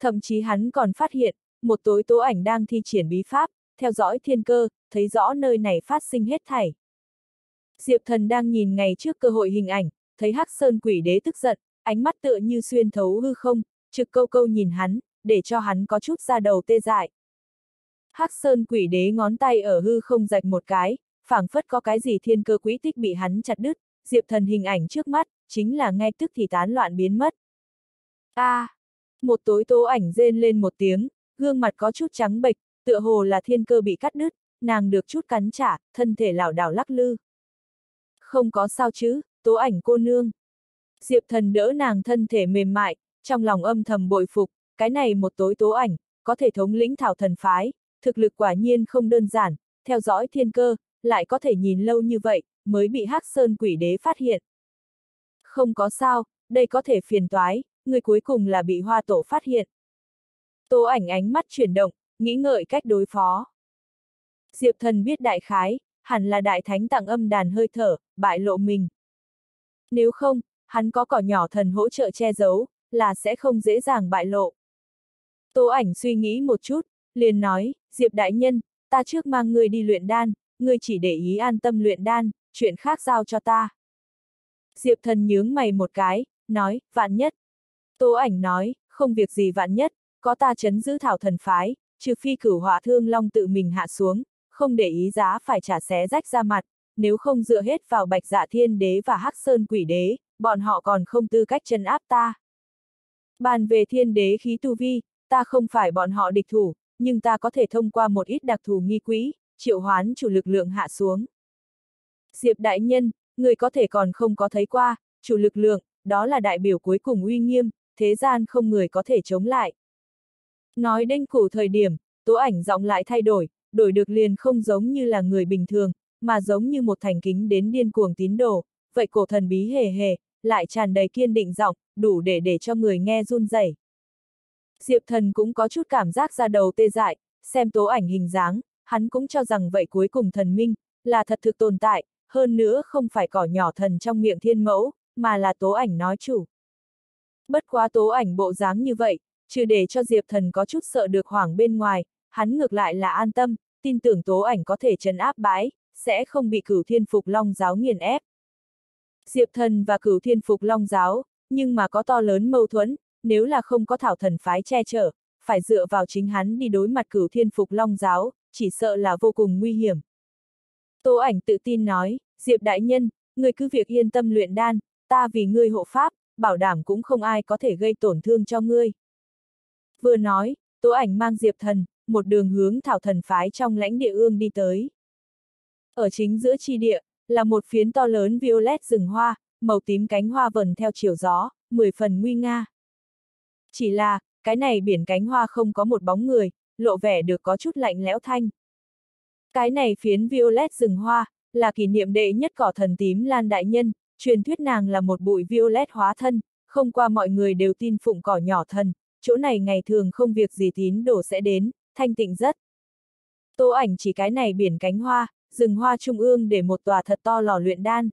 Thậm chí hắn còn phát hiện, một tối Tố Ảnh đang thi triển bí pháp, theo dõi thiên cơ, thấy rõ nơi này phát sinh hết thảy. Diệp Thần đang nhìn ngày trước cơ hội hình ảnh, thấy Hắc Sơn Quỷ Đế tức giận, ánh mắt tựa như xuyên thấu hư không, trực câu câu nhìn hắn, để cho hắn có chút da đầu tê dại. Hắc Sơn Quỷ Đế ngón tay ở hư không rạch một cái, phảng phất có cái gì thiên cơ quỹ tích bị hắn chặt đứt, Diệp Thần hình ảnh trước mắt, chính là ngay tức thì tán loạn biến mất. Một tối Tố Ảnh rên lên một tiếng, gương mặt có chút trắng bệch, tựa hồ là thiên cơ bị cắt đứt, nàng được chút cắn trả, thân thể lảo đảo lắc lư. Không có sao chứ, Tố Ảnh cô nương. Diệp Thần đỡ nàng thân thể mềm mại, trong lòng âm thầm bội phục, cái này một tối Tố Ảnh, có thể thống lĩnh Thảo Thần phái, thực lực quả nhiên không đơn giản, theo dõi thiên cơ, lại có thể nhìn lâu như vậy, mới bị Hắc Sơn Quỷ Đế phát hiện. Không có sao, đây có thể phiền toái, người cuối cùng là bị Hoa Tổ phát hiện. Tố Ảnh ánh mắt chuyển động, nghĩ ngợi cách đối phó. Diệp Thần biết đại khái, hẳn là đại thánh tặng âm đàn hơi thở, bại lộ mình. Nếu không, hắn có cỏ nhỏ thần hỗ trợ che giấu, là sẽ không dễ dàng bại lộ. Tố Ảnh suy nghĩ một chút, liền nói, Diệp đại nhân, ta trước mang ngươi đi luyện đan, ngươi chỉ để ý an tâm luyện đan, chuyện khác giao cho ta. Diệp Thần nhướng mày một cái, nói, vạn nhất. Tố Ảnh nói, không việc gì vạn nhất, có ta trấn giữ Thảo Thần phái, trừ phi Cửu Hỏa Thương Long tự mình hạ xuống, không để ý giá phải trả xé rách ra mặt, nếu không dựa hết vào Bạch Dạ Thiên Đế và Hắc Sơn Quỷ Đế, bọn họ còn không tư cách trấn áp ta. Bàn về Thiên Đế khí tu vi, ta không phải bọn họ địch thủ, nhưng ta có thể thông qua một ít đặc thù nghi quỹ, triệu hoán chủ lực lượng hạ xuống. Diệp đại nhân, người có thể còn không có thấy qua, chủ lực lượng, đó là đại biểu cuối cùng uy nghiêm, thế gian không người có thể chống lại. Nói đến củ thời điểm, Tố Ảnh giọng lại thay đổi được liền không giống như là người bình thường, mà giống như một thành kính đến điên cuồng tín đồ, vậy cổ thần bí hề hề, lại tràn đầy kiên định giọng, đủ để cho người nghe run rẩy. Diệp Thần cũng có chút cảm giác da đầu tê dại, xem Tố Ảnh hình dáng, hắn cũng cho rằng vậy cuối cùng thần minh, là thật thực tồn tại, hơn nữa không phải cỏ nhỏ thần trong miệng thiên mẫu, mà là Tố Ảnh nói chủ. Bất quá Tố Ảnh bộ dáng như vậy, trừ để cho Diệp Thần có chút sợ được hoảng bên ngoài, hắn ngược lại là an tâm, tin tưởng Tố Ảnh có thể trấn áp bái, sẽ không bị Cửu Thiên Phục Long giáo nghiền ép. Diệp Thần và Cửu Thiên Phục Long giáo, nhưng mà có to lớn mâu thuẫn, nếu là không có Thảo Thần phái che chở, phải dựa vào chính hắn đi đối mặt Cửu Thiên Phục Long giáo, chỉ sợ là vô cùng nguy hiểm. Tố Ảnh tự tin nói, Diệp đại nhân, ngươi cứ việc yên tâm luyện đan, ta vì ngươi hộ pháp, bảo đảm cũng không ai có thể gây tổn thương cho ngươi. Vừa nói, Tố Ảnh mang Diệp Thần, một đường hướng Thảo Thần phái trong lãnh địa ương đi tới. Ở chính giữa chi địa, là một phiến to lớn violet rừng hoa, màu tím cánh hoa vần theo chiều gió, 10 phần nguy nga. Chỉ là, cái này biển cánh hoa không có một bóng người, lộ vẻ được có chút lạnh lẽo thanh. Cái này phiến violet rừng hoa, là kỷ niệm đệ nhất cỏ thần tím Lan đại nhân, truyền thuyết nàng là một bụi violet hóa thân, không qua mọi người đều tin phụng cỏ nhỏ thần, chỗ này ngày thường không việc gì tín đồ sẽ đến, thanh tịnh rất. Tố Ảnh chỉ cái này biển cánh hoa, rừng hoa trung ương để một tòa thật to lò luyện đan.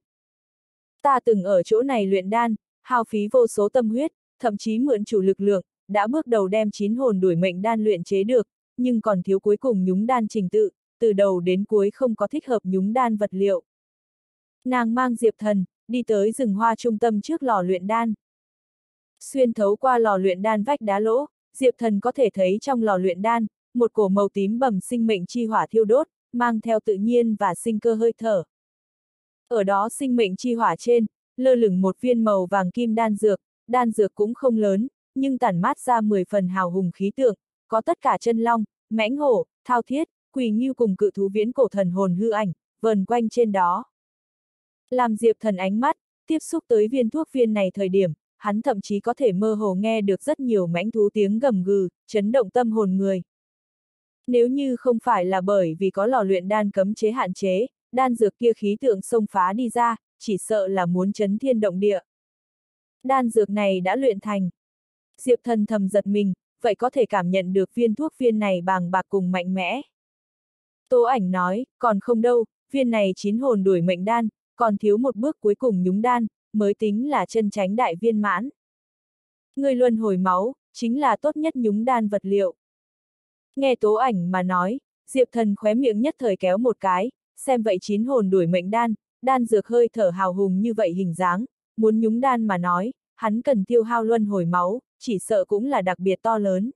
Ta từng ở chỗ này luyện đan, hao phí vô số tâm huyết, thậm chí mượn chủ lực lượng, đã bước đầu đem 9 hồn đuổi mệnh đan luyện chế được, nhưng còn thiếu cuối cùng nhúng đan trình tự, từ đầu đến cuối không có thích hợp nhúng đan vật liệu. Nàng mang Diệp Thần, đi tới rừng hoa trung tâm trước lò luyện đan. Xuyên thấu qua lò luyện đan vách đá lỗ, Diệp Thần có thể thấy trong lò luyện đan, một cổ màu tím bầm sinh mệnh chi hỏa thiêu đốt, mang theo tự nhiên và sinh cơ hơi thở. Ở đó sinh mệnh chi hỏa trên, lơ lửng một viên màu vàng kim đan dược cũng không lớn, nhưng tản mát ra 10 phần hào hùng khí tượng, có tất cả chân long, mãnh hổ, thao thiết, quỳ ngưu cùng cự thú viễn cổ thần hồn hư ảnh, vần quanh trên đó. Làm Diệp Thần ánh mắt, tiếp xúc tới viên thuốc viên này thời điểm, hắn thậm chí có thể mơ hồ nghe được rất nhiều mãnh thú tiếng gầm gừ, chấn động tâm hồn người. Nếu như không phải là bởi vì có lò luyện đan cấm chế hạn chế, đan dược kia khí tượng xông phá đi ra, chỉ sợ là muốn chấn thiên động địa. Đan dược này đã luyện thành. Diệp Thần thầm giật mình, vậy có thể cảm nhận được viên thuốc viên này bàng bạc cùng mạnh mẽ. Tố Ảnh nói, còn không đâu, viên này 9 hồn đuổi mệnh đan, còn thiếu một bước cuối cùng nhúng đan, mới tính là chân chánh đại viên mãn. Ngươi luân hồi máu, chính là tốt nhất nhúng đan vật liệu. Nghe Tố Ảnh mà nói, Diệp Thần khóe miệng nhất thời kéo một cái, xem vậy 9 hồn đuổi mệnh đan, đan dược hơi thở hào hùng như vậy hình dáng, muốn nhúng đan mà nói, hắn cần tiêu hao luân hồi máu, chỉ sợ cũng là đặc biệt to lớn.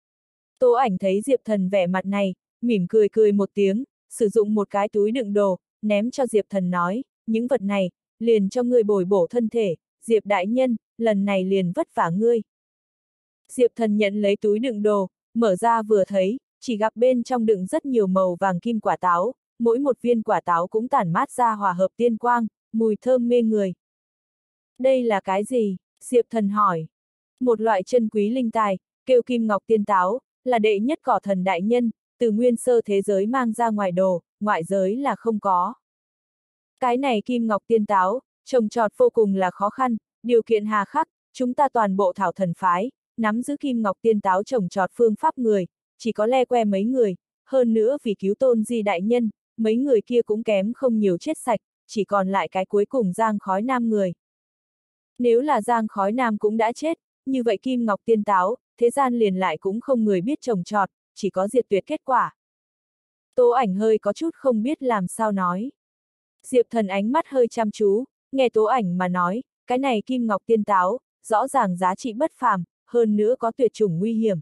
Tố Ảnh thấy Diệp Thần vẻ mặt này, mỉm cười cười một tiếng, sử dụng một cái túi đựng đồ, ném cho Diệp Thần nói, những vật này, liền cho ngươi bồi bổ thân thể, Diệp đại nhân, lần này liền vất vả ngươi. Diệp Thần nhận lấy túi đựng đồ, mở ra vừa thấy, chỉ gặp bên trong đựng rất nhiều màu vàng kim quả táo, mỗi một viên quả táo cũng tản mát ra hòa hợp tiên quang, mùi thơm mê người. Đây là cái gì? Diệp Thần hỏi. Một loại chân quý linh tài, kêu kim ngọc tiên táo, là đệ nhất cỏ thần đại nhân, từ nguyên sơ thế giới mang ra ngoài đồ, ngoại giới là không có. Cái này kim ngọc tiên táo, trồng trọt vô cùng là khó khăn, điều kiện hà khắc, chúng ta toàn bộ thảo thần phái, nắm giữ kim ngọc tiên táo trồng trọt phương pháp người, chỉ có le que mấy người, hơn nữa vì cứu Tôn Di đại nhân, mấy người kia cũng kém không nhiều chết sạch, chỉ còn lại cái cuối cùng Giang Khói Nam người. Nếu là Giang Khói Nam cũng đã chết, như vậy kim ngọc tiên táo, thế gian liền lại cũng không người biết trồng trọt, chỉ có diệt tuyệt kết quả. Tố Ảnh hơi có chút không biết làm sao nói. Diệp Thần ánh mắt hơi chăm chú, nghe Tố Ảnh mà nói, cái này kim ngọc tiên táo, rõ ràng giá trị bất phàm, hơn nữa có tuyệt chủng nguy hiểm.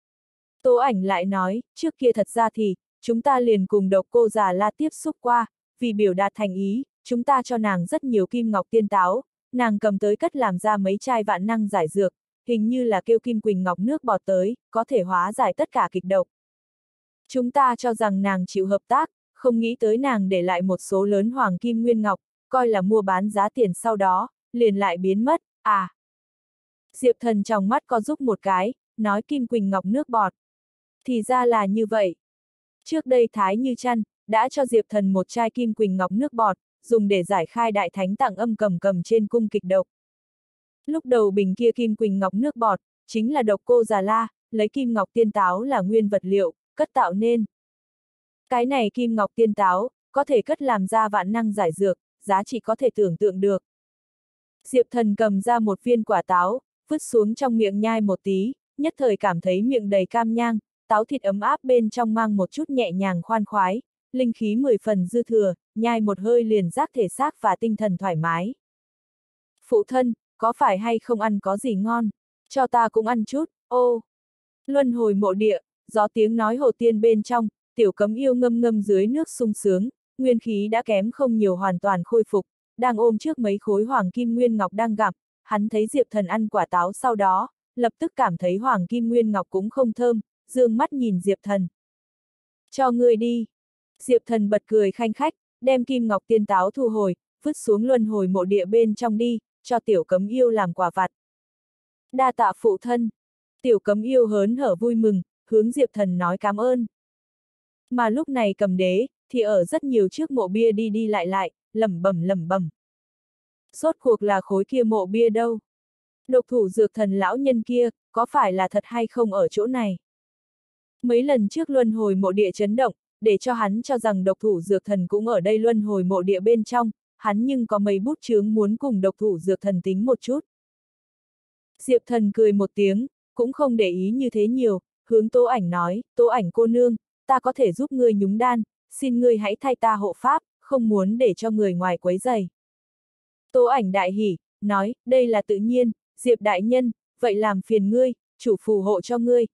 Tố Ảnh lại nói, trước kia thật ra thì, chúng ta liền cùng Độc Cô Già La tiếp xúc qua, vì biểu đạt thành ý, chúng ta cho nàng rất nhiều kim ngọc tiên táo, nàng cầm tới cất làm ra mấy chai vạn năng giải dược, hình như là kêu kim quỳnh ngọc nước bọt tới, có thể hóa giải tất cả kịch độc. Chúng ta cho rằng nàng chịu hợp tác, không nghĩ tới nàng để lại một số lớn hoàng kim nguyên ngọc, coi là mua bán giá tiền sau đó, liền lại biến mất, à. Diệp Thần trong mắt co rúm một cái, nói kim quỳnh ngọc nước bọt. Thì ra là như vậy. Trước đây Thái Như Chăn, đã cho Diệp Thần một chai kim quỳnh ngọc nước bọt, dùng để giải khai đại thánh tặng âm cầm cầm trên cung kịch độc. Lúc đầu bình kia kim quỳnh ngọc nước bọt, chính là Độc Cô Già La, lấy kim ngọc tiên táo là nguyên vật liệu, cất tạo nên. Cái này kim ngọc tiên táo, có thể cất làm ra vạn năng giải dược, giá trị có thể tưởng tượng được. Diệp Thần cầm ra một viên quả táo, vứt xuống trong miệng nhai một tí, nhất thời cảm thấy miệng đầy cam nhang, táo thịt ấm áp bên trong mang một chút nhẹ nhàng khoan khoái, linh khí 10 phần dư thừa, nhai một hơi liền giác thể xác và tinh thần thoải mái. Phụ thân, có phải hay không ăn có gì ngon? Cho ta cũng ăn chút, ô. Luân hồi mộ địa, gió tiếng nói hồ tiên bên trong, Tiểu Cấm Yêu ngâm ngâm dưới nước sung sướng, nguyên khí đã kém không nhiều hoàn toàn khôi phục, đang ôm trước mấy khối hoàng kim nguyên ngọc đang gặm, hắn thấy Diệp Thần ăn quả táo sau đó, lập tức cảm thấy hoàng kim nguyên ngọc cũng không thơm, dương mắt nhìn Diệp Thần. Cho ngươi đi. Diệp Thần bật cười khanh khách, đem kim ngọc tiên táo thu hồi, vứt xuống luân hồi mộ địa bên trong đi, cho Tiểu Cấm Yêu làm quà vặt. Đa tạ phụ thân. Tiểu Cấm Yêu hớn hở vui mừng, hướng Diệp Thần nói cảm ơn. Mà lúc này Cầm Đế, thì ở rất nhiều trước mộ bia đi đi lại, lẩm bẩm. Rốt cuộc là khối kia mộ bia đâu? Độc thủ dược thần lão nhân kia, có phải là thật hay không ở chỗ này? Mấy lần trước luân hồi mộ địa chấn động, để cho hắn cho rằng độc thủ dược thần cũng ở đây luân hồi mộ địa bên trong, hắn nhưng có mấy bút chướng muốn cùng độc thủ dược thần tính một chút. Diệp Thần cười một tiếng, cũng không để ý như thế nhiều, hướng Tố Ảnh nói, Tố Ảnh cô nương, ta có thể giúp ngươi nhúng đan, xin ngươi hãy thay ta hộ pháp, không muốn để cho người ngoài quấy rầy. Tố Ảnh đại hỉ, nói, đây là tự nhiên, Diệp đại nhân, vậy làm phiền ngươi, chủ phù hộ cho ngươi.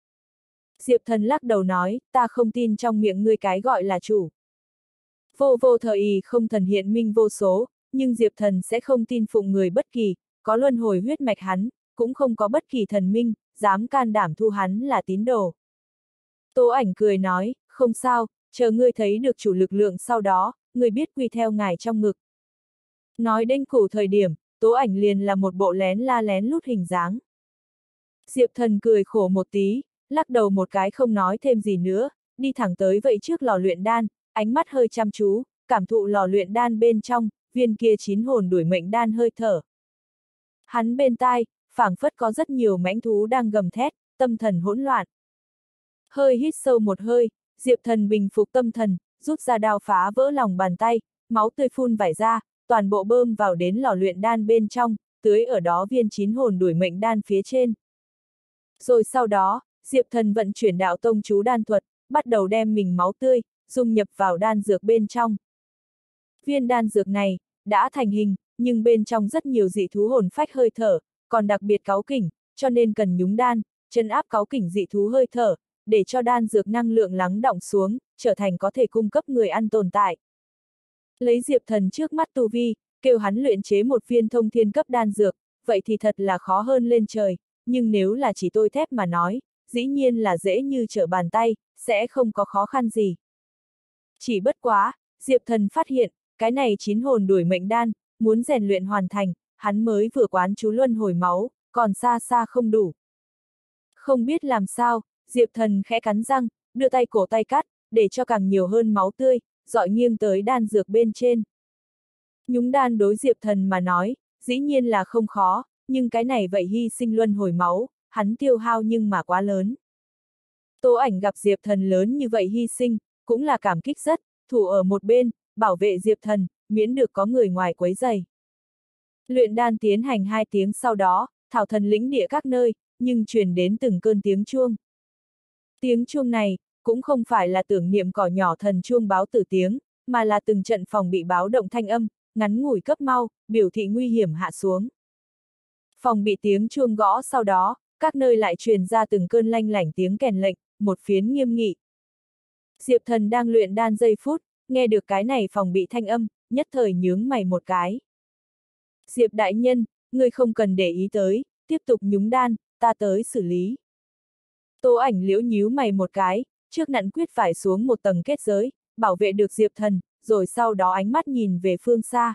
Diệp Thần lắc đầu nói, ta không tin trong miệng ngươi cái gọi là chủ. Vô thời không thần hiện minh vô số, nhưng Diệp Thần sẽ không tin phụng người bất kỳ, có luân hồi huyết mạch hắn, cũng không có bất kỳ thần minh, dám can đảm thu hắn là tín đồ. Tố Ảnh cười nói, không sao, chờ ngươi thấy được chủ lực lượng sau đó, ngươi biết quy theo ngài trong ngực. Nói đến củ thời điểm, Tố Ảnh liền là một bộ lén la lén lút hình dáng. Diệp Thần cười khổ một tí, lắc đầu một cái không nói thêm gì nữa, đi thẳng tới vậy trước lò luyện đan, ánh mắt hơi chăm chú, cảm thụ lò luyện đan bên trong, viên kia 9 hồn đuổi mệnh đan hơi thở. Hắn bên tai, phảng phất có rất nhiều mãnh thú đang gầm thét, tâm thần hỗn loạn. Hơi hít sâu một hơi, Diệp Thần bình phục tâm thần, rút ra đao phá vỡ lòng bàn tay, máu tươi phun vải ra, toàn bộ bơm vào đến lò luyện đan bên trong, tưới ở đó viên 9 hồn đuổi mệnh đan phía trên. Rồi sau đó, Diệp Thần vận chuyển đạo tông chú đan thuật, bắt đầu đem mình máu tươi, dung nhập vào đan dược bên trong. Viên đan dược này, đã thành hình, nhưng bên trong rất nhiều dị thú hồn phách hơi thở, còn đặc biệt cáu kỉnh, cho nên cần nhúng đan, trấn áp cáu kỉnh dị thú hơi thở, để cho đan dược năng lượng lắng đọng xuống, trở thành có thể cung cấp người ăn tồn tại. Lấy Diệp Thần trước mắt tu vi, kêu hắn luyện chế một viên thông thiên cấp đan dược, vậy thì thật là khó hơn lên trời, nhưng nếu là chỉ tôi thép mà nói, dĩ nhiên là dễ như trở bàn tay, sẽ không có khó khăn gì. Chỉ bất quá, Diệp Thần phát hiện, cái này 9 hồn đuổi mệnh đan, muốn rèn luyện hoàn thành, hắn mới vừa quán chú luân hồi máu, còn xa xa không đủ. Không biết làm sao, Diệp Thần khẽ cắn răng, đưa tay cổ tay cắt, để cho càng nhiều hơn máu tươi, dọi nghiêng tới đan dược bên trên. Nhúng đan đối Diệp Thần mà nói, dĩ nhiên là không khó, nhưng cái này vậy hy sinh luân hồi máu, hắn tiêu hao nhưng mà quá lớn. Tố Ảnh gặp Diệp Thần lớn như vậy hy sinh, cũng là cảm kích rất, thủ ở một bên, bảo vệ Diệp Thần, miễn được có người ngoài quấy rầy. Luyện đan tiến hành 2 tiếng sau đó, thảo thần lĩnh địa các nơi, nhưng truyền đến từng cơn tiếng chuông. Tiếng chuông này, cũng không phải là tưởng niệm cỏ nhỏ thần chuông báo tử tiếng, mà là từng trận phòng bị báo động thanh âm, ngắn ngủi cấp mau, biểu thị nguy hiểm hạ xuống. Phòng bị tiếng chuông gõ sau đó, các nơi lại truyền ra từng cơn lanh lảnh tiếng kèn lệnh, một phiến nghiêm nghị. Diệp Thần đang luyện đan giây phút, nghe được cái này phòng bị thanh âm, nhất thời nhướng mày một cái. Diệp đại nhân, ngươi không cần để ý tới, tiếp tục nhúng đan, ta tới xử lý. Tố Ảnh liễu nhíu mày một cái, trước nặn quyết phải xuống một tầng kết giới, bảo vệ được Diệp Thần, rồi sau đó ánh mắt nhìn về phương xa.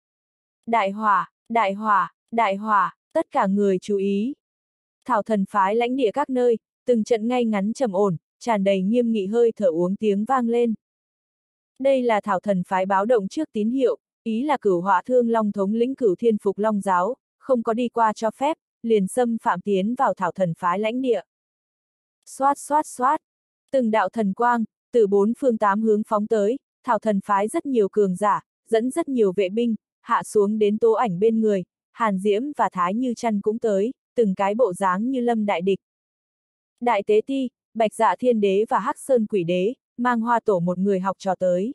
Đại hỏa, đại hỏa, đại hỏa, tất cả người chú ý. Thảo thần phái lãnh địa các nơi, từng trận ngay ngắn trầm ổn, tràn đầy nghiêm nghị hơi thở uống tiếng vang lên. Đây là thảo thần phái báo động trước tín hiệu, ý là Cửu Hỏa Thương Long thống lĩnh Cửu Thiên Phục Long giáo, không có đi qua cho phép, liền xâm phạm tiến vào thảo thần phái lãnh địa. Xoát xoát xoát, từng đạo thần quang, từ 4 phương 8 hướng phóng tới, thảo thần phái rất nhiều cường giả, dẫn rất nhiều vệ binh, hạ xuống đến Tố Ảnh bên người, Hàn Diễm và Thái Như Trăn cũng tới, từng cái bộ dáng như lâm đại địch. Đại Tế Ti, Bạch Dạ Thiên Đế và Hắc Sơn Quỷ Đế, mang Hoa Tổ một người học trò tới.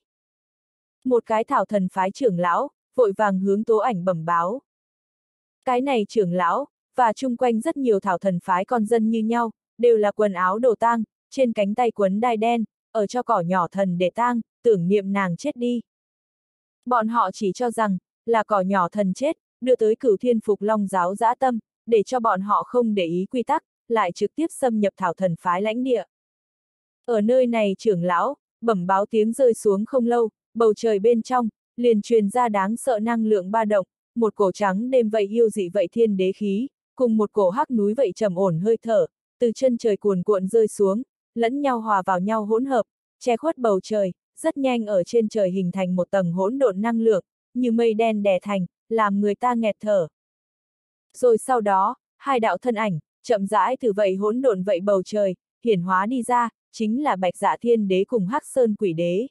Một cái thảo thần phái trưởng lão, vội vàng hướng Tố Ảnh bẩm báo. Cái này trưởng lão, và chung quanh rất nhiều thảo thần phái con dân như nhau, đều là quần áo đồ tang, trên cánh tay quấn đai đen, ở cho cỏ nhỏ thần để tang, tưởng niệm nàng chết đi. Bọn họ chỉ cho rằng, là cỏ nhỏ thần chết, đưa tới Cửu Thiên Phục Long giáo dã tâm, để cho bọn họ không để ý quy tắc, lại trực tiếp xâm nhập thảo thần phái lãnh địa. Ở nơi này trưởng lão, bẩm báo tiếng rơi xuống không lâu, bầu trời bên trong, liền truyền ra đáng sợ năng lượng ba động, một cổ trắng đêm vậy yêu dị vậy thiên đế khí, cùng một cổ hắc núi vậy trầm ổn hơi thở, từ chân trời cuồn cuộn rơi xuống, lẫn nhau hòa vào nhau hỗn hợp, che khuất bầu trời, rất nhanh ở trên trời hình thành một tầng hỗn độn năng lượng, như mây đen đè thành, làm người ta nghẹt thở. Rồi sau đó, 2 đạo thân ảnh, chậm rãi từ vậy hỗn độn vậy bầu trời, hiển hóa đi ra, chính là Bạch Dạ Thiên Đế cùng Hắc Sơn Quỷ Đế.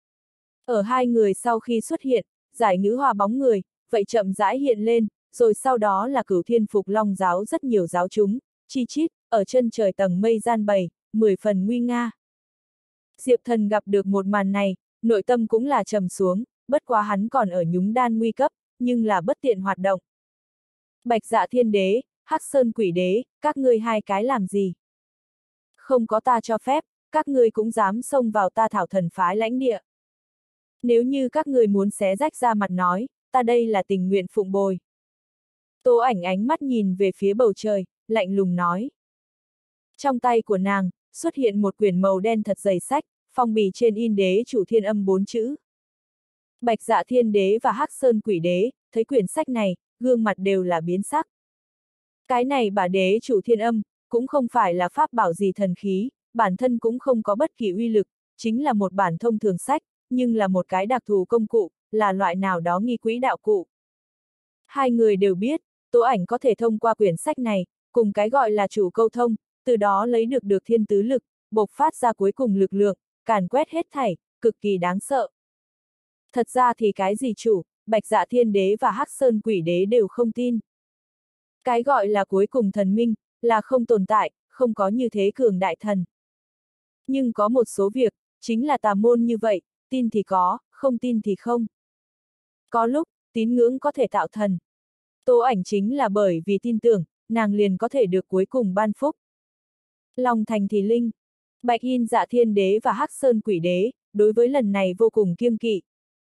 Ở 2 người sau khi xuất hiện, giải ngữ hòa bóng người, vậy chậm rãi hiện lên, rồi sau đó là Cửu Thiên Phục Long giáo rất nhiều giáo chúng, chi chít, ở chân trời tầng mây gian bầy, 10 phần nguy nga. Diệp Thần gặp được một màn này, nội tâm cũng là trầm xuống, bất quá hắn còn ở nhúng đan nguy cấp, nhưng là bất tiện hoạt động. Bạch Dạ Thiên Đế, Hắc Sơn Quỷ Đế, các ngươi 2 cái làm gì? Không có ta cho phép, các ngươi cũng dám xông vào ta thảo thần phái lãnh địa. Nếu như các ngươi muốn xé rách ra mặt nói, ta đây là tình nguyện phụng bồi. Tố Ảnh ánh mắt nhìn về phía bầu trời, lạnh lùng nói. Trong tay của nàng, xuất hiện một quyển màu đen thật dày sách, phong bì trên in đế chủ thiên âm 4 chữ. Bạch Dạ Thiên Đế và Hắc Sơn Quỷ Đế, thấy quyển sách này, gương mặt đều là biến sắc. Cái này bà đế chủ thiên âm, cũng không phải là pháp bảo gì thần khí, bản thân cũng không có bất kỳ uy lực, chính là một bản thông thường sách, nhưng là một cái đặc thù công cụ, là loại nào đó nghi quỹ đạo cụ. 2 người đều biết, Tố Ảnh có thể thông qua quyển sách này, cùng cái gọi là chủ câu thông, từ đó lấy được thiên tứ lực, bộc phát ra cuối cùng lực lượng, càn quét hết thảy, cực kỳ đáng sợ. Thật ra thì cái gì chủ, Bạch Dạ Thiên Đế và Hắc Sơn Quỷ Đế đều không tin. Cái gọi là cuối cùng thần minh, là không tồn tại, không có như thế cường đại thần. Nhưng có một số việc, chính là tà môn như vậy, tin thì có, không tin thì không. Có lúc, tín ngưỡng có thể tạo thần. Tố Ảnh chính là bởi vì tin tưởng, nàng liền có thể được cuối cùng ban phúc. Long Thành thì linh. Bạch Hin Dạ Thiên Đế và Hắc Sơn Quỷ Đế, đối với lần này vô cùng kiêng kỵ.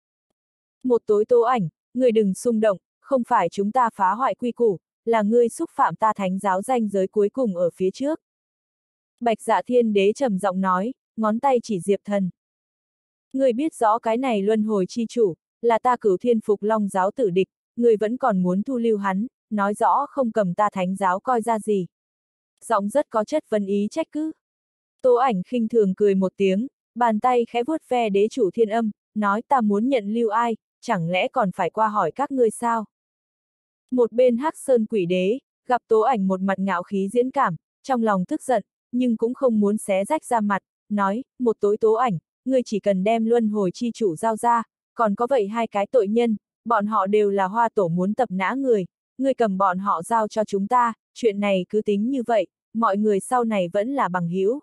Một tối Tố Ảnh, người đừng xung động, không phải chúng ta phá hoại quy củ, là ngươi xúc phạm ta thánh giáo ranh giới cuối cùng ở phía trước. Bạch Dạ Thiên Đế trầm giọng nói, ngón tay chỉ Diệp Thần. Ngươi biết rõ cái này luân hồi chi chủ, là ta Cửu Thiên Phục Long giáo tử địch, ngươi vẫn còn muốn thu lưu hắn, nói rõ không cầm ta thánh giáo coi ra gì. Giọng rất có chất vấn ý trách cứ. Tố Ảnh khinh thường cười một tiếng, bàn tay khẽ vuốt ve đế chủ Thiên Âm, nói ta muốn nhận lưu ai, chẳng lẽ còn phải qua hỏi các ngươi sao? Một bên Hắc Sơn Quỷ Đế, gặp Tố Ảnh một mặt ngạo khí diễn cảm, trong lòng tức giận, nhưng cũng không muốn xé rách ra mặt, nói, một tối Tố Ảnh, ngươi chỉ cần đem luân hồi chi chủ giao ra, còn có vậy hai cái tội nhân, bọn họ đều là Hoa Tổ muốn tập nã người, ngươi cầm bọn họ giao cho chúng ta, chuyện này cứ tính như vậy, mọi người sau này vẫn là bằng hữu.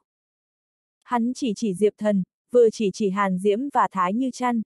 Hắn chỉ Diệp Thần, vừa chỉ Hàn Diễm và Thái Như Trăn.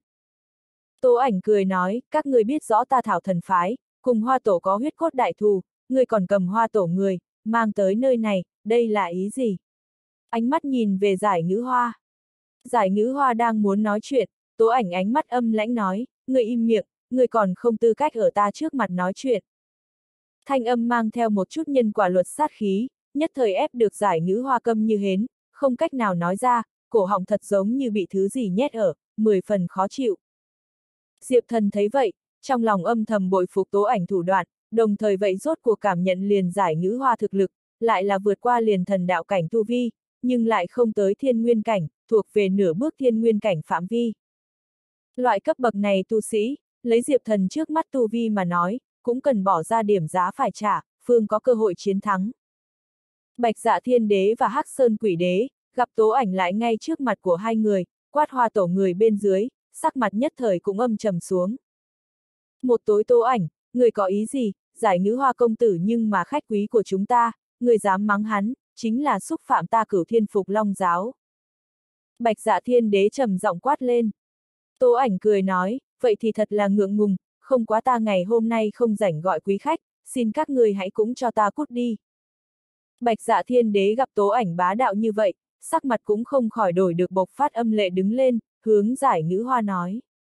Tố Ảnh cười nói, các ngươi biết rõ ta Thảo Thần phái, cùng Hoa Tổ có huyết cốt đại thù, ngươi còn cầm Hoa Tổ người, mang tới nơi này, đây là ý gì? Ánh mắt nhìn về Giải Ngữ Hoa. Giải Ngữ Hoa đang muốn nói chuyện, Tố Ảnh ánh mắt âm lãnh nói, ngươi im miệng, ngươi còn không tư cách ở ta trước mặt nói chuyện. Thanh âm mang theo một chút nhân quả luật sát khí, nhất thời ép được Giải Ngữ Hoa câm như hến, không cách nào nói ra, cổ họng thật giống như bị thứ gì nhét ở, 10 phần khó chịu. Diệp Thần thấy vậy, trong lòng âm thầm bội phục Tố Ảnh thủ đoạn, đồng thời vậy rốt cuộc cảm nhận liền Giải Ngữ Hoa thực lực, lại là vượt qua liền thần đạo cảnh tu vi, nhưng lại không tới thiên nguyên cảnh, thuộc về nửa bước thiên nguyên cảnh phạm vi. Loại cấp bậc này tu sĩ, lấy Diệp Thần trước mắt tu vi mà nói, cũng cần bỏ ra điểm giá phải trả, phương có cơ hội chiến thắng. Bạch Dạ Thiên Đế và Hắc Sơn Quỷ Đế, gặp Tố Ảnh lại ngay trước mặt của hai người, quát Hoa Tổ người bên dưới, sắc mặt nhất thời cũng âm trầm xuống. Một tối Tố Ảnh, người có ý gì, Giải Ngữ Hoa công tử nhưng mà khách quý của chúng ta, người dám mắng hắn, chính là xúc phạm ta Cửu Thiên Phục Long giáo. Bạch Dạ Thiên Đế trầm giọng quát lên. Tố Ảnh cười nói, vậy thì thật là ngượng ngùng, không quá ta ngày hôm nay không rảnh gọi quý khách, xin các người hãy cũng cho ta cút đi. Bạch Dạ Thiên Đế gặp Tố Ảnh bá đạo như vậy, sắc mặt cũng không khỏi đổi được bộc phát âm lệ đứng lên, hướng Giải Ngữ Hoa nói.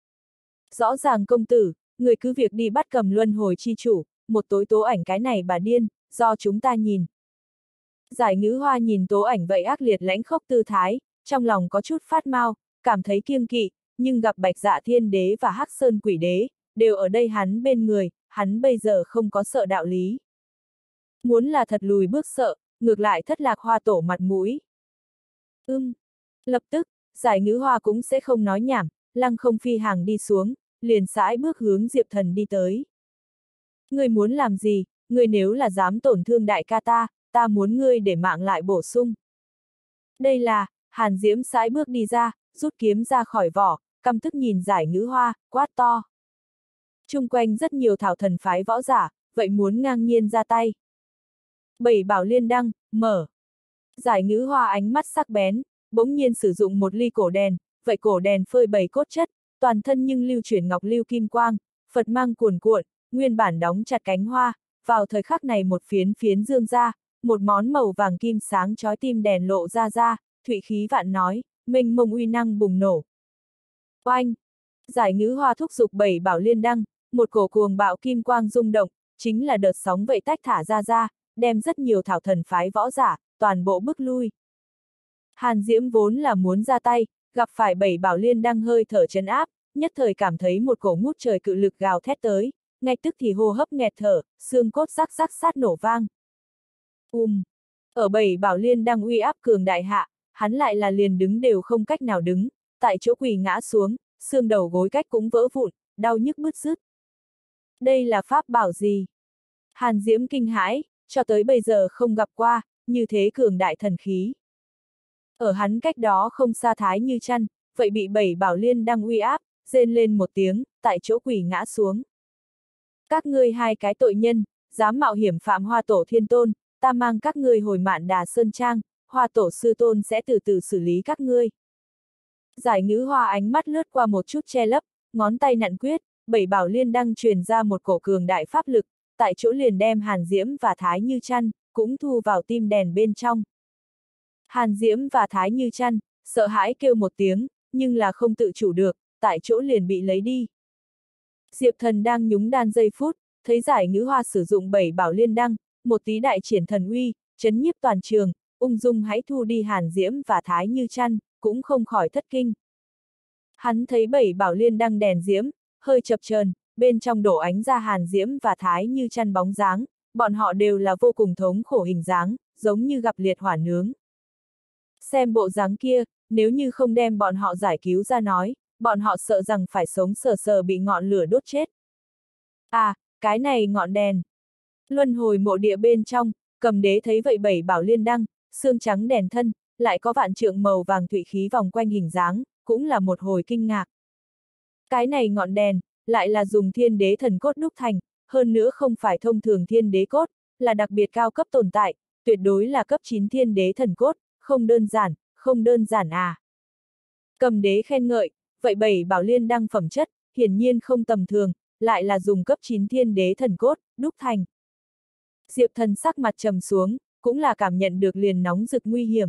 Rõ ràng công tử, người cứ việc đi bắt cầm luân hồi chi chủ, một tối Tố Ảnh cái này bà điên, do chúng ta nhìn. Giải Ngữ Hoa nhìn Tố Ảnh vậy ác liệt lãnh khốc tư thái, trong lòng có chút phát mau, cảm thấy kiêng kỵ, nhưng gặp Bạch Dạ Thiên Đế và Hắc Sơn Quỷ Đế, đều ở đây hắn bên người, hắn bây giờ không có sợ đạo lý. Muốn là thật lùi bước sợ, ngược lại thất lạc Hoa Tổ mặt mũi. Lập tức, Giải Ngữ Hoa cũng sẽ không nói nhảm, lăng không phi hàng đi xuống, liền sải bước hướng Diệp Thần đi tới. Ngươi muốn làm gì, ngươi nếu là dám tổn thương đại ca ta muốn ngươi để mạng lại bổ sung. Đây là, Hàn Diễm sải bước đi ra, rút kiếm ra khỏi vỏ, căm tức nhìn Giải Ngữ Hoa, quát to. Chung quanh rất nhiều thảo thần phái võ giả, vậy muốn ngang nhiên ra tay. Bảy bảo liên đăng, mở. Giải Ngữ Hoa ánh mắt sắc bén, bỗng nhiên sử dụng một ly cổ đèn, vậy cổ đèn phơi bày cốt chất, toàn thân nhưng lưu chuyển ngọc lưu kim quang, Phật mang cuồn cuộn, nguyên bản đóng chặt cánh hoa, vào thời khắc này một phiến phiến dương ra, một món màu vàng kim sáng chói tim đèn lộ ra, thụy khí vạn nói, mênh mông uy năng bùng nổ. Oanh! Giải Ngữ Hoa thúc giục bảy bảo liên đăng, một cổ cuồng bạo kim quang rung động, chính là đợt sóng vậy tách thả ra, đem rất nhiều thảo thần phái võ giả, toàn bộ bức lui. Hàn Diễm vốn là muốn ra tay, gặp phải bảy bảo liên đăng hơi thở trấn áp, nhất thời cảm thấy một cổ ngút trời cự lực gào thét tới, ngay tức thì hô hấp nghẹt thở, xương cốt rắc rắc sát nổ vang. Ở bảy bảo liên đăng uy áp cường đại hạ, hắn lại là liền đứng đều không cách nào đứng, tại chỗ quỳ ngã xuống, xương đầu gối cách cũng vỡ vụn, đau nhức bứt rứt. Đây là pháp bảo gì? Hàn Diễm kinh hãi, cho tới bây giờ không gặp qua, như thế cường đại thần khí. Ở hắn cách đó không xa Thái Như Trăn, vậy bị bảy bảo liên đăng uy áp, rên lên một tiếng, tại chỗ quỳ ngã xuống. Các ngươi hai cái tội nhân, dám mạo hiểm phạm Hoa Tổ Thiên Tôn, ta mang các ngươi hồi Mạn Đà Sơn Trang, Hoa tổ sư tôn sẽ từ từ xử lý các ngươi. Giải Ngữ Hoa ánh mắt lướt qua một chút che lấp, ngón tay nặn quyết, bảy bảo liên đăng truyền ra một cổ cường đại pháp lực, tại chỗ liền đem Hàn Diễm và Thái Như Chăn cũng thu vào tim đèn bên trong. Hàn Diễm và Thái Như Chăn sợ hãi kêu một tiếng, nhưng là không tự chủ được, tại chỗ liền bị lấy đi. Diệp Thần đang nhúng đan giây phút, thấy Giải Ngữ Hoa sử dụng bảy bảo liên đăng, một tí đại triển thần uy, chấn nhiếp toàn trường, ung dung hãy thu đi Hàn Diễm và Thái Như Chăn, cũng không khỏi thất kinh. Hắn thấy bảy bảo liên đăng đèn diễm, hơi chập chờn, bên trong đổ ánh ra Hàn Diễm và Thái Như Chăn bóng dáng, bọn họ đều là vô cùng thống khổ hình dáng, giống như gặp liệt hỏa nướng. Xem bộ dáng kia, nếu như không đem bọn họ giải cứu ra nói, bọn họ sợ rằng phải sống sờ sờ bị ngọn lửa đốt chết. À, cái này ngọn đèn. Luân hồi mộ địa bên trong, Cầm Đế thấy vậy bảy bảo liên đăng, xương trắng đèn thân, lại có vạn trượng màu vàng thụy khí vòng quanh hình dáng, cũng là một hồi kinh ngạc. Cái này ngọn đèn, lại là dùng thiên đế thần cốt đúc thành, hơn nữa không phải thông thường thiên đế cốt, là đặc biệt cao cấp tồn tại, tuyệt đối là cấp 9 thiên đế thần cốt, không đơn giản à. Cầm Đế khen ngợi, vậy bảy bảo liên đăng phẩm chất, hiển nhiên không tầm thường, lại là dùng cấp 9 thiên đế thần cốt, đúc thành. Diệp Thần sắc mặt trầm xuống, cũng là cảm nhận được liền nóng rực nguy hiểm.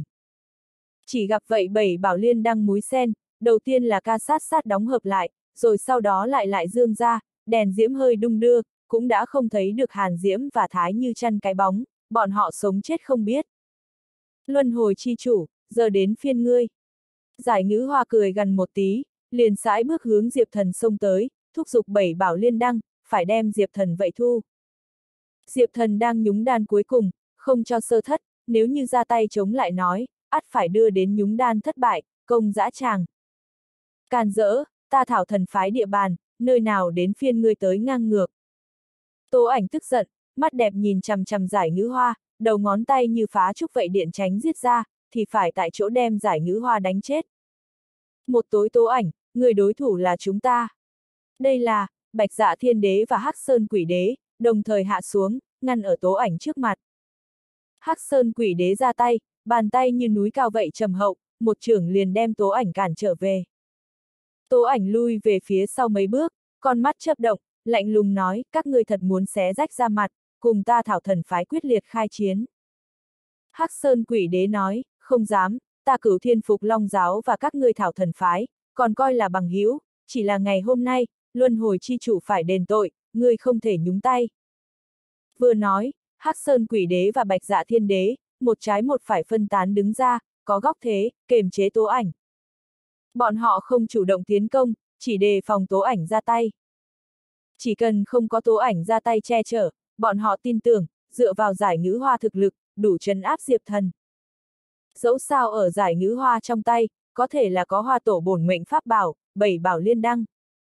Chỉ gặp vậy bảy bảo liên đăng múi sen, đầu tiên là ca sát sát đóng hợp lại, rồi sau đó lại dương ra, đèn diễm hơi đung đưa, cũng đã không thấy được Hàn Diễm và Thái Như Chăn cái bóng, bọn họ sống chết không biết. Luân hồi chi chủ, giờ đến phiên ngươi. Giải Ngữ Hoa cười gần một tí, liền sải bước hướng Diệp Thần xông tới, thúc giục bảy bảo liên đăng, phải đem Diệp Thần vậy thu. Diệp Thần đang nhúng đan cuối cùng, không cho sơ thất, nếu như ra tay chống lại nói, ắt phải đưa đến nhúng đan thất bại, công dã tràng. Càn rỡ, ta Thảo Thần phái địa bàn, nơi nào đến phiên ngươi tới ngang ngược. Tố Ảnh tức giận, mắt đẹp nhìn chằm chằm Giải Ngữ Hoa, đầu ngón tay như phá trúc vậy điện tránh giết ra, thì phải tại chỗ đem Giải Ngữ Hoa đánh chết. Một tối Tố Ảnh, người đối thủ là chúng ta. Đây là, Bạch Dạ Thiên Đế và Hắc Sơn Quỷ Đế, đồng thời hạ xuống, ngăn ở Tố Ảnh trước mặt. Hắc Sơn Quỷ Đế ra tay, bàn tay như núi cao vậy trầm hậu, một chưởng liền đem Tố Ảnh cản trở về. Tố Ảnh lui về phía sau mấy bước, con mắt chớp động, lạnh lùng nói, các ngươi thật muốn xé rách ra mặt, cùng ta Thảo Thần phái quyết liệt khai chiến. Hắc Sơn Quỷ Đế nói, không dám, ta Cửu Thiên Phục Long giáo và các ngươi Thảo Thần phái, còn coi là bằng hữu, chỉ là ngày hôm nay, luân hồi chi chủ phải đền tội, ngươi không thể nhúng tay. Vừa nói, Hắc Sơn Quỷ Đế và Bạch Dạ Thiên Đế, một trái một phải phân tán đứng ra, có góc thế, kềm chế Tố Ảnh. Bọn họ không chủ động tiến công, chỉ đề phòng Tố Ảnh ra tay. Chỉ cần không có Tố Ảnh ra tay che chở, bọn họ tin tưởng, dựa vào Giải Ngữ Hoa thực lực, đủ trấn áp Diệp Thần. Dẫu sao ở Giải Ngữ Hoa trong tay, có thể là có Hoa tổ bổn mệnh pháp bảo, bảy bảo liên đăng.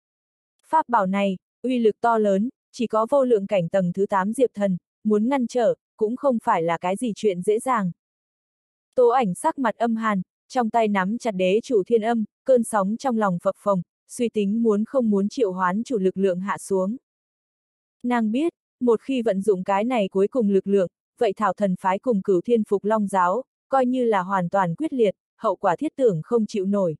Pháp bảo này, uy lực to lớn, chỉ có vô lượng cảnh tầng thứ 8 Diệp Thần, muốn ngăn trở, cũng không phải là cái gì chuyện dễ dàng. Tố Ảnh sắc mặt âm hàn, trong tay nắm chặt đế chủ thiên âm, cơn sóng trong lòng phập phồng, suy tính muốn không muốn triệu hoán chủ lực lượng hạ xuống. Nàng biết, một khi vận dụng cái này cuối cùng lực lượng, vậy Thảo Thần phái cùng Cửu Thiên Phục Long giáo, coi như là hoàn toàn quyết liệt, hậu quả thiết tưởng không chịu nổi.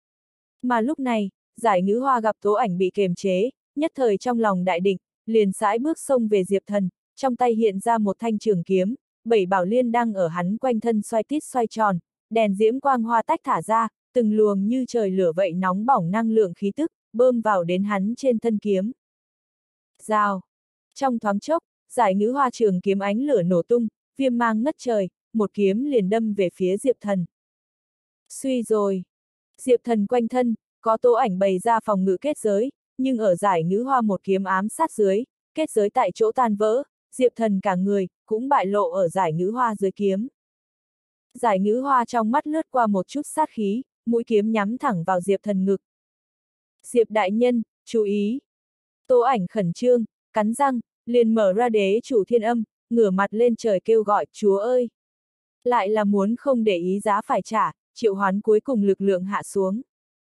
Mà lúc này, Giải Ngữ Hoa gặp Tố Ảnh bị kiềm chế, nhất thời trong lòng đại định, liền sải bước xông về Diệp Thần, trong tay hiện ra một thanh trường kiếm, bảy bảo liên đăng ở hắn quanh thân xoay tít xoay tròn, đèn diễm quang hoa tách thả ra, từng luồng như trời lửa vậy nóng bỏng năng lượng khí tức, bơm vào đến hắn trên thân kiếm. Rào! Trong thoáng chốc, Giải Ngữ Hoa trường kiếm ánh lửa nổ tung, viêm mang ngất trời, một kiếm liền đâm về phía Diệp Thần. Suy rồi! Diệp Thần quanh thân, có Tố Ảnh bày ra phòng ngự kết giới, nhưng ở Giải Ngữ Hoa một kiếm ám sát dưới, kết giới tại chỗ tan vỡ, Diệp Thần cả người, cũng bại lộ ở Giải Ngữ Hoa dưới kiếm. Giải Ngữ Hoa trong mắt lướt qua một chút sát khí, mũi kiếm nhắm thẳng vào Diệp Thần ngực. Diệp đại nhân, chú ý! Tố Ảnh khẩn trương, cắn răng, liền mở ra đế chủ thiên âm, ngửa mặt lên trời kêu gọi, Chúa ơi! Lại là muốn không để ý giá phải trả, triệu hoán cuối cùng lực lượng hạ xuống.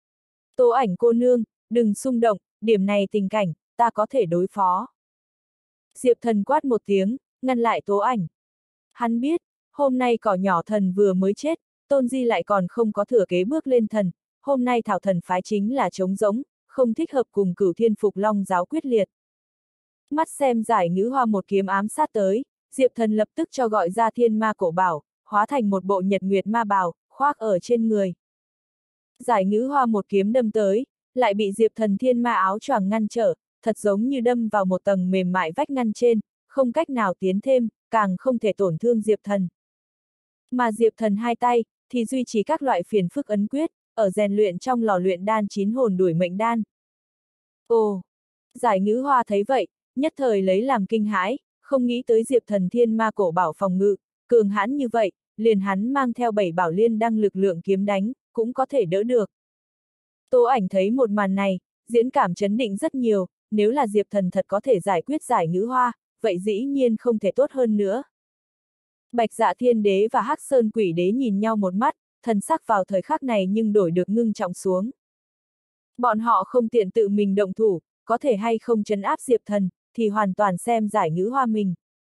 Tố Ảnh cô nương, đừng xung động, điểm này tình cảnh, ta có thể đối phó. Diệp Thần quát một tiếng, ngăn lại Tố Ảnh. Hắn biết, hôm nay cỏ nhỏ thần vừa mới chết, Tôn Di lại còn không có thừa kế bước lên thần, hôm nay thảo thần phái chính là trống rỗng, không thích hợp cùng Cửu Thiên Phục Long giáo quyết liệt. Mắt xem Giải Ngữ Hoa một kiếm ám sát tới, Diệp Thần lập tức cho gọi ra thiên ma cổ bảo, hóa thành một bộ nhật nguyệt ma bào, khoác ở trên người. Giải Ngữ Hoa một kiếm đâm tới, lại bị Diệp Thần thiên ma áo choàng ngăn trở, thật giống như đâm vào một tầng mềm mại vách ngăn trên, không cách nào tiến thêm, càng không thể tổn thương Diệp Thần. Mà Diệp Thần hai tay, thì duy trì các loại phiền phức ấn quyết, ở rèn luyện trong lò luyện đan 9 hồn đuổi mệnh đan. Ồ! Giải Ngữ Hoa thấy vậy, nhất thời lấy làm kinh hãi, không nghĩ tới Diệp Thần thiên ma cổ bảo phòng ngự, cường hãn như vậy, liền hắn mang theo 7 bảo liên đăng lực lượng kiếm đánh, cũng có thể đỡ được. Tố Ảnh thấy một màn này, diễn cảm chấn định rất nhiều, nếu là Diệp Thần thật có thể giải quyết Giải Ngữ Hoa, vậy dĩ nhiên không thể tốt hơn nữa. Bạch Dạ Thiên Đế và Hắc Sơn Quỷ Đế nhìn nhau một mắt, thần sắc vào thời khắc này nhưng đổi được ngưng trọng xuống. Bọn họ không tiện tự mình động thủ, có thể hay không trấn áp Diệp Thần, thì hoàn toàn xem Giải Ngữ Hoa mình.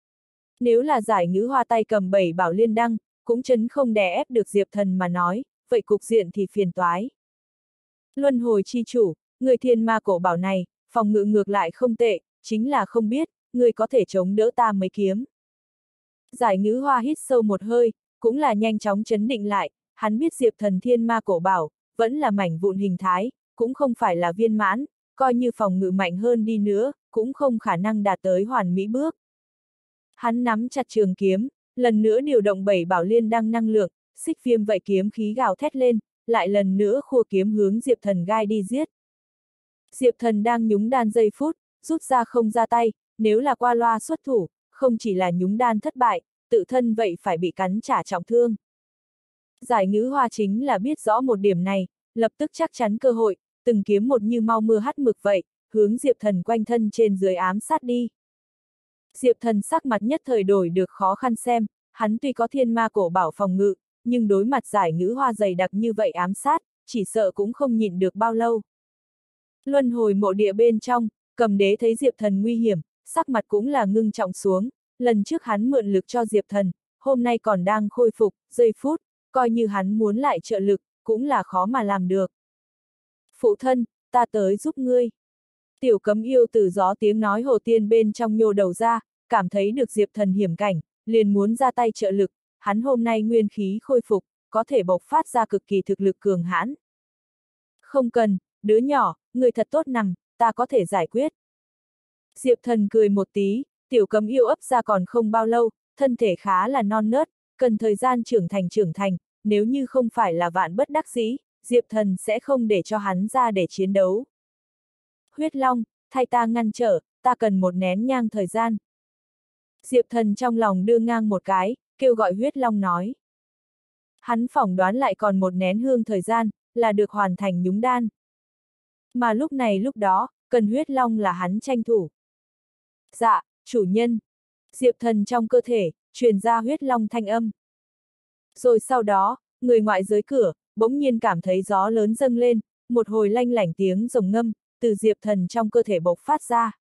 Nếu là Giải Ngữ Hoa tay cầm 7 bảo liên đăng, cũng trấn không đè ép được Diệp Thần mà nói, vậy cục diện thì phiền toái. Luân hồi chi chủ, người thiên ma cổ bảo này, phòng ngự ngược lại không tệ, chính là không biết, người có thể chống đỡ ta mấy kiếm. Giải Ngữ Hoa hít sâu một hơi, cũng là nhanh chóng trấn định lại, hắn biết Diệp Thần thiên ma cổ bảo, vẫn là mảnh vụn hình thái, cũng không phải là viên mãn, coi như phòng ngự mạnh hơn đi nữa, cũng không khả năng đạt tới hoàn mỹ bước. Hắn nắm chặt trường kiếm, lần nữa điều động 7 bảo liên đăng năng lượng, xích viêm vậy kiếm khí gào thét lên, lại lần nữa khua kiếm hướng Diệp Thần gai đi giết. Diệp Thần đang nhúng đan giây phút, rút ra không ra tay, nếu là qua loa xuất thủ, không chỉ là nhúng đan thất bại, tự thân vậy phải bị cắn trả trọng thương. Giải Ngữ Hoa chính là biết rõ một điểm này, lập tức chắc chắn cơ hội, từng kiếm một như mau mưa hắt mực vậy, hướng Diệp Thần quanh thân trên dưới ám sát đi. Diệp Thần sắc mặt nhất thời đổi được khó khăn xem, hắn tuy có thiên ma cổ bảo phòng ngự, nhưng đối mặt Giải Ngữ Hoa dày đặc như vậy ám sát, chỉ sợ cũng không nhịn được bao lâu. Luân hồi mộ địa bên trong, Cầm Đế thấy Diệp Thần nguy hiểm, sắc mặt cũng là ngưng trọng xuống, lần trước hắn mượn lực cho Diệp Thần, hôm nay còn đang khôi phục, giây phút, coi như hắn muốn lại trợ lực, cũng là khó mà làm được. Phụ thân, ta tới giúp ngươi. Tiểu Cấm Yêu từ gió tiếng nói hồ tiên bên trong nhô đầu ra, cảm thấy được Diệp Thần hiểm cảnh, liền muốn ra tay trợ lực, hắn hôm nay nguyên khí khôi phục, có thể bộc phát ra cực kỳ thực lực cường hãn. Không cần, đứa nhỏ, người thật tốt nằm, ta có thể giải quyết. Diệp Thần cười một tí, Tiểu Cấm Yêu ấp ra còn không bao lâu, thân thể khá là non nớt, cần thời gian trưởng thành, nếu như không phải là vạn bất đắc dĩ, Diệp Thần sẽ không để cho hắn ra để chiến đấu. Huyết Long, thay ta ngăn trở, ta cần một nén nhang thời gian. Diệp Thần trong lòng đưa ngang một cái, kêu gọi Huyết Long nói. Hắn phỏng đoán lại còn một nén hương thời gian, là được hoàn thành nhúng đan. Mà lúc này lúc đó, cần Huyết Long là hắn tranh thủ. Dạ, chủ nhân. Diệp Thần trong cơ thể, truyền ra Huyết Long thanh âm. Rồi sau đó, người ngoại giới cửa, bỗng nhiên cảm thấy gió lớn dâng lên, một hồi lanh lảnh tiếng rồng ngâm, từ Diệp Thần trong cơ thể bộc phát ra.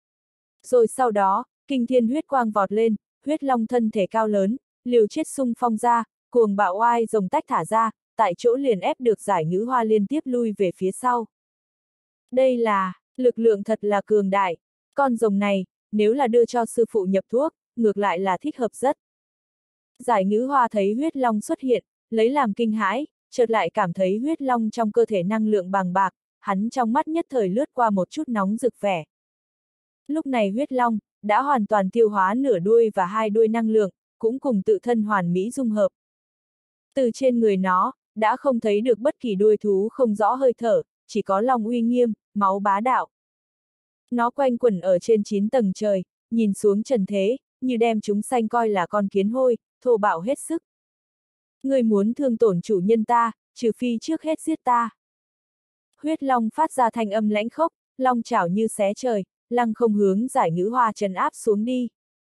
Rồi sau đó, kinh thiên huyết quang vọt lên, Huyết Long thân thể cao lớn, liều chết xung phong ra, cuồng bạo oai rồng tách thả ra, tại chỗ liền ép được Giải Ngữ Hoa liên tiếp lui về phía sau. Đây là, lực lượng thật là cường đại, con rồng này, nếu là đưa cho sư phụ nhập thuốc, ngược lại là thích hợp rất. Giải Ngữ Hoa thấy Huyết Long xuất hiện, lấy làm kinh hãi, chợt lại cảm thấy Huyết Long trong cơ thể năng lượng bàng bạc, hắn trong mắt nhất thời lướt qua một chút nóng rực vẻ. Lúc này Huyết Long đã hoàn toàn tiêu hóa nửa đuôi và 2 đuôi năng lượng, cũng cùng tự thân hoàn mỹ dung hợp. Từ trên người nó, đã không thấy được bất kỳ đuôi thú không rõ hơi thở, chỉ có long uy nghiêm, máu bá đạo. Nó quanh quẩn ở trên 9 tầng trời, nhìn xuống trần thế, như đem chúng sanh coi là con kiến hôi, thô bạo hết sức. Người muốn thương tổn chủ nhân ta, trừ phi trước hết giết ta. Huyết Long phát ra thanh âm lãnh khốc, long chảo như xé trời, lăng không hướng Giải Ngữ Hoa trấn áp xuống đi.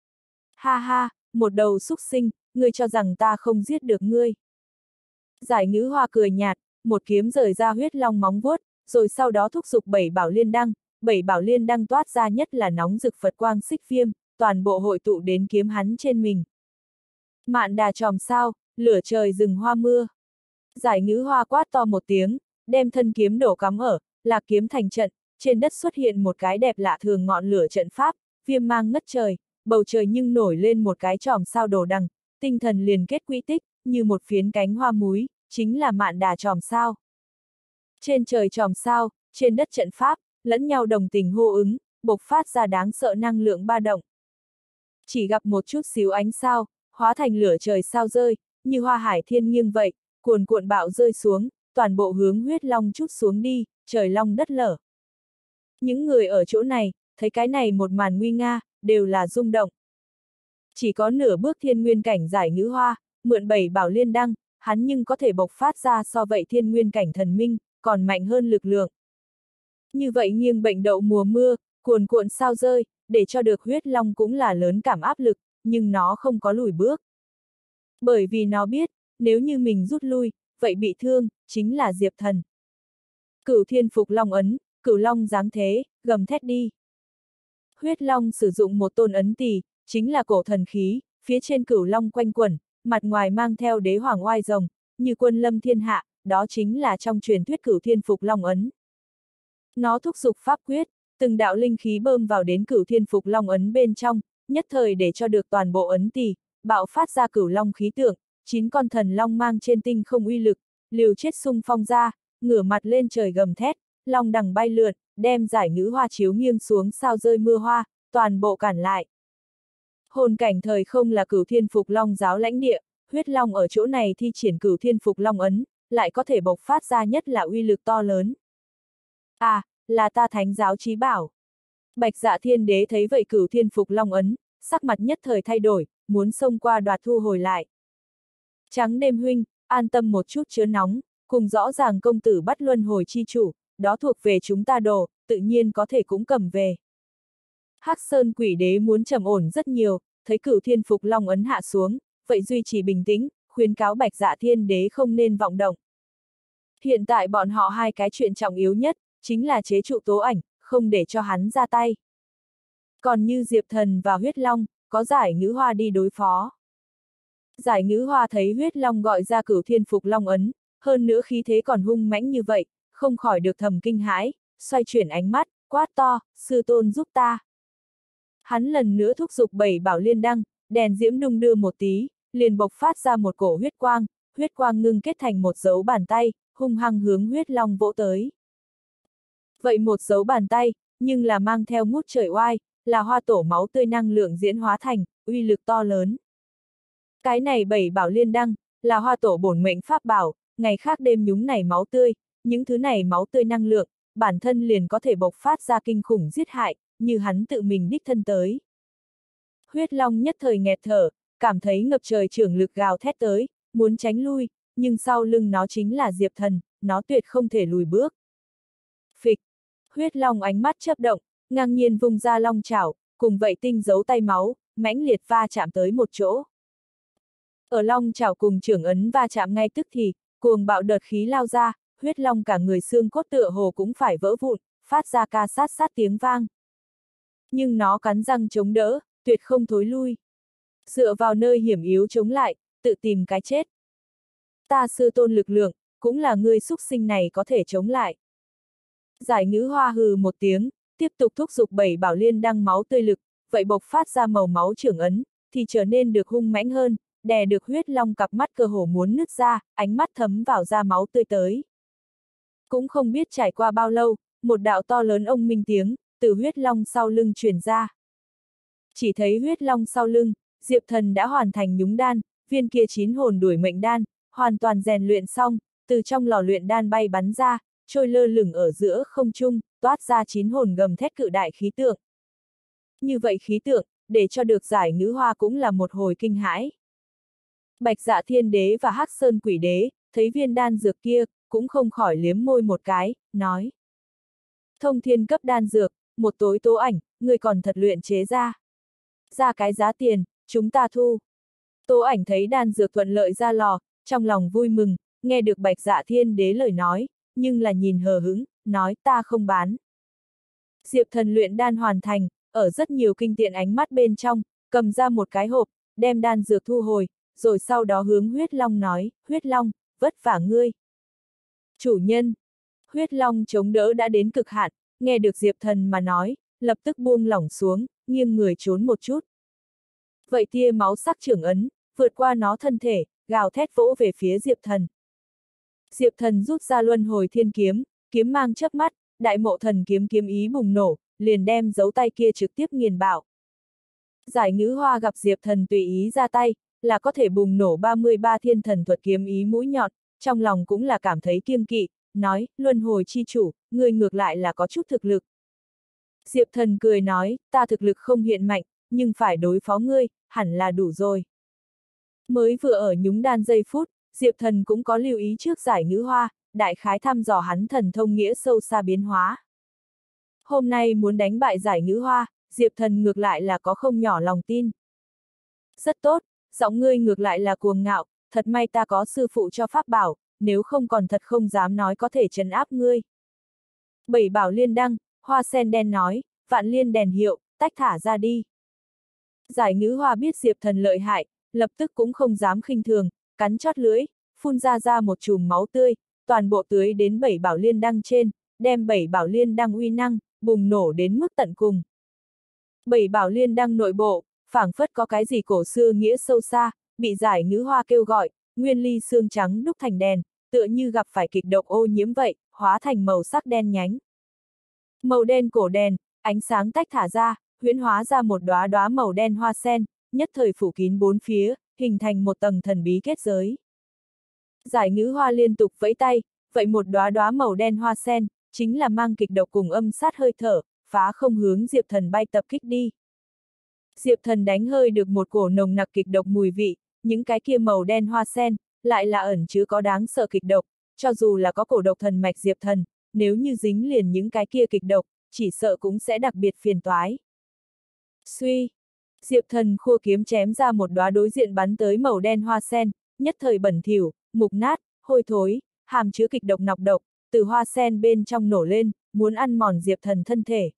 Ha ha, một đầu xúc sinh, ngươi cho rằng ta không giết được ngươi. Giải Ngữ Hoa cười nhạt, một kiếm rời ra Huyết Long móng vuốt, rồi sau đó thúc giục 7 bảo liên đăng, 7 bảo liên đăng toát ra nhất là nóng rực Phật quang xích viêm, toàn bộ hội tụ đến kiếm hắn trên mình. Mạn đà chòm sao, lửa trời rừng hoa mưa. Giải Ngữ Hoa quát to một tiếng, đem thân kiếm đổ cắm ở, Lạc Kiếm thành trận, trên đất xuất hiện một cái đẹp lạ thường ngọn lửa trận pháp, viêm mang ngất trời, bầu trời nhưng nổi lên một cái chòm sao đồ đằng, tinh thần liền kết quỹ tích, như một phiến cánh hoa múi, chính là Mạn đà chòm sao. Trên trời chòm sao, trên đất trận pháp, lẫn nhau đồng tình hô ứng, bộc phát ra đáng sợ năng lượng ba động. Chỉ gặp một chút xíu ánh sao, hóa thành lửa trời sao rơi, như hoa hải thiên nghiêng vậy, cuồn cuộn bạo rơi xuống, toàn bộ hướng huyết long trút xuống đi, trời long đất lở. Những người ở chỗ này, thấy cái này một màn nguy nga, đều là rung động. Chỉ có nửa bước thiên nguyên cảnh Giải Ngữ Hoa, mượn 7 bảo liên đăng, hắn nhưng có thể bộc phát ra so vậy thiên nguyên cảnh thần minh, còn mạnh hơn lực lượng. Như vậy nghiêng bệnh đậu mùa mưa, cuồn cuộn sao rơi, để cho được huyết long cũng là lớn cảm áp lực, nhưng nó không có lùi bước. Bởi vì nó biết, nếu như mình rút lui, vậy bị thương, chính là Diệp Thần. Cửu Thiên Phục Long ấn, Cửu Long giáng thế, gầm thét đi. Huyết long sử dụng một tôn ấn tỳ, chính là cổ thần khí, phía trên Cửu Long quanh quẩn, mặt ngoài mang theo đế hoàng oai rồng, như quân lâm thiên hạ, đó chính là trong truyền thuyết Cửu Thiên Phục Long ấn. Nó thúc giục pháp quyết, từng đạo linh khí bơm vào đến Cửu Thiên Phục Long ấn bên trong, nhất thời để cho được toàn bộ ấn tỳ, bạo phát ra Cửu Long khí tượng, 9 con thần long mang trên tinh không uy lực, liều chết xung phong ra, ngửa mặt lên trời gầm thét, long đằng bay lượn, đem Giải Ngữ Hoa chiếu nghiêng xuống sao rơi mưa hoa, toàn bộ cản lại. Hồn cảnh thời không là Cửu Thiên Phục Long giáo lãnh địa, huyết long ở chỗ này thi triển Cửu Thiên Phục Long ấn, lại có thể bộc phát ra nhất là uy lực to lớn. À, là ta thánh giáo chí bảo. Bạch Dạ Thiên Đế thấy vậy Cửu Thiên Phục Long ấn, sắc mặt nhất thời thay đổi, muốn xông qua đoạt thu hồi lại. Trắng đêm huynh, an tâm một chút chớ nóng, cùng rõ ràng công tử bắt luân hồi chi chủ, đó thuộc về chúng ta đồ, tự nhiên có thể cũng cầm về. Hắc Sơn Quỷ Đế muốn trầm ổn rất nhiều, thấy Cửu Thiên Phục Long ấn hạ xuống, vậy duy trì bình tĩnh, khuyến cáo Bạch Dạ Thiên Đế không nên vọng động. Hiện tại bọn họ hai cái chuyện trọng yếu nhất, chính là chế trụ Tố Ảnh, không để cho hắn ra tay. Còn như Diệp Thần và Huyết Long, có Giải Ngữ Hoa đi đối phó. Giải Ngữ Hoa thấy Huyết Long gọi ra Cửu Thiên Phục Long ấn, hơn nữa khí thế còn hung mãnh như vậy, không khỏi được thầm kinh hãi, xoay chuyển ánh mắt, quát to, sư tôn giúp ta. Hắn lần nữa thúc giục 7 bảo liên đăng, đèn diễm đung đưa một tí, liền bộc phát ra một cổ huyết quang ngưng kết thành một dấu bàn tay, hung hăng hướng Huyết Long vỗ tới. Vậy một dấu bàn tay, nhưng là mang theo ngút trời oai, là hoa tổ máu tươi năng lượng diễn hóa thành, uy lực to lớn. Cái này 7 bảo liên đăng, là hoa tổ bổn mệnh pháp bảo, ngày khác đêm nhúng này máu tươi, những thứ này máu tươi năng lượng, bản thân liền có thể bộc phát ra kinh khủng giết hại, như hắn tự mình đích thân tới. Huyết Long nhất thời nghẹt thở, cảm thấy ngập trời trưởng lực gào thét tới, muốn tránh lui, nhưng sau lưng nó chính là Diệp Thần, nó tuyệt không thể lùi bước. Phịch! Huyết Long ánh mắt chớp động, ngang nhiên vung ra long chảo, cùng vậy tinh dấu tay máu, mãnh liệt va chạm tới một chỗ. Ở long chảo cùng trưởng ấn va chạm ngay tức thì, cuồng bạo đợt khí lao ra, Huyết Long cả người xương cốt tựa hồ cũng phải vỡ vụn, phát ra ca sát sát tiếng vang. Nhưng nó cắn răng chống đỡ, tuyệt không thối lui. Dựa vào nơi hiểm yếu chống lại, tự tìm cái chết. Ta sư tôn lực lượng, cũng là ngươi xúc sinh này có thể chống lại. Giải Ngữ Hoa hừ một tiếng, tiếp tục thúc giục 7 bảo liên đăng máu tươi lực, vậy bộc phát ra màu máu trưởng ấn, thì trở nên được hung mãnh hơn, đè được Huyết Long cặp mắt cơ hồ muốn nứt ra, ánh mắt thấm vào ra máu tươi tới. Cũng không biết trải qua bao lâu, một đạo to lớn ông minh tiếng, từ Huyết Long sau lưng truyền ra. Chỉ thấy Huyết Long sau lưng, Diệp Thần đã hoàn thành nhúng đan, viên kia 9 hồn đuổi mệnh đan, hoàn toàn rèn luyện xong, từ trong lò luyện đan bay bắn ra, trôi lơ lửng ở giữa không trung, toát ra 9 hồn gầm thét cự đại khí tượng. Như vậy khí tượng, để cho được Giải Ngữ Hoa cũng là một hồi kinh hãi. Bạch Dạ Thiên Đế và Hắc Sơn Quỷ Đế, thấy viên đan dược kia, cũng không khỏi liếm môi một cái, nói. Thông thiên cấp đan dược, một tối Tố Ảnh, người còn thật luyện chế ra. Ra cái giá tiền, chúng ta thu. Tố Ảnh thấy đan dược thuận lợi ra lò, trong lòng vui mừng, nghe được Bạch Dạ Thiên Đế lời nói, nhưng là nhìn hờ hững, nói ta không bán. Diệp Thần luyện đan hoàn thành, ở rất nhiều kinh tiện ánh mắt bên trong, cầm ra một cái hộp, đem đan dược thu hồi, rồi sau đó hướng Huyết Long nói, Huyết Long, vất vả ngươi. Chủ nhân, Huyết Long chống đỡ đã đến cực hạn, nghe được Diệp Thần mà nói, lập tức buông lỏng xuống, nghiêng người trốn một chút. Vậy tia máu sắc trưởng ấn, vượt qua nó thân thể, gào thét vỗ về phía Diệp Thần. Diệp Thần rút ra luân hồi thiên kiếm, kiếm mang chớp mắt, đại mộ thần kiếm kiếm ý bùng nổ, liền đem dấu tay kia trực tiếp nghiền bạo. Giải Ngữ Hoa gặp Diệp Thần tùy ý ra tay, là có thể bùng nổ 33 thiên thần thuật kiếm ý mũi nhọn, trong lòng cũng là cảm thấy kiêng kỵ, nói, luân hồi chi chủ, ngươi ngược lại là có chút thực lực. Diệp Thần cười nói, ta thực lực không hiện mạnh, nhưng phải đối phó ngươi, hẳn là đủ rồi. Mới vừa ở nhúng đan giây phút, Diệp Thần cũng có lưu ý trước Giải Ngữ Hoa, đại khái thăm dò hắn thần thông nghĩa sâu xa biến hóa. Hôm nay muốn đánh bại Giải Ngữ Hoa, Diệp Thần ngược lại là có không nhỏ lòng tin. Rất tốt, giọng ngươi ngược lại là cuồng ngạo, thật may ta có sư phụ cho pháp bảo, nếu không còn thật không dám nói có thể trấn áp ngươi. Bảy bảo liên đăng, Hoa sen đen nói, vạn liên đèn hiệu, tách thả ra đi. Giải Ngữ Hoa biết Diệp Thần lợi hại, lập tức cũng không dám khinh thường, cắn chót lưỡi, phun ra một chùm máu tươi, toàn bộ tưới đến bảy bảo liên đăng trên, đem bảy bảo liên đăng uy năng, bùng nổ đến mức tận cùng. Bảy bảo liên đăng nội bộ, phảng phất có cái gì cổ xưa nghĩa sâu xa, bị Giải Ngữ Hoa kêu gọi, nguyên ly xương trắng đúc thành đèn, tựa như gặp phải kịch độc ô nhiễm vậy, hóa thành màu sắc đen nhánh. Màu đen cổ đèn, ánh sáng tách thả ra, huyễn hóa ra một đóa đóa màu đen hoa sen, nhất thời phủ kín bốn phía, hình thành một tầng thần bí kết giới. Giải Ngữ Hoa liên tục vẫy tay, vậy một đóa đóa màu đen hoa sen, chính là mang kịch độc cùng âm sát hơi thở, phá không hướng Diệp Thần bay tập kích đi. Diệp Thần đánh hơi được một cổ nồng nặc kịch độc mùi vị, những cái kia màu đen hoa sen, lại là ẩn chứa có đáng sợ kịch độc, cho dù là có cổ độc thần mạch Diệp Thần, nếu như dính liền những cái kia kịch độc, chỉ sợ cũng sẽ đặc biệt phiền toái. Suy! Diệp Thần khua kiếm chém ra một đóa đối diện bắn tới màu đen hoa sen, nhất thời bẩn thỉu, mục nát, hôi thối, hàm chứa kịch độc nọc độc, từ hoa sen bên trong nổ lên, muốn ăn mòn Diệp Thần thân thể.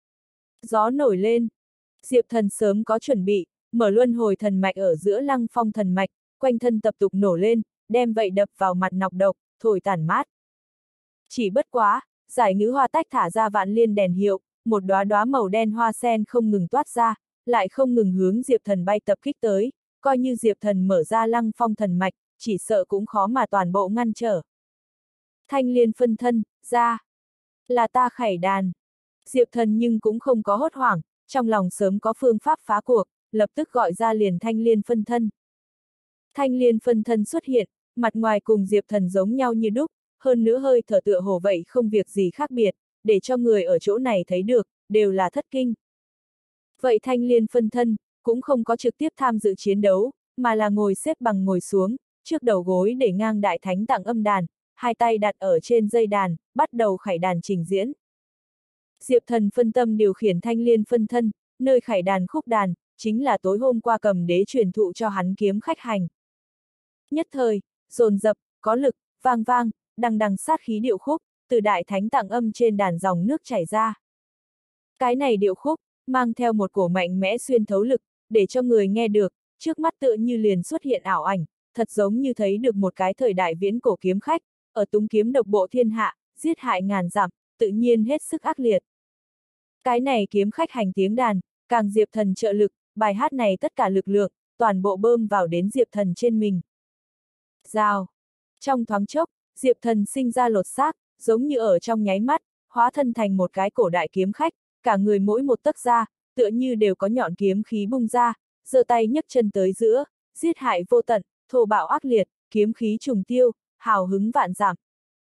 Gió nổi lên. Diệp Thần sớm có chuẩn bị, mở luân hồi thần mạch ở giữa lăng phong thần mạch, quanh thân tập tục nổ lên, đem vậy đập vào mặt nọc độc, thổi tản mát. Chỉ bất quá, Giải Ngữ Hoa tách thả ra vạn liên đèn hiệu, một đóa đóa màu đen hoa sen không ngừng toát ra, lại không ngừng hướng Diệp Thần bay tập kích tới, coi như Diệp Thần mở ra lăng phong thần mạch, chỉ sợ cũng khó mà toàn bộ ngăn trở. Thanh liên phân thân, ra. Là ta khải đàn. Diệp Thần nhưng cũng không có hốt hoảng, trong lòng sớm có phương pháp phá cuộc, lập tức gọi ra liền thanh liên phân thân. Thanh liên phân thân xuất hiện, mặt ngoài cùng Diệp Thần giống nhau như đúc, hơn nữa hơi thở tựa hồ vậy không việc gì khác biệt, để cho người ở chỗ này thấy được, đều là thất kinh. Vậy thanh liên phân thân, cũng không có trực tiếp tham dự chiến đấu, mà là ngồi xếp bằng ngồi xuống, trước đầu gối để ngang đại thánh tặng âm đàn, hai tay đặt ở trên dây đàn, bắt đầu khải đàn trình diễn. Diệp Thần phân tâm điều khiển thanh liên phân thân, nơi khải đàn khúc đàn, chính là tối hôm qua Cầm Đế truyền thụ cho hắn kiếm khách hành. Nhất thời, dồn dập, có lực, vang vang, đằng đằng sát khí điệu khúc, từ đại thánh tặng âm trên đàn dòng nước chảy ra. Cái này điệu khúc, mang theo một cổ mạnh mẽ xuyên thấu lực, để cho người nghe được, trước mắt tựa như liền xuất hiện ảo ảnh, thật giống như thấy được một cái thời đại viễn cổ kiếm khách, ở túng kiếm độc bộ thiên hạ, giết hại ngàn dặm, tự nhiên hết sức ác liệt. Cái này kiếm khách hành tiếng đàn, càng Diệp Thần trợ lực, bài hát này tất cả lực lượng, toàn bộ bơm vào đến Diệp Thần trên mình. Rào! Trong thoáng chốc, Diệp Thần sinh ra lột xác, giống như ở trong nháy mắt, hóa thân thành một cái cổ đại kiếm khách, cả người mỗi một tấc da, tựa như đều có nhọn kiếm khí bung ra, giơ tay nhấc chân tới giữa, giết hại vô tận, thô bạo ác liệt, kiếm khí trùng tiêu, hào hứng vạn giảm.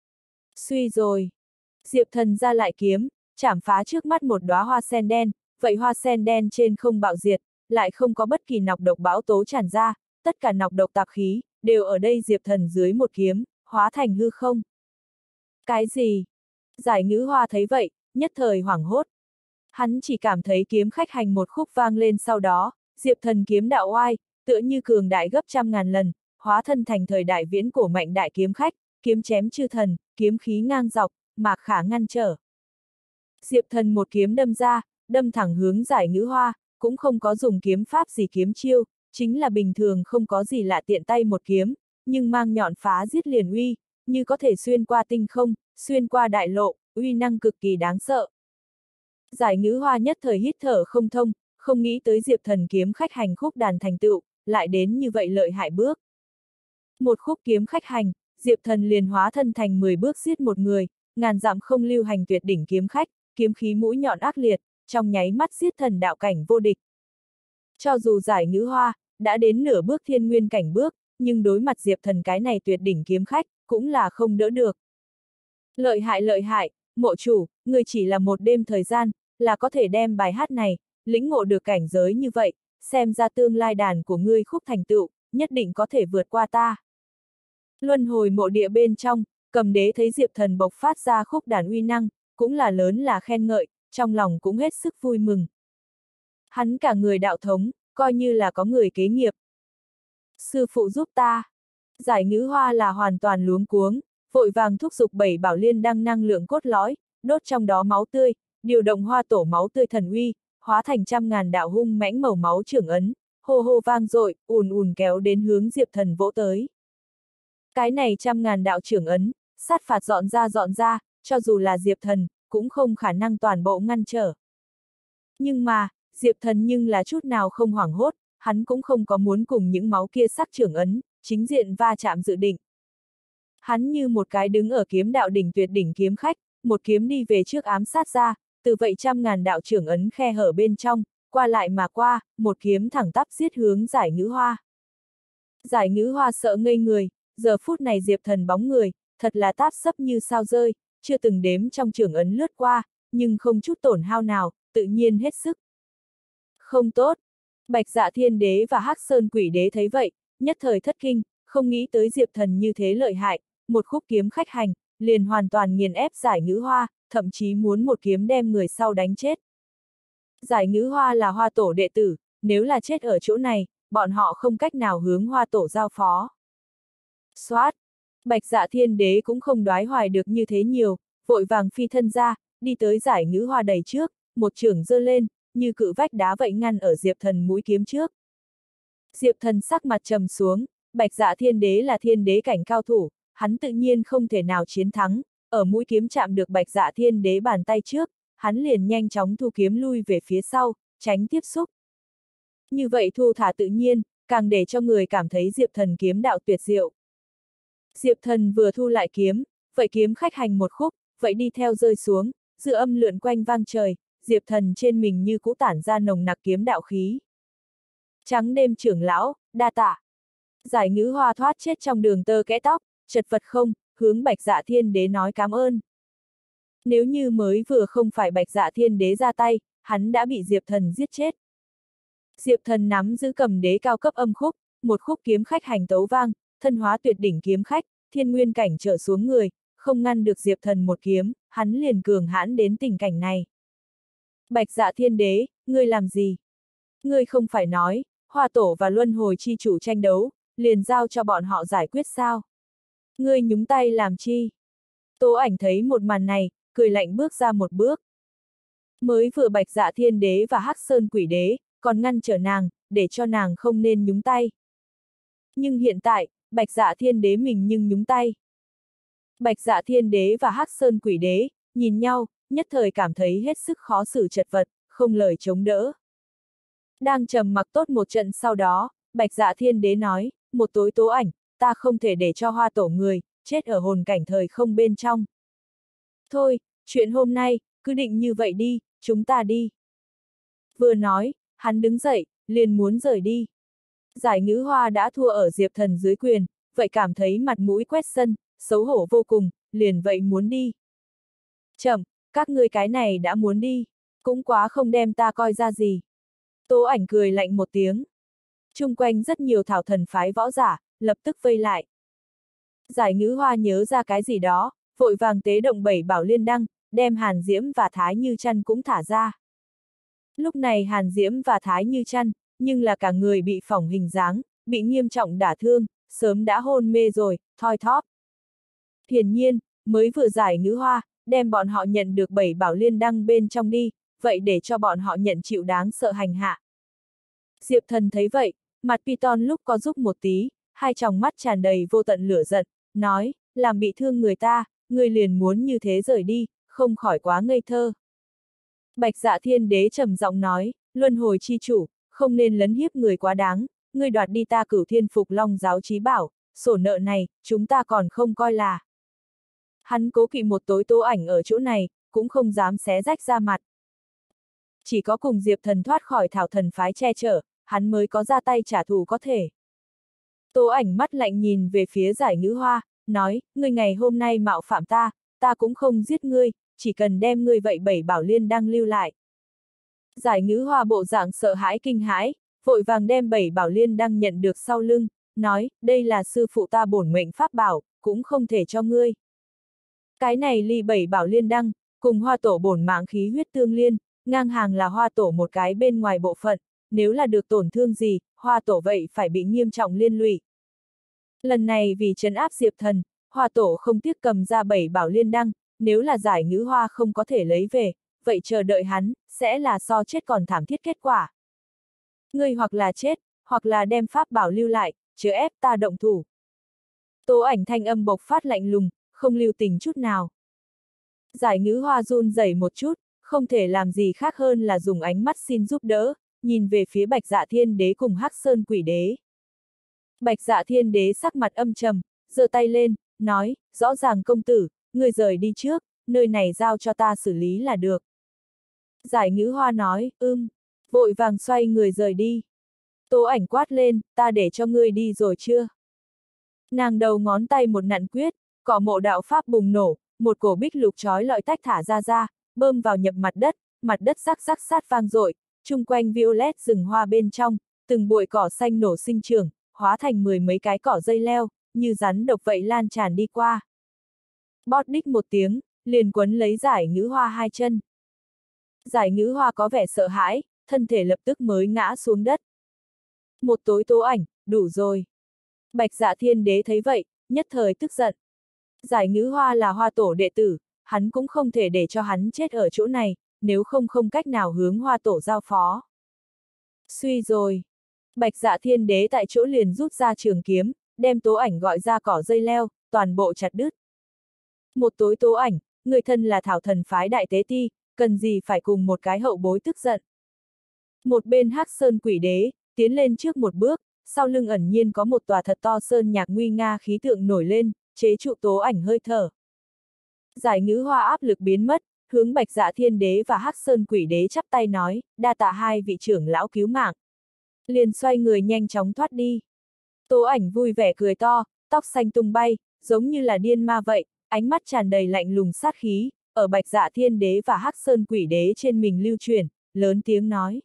Suy rồi! Diệp Thần ra lại kiếm, chảm phá trước mắt một đóa hoa sen đen, vậy hoa sen đen trên không bạo diệt, lại không có bất kỳ nọc độc bão tố tràn ra, tất cả nọc độc tạp khí, đều ở đây Diệp Thần dưới một kiếm, hóa thành hư không. Cái gì? Giải Ngữ Hoa thấy vậy, nhất thời hoảng hốt. Hắn chỉ cảm thấy kiếm khách hành một khúc vang lên sau đó, Diệp Thần kiếm đạo oai, tựa như cường đại gấp trăm ngàn lần, hóa thân thành thời đại viễn cổ mạnh đại kiếm khách, kiếm chém chư thần, kiếm khí ngang dọc, mạc khả ngăn trở. Diệp Thần một kiếm đâm ra, đâm thẳng hướng Giải Ngữ Hoa, cũng không có dùng kiếm pháp gì kiếm chiêu, chính là bình thường không có gì lạ tiện tay một kiếm, nhưng mang nhọn phá giết liền uy, như có thể xuyên qua tinh không, xuyên qua đại lộ, uy năng cực kỳ đáng sợ. Giải Ngữ Hoa nhất thời hít thở không thông, không nghĩ tới Diệp Thần kiếm khách hành khúc đàn thành tựu, lại đến như vậy lợi hại bước. Một khúc kiếm khách hành, Diệp Thần liền hóa thân thành 10 bước giết một người, ngàn dặm không lưu hành tuyệt đỉnh kiếm khách, kiếm khí mũi nhọn ác liệt, trong nháy mắt giết thần đạo cảnh vô địch. Cho dù Giải Ngữ Hoa đã đến nửa bước thiên nguyên cảnh bước, nhưng đối mặt Diệp Thần cái này tuyệt đỉnh kiếm khách, cũng là không đỡ được. Lợi hại, mộ chủ, người chỉ là một đêm thời gian, là có thể đem bài hát này, lĩnh ngộ được cảnh giới như vậy, xem ra tương lai đàn của ngươi khúc thành tựu, nhất định có thể vượt qua ta. Luân hồi mộ địa bên trong, Cầm Đế thấy Diệp Thần bộc phát ra khúc đàn uy năng, cũng là lớn là khen ngợi, trong lòng cũng hết sức vui mừng. Hắn cả người đạo thống, coi như là có người kế nghiệp. Sư phụ giúp ta. Giải Ngữ Hoa là hoàn toàn luống cuống, vội vàng thúc giục 7 bảo liên đăng năng lượng cốt lõi, đốt trong đó máu tươi, điều động hoa tổ máu tươi thần uy, hóa thành trăm ngàn đạo hung mãnh màu máu trưởng ấn, hô hô vang dội, ùn ùn kéo đến hướng Diệp Thần vỗ tới. Cái này trăm ngàn đạo trưởng ấn, sát phạt dọn ra, cho dù là Diệp Thần, cũng không khả năng toàn bộ ngăn trở. Nhưng mà, Diệp Thần nhưng là chút nào không hoảng hốt, hắn cũng không có muốn cùng những máu kia sắc trưởng ấn, chính diện va chạm dự định. Hắn như một cái đứng ở kiếm đạo đỉnh tuyệt đỉnh kiếm khách, một kiếm đi về trước ám sát ra, từ vậy trăm ngàn đạo trưởng ấn khe hở bên trong, qua lại mà qua, một kiếm thẳng tắp giết hướng Giải Ngữ Hoa. Giải Ngữ Hoa sợ ngây người, giờ phút này Diệp Thần bóng người, thật là táp sấp như sao rơi, chưa từng đếm trong trưởng ấn lướt qua, nhưng không chút tổn hao nào, tự nhiên hết sức. Không tốt. Bạch Dạ Thiên Đế và Hắc Sơn Quỷ Đế thấy vậy, nhất thời thất kinh, không nghĩ tới Diệp Thần như thế lợi hại, một khúc kiếm khách hành, liền hoàn toàn nghiền ép Giải Ngữ Hoa, thậm chí muốn một kiếm đem người sau đánh chết. Giải Ngữ Hoa là Hoa Tổ đệ tử, nếu là chết ở chỗ này, bọn họ không cách nào hướng Hoa Tổ giao phó. Xoát! Bạch Dạ Thiên Đế cũng không đoái hoài được như thế nhiều, vội vàng phi thân ra, đi tới Giải Ngữ Hoa đầy trước, một chưởng giơ lên, như cự vách đá vậy ngăn ở Diệp Thần mũi kiếm trước. Diệp Thần sắc mặt trầm xuống, Bạch Dạ Thiên Đế là thiên đế cảnh cao thủ, hắn tự nhiên không thể nào chiến thắng, ở mũi kiếm chạm được Bạch Dạ Thiên Đế bàn tay trước, hắn liền nhanh chóng thu kiếm lui về phía sau, tránh tiếp xúc. Như vậy thu thả tự nhiên, càng để cho người cảm thấy Diệp Thần kiếm đạo tuyệt diệu. Diệp Thần vừa thu lại kiếm, vậy kiếm khách hành một khúc, vậy đi theo rơi xuống, dư âm lượn quanh vang trời, Diệp Thần trên mình như cũ tản ra nồng nặc kiếm đạo khí. Trắng đêm trưởng lão, đa tạ. Giải Ngữ Hoa thoát chết trong đường tơ kẽ tóc, chật vật không, hướng Bạch Dạ Thiên Đế nói cảm ơn. Nếu như mới vừa không phải Bạch Dạ Thiên Đế ra tay, hắn đã bị Diệp Thần giết chết. Diệp Thần nắm giữ Cầm Đế cao cấp âm khúc, một khúc kiếm khách hành tấu vang, thân hóa tuyệt đỉnh kiếm khách, thiên nguyên cảnh trở xuống người, không ngăn được Diệp Thần một kiếm, hắn liền cường hãn đến tình cảnh này. Bạch Dạ Thiên Đế, ngươi làm gì? Ngươi không phải nói, Hoa Tổ và Luân Hồi chi chủ tranh đấu, liền giao cho bọn họ giải quyết sao? Ngươi nhúng tay làm chi? Tố Ảnh thấy một màn này, cười lạnh bước ra một bước. Mới vừa Bạch Dạ Thiên Đế và Hắc Sơn Quỷ Đế, còn ngăn trở nàng, để cho nàng không nên nhúng tay. Nhưng hiện tại, Bạch Dạ Thiên Đế mình nhưng nhúng tay. Bạch Dạ Thiên Đế và Hắc Sơn Quỷ Đế, nhìn nhau, nhất thời cảm thấy hết sức khó xử chật vật, không lời chống đỡ. Đang trầm mặc tốt một trận sau đó, Bạch Dạ Thiên Đế nói, một tối Tố Ảnh, ta không thể để cho Hoa Tổ người, chết ở hồn cảnh thời không bên trong. Thôi, chuyện hôm nay, cứ định như vậy đi, chúng ta đi. Vừa nói, hắn đứng dậy, liền muốn rời đi. Giải Ngữ Hoa đã thua ở Diệp Thần dưới quyền, vậy cảm thấy mặt mũi quét sân, xấu hổ vô cùng, liền vậy muốn đi. Chậm, các ngươi cái này đã muốn đi, cũng quá không đem ta coi ra gì. Tố Ảnh cười lạnh một tiếng. Chung quanh rất nhiều thảo thần phái võ giả, lập tức vây lại. Giải Ngữ Hoa nhớ ra cái gì đó, vội vàng tế động 7 bảo liên đăng, đem Hàn Diễm và Thái Như Chân cũng thả ra. Lúc này Hàn Diễm và Thái Như Chân, nhưng là cả người bị phỏng hình dáng, bị nghiêm trọng đả thương, sớm đã hôn mê rồi, thoi thóp. Hiển nhiên, mới vừa Giải Ngữ Hoa, đem bọn họ nhận được 7 bảo liên đăng bên trong đi, vậy để cho bọn họ nhận chịu đáng sợ hành hạ. Diệp Thần thấy vậy, Mặt Python lúc có giúp một tí, hai tròng mắt tràn đầy vô tận lửa giận, nói, làm bị thương người ta, người liền muốn như thế rời đi, không khỏi quá ngây thơ. Bạch Dạ Thiên Đế trầm giọng nói, luân hồi chi chủ, không nên lấn hiếp người quá đáng, ngươi đoạt đi ta Cửu Thiên Phục Long giáo chí bảo, sổ nợ này, chúng ta còn không coi là. Hắn cố kỵ một tối Tố Ảnh ở chỗ này, cũng không dám xé rách ra mặt. Chỉ có cùng Diệp Thần thoát khỏi Thảo Thần phái che chở, hắn mới có ra tay trả thù có thể. Tố Ảnh mắt lạnh nhìn về phía Giải Ngữ Hoa, nói, ngươi ngày hôm nay mạo phạm ta, ta cũng không giết ngươi, chỉ cần đem ngươi vậy 7 bảo liên đăng lưu lại. Giải Ngữ Hoa bộ dạng sợ hãi kinh hãi, vội vàng đem 7 bảo liên đăng nhận được sau lưng, nói, đây là sư phụ ta bổn mệnh pháp bảo, cũng không thể cho ngươi. Cái này ly 7 bảo liên đăng, cùng Hoa Tổ bổn mạng khí huyết tương liên, ngang hàng là Hoa Tổ một cái bên ngoài bộ phận, nếu là được tổn thương gì, Hoa Tổ vậy phải bị nghiêm trọng liên lụy. Lần này vì trấn áp Diệp Thần, Hoa Tổ không tiếc cầm ra 7 bảo liên đăng, nếu là Giải Ngữ Hoa không có thể lấy về, vậy chờ đợi hắn, sẽ là so chết còn thảm thiết kết quả. Ngươi hoặc là chết, hoặc là đem pháp bảo lưu lại, chớ ép ta động thủ. Tố Ảnh thanh âm bộc phát lạnh lùng, không lưu tình chút nào. Giải Ngữ Hoa run rẩy một chút, không thể làm gì khác hơn là dùng ánh mắt xin giúp đỡ, nhìn về phía Bạch Dạ Thiên Đế cùng Hắc Sơn Quỷ Đế. Bạch Dạ Thiên Đế sắc mặt âm trầm, giơ tay lên, nói, rõ ràng công tử, ngươi rời đi trước, nơi này giao cho ta xử lý là được. Giải Ngữ Hoa nói, vội vàng xoay người rời đi. Tố Ảnh quát lên, ta để cho ngươi đi rồi chưa? Nàng đầu ngón tay một nặn quyết, cỏ mộ đạo pháp bùng nổ, một cổ bích lục chói lọi tách thả ra, bơm vào nhập mặt đất rắc rắc sát vang dội, chung quanh violet rừng hoa bên trong, từng bụi cỏ xanh nổ sinh trưởng, hóa thành 10 mấy cái cỏ dây leo, như rắn độc vậy lan tràn đi qua. Bót đích một tiếng, liền quấn lấy Giải Ngữ Hoa hai chân. Giải Ngữ Hoa có vẻ sợ hãi, thân thể lập tức mới ngã xuống đất. Một tối Tố Ảnh, đủ rồi. Bạch Dạ Thiên Đế thấy vậy, nhất thời tức giận. Giải Ngữ Hoa là Hoa Tổ đệ tử, hắn cũng không thể để cho hắn chết ở chỗ này, nếu không cách nào hướng Hoa Tổ giao phó. Suy rồi. Bạch Dạ Thiên Đế tại chỗ liền rút ra trường kiếm, đem Tố Ảnh gọi ra cỏ dây leo, toàn bộ chặt đứt. Một tối Tố Ảnh, người thân là Thảo Thần phái đại tế ti, cần gì phải cùng một cái hậu bối tức giận. Một bên Hắc Sơn Quỷ Đế, tiến lên trước một bước, sau lưng ẩn nhiên có một tòa thật to sơn nhạc nguy nga khí tượng nổi lên, chế trụ Tố Ảnh hơi thở. Giải Ngữ Hoa áp lực biến mất, hướng Bạch Dạ Thiên Đế và Hắc Sơn Quỷ Đế chắp tay nói, đa tạ hai vị trưởng lão cứu mạng. Liền xoay người nhanh chóng thoát đi. Tố Ảnh vui vẻ cười to, tóc xanh tung bay, giống như là điên ma vậy, ánh mắt tràn đầy lạnh lùng sát khí, ở Bạch Dạ Thiên Đế và Hắc Sơn Quỷ Đế trên mình lưu truyền, lớn tiếng nói.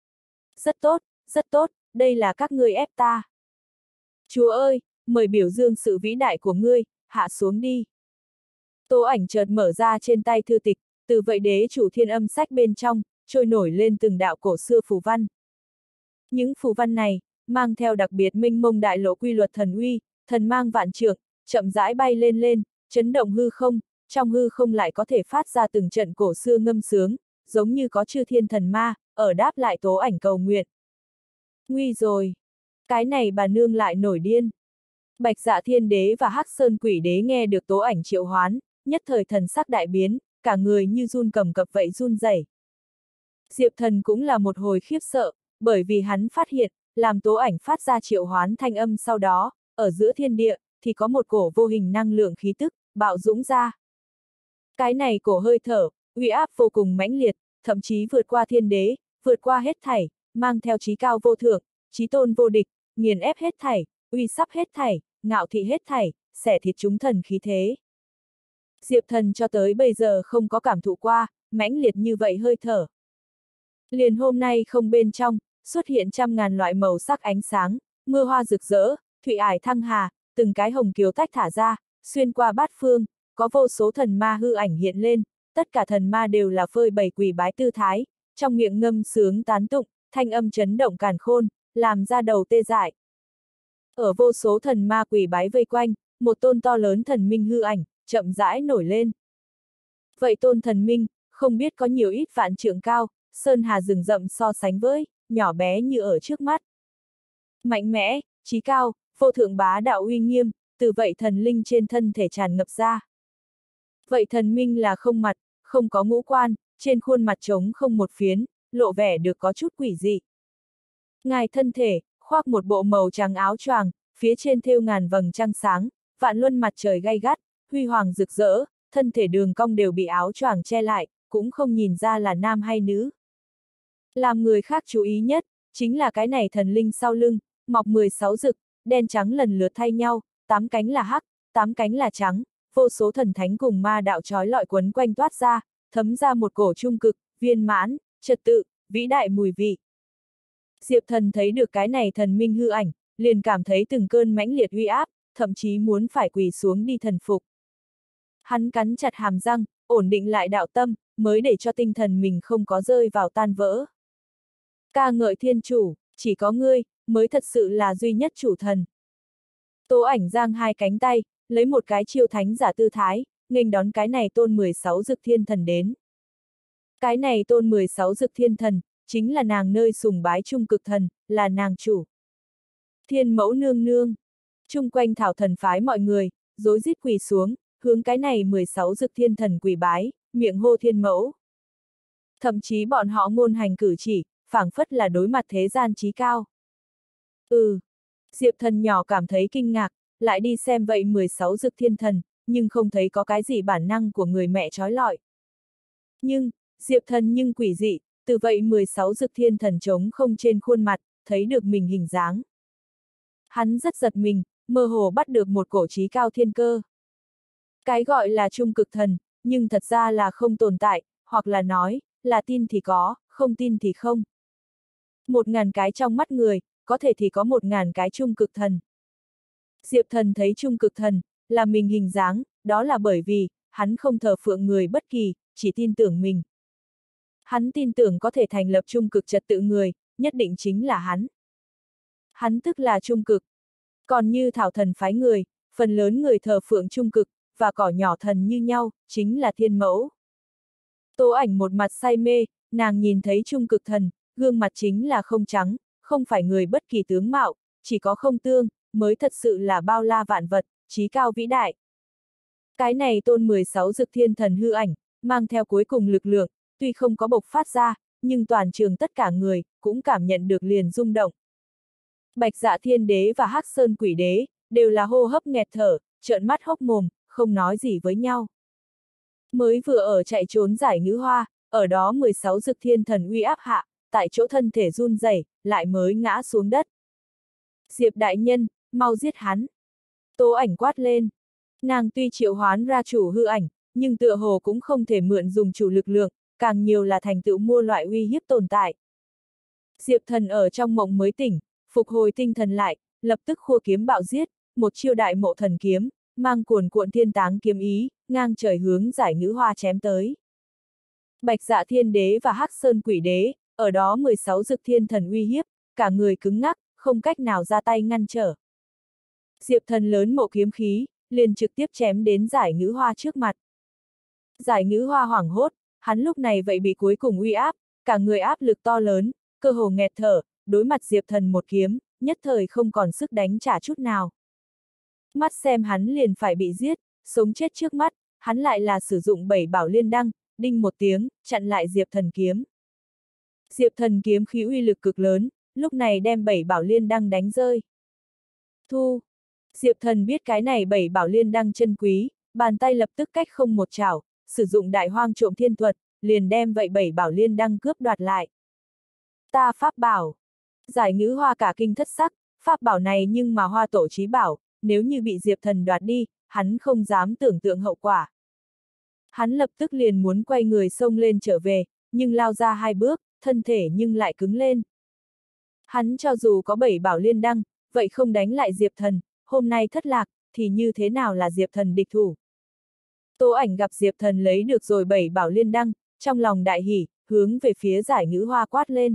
Rất tốt, đây là các ngươi ép ta. Chúa ơi, mời biểu dương sự vĩ đại của ngươi, hạ xuống đi. Tố Ảnh chợt mở ra trên tay thư tịch, từ vậy đế chủ thiên âm sách bên trong, trôi nổi lên từng đạo cổ xưa phù văn. Những phù văn này, mang theo đặc biệt minh mông đại lộ quy luật thần uy, thần mang vạn trượng, chậm rãi bay lên, chấn động hư không, trong hư không lại có thể phát ra từng trận cổ xưa ngâm sướng, giống như có chư thiên thần ma, ở đáp lại Tố Ảnh cầu nguyện. Nguy rồi! Cái này bà nương lại nổi điên. Bạch Dạ Thiên Đế và Hắc Sơn Quỷ Đế nghe được Tố Ảnh triệu hoán, nhất thời thần sắc đại biến, cả người như run cầm cập vậy run rẩy. Diệp Thần cũng là một hồi khiếp sợ, bởi vì hắn phát hiện, làm Tố Ảnh phát ra triệu hoán thanh âm sau đó, ở giữa thiên địa, thì có một cổ vô hình năng lượng khí tức, bạo dũng ra. Cái này cổ hơi thở, uy áp vô cùng mãnh liệt, thậm chí vượt qua thiên đế, vượt qua hết thảy, mang theo chí cao vô thượng, chí tôn vô địch, nghiền ép hết thảy, uy sắp hết thảy, ngạo thị hết thảy, xẻ thịt chúng thần khí thế. Diệp Thần cho tới bây giờ không có cảm thụ qua, mãnh liệt như vậy hơi thở. Liền hôm nay không bên trong, xuất hiện trăm ngàn loại màu sắc ánh sáng, mưa hoa rực rỡ, thụy ải thăng hà, từng cái hồng kiều tách thả ra, xuyên qua bát phương, có vô số thần ma hư ảnh hiện lên, tất cả thần ma đều là phơi bày quỳ bái tư thái, trong miệng ngâm sướng tán tụng, thanh âm chấn động càn khôn, làm ra đầu tê dại. Ở vô số thần ma quỳ bái vây quanh, một tôn to lớn thần minh hư ảnh, chậm rãi nổi lên. Vậy tôn thần minh, không biết có nhiều ít vạn trượng cao, sơn hà rừng rậm so sánh với, nhỏ bé như ở trước mắt. Mạnh mẽ, chí cao, vô thượng bá đạo uy nghiêm, từ vậy thần linh trên thân thể tràn ngập ra. Vậy thần minh là không mặt, không có ngũ quan, trên khuôn mặt trống không một phiến, lộ vẻ được có chút quỷ dị. Ngài thân thể, khoác một bộ màu trắng áo choàng, phía trên thêu ngàn vầng trăng sáng, vạn luân mặt trời gay gắt, huy hoàng rực rỡ, thân thể đường cong đều bị áo choàng che lại, cũng không nhìn ra là nam hay nữ. Làm người khác chú ý nhất, chính là cái này thần linh sau lưng, mọc 16 rực, đen trắng lần lượt thay nhau, 8 cánh là hắc, 8 cánh là trắng, vô số thần thánh cùng ma đạo trói lọi quấn quanh toát ra, thấm ra một cổ trung cực, viên mãn, trật tự, vĩ đại mùi vị. Diệp Thần thấy được cái này thần minh hư ảnh, liền cảm thấy từng cơn mãnh liệt uy áp, thậm chí muốn phải quỳ xuống đi thần phục. Hắn cắn chặt hàm răng, ổn định lại đạo tâm, mới để cho tinh thần mình không có rơi vào tan vỡ. Ca ngợi thiên chủ, chỉ có ngươi, mới thật sự là duy nhất chủ thần. Tố Ảnh giang hai cánh tay, lấy một cái chiêu thánh giả tư thái, nghênh đón cái này tôn 16 dực thiên thần đến. Cái này tôn 16 dực thiên thần, chính là nàng nơi sùng bái trung cực thần, là nàng chủ. Thiên mẫu nương nương. Chung quanh thảo thần phái mọi người, rối rít quỳ xuống, hướng cái này 16 dực thiên thần quỳ bái, miệng hô thiên mẫu. Thậm chí bọn họ ngôn hành cử chỉ, phảng phất là đối mặt thế gian chí cao. Diệp Thần nhỏ cảm thấy kinh ngạc, lại đi xem vậy 16 dực thiên thần, nhưng không thấy có cái gì bản năng của người mẹ trói lọi. Nhưng, Diệp Thần nhưng quỷ dị, từ vậy 16 dực thiên thần trống không trên khuôn mặt, thấy được mình hình dáng. Hắn rất giật mình, mơ hồ bắt được một cổ chí cao thiên cơ. Cái gọi là trung cực thần, nhưng thật ra là không tồn tại, hoặc là nói, là tin thì có, không tin thì không. 1000 cái trong mắt người, có thể thì có 1000 cái trung cực thần. Diệp Thần thấy trung cực thần, là mình hình dáng, đó là bởi vì, hắn không thờ phượng người bất kỳ, chỉ tin tưởng mình. Hắn tin tưởng có thể thành lập trung cực trật tự người, nhất định chính là hắn. Hắn tức là trung cực. Còn như thảo thần phái người, phần lớn người thờ phượng trung cực, và cỏ nhỏ thần như nhau, chính là thiên mẫu. Tố Ảnh một mặt say mê, nàng nhìn thấy trung cực thần, gương mặt chính là không trắng, không phải người bất kỳ tướng mạo, chỉ có không tương, mới thật sự là bao la vạn vật, chí cao vĩ đại. Cái này tôn 16 dực thiên thần hư ảnh, mang theo cuối cùng lực lượng, tuy không có bộc phát ra, nhưng toàn trường tất cả người, cũng cảm nhận được liền rung động. Bạch Dạ Thiên Đế và Hắc Sơn Quỷ Đế, đều là hô hấp nghẹt thở, trợn mắt hốc mồm, không nói gì với nhau. Mới vừa ở chạy trốn giải ngữ hoa, ở đó 16 dực thiên thần uy áp hạ, tại chỗ thân thể run rẩy, lại mới ngã xuống đất. Diệp đại nhân, mau giết hắn. Tố Ảnh quát lên. Nàng tuy triệu hoán ra chủ hư ảnh, nhưng tựa hồ cũng không thể mượn dùng chủ lực lượng, càng nhiều là thành tựu mua loại uy hiếp tồn tại. Diệp Thần ở trong mộng mới tỉnh, phục hồi tinh thần lại, lập tức khua kiếm bạo giết, một chiêu đại mộ thần kiếm, mang cuồn cuộn thiên táng kiếm ý, ngang trời hướng giải ngữ hoa chém tới. Bạch Dạ Thiên Đế và Hắc Sơn Quỷ Đế, ở đó 16 dực thiên thần uy hiếp, cả người cứng ngắc, không cách nào ra tay ngăn trở. Diệp Thần lớn mộ kiếm khí, liền trực tiếp chém đến giải ngữ hoa trước mặt. Giải ngữ hoa hoảng hốt, hắn lúc này vậy bị cuối cùng uy áp, cả người áp lực to lớn, cơ hồ nghẹt thở, đối mặt Diệp Thần một kiếm, nhất thời không còn sức đánh trả chút nào. Mắt xem hắn liền phải bị giết, sống chết trước mắt, hắn lại là sử dụng 7 bảo liên đăng, đinh một tiếng, chặn lại Diệp Thần kiếm. Diệp Thần kiếm khí uy lực cực lớn, lúc này đem 7 bảo liên đăng đánh rơi. Thu! Diệp Thần biết cái này 7 bảo liên đăng chân quý, bàn tay lập tức cách không một chảo, sử dụng đại hoang trộm thiên thuật, liền đem vậy 7 bảo liên đăng cướp đoạt lại. Ta pháp bảo! Giải ngữ hoa cả kinh thất sắc, pháp bảo này nhưng mà hoa tổ chí bảo, nếu như bị Diệp Thần đoạt đi, hắn không dám tưởng tượng hậu quả. Hắn lập tức liền muốn quay người xông lên trở về, nhưng lao ra 2 bước, thân thể nhưng lại cứng lên. Hắn cho dù có 7 bảo liên đăng, vậy không đánh lại Diệp Thần, hôm nay thất lạc, thì như thế nào là Diệp Thần địch thủ. Tố Ảnh gặp Diệp Thần lấy được rồi 7 bảo liên đăng, trong lòng đại hỉ, hướng về phía giải ngữ hoa quát lên.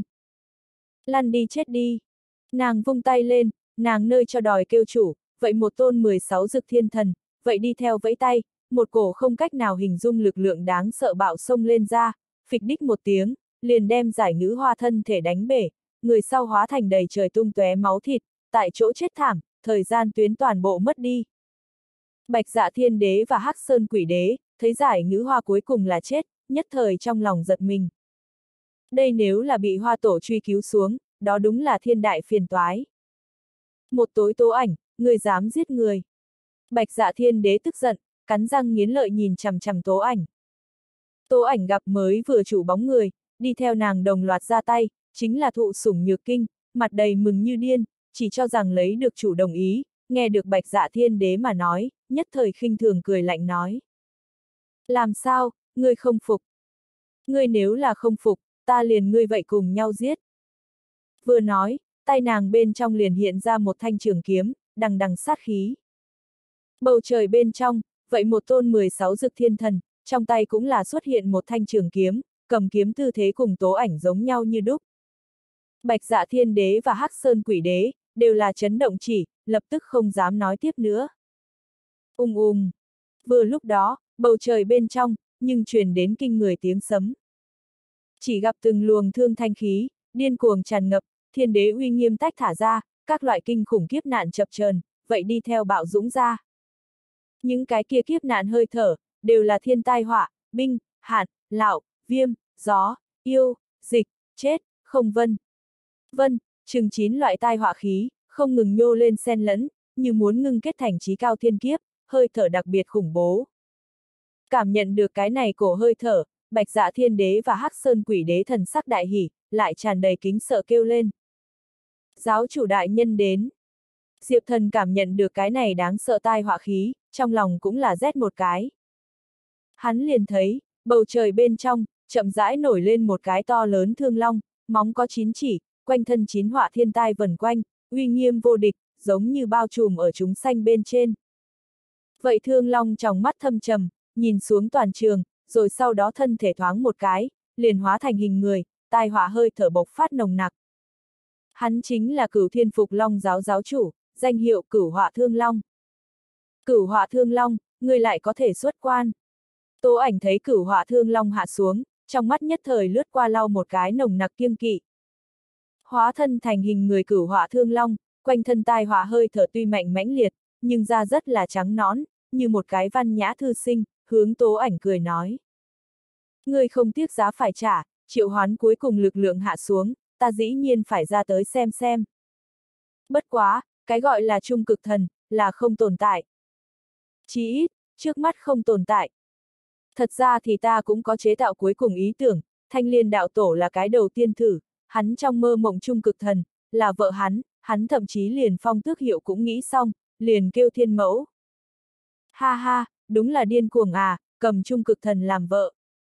Lăn đi chết đi. Nàng vung tay lên, nàng nơi cho đòi kêu chủ, vậy một tôn 16 dực thiên thần, vậy đi theo vẫy tay, một cổ không cách nào hình dung lực lượng đáng sợ bạo xông lên ra, phịch đích một tiếng, liền đem giải ngữ hoa thân thể đánh bể, người sau hóa thành đầy trời tung tóe máu thịt, tại chỗ chết thảm, thời gian tuyến toàn bộ mất đi. Bạch Dạ Thiên Đế và Hắc Sơn Quỷ Đế, thấy giải ngữ hoa cuối cùng là chết, nhất thời trong lòng giật mình. Đây nếu là bị hoa tổ truy cứu xuống, đó đúng là thiên đại phiền toái. Một tối Tố Ảnh, người dám giết người. Bạch Dạ Thiên Đế tức giận, cắn răng nghiến lợi nhìn chằm chằm Tố Ảnh. Tố Ảnh gặp mới vừa chủ bóng người, đi theo nàng đồng loạt ra tay, chính là Thụ Sủng Nhược Kinh, mặt đầy mừng như điên, chỉ cho rằng lấy được chủ đồng ý, nghe được Bạch Dạ Thiên Đế mà nói, nhất thời khinh thường cười lạnh nói. Làm sao, ngươi không phục? Ngươi nếu là không phục, ta liền ngươi vậy cùng nhau giết. Vừa nói, tay nàng bên trong liền hiện ra một thanh trường kiếm, đằng đằng sát khí. Bầu trời bên trong, vậy một tôn 16 dực thiên thần, trong tay cũng là xuất hiện một thanh trường kiếm, cầm kiếm tư thế cùng Tố Ảnh giống nhau như đúc. Bạch Dạ Thiên Đế và Hắc Sơn Quỷ Đế, đều là chấn động chỉ, lập tức không dám nói tiếp nữa. Vừa lúc đó, bầu trời bên trong, nhưng truyền đến kinh người tiếng sấm. Chỉ gặp từng luồng thương thanh khí, điên cuồng tràn ngập, thiên đế uy nghiêm tách thả ra, các loại kinh khủng kiếp nạn chập chờn, vậy đi theo bạo dũng ra. Những cái kia kiếp nạn hơi thở, đều là thiên tai họa, binh, hạn, lạo, viêm, gió, yêu, dịch, chết, không vân, chừng 9 loại tai họa khí, không ngừng nhô lên xen lẫn, như muốn ngưng kết thành chí cao thiên kiếp, hơi thở đặc biệt khủng bố. Cảm nhận được cái này cổ hơi thở, Bạch Dạ Thiên Đế và Hắc Sơn Quỷ Đế thần sắc đại hỉ, lại tràn đầy kính sợ kêu lên. Giáo chủ đại nhân đến. Diệp Thần cảm nhận được cái này đáng sợ tai họa khí, trong lòng cũng là rét một cái. Hắn liền thấy, bầu trời bên trong, chậm rãi nổi lên một cái to lớn thương long, móng có 9 chỉ, quanh thân 9 họa thiên tai vần quanh, uy nghiêm vô địch, giống như bao trùm ở chúng sanh bên trên. Vậy thương long trong mắt thâm trầm, nhìn xuống toàn trường, rồi sau đó thân thể thoáng một cái, liền hóa thành hình người, tai họa hơi thở bộc phát nồng nặc. Hắn chính là Cửu Thiên Phục Long giáo giáo chủ, danh hiệu Cửu Họa Thương Long. Cửu Họa Thương Long, người lại có thể xuất quan. Tố Ảnh thấy Cửu Họa Thương Long hạ xuống, trong mắt nhất thời lướt qua lau một cái nồng nặc kiêng kỵ. Hóa thân thành hình người Cửu Họa Thương Long, quanh thân tai họa hơi thở tuy mạnh mãnh liệt, nhưng da rất là trắng nõn, như một cái văn nhã thư sinh, hướng Tố Ảnh cười nói. Ngươi không tiếc giá phải trả, triệu hoán cuối cùng lực lượng hạ xuống, ta dĩ nhiên phải ra tới xem. Bất quá, cái gọi là trung cực thần, là không tồn tại. Chí ít, trước mắt không tồn tại. Thật ra thì ta cũng có chế tạo cuối cùng ý tưởng, Thanh Liên đạo tổ là cái đầu tiên thử, hắn trong mơ mộng trung cực thần, là vợ hắn thậm chí liền phong tước hiệu cũng nghĩ xong, liền kêu thiên mẫu. Ha ha, đúng là điên cuồng à, cầm trung cực thần làm vợ.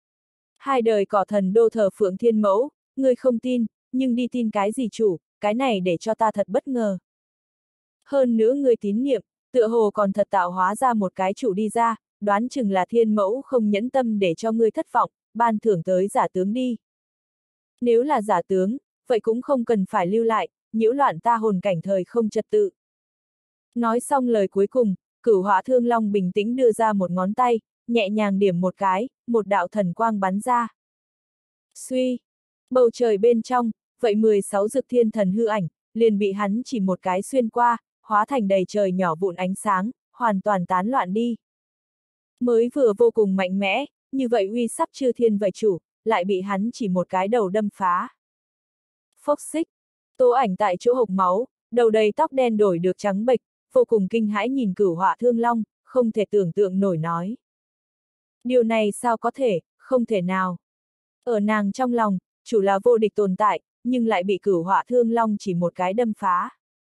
Hai đời cỏ thần đô thờ phượng thiên mẫu, ngươi không tin, nhưng đi tin cái gì chủ, cái này để cho ta thật bất ngờ. Hơn nữa ngươi tín niệm, tựa hồ còn thật tạo hóa ra một cái chủ đi ra, đoán chừng là thiên mẫu không nhẫn tâm để cho ngươi thất vọng, ban thưởng tới giả tướng đi. Nếu là giả tướng, vậy cũng không cần phải lưu lại, nhiễu loạn ta hồn cảnh thời không trật tự. Nói xong lời cuối cùng, Cửu Họa Thương Long bình tĩnh đưa ra một ngón tay, nhẹ nhàng điểm một cái, một đạo thần quang bắn ra. Suy! Bầu trời bên trong, vậy 16 dực thiên thần hư ảnh, liền bị hắn chỉ một cái xuyên qua, hóa thành đầy trời nhỏ vụn ánh sáng, hoàn toàn tán loạn đi. Mới vừa vô cùng mạnh mẽ, như vậy uy sắp chư thiên vậy chủ, lại bị hắn chỉ một cái đầu đâm phá. Phốc xích! Tố Ảnh tại chỗ hộc máu, đầu đầy tóc đen đổi được trắng bệch, vô cùng kinh hãi nhìn Cửu Họa Thương Long, không thể tưởng tượng nổi nói. Điều này sao có thể, không thể nào. Ở nàng trong lòng, chủ là vô địch tồn tại, nhưng lại bị Cửu Họa Thương Long chỉ một cái đâm phá.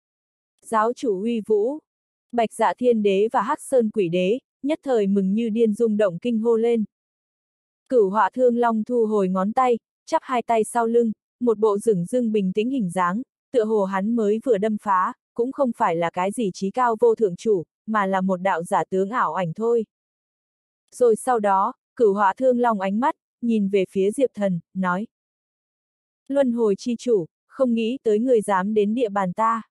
Giáo chủ uy vũ! Bạch Dạ Thiên Đế và Hắc Sơn Quỷ Đế, nhất thời mừng như điên rung động kinh hô lên. Cửu Họa Thương Long thu hồi ngón tay, chắp hai tay sau lưng, một bộ dửng dưng bình tĩnh hình dáng, tựa hồ hắn mới vừa đâm phá, cũng không phải là cái gì trí cao vô thượng chủ, mà là một đạo giả tướng ảo ảnh thôi. Rồi sau đó, Cửu Họa Thương Long ánh mắt, nhìn về phía Diệp Thần, nói. Luân hồi chi chủ, không nghĩ tới người dám đến địa bàn ta.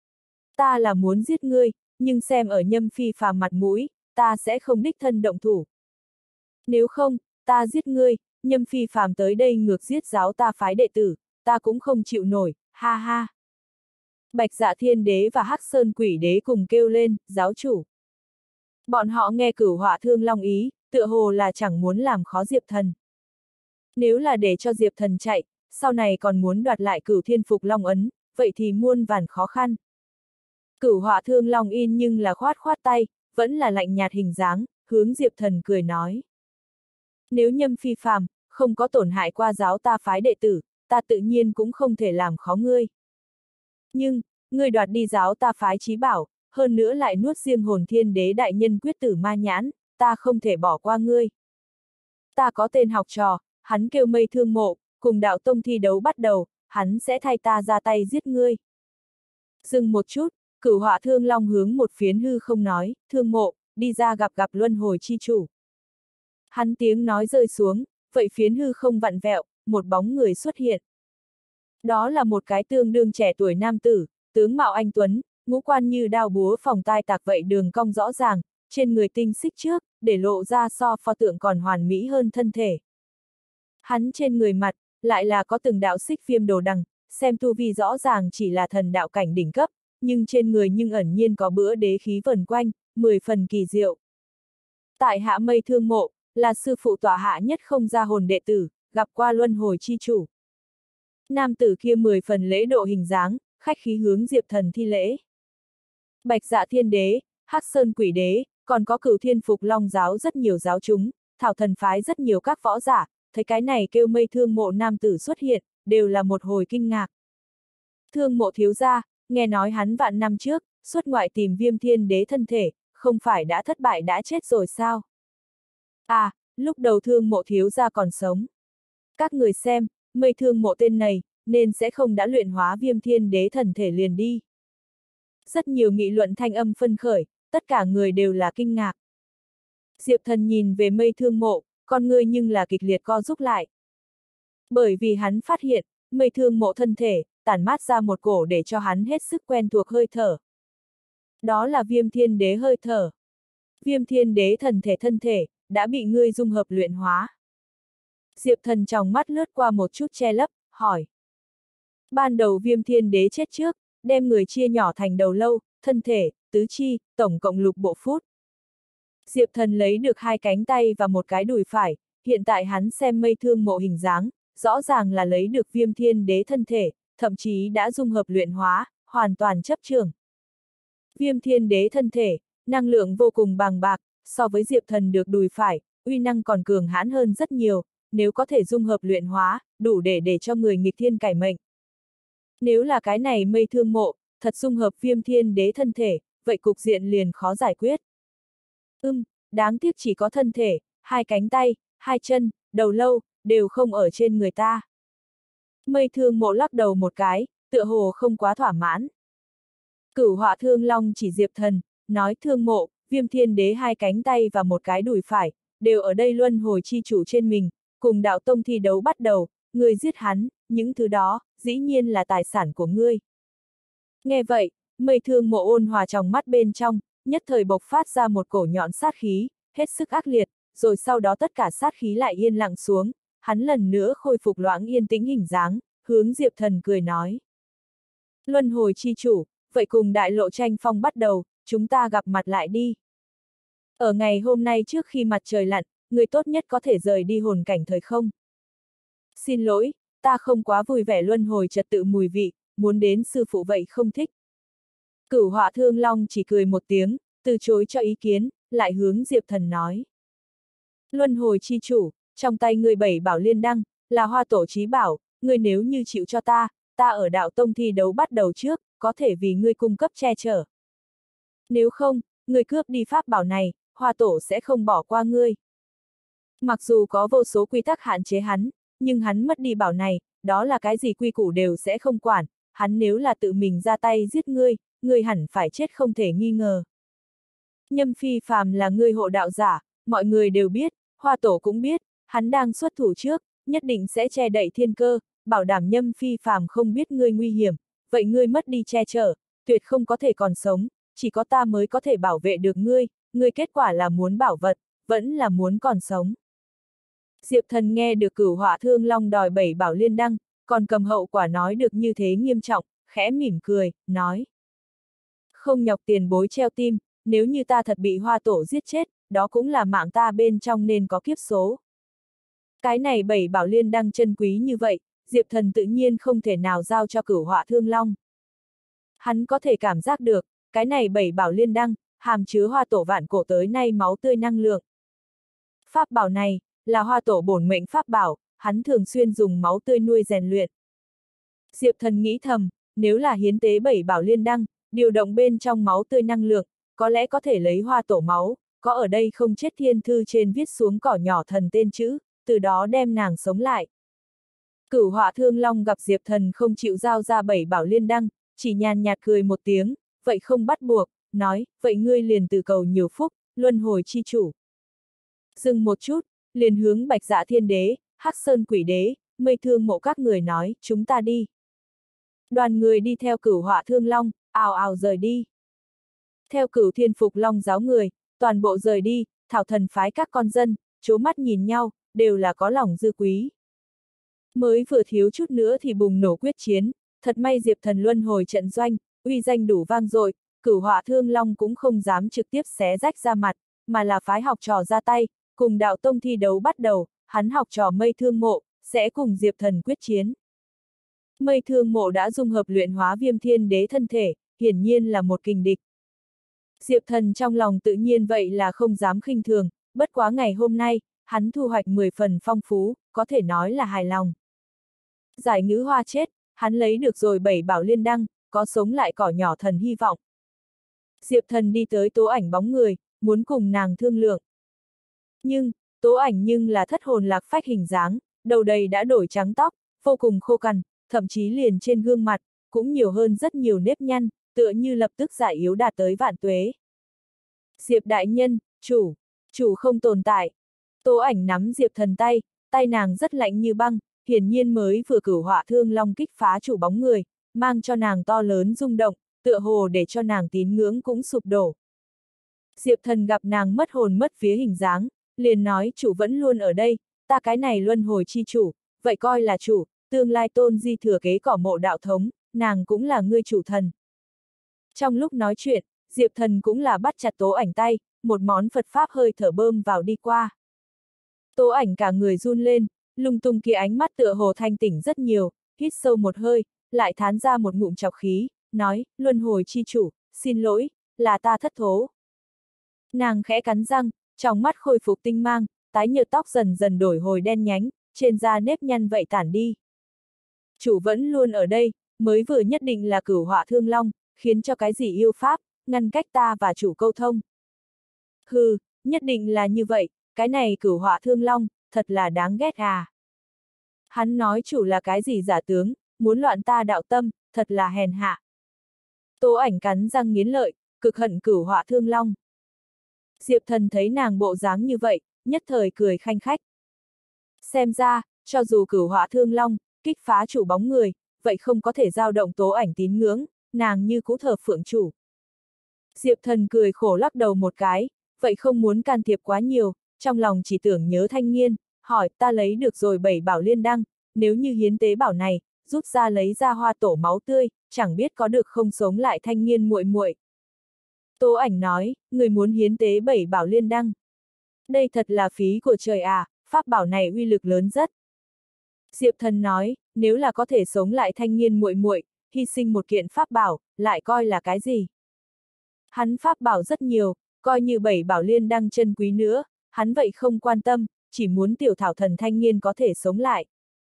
Ta là muốn giết ngươi, nhưng xem ở Nhâm Phi Phàm mặt mũi, ta sẽ không đích thân động thủ. Nếu không, ta giết ngươi, Nhâm Phi Phàm tới đây ngược giết giáo ta phái đệ tử, ta cũng không chịu nổi, ha ha. Bạch Dạ Thiên Đế và Hắc Sơn Quỷ Đế cùng kêu lên, giáo chủ. Bọn họ nghe Cửu Họa Thương Long ý, tựa hồ là chẳng muốn làm khó Diệp Thần. Nếu là để cho Diệp Thần chạy, sau này còn muốn đoạt lại Cửu Thiên Phục Long ấn, vậy thì muôn vàn khó khăn. Cửu Họa Thương Long in nhưng là khoát khoát tay, vẫn là lạnh nhạt hình dáng, hướng Diệp Thần cười nói. Nếu Nhâm phi phàm, không có tổn hại qua giáo ta phái đệ tử, ta tự nhiên cũng không thể làm khó ngươi. Nhưng, ngươi đoạt đi giáo ta phái chí bảo, hơn nữa lại nuốt riêng Hồn Thiên Đế đại nhân quyết tử ma nhãn, ta không thể bỏ qua ngươi. Ta có tên học trò, hắn kêu Mây Thương Mộ, cùng đạo tông thi đấu bắt đầu, hắn sẽ thay ta ra tay giết ngươi. Dừng một chút, Cửu Họa Thương Long hướng một phiến hư không nói, Thương Mộ, đi ra gặp luân hồi chi chủ. Hắn tiếng nói rơi xuống, vậy phiến hư không vặn vẹo, một bóng người xuất hiện. Đó là một cái tương đương trẻ tuổi nam tử, tướng mạo anh tuấn, ngũ quan như đao búa phòng tai tạc vậy đường cong rõ ràng, trên người tinh xích trước, để lộ ra so pho tượng còn hoàn mỹ hơn thân thể. Hắn trên người mặt, lại là có từng đạo xích viêm đồ đằng, xem tu vi rõ ràng chỉ là thần đạo cảnh đỉnh cấp, nhưng trên người nhưng ẩn nhiên có bữa đế khí vần quanh, 10 phần kỳ diệu. Tại hạ Mây Thương Mộ, là sư phụ tọa hạ nhất không ra hồn đệ tử, gặp qua luân hồi chi chủ. Nam tử kia 10 phần lễ độ hình dáng, khách khí hướng Diệp Thần thi lễ. Bạch Dạ Thiên Đế, Hắc Sơn Quỷ Đế, còn có Cửu Thiên Phục Long giáo rất nhiều giáo chúng, Thảo Thần phái rất nhiều các võ giả, thấy cái này kêu Mây Thương Mộ nam tử xuất hiện, đều là một hồi kinh ngạc. Thương Mộ thiếu gia, nghe nói hắn vạn năm trước, xuất ngoại tìm Viêm Thiên Đế thân thể, không phải đã thất bại đã chết rồi sao? À, lúc đầu Thương Mộ thiếu gia còn sống. Các người xem, Mây Thương Mộ tên này, nên sẽ không đã luyện hóa Viêm Thiên Đế thần thể liền đi. Rất nhiều nghị luận thanh âm phân khởi, tất cả người đều là kinh ngạc. Diệp Thần nhìn về Mây Thương Mộ, con người nhưng là kịch liệt co rúm lại. Bởi vì hắn phát hiện, Mây Thương Mộ thân thể, tản mát ra một cổ để cho hắn hết sức quen thuộc hơi thở. Đó là Viêm Thiên Đế hơi thở. Viêm Thiên Đế thân thể, đã bị ngươi dung hợp luyện hóa. Diệp Thần trong mắt lướt qua một chút che lấp, hỏi. Ban đầu Viêm Thiên Đế chết trước, đem người chia nhỏ thành đầu lâu, thân thể, tứ chi, tổng cộng lục bộ phút. Diệp Thần lấy được 2 cánh tay và một cái đùi phải, hiện tại hắn xem Mây Thương Mộ hình dáng, rõ ràng là lấy được Viêm Thiên Đế thân thể, thậm chí đã dung hợp luyện hóa, hoàn toàn chấp chưởng. Viêm Thiên Đế thân thể, năng lượng vô cùng bàng bạc, so với Diệp Thần được đùi phải, uy năng còn cường hãn hơn rất nhiều, nếu có thể dung hợp luyện hóa, đủ để cho người nghịch thiên cải mệnh. Nếu là cái này Mây Thương Mộ, thật dung hợp Viêm Thiên Đế thân thể, vậy cục diện liền khó giải quyết. Đáng tiếc chỉ có thân thể, 2 cánh tay, 2 chân, đầu lâu, đều không ở trên người ta. Mây Thương Mộ lắc đầu một cái, tựa hồ không quá thỏa mãn. Cửu Họa Thương Long chỉ Diệp Thần, nói Thương Mộ, Viêm Thiên Đế 2 cánh tay và một cái đùi phải, đều ở đây luân hồi chi chủ trên mình, cùng đạo tông thi đấu bắt đầu, người giết hắn, những thứ đó, dĩ nhiên là tài sản của ngươi. Nghe vậy, Mây Thương Mộ ôn hòa trong mắt bên trong, nhất thời bộc phát ra một cổ nhọn sát khí, hết sức ác liệt, rồi sau đó tất cả sát khí lại yên lặng xuống, hắn lần nữa khôi phục loãng yên tĩnh hình dáng, hướng Diệp Thần cười nói. Luân hồi chi chủ, vậy cùng đại lộ tranh phong bắt đầu, chúng ta gặp mặt lại đi. Ở ngày hôm nay trước khi mặt trời lặn, người tốt nhất có thể rời đi hồn cảnh thời không. Xin lỗi, ta không quá vui vẻ luân hồi trật tự mùi vị, muốn đến sư phụ vậy không thích. Cửu Họa Thương Long chỉ cười một tiếng, từ chối cho ý kiến, lại hướng Diệp Thần nói. Luân hồi chi chủ, trong tay ngươi 7 bảo liên đăng, là hoa tổ chí bảo, ngươi nếu như chịu cho ta ở đạo tông thi đấu bắt đầu trước, có thể vì ngươi cung cấp che chở. Nếu không, ngươi cướp đi pháp bảo này, hoa tổ sẽ không bỏ qua ngươi. Mặc dù có vô số quy tắc hạn chế hắn, nhưng hắn mất đi bảo này, đó là cái gì quy củ đều sẽ không quản, hắn nếu là tự mình ra tay giết ngươi, ngươi hẳn phải chết không thể nghi ngờ. Nhâm phi phàm là ngươi hộ đạo giả, mọi người đều biết, hoa tổ cũng biết, hắn đang xuất thủ trước, nhất định sẽ che đậy thiên cơ, bảo đảm Nhâm phi phàm không biết ngươi nguy hiểm, vậy ngươi mất đi che chở, tuyệt không có thể còn sống, chỉ có ta mới có thể bảo vệ được ngươi kết quả là muốn bảo vật, vẫn là muốn còn sống. Diệp Thần nghe được Cửu Họa Thương Long đòi 7 bảo liên đăng, còn cầm hậu quả nói được như thế nghiêm trọng, khẽ mỉm cười, nói. Không nhọc tiền bối treo tim, nếu như ta thật bị hoa tổ giết chết, đó cũng là mạng ta bên trong nên có kiếp số. Cái này 7 bảo liên đăng chân quý như vậy, Diệp Thần tự nhiên không thể nào giao cho Cửu Họa Thương Long. Hắn có thể cảm giác được, cái này 7 bảo liên đăng, hàm chứa hoa tổ vạn cổ tới nay máu tươi năng lượng. Pháp bảo này, là hoa tổ bổn mệnh pháp bảo, hắn thường xuyên dùng máu tươi nuôi rèn luyện. Diệp Thần nghĩ thầm, nếu là hiến tế 7 bảo liên đăng, điều động bên trong máu tươi năng lượng, có lẽ có thể lấy hoa tổ máu, có ở đây không chết thiên thư trên viết xuống cỏ nhỏ thần tên chữ, từ đó đem nàng sống lại. Cửu Họa Thương Long gặp Diệp Thần không chịu giao ra 7 bảo liên đăng, chỉ nhàn nhạt cười một tiếng, vậy không bắt buộc, nói, vậy ngươi liền từ cầu nhiều phúc, luân hồi chi chủ. Dừng một chút, liền hướng Bạch Dạ Thiên Đế, Hắc Sơn Quỷ Đế, Mây Thương Mộ các người nói, chúng ta đi. Đoàn người đi theo Cửu Họa Thương Long, ào ào rời đi. Theo Cửu Thiên Phục Long giáo người, toàn bộ rời đi, Thảo Thần phái các con dân, chố mắt nhìn nhau, đều là có lòng dư quý. Mới vừa thiếu chút nữa thì bùng nổ quyết chiến, thật may Diệp Thần luân hồi trận doanh, uy danh đủ vang dội, Cửu Họa Thương Long cũng không dám trực tiếp xé rách ra mặt, mà là phái học trò ra tay, cùng đạo tông thi đấu bắt đầu, hắn học trò Mây Thương Mộ, sẽ cùng Diệp Thần quyết chiến. Mây Thương Mộ đã dung hợp luyện hóa Viêm Thiên Đế thân thể, hiển nhiên là một kình địch. Diệp Thần trong lòng tự nhiên vậy là không dám khinh thường, bất quá ngày hôm nay, hắn thu hoạch 10 phần phong phú, có thể nói là hài lòng. Giải ngữ hoa chết, hắn lấy được rồi 7 bảo liên đăng, có sống lại cỏ nhỏ thần hy vọng. Diệp Thần đi tới Tố Ảnh bóng người, muốn cùng nàng thương lượng. Nhưng, Tố Ảnh nhưng là thất hồn lạc phách hình dáng, đầu đầy đã đổi trắng tóc, vô cùng khô cằn, thậm chí liền trên gương mặt, cũng nhiều hơn rất nhiều nếp nhăn, tựa như lập tức giải yếu đạt tới vạn tuế. Diệp đại nhân, chủ không tồn tại. Tố Ảnh nắm Diệp Thần tay, tay nàng rất lạnh như băng, hiển nhiên mới vừa Cửu Họa Thương Long kích phá chủ bóng người, mang cho nàng to lớn rung động, tựa hồ để cho nàng tín ngưỡng cũng sụp đổ. Diệp Thần gặp nàng mất hồn mất vía hình dáng, liền nói chủ vẫn luôn ở đây, ta cái này luân hồi chi chủ, vậy coi là chủ, tương lai tôn di thừa kế cỏ mộ đạo thống, nàng cũng là ngươi chủ thần. Trong lúc nói chuyện, Diệp Thần cũng là bắt chặt Tố Ảnh tay, một món Phật Pháp hơi thở bơm vào đi qua. Tố Ảnh cả người run lên, lung tung kia ánh mắt tựa hồ thanh tỉnh rất nhiều, hít sâu một hơi, lại thán ra một ngụm trọc khí, nói, luân hồi chi chủ, xin lỗi, là ta thất thố. Nàng khẽ cắn răng, trong mắt khôi phục tinh mang, tái nhợt tóc dần dần đổi hồi đen nhánh, trên da nếp nhăn vậy tản đi. Chủ vẫn luôn ở đây, mới vừa nhất định là Cửu Họa Thương Long, khiến cho cái gì yêu pháp, ngăn cách ta và chủ câu thông. Hừ, nhất định là như vậy, cái này Cửu Họa Thương Long, thật là đáng ghét à. Hắn nói chủ là cái gì giả tướng, muốn loạn ta đạo tâm, thật là hèn hạ. Tố Ảnh cắn răng nghiến lợi, cực hận Cửu Họa Thương Long. Diệp Thần thấy nàng bộ dáng như vậy, nhất thời cười khanh khách. Xem ra, cho dù Cửu Họa Thương Long, kích phá chủ bóng người, vậy không có thể dao động Tố Ảnh tín ngưỡng, nàng như cũ thờ phượng chủ. Diệp Thần cười khổ lắc đầu một cái, vậy không muốn can thiệp quá nhiều, trong lòng chỉ tưởng nhớ Thanh Nghiên, hỏi ta lấy được rồi 7 bảo liên đăng, nếu như hiến tế bảo này, rút ra lấy ra hoa tổ máu tươi, chẳng biết có được không sống lại Thanh Nghiên muội muội. Tố Ảnh nói, người muốn hiến tế 7 bảo liên đăng. Đây thật là phí của trời à, pháp bảo này uy lực lớn rất. Diệp Thần nói, nếu là có thể sống lại Thanh Nghiên muội muội, hy sinh một kiện pháp bảo, lại coi là cái gì? Hắn pháp bảo rất nhiều, coi như 7 bảo liên đăng chân quý nữa, hắn vậy không quan tâm, chỉ muốn tiểu thảo thần Thanh Nghiên có thể sống lại.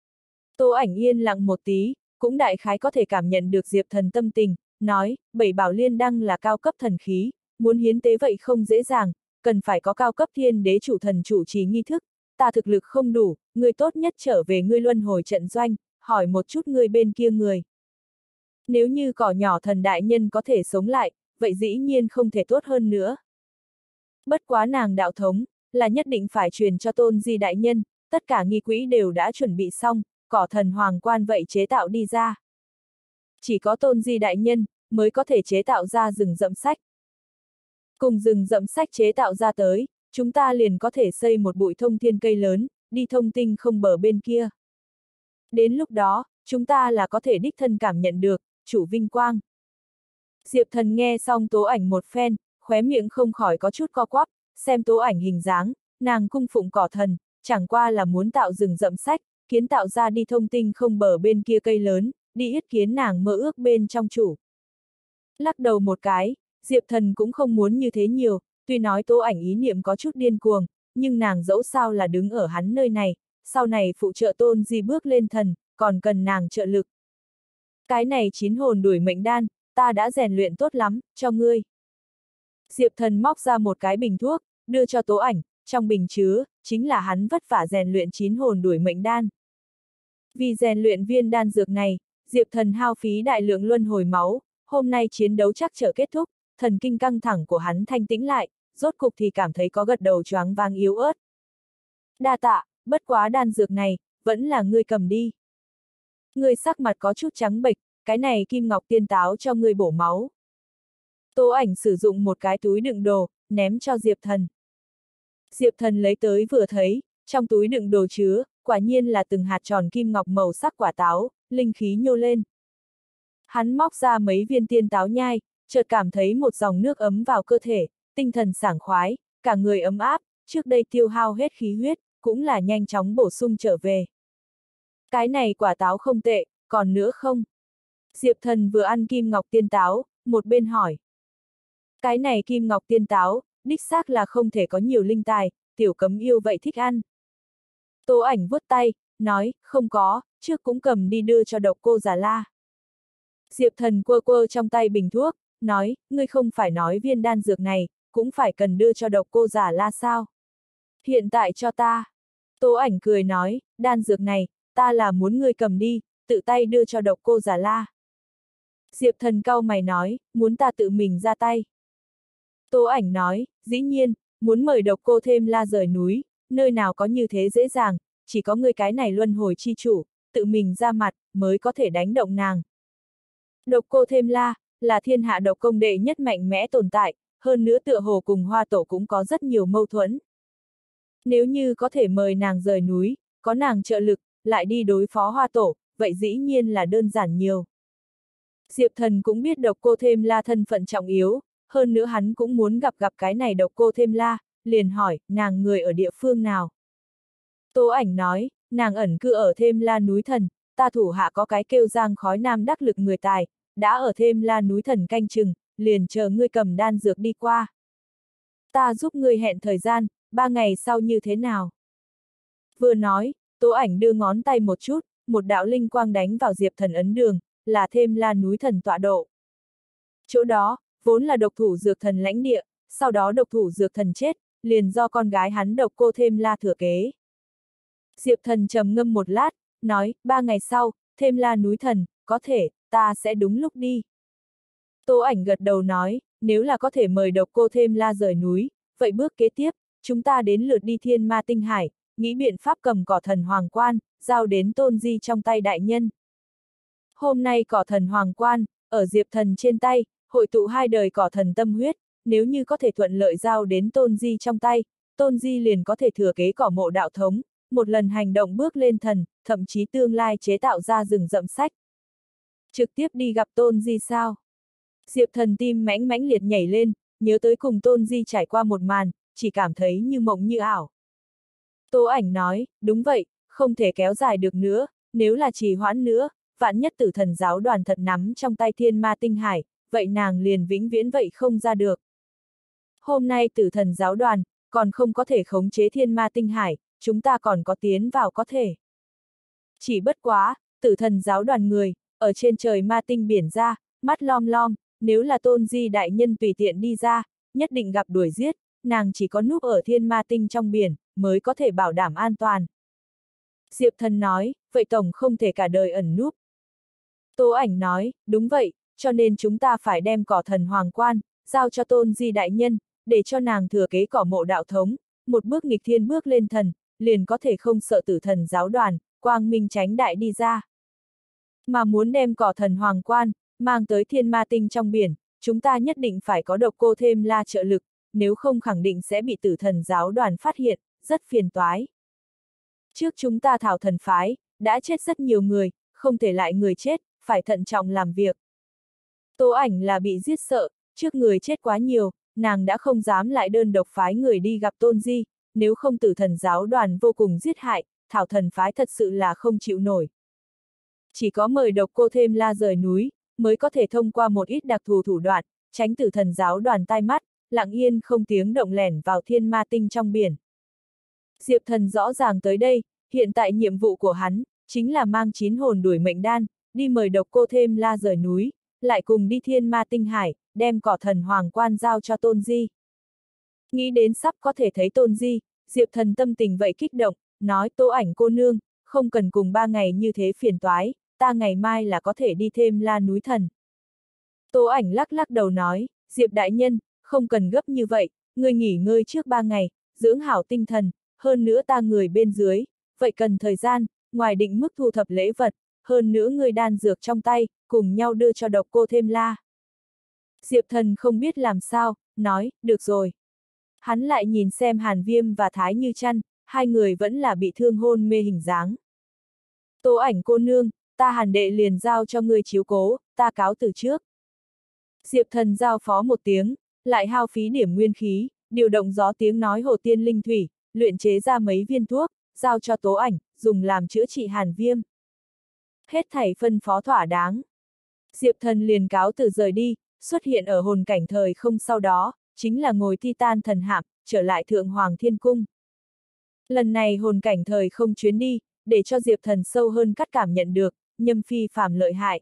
Tố Ảnh yên lặng một tí, cũng đại khái có thể cảm nhận được Diệp Thần tâm tình, nói, 7 bảo liên đăng là cao cấp thần khí, muốn hiến tế vậy không dễ dàng, cần phải có cao cấp thiên đế chủ thần chủ trì nghi thức, ta thực lực không đủ, ngươi tốt nhất trở về ngươi luân hồi trận doanh, hỏi một chút ngươi bên kia người. Nếu như cỏ nhỏ thần đại nhân có thể sống lại, vậy dĩ nhiên không thể tốt hơn nữa. Bất quá nàng đạo thống, là nhất định phải truyền cho tôn di đại nhân, tất cả nghi quỹ đều đã chuẩn bị xong, cỏ thần hoàng quan vậy chế tạo đi ra. Chỉ có tôn di đại nhân, mới có thể chế tạo ra rừng rậm sách. Cùng rừng rậm sách chế tạo ra tới, chúng ta liền có thể xây một bụi thông thiên cây lớn, đi thông tinh không bờ bên kia. Đến lúc đó, chúng ta là có thể đích thân cảm nhận được, chủ vinh quang. Diệp Thần nghe xong Tố Ảnh một phen, khóe miệng không khỏi có chút co quắp, xem Tố Ảnh hình dáng, nàng cung phụng cỏ thần, chẳng qua là muốn tạo rừng rậm sách, kiến tạo ra đi thông tinh không bờ bên kia cây lớn, đi yết kiến nàng mơ ước bên trong chủ. Lắc đầu một cái, Diệp Thần cũng không muốn như thế nhiều, tuy nói Tố Ảnh ý niệm có chút điên cuồng, nhưng nàng dẫu sao là đứng ở hắn nơi này, sau này phụ trợ Tôn Di bước lên thần, còn cần nàng trợ lực. Cái này 9 hồn đuổi mệnh đan, ta đã rèn luyện tốt lắm, cho ngươi. Diệp Thần móc ra một cái bình thuốc, đưa cho Tố Ảnh, trong bình chứa, chính là hắn vất vả rèn luyện 9 hồn đuổi mệnh đan. Vì rèn luyện viên đan dược này, Diệp Thần hao phí đại lượng luân hồi máu, hôm nay chiến đấu chắc trở kết thúc, thần kinh căng thẳng của hắn thanh tĩnh lại, rốt cục thì cảm thấy có gật đầu choáng váng yếu ớt. Đa tạ, bất quá đan dược này, vẫn là ngươi cầm đi. Ngươi sắc mặt có chút trắng bệch, cái này kim ngọc tiên táo cho ngươi bổ máu. Tố Ảnh sử dụng một cái túi đựng đồ, ném cho Diệp Thần. Diệp Thần lấy tới vừa thấy, trong túi đựng đồ chứa, quả nhiên là từng hạt tròn kim ngọc màu sắc quả táo, linh khí nhô lên. Hắn móc ra mấy viên tiên táo nhai, chợt cảm thấy một dòng nước ấm vào cơ thể, tinh thần sảng khoái, cả người ấm áp, trước đây tiêu hao hết khí huyết, cũng là nhanh chóng bổ sung trở về. Cái này quả táo không tệ, còn nữa không? Diệp Thần vừa ăn kim ngọc tiên táo, một bên hỏi. Cái này kim ngọc tiên táo, đích xác là không thể có nhiều linh tài, tiểu cấm yêu vậy thích ăn. Tố Ảnh vuốt tay, nói, không có, trước cũng cầm đi đưa cho Độc Cô Già La. Diệp Thần quơ quơ trong tay bình thuốc, nói, ngươi không phải nói viên đan dược này, cũng phải cần đưa cho Độc Cô Già La sao? Hiện tại cho ta. Tố Ảnh cười nói, đan dược này, ta là muốn ngươi cầm đi, tự tay đưa cho Độc Cô Già La. Diệp Thần cau mày nói, muốn ta tự mình ra tay. Tố Ảnh nói, dĩ nhiên, muốn mời Độc Cô Thêm La rời núi, nơi nào có như thế dễ dàng, chỉ có ngươi cái này luân hồi chi chủ, tự mình ra mặt, mới có thể đánh động nàng. Độc Cô Thêm La, là thiên hạ độc công đệ nhất mạnh mẽ tồn tại, hơn nữa tựa hồ cùng Hoa Tổ cũng có rất nhiều mâu thuẫn. Nếu như có thể mời nàng rời núi, có nàng trợ lực, lại đi đối phó Hoa Tổ, vậy dĩ nhiên là đơn giản nhiều. Diệp Thần cũng biết Độc Cô Thêm La thân phận trọng yếu, hơn nữa hắn cũng muốn gặp cái này Độc Cô Thêm La, liền hỏi, nàng người ở địa phương nào? Tố Ảnh nói, nàng ẩn cư ở Thêm La núi thần, ta thủ hạ có cái kêu Giang Khói Nam đắc lực người tài, đã ở Thêm La núi thần canh chừng, liền chờ ngươi cầm đan dược đi qua. Ta giúp ngươi hẹn thời gian, 3 ngày sau như thế nào? Vừa nói, Tố Ảnh đưa ngón tay một chút, một đạo linh quang đánh vào Diệp Thần ấn đường, là Thêm La núi thần tọa độ. Chỗ đó, vốn là độc thủ dược thần lãnh địa, sau đó độc thủ dược thần chết, liền do con gái hắn Độc Cô Thêm La thừa kế. Diệp Thần trầm ngâm một lát, nói, 3 ngày sau, Thêm La núi thần, có thể, ta sẽ đúng lúc đi. Tố Ảnh gật đầu nói, nếu là có thể mời Độc Cô Thêm La rời núi, vậy bước kế tiếp, chúng ta đến lượt đi Thiên Ma Tinh Hải, nghĩ biện pháp cầm cỏ thần hoàng quan, giao đến Tôn Di trong tay đại nhân. Hôm nay cỏ thần hoàng quan, ở Diệp Thần trên tay, hội tụ 2 đời cỏ thần tâm huyết, nếu như có thể thuận lợi giao đến Tôn Di trong tay, Tôn Di liền có thể thừa kế cỏ mộ đạo thống, một lần hành động bước lên thần, thậm chí tương lai chế tạo ra rừng rậm sách. Trực tiếp đi gặp Tôn Di sao? Diệp Thần tim mãnh liệt nhảy lên, nhớ tới cùng Tôn Di trải qua một màn, chỉ cảm thấy như mộng như ảo. Tố Ảnh nói, đúng vậy, không thể kéo dài được nữa, nếu là trì hoãn nữa, vạn nhất Tử Thần giáo đoàn thật nắm trong tay Thiên Ma Tinh Hải, vậy nàng liền vĩnh viễn vậy không ra được. Hôm nay Tử Thần giáo đoàn, còn không có thể khống chế Thiên Ma Tinh Hải, chúng ta còn có tiến vào có thể. Chỉ bất quá, Tử Thần giáo đoàn người, ở trên trời ma tinh biển ra, mắt lom lom, nếu là Tôn Di đại nhân tùy tiện đi ra, nhất định gặp đuổi giết, nàng chỉ có núp ở Thiên Ma Tinh trong biển, mới có thể bảo đảm an toàn. Diệp Thần nói, vậy tổng không thể cả đời ẩn núp. Tố Ảnh nói, đúng vậy, cho nên chúng ta phải đem cỏ thần hoàng quan, giao cho Tôn Di đại nhân, để cho nàng thừa kế cỏ mộ đạo thống, một bước nghịch thiên bước lên thần, liền có thể không sợ Tử Thần giáo đoàn, quang minh chánh đại đi ra. Mà muốn đem cỏ thần hoàng quan, mang tới Thiên Ma Tinh trong biển, chúng ta nhất định phải có Độc Cô Thêm La trợ lực, nếu không khẳng định sẽ bị Tử Thần giáo đoàn phát hiện, rất phiền toái. Trước chúng ta thảo thần phái, đã chết rất nhiều người, không thể lại người chết, phải thận trọng làm việc. Tố Ảnh là bị giết sợ, trước người chết quá nhiều, nàng đã không dám lại đơn độc phái người đi gặp Tôn Di, nếu không Tử Thần giáo đoàn vô cùng giết hại, Thảo Thần phái thật sự là không chịu nổi. Chỉ có mời độc cô Thêm La rời núi, mới có thể thông qua một ít đặc thù thủ đoạn, tránh Tử Thần giáo đoàn tai mắt, lặng yên không tiếng động lẻn vào thiên ma tinh trong biển. Diệp Thần rõ ràng tới đây, hiện tại nhiệm vụ của hắn, chính là mang 9 hồn đuổi mệnh đan, đi mời độc cô Thêm La rời núi, lại cùng đi thiên ma tinh hải, đem cỏ thần hoàng quan giao cho Tôn Di. Nghĩ đến sắp có thể thấy Tôn Di, Diệp Thần tâm tình vậy kích động, nói Tố Ảnh cô nương, không cần cùng 3 ngày như thế phiền toái, ta ngày mai là có thể đi thêm La núi thần. Tố Ảnh lắc lắc đầu nói, Diệp đại nhân, không cần gấp như vậy, ngươi nghỉ ngơi trước 3 ngày, dưỡng hảo tinh thần, hơn nữa ta người bên dưới, vậy cần thời gian, ngoài định mức thu thập lễ vật, hơn nữa người đan dược trong tay, cùng nhau đưa cho độc cô Thêm La. Diệp Thần không biết làm sao, nói, được rồi. Hắn lại nhìn xem Hàn Viêm và Thái Như Trăn, hai người vẫn là bị thương hôn mê hình dáng. Tố Ảnh cô nương, ta Hàn đệ liền giao cho ngươi chiếu cố, ta cáo từ trước. Diệp Thần giao phó một tiếng, lại hao phí điểm nguyên khí, điều động gió tiếng nói hồ tiên linh thủy, luyện chế ra mấy viên thuốc, giao cho Tố Ảnh, dùng làm chữa trị Hàn Viêm. Hết thảy phân phó thỏa đáng. Diệp Thần liền cáo từ rời đi, xuất hiện ở hồn cảnh thời không sau đó, chính là ngồi Titan thần hạm, trở lại Thượng Hoàng Thiên Cung. Lần này hồn cảnh thời không chuyến đi, để cho Diệp Thần sâu hơn cắt cảm nhận được, Nhâm Phi phàm lợi hại.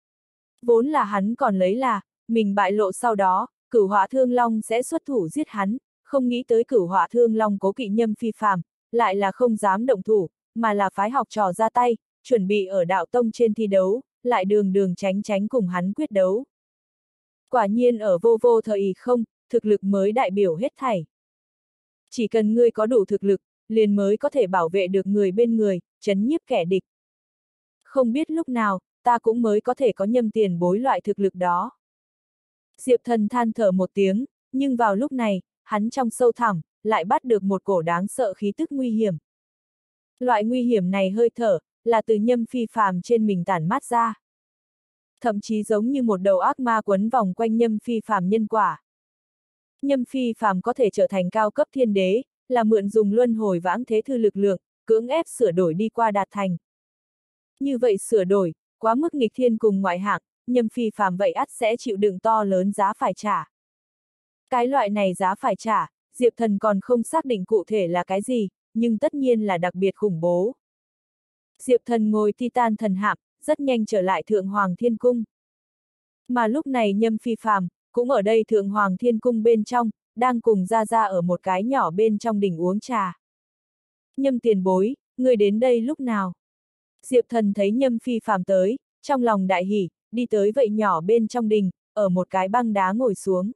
Vốn là hắn còn lấy là, mình bại lộ sau đó, Cửu Hỏa Thương Long sẽ xuất thủ giết hắn, không nghĩ tới Cửu Hỏa Thương Long cố kỵ Nhâm Phi phàm, lại là không dám động thủ, mà là phái học trò ra tay, chuẩn bị ở đạo tông trên thi đấu, lại đường đường tránh tránh cùng hắn quyết đấu. Quả nhiên ở vô vô thời không, thực lực mới đại biểu hết thảy. Chỉ cần ngươi có đủ thực lực, liền mới có thể bảo vệ được người bên người, trấn nhiếp kẻ địch. Không biết lúc nào, ta cũng mới có thể có Nhâm tiền bối loại thực lực đó. Diệp Thần than thở một tiếng, nhưng vào lúc này, hắn trong sâu thẳm, lại bắt được một cổ đáng sợ khí tức nguy hiểm. Loại nguy hiểm này hơi thở, là từ Nhâm Phi phàm trên mình tản mát ra. Thậm chí giống như một đầu ác ma quấn vòng quanh Nhâm Phi phàm nhân quả. Nhâm Phi phàm có thể trở thành cao cấp thiên đế, là mượn dùng luân hồi vãng thế thư lực lượng, cưỡng ép sửa đổi đi qua đạt thành. Như vậy sửa đổi, quá mức nghịch thiên cùng ngoại hạng, Nhâm Phi phàm vậy ắt sẽ chịu đựng to lớn giá phải trả. Cái loại này giá phải trả, Diệp Thần còn không xác định cụ thể là cái gì, nhưng tất nhiên là đặc biệt khủng bố. Diệp Thần ngồi Titan thần hạm, rất nhanh trở lại Thượng Hoàng Thiên Cung. Mà lúc này Nhâm Phi phàm, cũng ở đây Thượng Hoàng Thiên Cung bên trong, đang cùng Gia Gia ở một cái nhỏ bên trong đình uống trà. Nhâm tiền bối, người đến đây lúc nào? Diệp Thần thấy Nhâm Phi phàm tới, trong lòng đại hỉ, đi tới vậy nhỏ bên trong đình, ở một cái băng đá ngồi xuống.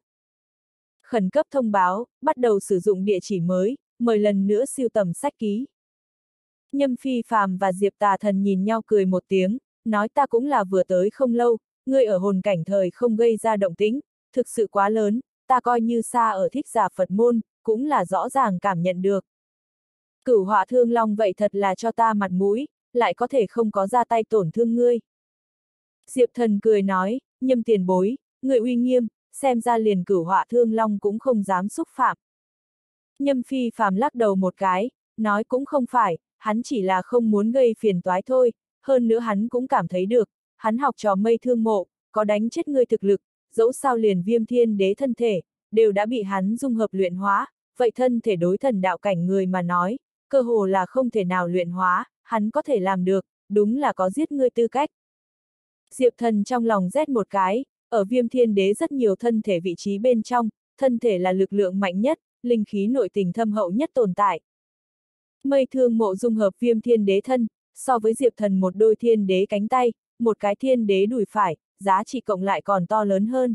Khẩn cấp thông báo, bắt đầu sử dụng địa chỉ mới, mời lần nữa siêu tầm sách ký. Nhâm Phi phàm và Diệp Tà Thần nhìn nhau cười một tiếng, nói ta cũng là vừa tới không lâu, ngươi ở hồn cảnh thời không gây ra động tĩnh, thực sự quá lớn, ta coi như xa ở Thích Giả Phật môn, cũng là rõ ràng cảm nhận được. Cửu Hỏa Thương Long vậy thật là cho ta mặt mũi, lại có thể không có ra tay tổn thương ngươi. Diệp Thần cười nói, Nhâm tiền bối, người uy nghiêm, xem ra liền Cửu Hỏa Thương Long cũng không dám xúc phạm. Nhâm Phi phàm lắc đầu một cái, nói cũng không phải, hắn chỉ là không muốn gây phiền toái thôi, hơn nữa hắn cũng cảm thấy được, hắn học trò Mây Thương Mộ, có đánh chết ngươi thực lực, dẫu sao liền Viêm Thiên Đế thân thể, đều đã bị hắn dung hợp luyện hóa, vậy thân thể đối thần đạo cảnh người mà nói, cơ hồ là không thể nào luyện hóa, hắn có thể làm được, đúng là có giết ngươi tư cách. Diệp Thần trong lòng rét một cái, ở Viêm Thiên Đế rất nhiều thân thể vị trí bên trong, thân thể là lực lượng mạnh nhất, linh khí nội tình thâm hậu nhất tồn tại. Mây Thương Mộ dung hợp Viêm Thiên Đế thân, so với Diệp Thần một đôi thiên đế cánh tay, một cái thiên đế đùi phải, giá trị cộng lại còn to lớn hơn.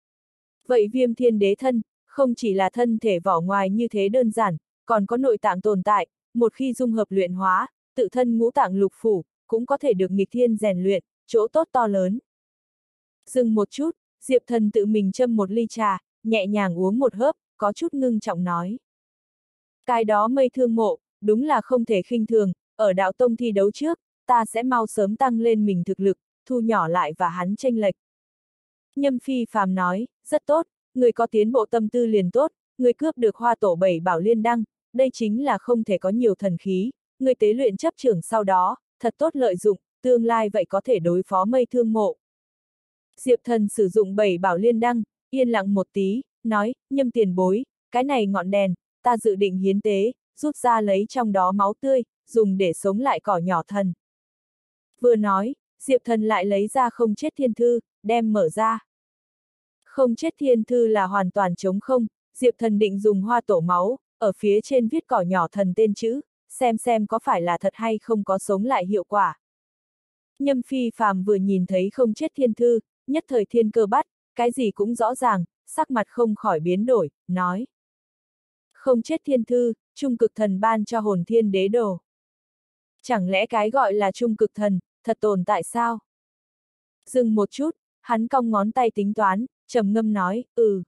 Vậy Viêm Thiên Đế thân, không chỉ là thân thể vỏ ngoài như thế đơn giản, còn có nội tạng tồn tại, một khi dung hợp luyện hóa, tự thân ngũ tạng lục phủ, cũng có thể được nghịch thiên rèn luyện, chỗ tốt to lớn. Dừng một chút, Diệp Thần tự mình châm một ly trà, nhẹ nhàng uống một hớp, có chút ngưng trọng nói. Cái đó Mây Thương Mộ, đúng là không thể khinh thường, ở đạo tông thi đấu trước, ta sẽ mau sớm tăng lên mình thực lực, thu nhỏ lại và hắn chênh lệch. Nhâm Phi Phàm nói, rất tốt, người có tiến bộ tâm tư liền tốt, người cướp được hoa tổ 7 bảo liên đăng, đây chính là không thể có nhiều thần khí, người tế luyện chấp trưởng sau đó, thật tốt lợi dụng, tương lai vậy có thể đối phó Mây Thương Mộ. Diệp Thần sử dụng 7 bảo liên đăng, yên lặng một tí, nói, Nhâm tiền bối, cái này ngọn đèn, ta dự định hiến tế, rút ra lấy trong đó máu tươi, dùng để sống lại cỏ nhỏ thần. Vừa nói, Diệp Thần lại lấy ra không chết thiên thư, đem mở ra. Không chết thiên thư là hoàn toàn trống không, Diệp Thần định dùng hoa tổ máu, ở phía trên viết cỏ nhỏ thần tên chữ, xem có phải là thật hay không có sống lại hiệu quả. Nhâm Phi Phàm vừa nhìn thấy không chết thiên thư, nhất thời thiên cơ bắt, cái gì cũng rõ ràng, sắc mặt không khỏi biến đổi, nói. Không chết thiên thư, trung cực thần ban cho hồn thiên đế đồ. Chẳng lẽ cái gọi là trung cực thần, thật tồn tại sao? Dừng một chút, hắn cong ngón tay tính toán, trầm ngâm nói,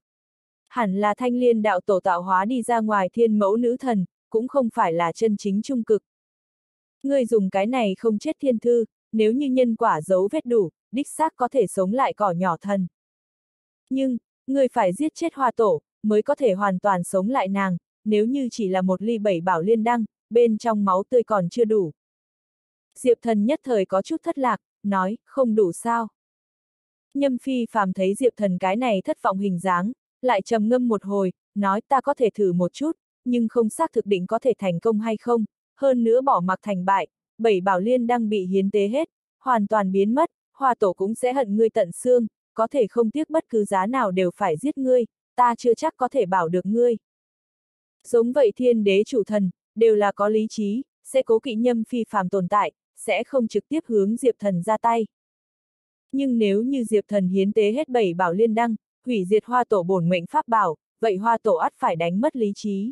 hẳn là Thanh Liên đạo tổ tạo hóa đi ra ngoài thiên mẫu nữ thần, cũng không phải là chân chính trung cực. Ngươi dùng cái này không chết thiên thư, nếu như nhân quả dấu vết đủ, đích xác có thể sống lại cỏ nhỏ thần. Nhưng, ngươi phải giết chết hoa tổ, mới có thể hoàn toàn sống lại nàng, nếu như chỉ là một ly 7 bảo liên đăng, bên trong máu tươi còn chưa đủ. Diệp Thần nhất thời có chút thất lạc, nói, không đủ sao. Nhâm Phi Phàm thấy Diệp Thần cái này thất vọng hình dáng, lại trầm ngâm một hồi, nói ta có thể thử một chút, nhưng không xác thực định có thể thành công hay không, hơn nữa bỏ mặc thành bại, 7 bảo liên đang bị hiến tế hết, hoàn toàn biến mất, hoa tổ cũng sẽ hận ngươi tận xương, có thể không tiếc bất cứ giá nào đều phải giết ngươi, ta chưa chắc có thể bảo được ngươi. Giống vậy thiên đế chủ thần, đều là có lý trí, sẽ cố kỵ Nhâm Phi Phàm tồn tại, sẽ không trực tiếp hướng Diệp Thần ra tay. Nhưng nếu như Diệp Thần hiến tế hết 7 bảo liên đăng, hủy diệt hoa tổ bổn mệnh pháp bảo, vậy hoa tổ ắt phải đánh mất lý trí.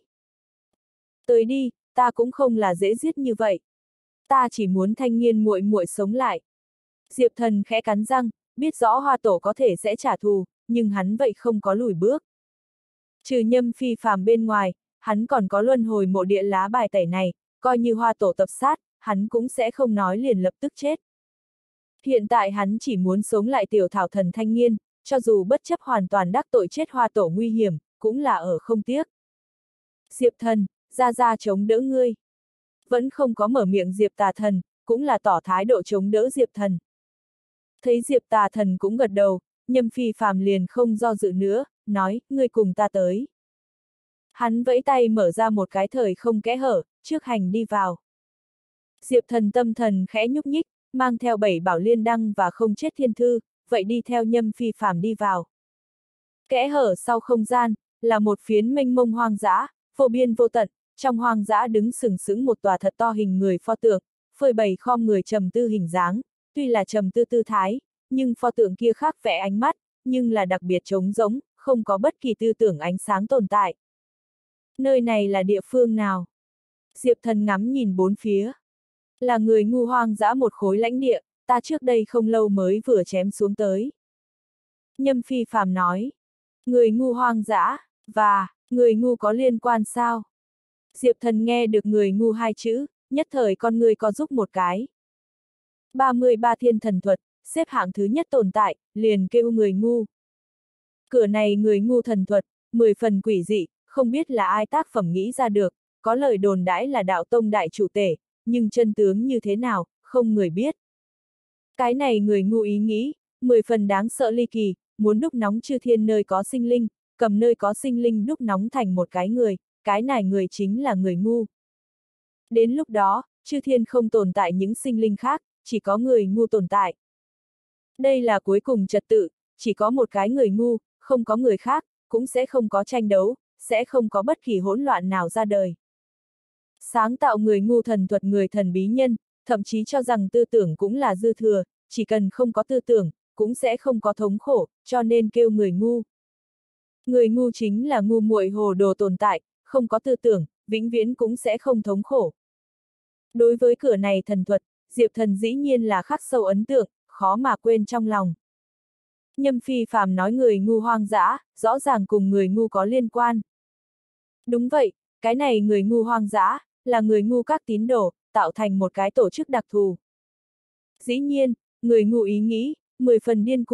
Tới đi, ta cũng không là dễ giết như vậy. Ta chỉ muốn Thanh Nghiên muội muội sống lại. Diệp Thần khẽ cắn răng, biết rõ hoa tổ có thể sẽ trả thù, nhưng hắn vậy không có lùi bước. Trừ Nhâm Phi Phàm bên ngoài, hắn còn có luân hồi mộ địa lá bài tẩy này, coi như hoa tổ tập sát, hắn cũng sẽ không nói liền lập tức chết. Hiện tại hắn chỉ muốn sống lại tiểu thảo thần Thanh Nghiên, cho dù bất chấp hoàn toàn đắc tội chết hoa tổ nguy hiểm, cũng là ở không tiếc. Diệp Thần, ra chống đỡ ngươi. Vẫn không có mở miệng Diệp Tà Thần, cũng là tỏ thái độ chống đỡ Diệp Thần. Thấy Diệp Tà Thần cũng gật đầu, Nhâm Phi Phàm liền không do dự nữa, nói, ngươi cùng ta tới. Hắn vẫy tay mở ra một cái thời không kẽ hở, trước hành đi vào. Diệp Thần tâm thần khẽ nhúc nhích, mang theo 7 bảo liên đăng và không chết thiên thư, vậy đi theo Nhâm Phi Phàm đi vào. Kẽ hở sau không gian, là một phiến mênh mông hoang dã, vô biên vô tận, trong hoang dã đứng sừng sững một tòa thật to hình người pho tượng, phơi bày khom người trầm tư hình dáng, tuy là trầm tư tư thái, nhưng pho tượng kia khác vẽ ánh mắt, nhưng là đặc biệt trống rỗng, không có bất kỳ tư tưởng ánh sáng tồn tại. Nơi này là địa phương nào? Diệp Thần ngắm nhìn bốn phía. Là người ngu hoang dã một khối lãnh địa, ta trước đây không lâu mới vừa chém xuống tới. Nhâm Phi Phàm nói, người ngu hoang dã, và, người ngu có liên quan sao? Diệp Thần nghe được người ngu hai chữ, nhất thời con người có giúp một cái. 33 thiên thần thuật, xếp hạng thứ nhất tồn tại, liền kêu người ngu. Cửa này người ngu thần thuật, 10 phần quỷ dị, không biết là ai tác phẩm nghĩ ra được, có lời đồn đãi là đạo tông đại chủ tể, nhưng chân tướng như thế nào, không người biết. Cái này người ngu ý nghĩ, 10 phần đáng sợ ly kỳ, muốn đúc nóng chư thiên nơi có sinh linh, cầm nơi có sinh linh đúc nóng thành một cái này người chính là người ngu. Đến lúc đó, chư thiên không tồn tại những sinh linh khác, chỉ có người ngu tồn tại. Đây là cuối cùng trật tự, chỉ có một cái người ngu, không có người khác, cũng sẽ không có tranh đấu, sẽ không có bất kỳ hỗn loạn nào ra đời. Sáng tạo người ngu thần thuật người thần bí nhân, thậm chí cho rằng tư tưởng cũng là dư thừa, chỉ cần không có tư tưởng, cũng sẽ không có thống khổ, cho nên kêu người ngu. Người ngu chính là ngu muội hồ đồ tồn tại, không có tư tưởng, vĩnh viễn cũng sẽ không thống khổ. Đối với cửa này thần thuật, Diệp Thần dĩ nhiên là khắc sâu ấn tượng, khó mà quên trong lòng. Nhâm Phi Phàm nói người ngu hoang dã, rõ ràng cùng người ngu có liên quan. Đúng vậy, cái này người ngu hoang dã, là người ngu các tín đồ, tạo thành một cái tổ chức đặc thù. Dĩ nhiên, người ngu ý nghĩ, 10 phần điên cuồng,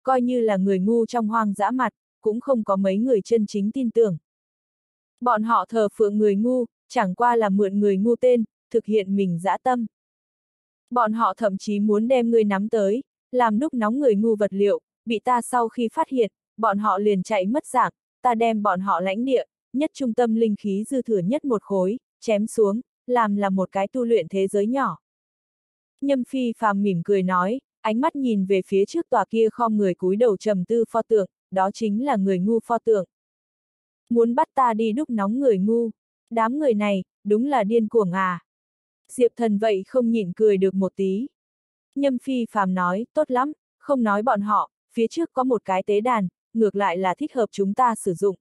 coi như là người ngu trong hoang dã mặt, cũng không có mấy người chân chính tin tưởng. Bọn họ thờ phượng người ngu, chẳng qua là mượn người ngu tên, thực hiện mình dã tâm. Bọn họ thậm chí muốn đem ngươi nắm tới, làm đúc nóng người ngu vật liệu, bị ta sau khi phát hiện, bọn họ liền chạy mất dạng, ta đem bọn họ lãnh địa, nhất trung tâm linh khí dư thừa nhất một khối, chém xuống, làm là một cái tu luyện thế giới nhỏ. Nhâm Phi Phàm mỉm cười nói, ánh mắt nhìn về phía trước tòa kia khom người cúi đầu trầm tư pho tượng, đó chính là người ngu pho tượng. Muốn bắt ta đi đúc nóng người ngu, đám người này, đúng là điên cuồng à. Diệp Thần vậy không nhịn cười được một tí. Nhâm Phi Phàm nói, tốt lắm, không nói bọn họ, phía trước có một cái tế đàn, ngược lại là thích hợp chúng ta sử dụng.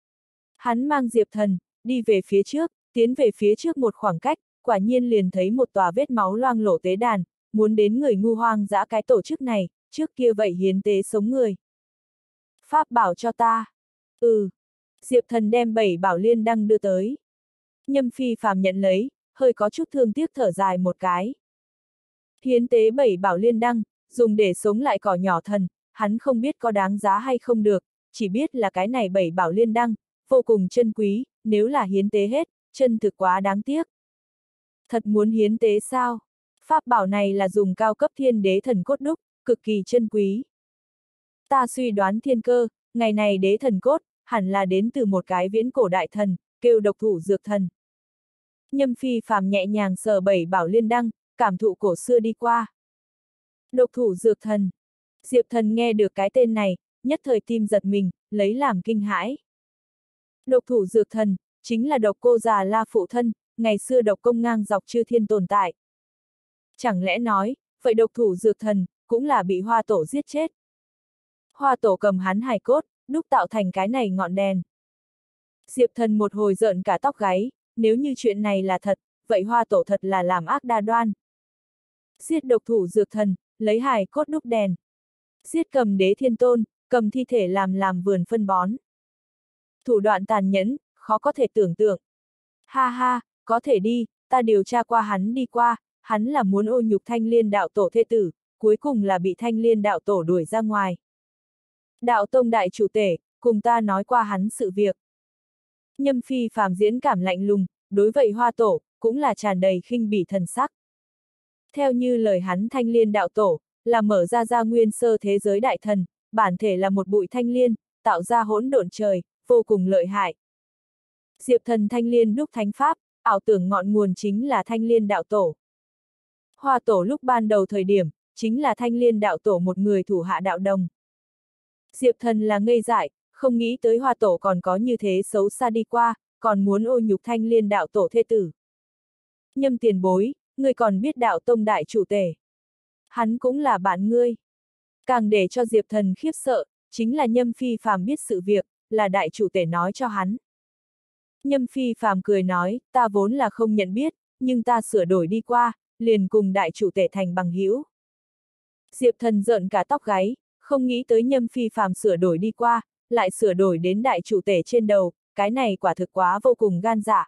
Hắn mang Diệp Thần, đi về phía trước, tiến về phía trước một khoảng cách, quả nhiên liền thấy một tòa vết máu loang lổ tế đàn, muốn đến người ngu hoang dã cái tổ chức này, trước kia vậy hiến tế sống người. Pháp bảo cho ta. Ừ. Diệp Thần đem 7 bảo liên đăng đưa tới. Nhâm Phi Phàm nhận lấy, hơi có chút thương tiếc thở dài một cái. Hiến tế 7 bảo liên đăng, dùng để sống lại cỏ nhỏ thần, hắn không biết có đáng giá hay không được, chỉ biết là cái này 7 bảo liên đăng, vô cùng chân quý, nếu là hiến tế hết, chân thực quá đáng tiếc. Thật muốn hiến tế sao? Pháp bảo này là dùng cao cấp thiên đế thần cốt đúc, cực kỳ chân quý. Ta suy đoán thiên cơ, ngày này đế thần cốt, hẳn là đến từ một cái viễn cổ đại thần, kêu độc thủ dược thần. Nhâm Phi Phàm nhẹ nhàng sờ 7 bảo liên đăng, cảm thụ cổ xưa đi qua. Độc thủ dược thần. Diệp Thần nghe được cái tên này, nhất thời tim giật mình, lấy làm kinh hãi. Độc thủ dược thần, chính là độc cô già La phụ thân, ngày xưa độc công ngang dọc chư thiên tồn tại. Chẳng lẽ nói, vậy độc thủ dược thần, cũng là bị Hoa Tổ giết chết. Hoa Tổ cầm hắn hài cốt, đúc tạo thành cái này ngọn đèn. Diệp Thần một hồi rợn cả tóc gáy, nếu như chuyện này là thật, vậy Hoa Tổ thật là làm ác đa đoan. Giết độc thủ dược thần, lấy hài cốt đúc đèn. Giết cầm đế thiên tôn, cầm thi thể làm vườn phân bón. Thủ đoạn tàn nhẫn, khó có thể tưởng tượng. Ha ha, có thể đi, ta điều tra qua hắn đi qua, hắn là muốn ô nhục Thanh Liên đạo tổ thê tử, cuối cùng là bị Thanh Liên đạo tổ đuổi ra ngoài. Đạo tông đại chủ tể, cùng ta nói qua hắn sự việc. Nhâm Phi Phàm diễn cảm lạnh lùng, đối vậy Hoa Tổ, cũng là tràn đầy khinh bỉ thần sắc. Theo như lời hắn Thanh Liên đạo tổ, là mở ra nguyên sơ thế giới đại thần, bản thể là một bụi thanh liên, tạo ra hỗn độn trời, vô cùng lợi hại. Diệp Thần Thanh Liên đúc thánh pháp, ảo tưởng ngọn nguồn chính là Thanh Liên đạo tổ. Hoa Tổ lúc ban đầu thời điểm, chính là Thanh Liên đạo tổ một người thủ hạ đạo đồng. Diệp Thần là ngây dại, không nghĩ tới Hoa Tổ còn có như thế xấu xa đi qua, còn muốn ô nhục Thanh Liên đạo tổ thê tử. Nhâm tiền bối, ngươi còn biết đạo tông đại chủ tể. Hắn cũng là bạn ngươi. Càng để cho Diệp Thần khiếp sợ, chính là Nhâm Phi Phàm biết sự việc, là đại chủ tể nói cho hắn. Nhâm Phi Phàm cười nói, ta vốn là không nhận biết, nhưng ta sửa đổi đi qua, liền cùng đại chủ tể thành bằng hữu. Diệp Thần rợn cả tóc gáy, không nghĩ tới Nhâm Phi Phàm sửa đổi đi qua, lại sửa đổi đến đại chủ tể trên đầu, cái này quả thực quá vô cùng gan dạ.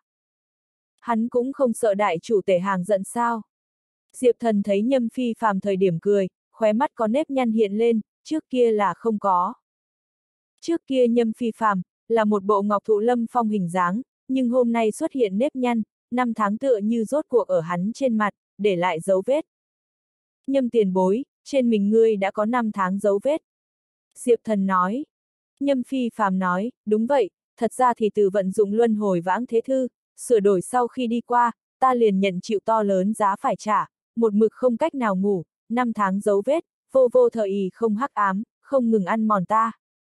Hắn cũng không sợ đại chủ tể hàng giận sao. Diệp Thần thấy Nhâm Phi Phàm thời điểm cười, khóe mắt có nếp nhăn hiện lên, trước kia là không có. Trước kia Nhâm Phi Phàm là một bộ ngọc thụ lâm phong hình dáng, nhưng hôm nay xuất hiện nếp nhăn, 5 tháng tựa như rốt cuộc ở hắn trên mặt, để lại dấu vết. Nhâm tiền bối, trên mình ngươi đã có 5 tháng dấu vết. Diệp Thần nói. Nhâm Phi Phàm nói, đúng vậy, thật ra thì từ vận dụng luân hồi vãng thế thư, sửa đổi sau khi đi qua, ta liền nhận chịu to lớn giá phải trả, một mực không cách nào ngủ, 5 tháng dấu vết, vô thời ý không hắc ám, không ngừng ăn mòn ta.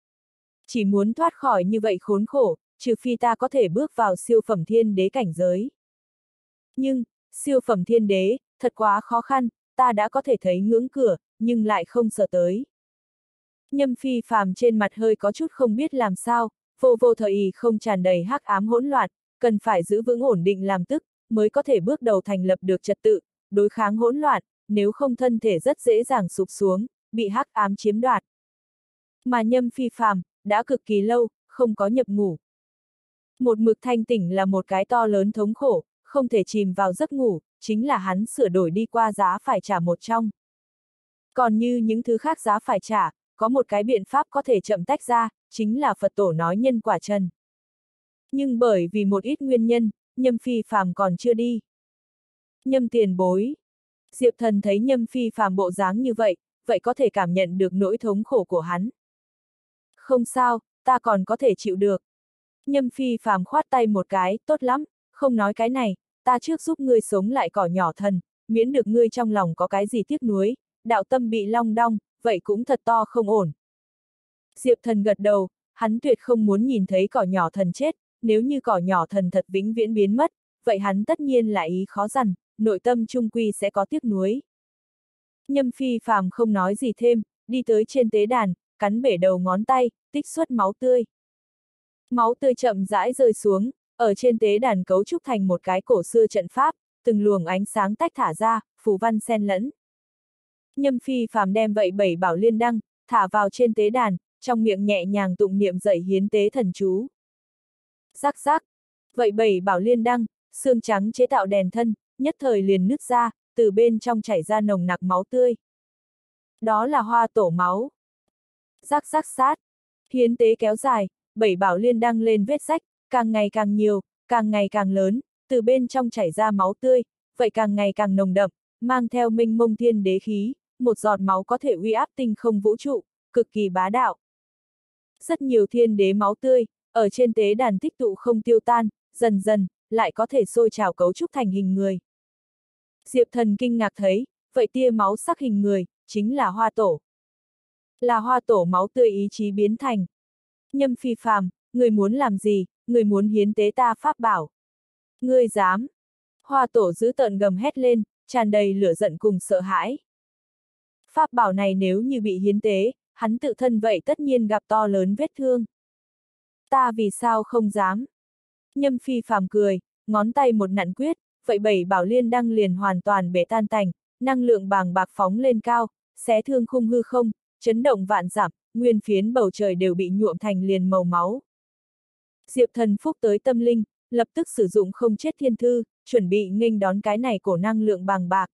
Chỉ muốn thoát khỏi như vậy khốn khổ, trừ phi ta có thể bước vào siêu phẩm thiên đế cảnh giới. Nhưng, siêu phẩm thiên đế, thật quá khó khăn, ta đã có thể thấy ngưỡng cửa, nhưng lại không sợ tới. Nhâm Phi Phàm trên mặt hơi có chút không biết làm sao, vô thời ý không tràn đầy hắc ám hỗn loạn, cần phải giữ vững ổn định làm tức, mới có thể bước đầu thành lập được trật tự, đối kháng hỗn loạn, nếu không thân thể rất dễ dàng sụp xuống, bị hắc ám chiếm đoạt. Mà Nhâm Phi Phàm đã cực kỳ lâu, không có nhập ngủ. Một mực thanh tỉnh là một cái to lớn thống khổ, không thể chìm vào giấc ngủ, chính là hắn sửa đổi đi qua giá phải trả một trong. Còn như những thứ khác giá phải trả, có một cái biện pháp có thể chậm tách ra, chính là Phật tổ nói nhân quả trần. Nhưng bởi vì một ít nguyên nhân, Nhâm Phi Phàm còn chưa đi. Nhâm tiền bối. Diệp Thần thấy Nhâm Phi Phàm bộ dáng như vậy, vậy có thể cảm nhận được nỗi thống khổ của hắn. Không sao, ta còn có thể chịu được. Nhâm Phi Phàm khoát tay một cái, tốt lắm, không nói cái này, ta trước giúp ngươi sống lại cỏ nhỏ thần, miễn được ngươi trong lòng có cái gì tiếc nuối, đạo tâm bị long đong, vậy cũng thật to không ổn. Diệp Thần gật đầu, hắn tuyệt không muốn nhìn thấy cỏ nhỏ thần chết, nếu như cỏ nhỏ thần thật vĩnh viễn biến mất, vậy hắn tất nhiên là ý khó dằn, nội tâm trung quy sẽ có tiếc nuối. Nhâm Phi Phàm không nói gì thêm, đi tới trên tế đàn, cắn bể đầu ngón tay, tích xuất máu tươi. Máu tươi chậm rãi rơi xuống, ở trên tế đàn cấu trúc thành một cái cổ xưa trận pháp, từng luồng ánh sáng tách thả ra, phù văn xen lẫn. Nhâm Phi Phàm đem vậy 7 bảo liên đăng, thả vào trên tế đàn, trong miệng nhẹ nhàng tụng niệm dậy hiến tế thần chú. Rắc rắc, vậy 7 bảo liên đăng, xương trắng chế tạo đèn thân, nhất thời liền nứt ra, từ bên trong chảy ra nồng nặc máu tươi. Đó là hoa tổ máu. Rắc rắc sát, hiến tế kéo dài, 7 bảo liên đăng lên vết rách, càng ngày càng nhiều, càng ngày càng lớn, từ bên trong chảy ra máu tươi, vậy càng ngày càng nồng đậm, mang theo minh mông thiên đế khí, một giọt máu có thể uy áp tinh không vũ trụ, cực kỳ bá đạo. Rất nhiều thiên đế máu tươi, ở trên tế đàn tích tụ không tiêu tan, dần dần, lại có thể sôi trào cấu trúc thành hình người. Diệp Thần kinh ngạc thấy, vậy tia máu sắc hình người, chính là hoa tổ. Là hoa tổ máu tươi ý chí biến thành. Nhâm Phi Phàm, người muốn làm gì, người muốn hiến tế ta pháp bảo. Ngươi dám. Hoa tổ dữ tợn gầm hét lên, tràn đầy lửa giận cùng sợ hãi. Pháp bảo này nếu như bị hiến tế, hắn tự thân vậy tất nhiên gặp to lớn vết thương. Ta vì sao không dám? Nhâm Phi Phàm cười, ngón tay một nặn quyết, vậy 7 bảo liên đăng liền hoàn toàn bể tan tành, năng lượng bàng bạc phóng lên cao, xé thương khung hư không, chấn động vạn dặm, nguyên phiến bầu trời đều bị nhuộm thành liền màu máu. Diệp Thần phúc tới tâm linh, lập tức sử dụng không chết thiên thư, chuẩn bị nghênh đón cái này cổ năng lượng bàng bạc.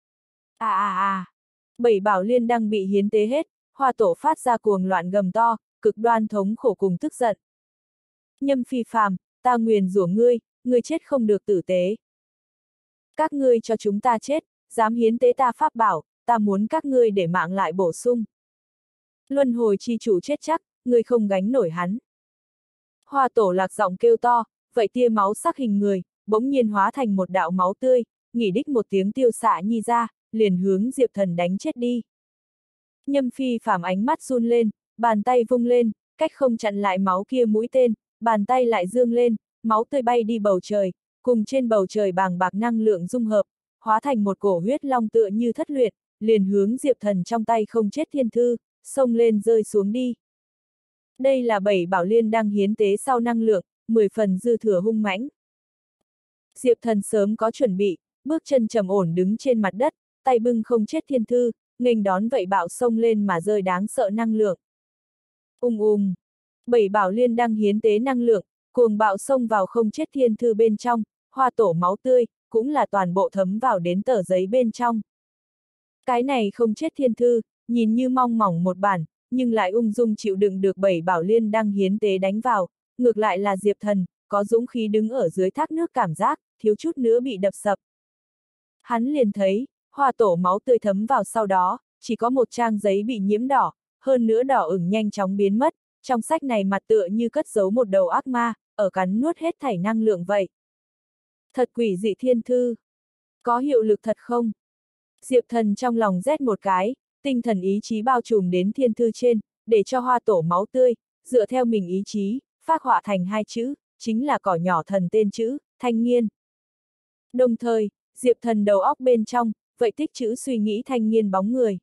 7 bảo liên đăng bị hiến tế hết, hoa tổ phát ra cuồng loạn gầm to, cực đoan thống khổ cùng tức giận. Nhâm Phi Phàm, ta nguyền rủa ngươi, ngươi chết không được tử tế. Các ngươi cho chúng ta chết, dám hiến tế ta pháp bảo, ta muốn các ngươi để mạng lại bổ sung. Luân hồi chi chủ chết chắc, ngươi không gánh nổi hắn. Hoa tổ lạc giọng kêu to, vậy tia máu sắc hình người, bỗng nhiên hóa thành một đạo máu tươi, nghỉ đích một tiếng tiêu xạ nhi ra, liền hướng Diệp Thần đánh chết đi. Nhâm Phi Phàm ánh mắt run lên, bàn tay vung lên, cách không chặn lại máu kia mũi tên, bàn tay lại dương lên, máu tươi bay đi bầu trời, cùng trên bầu trời bàng bạc năng lượng dung hợp, hóa thành một cổ huyết long tựa như thất luyện, liền hướng Diệp Thần trong tay không chết thiên thư, xông lên rơi xuống đi. Đây là 7 bảo liên đăng hiến tế sau năng lượng, 10 phần dư thừa hung mãnh. Diệp Thần sớm có chuẩn bị, bước chân trầm ổn đứng trên mặt đất, tay bưng không chết thiên thư, nghênh đón vậy bạo xông lên mà rơi đáng sợ năng lượng. 7 bảo liên đăng hiến tế năng lượng, cuồng bạo xông vào không chết thiên thư bên trong, hoa tổ máu tươi, cũng là toàn bộ thấm vào đến tờ giấy bên trong. Cái này không chết thiên thư, nhìn như mong mỏng một bản, nhưng lại ung dung chịu đựng được 7 bảo liên đăng hiến tế đánh vào, ngược lại là Diệp Thần, có dũng khí đứng ở dưới thác nước cảm giác, thiếu chút nữa bị đập sập. Hắn liền thấy, hoa tổ máu tươi thấm vào sau đó, chỉ có một trang giấy bị nhiễm đỏ, hơn nữa đỏ ửng nhanh chóng biến mất, trong sách này mặt tựa như cất giấu một đầu ác ma, ở cắn nuốt hết thảy năng lượng vậy. Thật quỷ dị thiên thư. Có hiệu lực thật không? Diệp Thần trong lòng rét một cái, tinh thần ý chí bao trùm đến thiên thư trên, để cho hoa tổ máu tươi, dựa theo mình ý chí, phác họa thành 2 chữ, chính là cỏ nhỏ thần tên chữ, Thanh Nghiên. Đồng thời, Diệp Thần đầu óc bên trong, vậy tích chữ suy nghĩ Thanh Nghiên bóng người.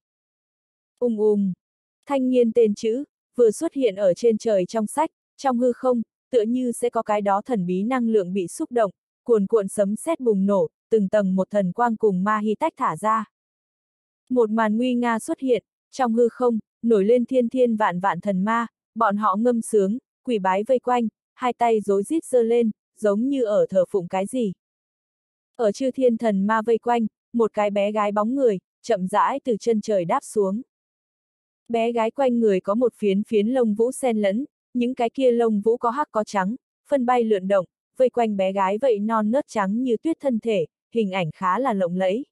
Thanh Nghiên tên chữ, vừa xuất hiện ở trên trời trong sách, trong hư không, tựa như sẽ có cái đó thần bí năng lượng bị xúc động, cuồn cuộn sấm sét bùng nổ, từng tầng một thần quang cùng ma hy tách thả ra. Một màn nguy nga xuất hiện, trong hư không, nổi lên thiên thiên vạn vạn thần ma, bọn họ ngâm sướng, quỳ bái vây quanh, hai tay rối rít giơ lên, giống như ở thờ phụng cái gì. Ở chư thiên thần ma vây quanh, một cái bé gái bóng người, chậm rãi từ chân trời đáp xuống. Bé gái quanh người có một phiến phiến lông vũ xen lẫn, những cái kia lông vũ có hắc có trắng, phân bay lượn động, vây quanh bé gái vậy non nớt trắng như tuyết thân thể, hình ảnh khá là lộng lẫy.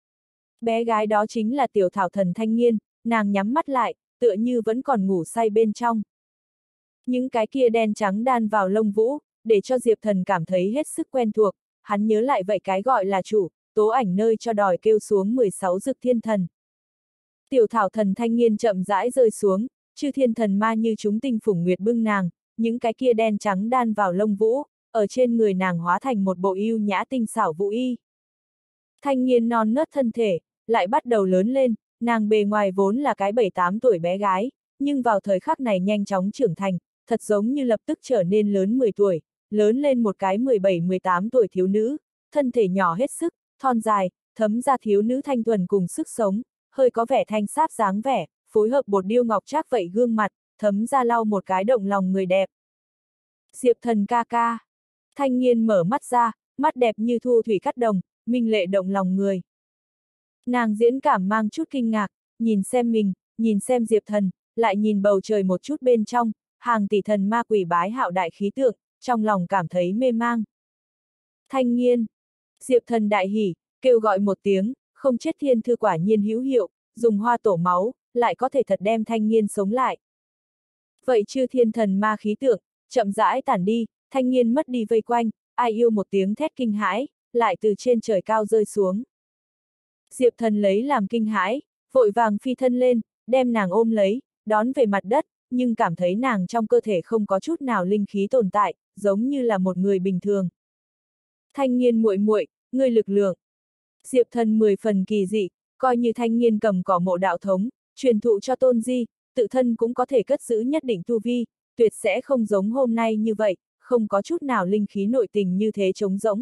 Bé gái đó chính là tiểu thảo thần Thanh Nghiên, nàng nhắm mắt lại, tựa như vẫn còn ngủ say bên trong. Những cái kia đen trắng đan vào lông vũ, để cho Diệp Thần cảm thấy hết sức quen thuộc, hắn nhớ lại vậy cái gọi là chủ, tố ảnh nơi cho đòi kêu xuống 16 dực thiên thần. Tiểu thảo thần Thanh Nghiên chậm rãi rơi xuống, chư thiên thần ma như chúng tinh phủng nguyệt bưng nàng, những cái kia đen trắng đan vào lông vũ, ở trên người nàng hóa thành một bộ yêu nhã tinh xảo vũ y. Thanh Nghiên non nớt thân thể, lại bắt đầu lớn lên, nàng bề ngoài vốn là cái 7-8 tuổi bé gái, nhưng vào thời khắc này nhanh chóng trưởng thành, thật giống như lập tức trở nên lớn 10 tuổi, lớn lên một cái 17-18 tuổi thiếu nữ, thân thể nhỏ hết sức, thon dài, thấm ra thiếu nữ thanh thuần cùng sức sống, hơi có vẻ thanh sáp dáng vẻ, phối hợp bột điêu ngọc trác vậy gương mặt, thấm ra lau một cái động lòng người đẹp. Diệp Thần ca ca. Thanh Nghiên mở mắt ra, mắt đẹp như thu thủy cắt đồng, minh lệ động lòng người. Nàng diễn cảm mang chút kinh ngạc, nhìn xem mình, nhìn xem Diệp Thần, lại nhìn bầu trời một chút bên trong, hàng tỷ thần ma quỷ bái hạo đại khí tượng, trong lòng cảm thấy mê mang. Thanh Nghiên. Diệp Thần đại hỉ, kêu gọi một tiếng, không chết thiên thư quả nhiên hữu hiệu, dùng hoa tổ máu, lại có thể thật đem Thanh Nghiên sống lại. Vậy chư thiên thần ma khí tượng, chậm rãi tản đi, Thanh Nghiên mất đi vây quanh, ai yêu một tiếng thét kinh hãi, lại từ trên trời cao rơi xuống. Diệp Thần lấy làm kinh hãi, vội vàng phi thân lên, đem nàng ôm lấy, đón về mặt đất, nhưng cảm thấy nàng trong cơ thể không có chút nào linh khí tồn tại, giống như là một người bình thường. Thanh Nghiên muội muội, ngươi lực lượng. Diệp Thần 10 phần kỳ dị, coi như Thanh Nghiên cầm cỏ mộ đạo thống, truyền thụ cho Tôn Di, tự thân cũng có thể cất giữ nhất định tu vi, tuyệt sẽ không giống hôm nay như vậy, không có chút nào linh khí nội tình như thế trống rỗng.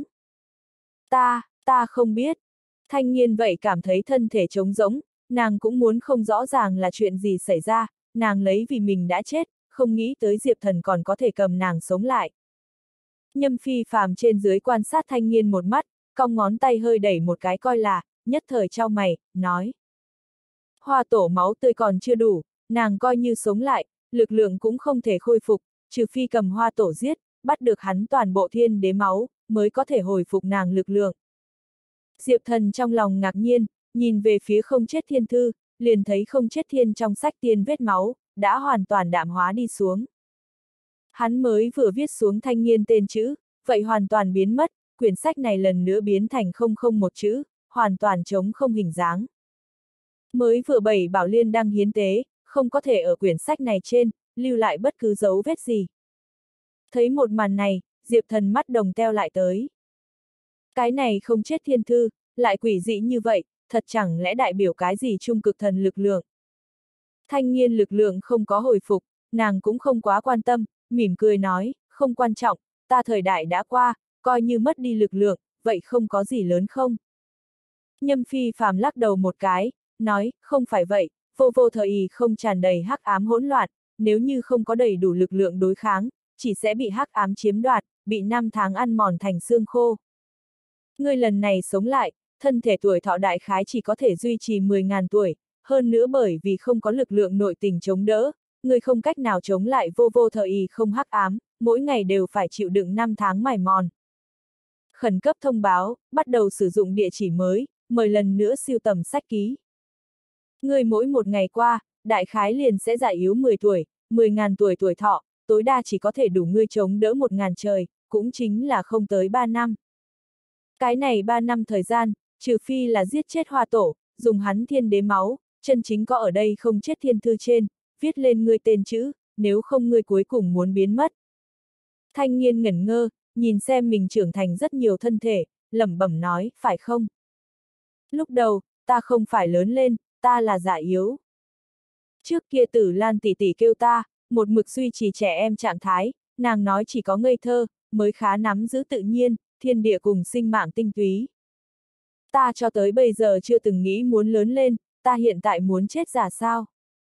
Ta không biết. Thanh Nghiên vậy cảm thấy thân thể trống rỗng, nàng cũng muốn không rõ ràng là chuyện gì xảy ra, nàng lấy vì mình đã chết, không nghĩ tới Diệp Thần còn có thể cầm nàng sống lại. Nhâm Phi Phàm trên dưới quan sát Thanh Nghiên một mắt, cong ngón tay hơi đẩy một cái coi là, nhất thời chau mày, nói. Hoa tổ máu tươi còn chưa đủ, nàng coi như sống lại, lực lượng cũng không thể khôi phục, trừ phi cầm hoa tổ giết, bắt được hắn toàn bộ thiên đế máu, mới có thể hồi phục nàng lực lượng. Diệp Thần trong lòng ngạc nhiên, nhìn về phía không chết thiên thư, liền thấy không chết thiên trong sách tiên vết máu, đã hoàn toàn đạm hóa đi xuống. Hắn mới vừa viết xuống Thanh Nghiên tên chữ, vậy hoàn toàn biến mất, quyển sách này lần nữa biến thành 001 chữ, hoàn toàn trống không hình dáng. Mới vừa 7 bảo liên đăng hiến tế, không có thể ở quyển sách này trên, lưu lại bất cứ dấu vết gì. Thấy một màn này, Diệp Thần mắt đồng teo lại tới. Cái này không chết thiên thư, lại quỷ dị như vậy, thật chẳng lẽ đại biểu cái gì trung cực thần lực lượng. Thanh Nghiên lực lượng không có hồi phục, nàng cũng không quá quan tâm, mỉm cười nói, không quan trọng, ta thời đại đã qua, coi như mất đi lực lượng, vậy không có gì lớn không. Nhâm Phi Phàm lắc đầu một cái, nói, không phải vậy, vô vô thời ý không tràn đầy hắc ám hỗn loạn, nếu như không có đầy đủ lực lượng đối kháng, chỉ sẽ bị hắc ám chiếm đoạt, bị 5 tháng ăn mòn thành xương khô. Ngươi lần này sống lại, thân thể tuổi thọ đại khái chỉ có thể duy trì 10.000 tuổi, hơn nữa bởi vì không có lực lượng nội tình chống đỡ, ngươi không cách nào chống lại vô vô thời ý không hắc ám, mỗi ngày đều phải chịu đựng 5 tháng mài mòn. Khẩn cấp thông báo, bắt đầu sử dụng địa chỉ mới, mời lần nữa siêu tầm sách ký. Ngươi mỗi một ngày qua, đại khái liền sẽ già yếu 10 tuổi, 10.000 tuổi tuổi thọ, tối đa chỉ có thể đủ ngươi chống đỡ 1.000 trời, cũng chính là không tới 3 năm. Cái này 3 năm thời gian, trừ phi là giết chết hoa tổ, dùng hắn thiên đế máu, chân chính có ở đây không chết thiên thư trên, viết lên ngươi tên chữ, nếu không ngươi cuối cùng muốn biến mất. Thanh Nghiên ngẩn ngơ, nhìn xem mình trưởng thành rất nhiều thân thể, lẩm bẩm nói, phải không? Lúc đầu, ta không phải lớn lên, ta là già yếu. Trước kia Tử Lan tỷ tỷ kêu ta, một mực duy trì trẻ em trạng thái, nàng nói chỉ có ngây thơ, mới khá nắm giữ tự nhiên, thiên địa cùng sinh mạng tinh túy. Ta cho tới bây giờ chưa từng nghĩ muốn lớn lên, ta hiện tại muốn chết già sao?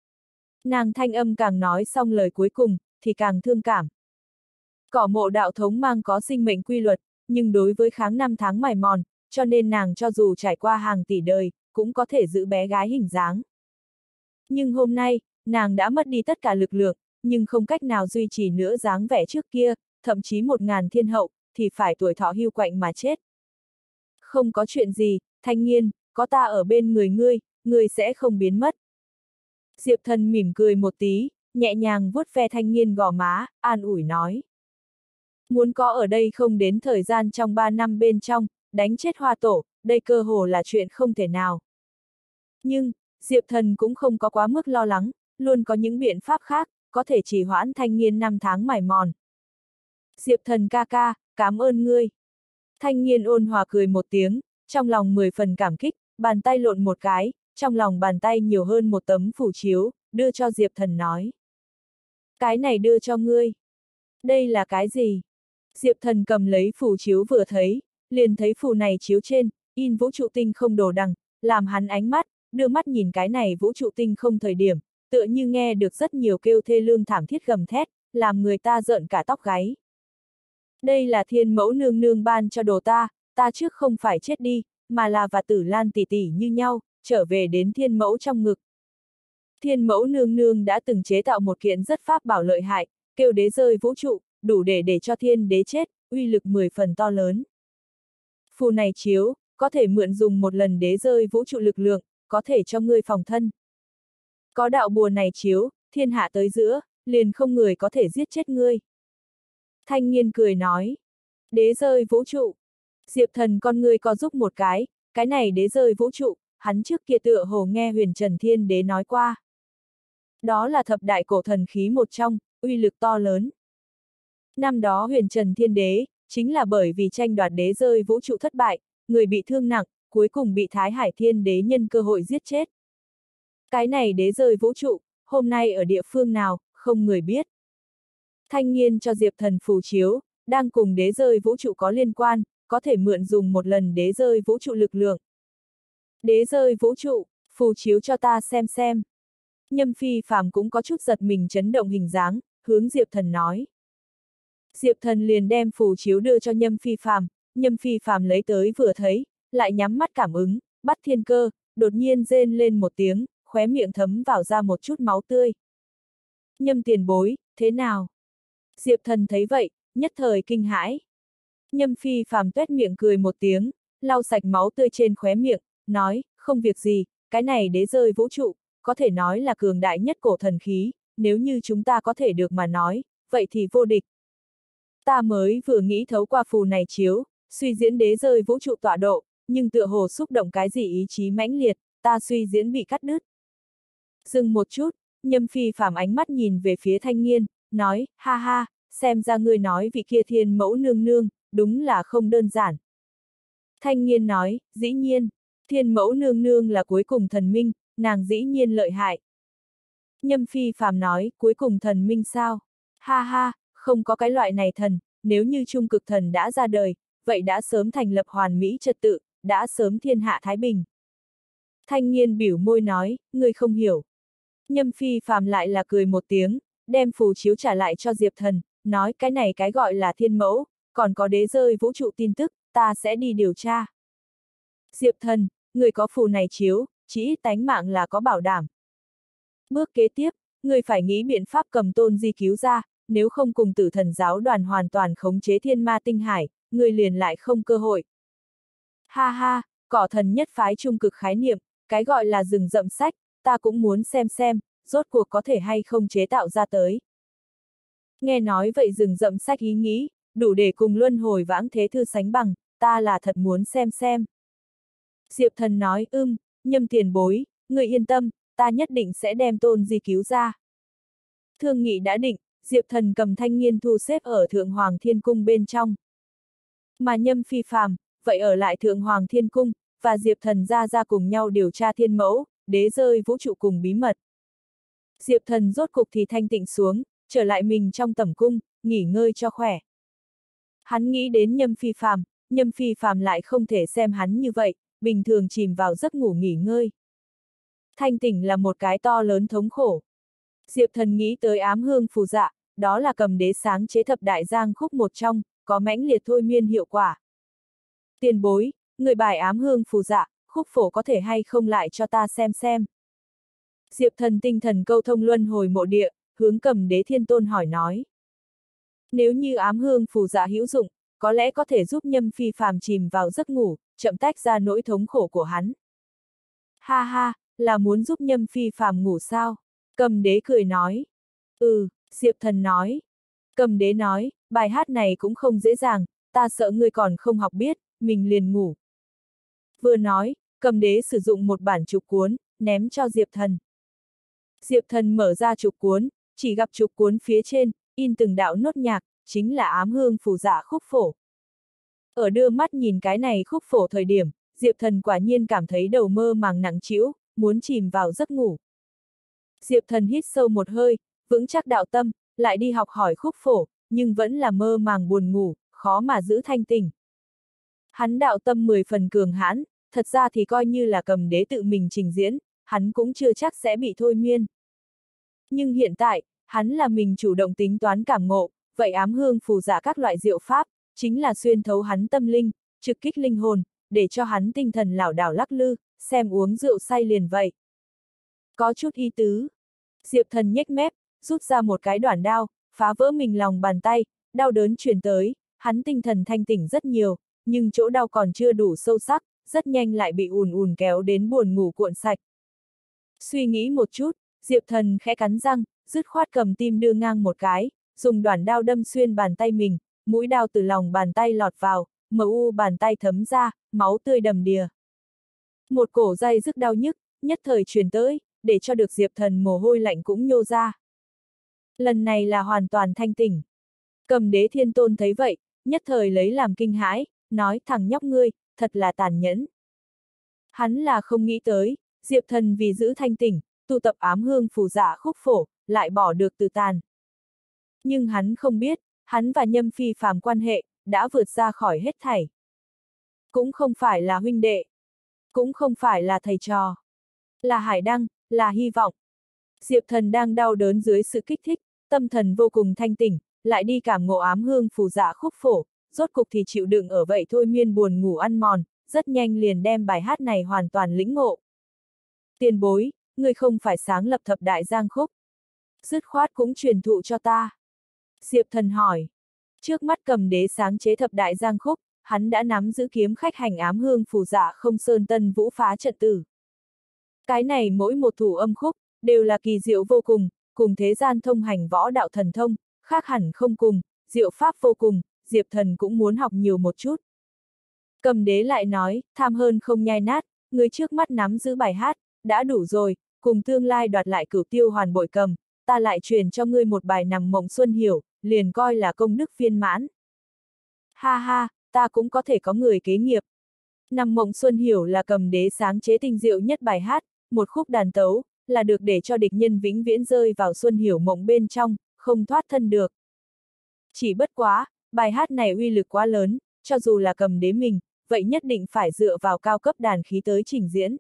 Nàng thanh âm càng nói xong lời cuối cùng, thì càng thương cảm. Cỏ mộ đạo thống mang có sinh mệnh quy luật, nhưng đối với kháng 5 tháng mài mòn, cho nên nàng cho dù trải qua hàng tỷ đời, cũng có thể giữ bé gái hình dáng. Nhưng hôm nay, nàng đã mất đi tất cả lực lượng, nhưng không cách nào duy trì nữa dáng vẻ trước kia, thậm chí 1000 thiên hậu, thì phải tuổi thọ hưu quạnh mà chết. Không có chuyện gì, Thanh Nghiên, có ta ở bên ngươi sẽ không biến mất. Diệp Thần mỉm cười một tí, nhẹ nhàng vuốt ve Thanh Nghiên gò má, an ủi nói. Muốn có ở đây không đến thời gian trong 3 năm bên trong, đánh chết Hoa Tổ, đây cơ hồ là chuyện không thể nào. Nhưng, Diệp Thần cũng không có quá mức lo lắng, luôn có những biện pháp khác, có thể trì hoãn Thanh Nghiên 5 tháng mài mòn. Diệp Thần ca ca, cảm ơn ngươi. Thanh Nghiên ôn hòa cười một tiếng, trong lòng 10 phần cảm kích, bàn tay lộn một cái, trong lòng bàn tay nhiều hơn một tấm phù chiếu, đưa cho Diệp Thần nói. Cái này đưa cho ngươi. Đây là cái gì? Diệp Thần cầm lấy phù chiếu vừa thấy, liền thấy phù này chiếu trên, in vũ trụ tinh không đồ đằng, làm hắn ánh mắt, đưa mắt nhìn cái này vũ trụ tinh không thời điểm, tựa như nghe được rất nhiều kêu thê lương thảm thiết gầm thét, làm người ta rợn cả tóc gáy. Đây là Thiên Mẫu nương nương ban cho đồ ta trước không phải chết đi, mà là và Tử Lan tỷ tỷ như nhau, trở về đến Thiên Mẫu trong ngực. Thiên Mẫu nương nương đã từng chế tạo một kiện rất pháp bảo lợi hại, kêu đế rơi vũ trụ, đủ để cho thiên đế chết, uy lực 10 phần to lớn. Phù này chiếu, có thể mượn dùng một lần đế rơi vũ trụ lực lượng, có thể cho ngươi phòng thân. Có đạo bùa này chiếu, thiên hạ tới giữa, liền không người có thể giết chết ngươi. Thanh Nghiên cười nói. Đế rơi vũ trụ. Diệp Thần con ngươi co giúp một cái này đế rơi vũ trụ, hắn trước kia tựa hồ nghe Huyền Trần Thiên Đế nói qua. Đó là thập đại cổ thần khí một trong, uy lực to lớn. Năm đó Huyền Trần Thiên Đế, chính là bởi vì tranh đoạt đế rơi vũ trụ thất bại, người bị thương nặng, cuối cùng bị Thái Hải Thiên Đế nhân cơ hội giết chết. Cái này đế rơi vũ trụ, hôm nay ở địa phương nào, không người biết. Thanh Nghiên cho Diệp Thần phù chiếu, đang cùng đế rơi vũ trụ có liên quan, có thể mượn dùng một lần đế rơi vũ trụ lực lượng. Đế rơi vũ trụ, phù chiếu cho ta xem. Nhâm Phi Phàm cũng có chút giật mình chấn động hình dáng, hướng Diệp Thần nói. Diệp Thần liền đem phù chiếu đưa cho Nhâm Phi Phàm lấy tới vừa thấy, lại nhắm mắt cảm ứng, bắt thiên cơ, đột nhiên rên lên một tiếng, khóe miệng thấm vào ra một chút máu tươi. Nhâm tiền bối, thế nào? Diệp Thần thấy vậy, nhất thời kinh hãi. Nhâm Phi Phàm tuét miệng cười một tiếng, lau sạch máu tươi trên khóe miệng, nói, không việc gì, cái này đế rơi vũ trụ, có thể nói là cường đại nhất cổ thần khí, nếu như chúng ta có thể được mà nói, vậy thì vô địch. Ta mới vừa nghĩ thấu qua phù này chiếu, suy diễn đế rơi vũ trụ tọa độ, nhưng tựa hồ xúc động cái gì ý chí mãnh liệt, ta suy diễn bị cắt đứt. Dừng một chút, Nhâm Phi Phàm ánh mắt nhìn về phía Thanh Nghiên, nói, ha ha, xem ra ngươi nói vị kia Thiên Mẫu nương nương, đúng là không đơn giản. Thanh Nghiên nói, dĩ nhiên, Thiên Mẫu nương nương là cuối cùng thần minh, nàng dĩ nhiên lợi hại. Nhâm Phi Phàm nói, cuối cùng thần minh sao? Ha ha, không có cái loại này thần, nếu như trung cực thần đã ra đời, vậy đã sớm thành lập hoàn mỹ trật tự, đã sớm thiên hạ thái bình. Thanh Nghiên bĩu môi nói, ngươi không hiểu. Nhâm Phi Phàm lại là cười một tiếng, đem phù chiếu trả lại cho Diệp Thần, nói cái này cái gọi là thiên mẫu, còn có đế rơi vũ trụ tin tức, ta sẽ đi điều tra. Diệp Thần, người có phù này chiếu, chỉ ít tánh mạng là có bảo đảm. Bước kế tiếp, người phải nghĩ biện pháp cầm Tôn Di cứu ra, nếu không cùng Tử Thần giáo đoàn hoàn toàn khống chế Thiên Ma Tinh Hải, người liền lại không cơ hội. Ha ha, cỏ thần nhất phái trung cực khái niệm, cái gọi là rừng rậm sách, ta cũng muốn xem, rốt cuộc có thể hay không chế tạo ra tới. Nghe nói vậy rừng rậm sách ý nghĩ, đủ để cùng luân hồi vãng thế thư sánh bằng, ta là thật muốn xem. Diệp Thần nói, Nhâm tiền bối, người yên tâm, ta nhất định sẽ đem Tôn Di cứu ra. Thương nghị đã định, Diệp Thần cầm Thanh Nghiên thu xếp ở Thượng Hoàng Thiên Cung bên trong. Mà Nhâm Phi Phàm, vậy ở lại Thượng Hoàng Thiên Cung, và Diệp Thần ra cùng nhau điều tra thiên mẫu, đế rơi vũ trụ cùng bí mật. Diệp Thần rốt cục thì thanh tịnh xuống, trở lại mình trong tẩm cung, nghỉ ngơi cho khỏe. Hắn nghĩ đến Nhâm Phi Phàm lại không thể xem hắn như vậy, bình thường chìm vào giấc ngủ nghỉ ngơi. Thanh tỉnh là một cái to lớn thống khổ. Diệp Thần nghĩ tới ám hương phù dạ, đó là cầm đế sáng chế thập đại giang khúc một trong, có mãnh liệt thôi miên hiệu quả. Tiền bối, người bài ám hương phù dạ, khúc phổ có thể hay không lại cho ta xem. Diệp Thần tinh thần câu thông luân hồi mộ địa, hướng Cầm Đế Thiên Tôn hỏi nói. Nếu như ám hương phù dạ hữu dụng, có lẽ có thể giúp Nhâm Phi Phàm chìm vào giấc ngủ, chậm tách ra nỗi thống khổ của hắn. Ha ha, là muốn giúp Nhâm Phi Phàm ngủ sao? Cầm Đế cười nói. Diệp Thần nói. Cầm Đế nói, bài hát này cũng không dễ dàng, ta sợ ngươi còn không học biết, mình liền ngủ. Vừa nói, Cầm Đế sử dụng một bản trục cuốn, ném cho Diệp Thần. Diệp Thần mở ra trục cuốn, chỉ gặp trục cuốn phía trên, in từng đạo nốt nhạc, chính là ám hương phù dạ khúc phổ. Ở đưa mắt nhìn cái này khúc phổ thời điểm, Diệp Thần quả nhiên cảm thấy đầu mơ màng nặng trĩu, muốn chìm vào giấc ngủ. Diệp Thần hít sâu một hơi, vững chắc đạo tâm, lại đi học hỏi khúc phổ, nhưng vẫn là mơ màng buồn ngủ, khó mà giữ thanh tỉnh. Hắn đạo tâm 10 phần cường hãn, thật ra thì coi như là Cầm Đế tự mình trình diễn, hắn cũng chưa chắc sẽ bị thôi miên. Nhưng hiện tại, hắn là mình chủ động tính toán cảm ngộ, vậy ám hương phù dạ các loại diệu pháp, chính là xuyên thấu hắn tâm linh, trực kích linh hồn, để cho hắn tinh thần lảo đảo lắc lư, xem uống rượu say liền vậy. Có chút ý tứ. Diệp Thần nhếch mép, rút ra một cái đoản đao, phá vỡ mình lòng bàn tay, đau đớn truyền tới, hắn tinh thần thanh tỉnh rất nhiều, nhưng chỗ đau còn chưa đủ sâu sắc, rất nhanh lại bị ùn ùn kéo đến buồn ngủ cuộn sạch. Suy nghĩ một chút, Diệp Thần khẽ cắn răng, dứt khoát cầm tim đưa ngang một cái, dùng đoản đao đâm xuyên bàn tay mình, mũi đao từ lòng bàn tay lọt vào, MU bàn tay thấm ra, máu tươi đầm đìa. Một cổ day dứt đau nhức, nhất thời truyền tới, để cho được Diệp Thần mồ hôi lạnh cũng nhô ra. Lần này là hoàn toàn thanh tỉnh. Cầm Đế Thiên Tôn thấy vậy, nhất thời lấy làm kinh hãi, nói thằng nhóc ngươi, thật là tàn nhẫn. Hắn là không nghĩ tới, Diệp Thần vì giữ thanh tỉnh, tu tập ám hương phù dạ khúc phổ, lại bỏ được từ tàn. Nhưng hắn không biết, hắn và Nhâm Phi Phàm quan hệ, đã vượt ra khỏi hết thảy. Cũng không phải là huynh đệ, cũng không phải là thầy trò, là hải đăng, là hy vọng. Diệp Thần đang đau đớn dưới sự kích thích, tâm thần vô cùng thanh tỉnh, lại đi cảm ngộ ám hương phù dạ khúc phổ, rốt cục thì chịu đựng ở vậy thôi miên buồn ngủ ăn mòn, rất nhanh liền đem bài hát này hoàn toàn lĩnh ngộ. Tiền bối, ngươi không phải sáng lập thập đại giang khúc. Dứt khoát cũng truyền thụ cho ta. Diệp Thần hỏi. Trước mắt Cầm Đế sáng chế thập đại giang khúc, hắn đã nắm giữ kiếm khách hành ám hương phù dạ không sơn tân vũ phá trận tử. Cái này mỗi một thủ âm khúc, đều là kỳ diệu vô cùng, cùng thế gian thông hành võ đạo thần thông, khác hẳn không cùng, diệu pháp vô cùng, Diệp Thần cũng muốn học nhiều một chút. Cầm Đế lại nói, tham hơn không nhai nát, người trước mắt nắm giữ bài hát, đã đủ rồi, cùng tương lai đoạt lại Cửu Tiêu Hoàn Bội Cầm, ta lại truyền cho ngươi một bài nằm mộng xuân hiểu, liền coi là công đức viên mãn. Ha ha, ta cũng có thể có người kế nghiệp. Nằm mộng xuân hiểu là Cầm Đế sáng chế tinh diệu nhất bài hát, một khúc đàn tấu, là được để cho địch nhân vĩnh viễn rơi vào xuân hiểu mộng bên trong, không thoát thân được. Chỉ bất quá, bài hát này uy lực quá lớn, cho dù là Cầm Đế mình, vậy nhất định phải dựa vào cao cấp đàn khí tới trình diễn.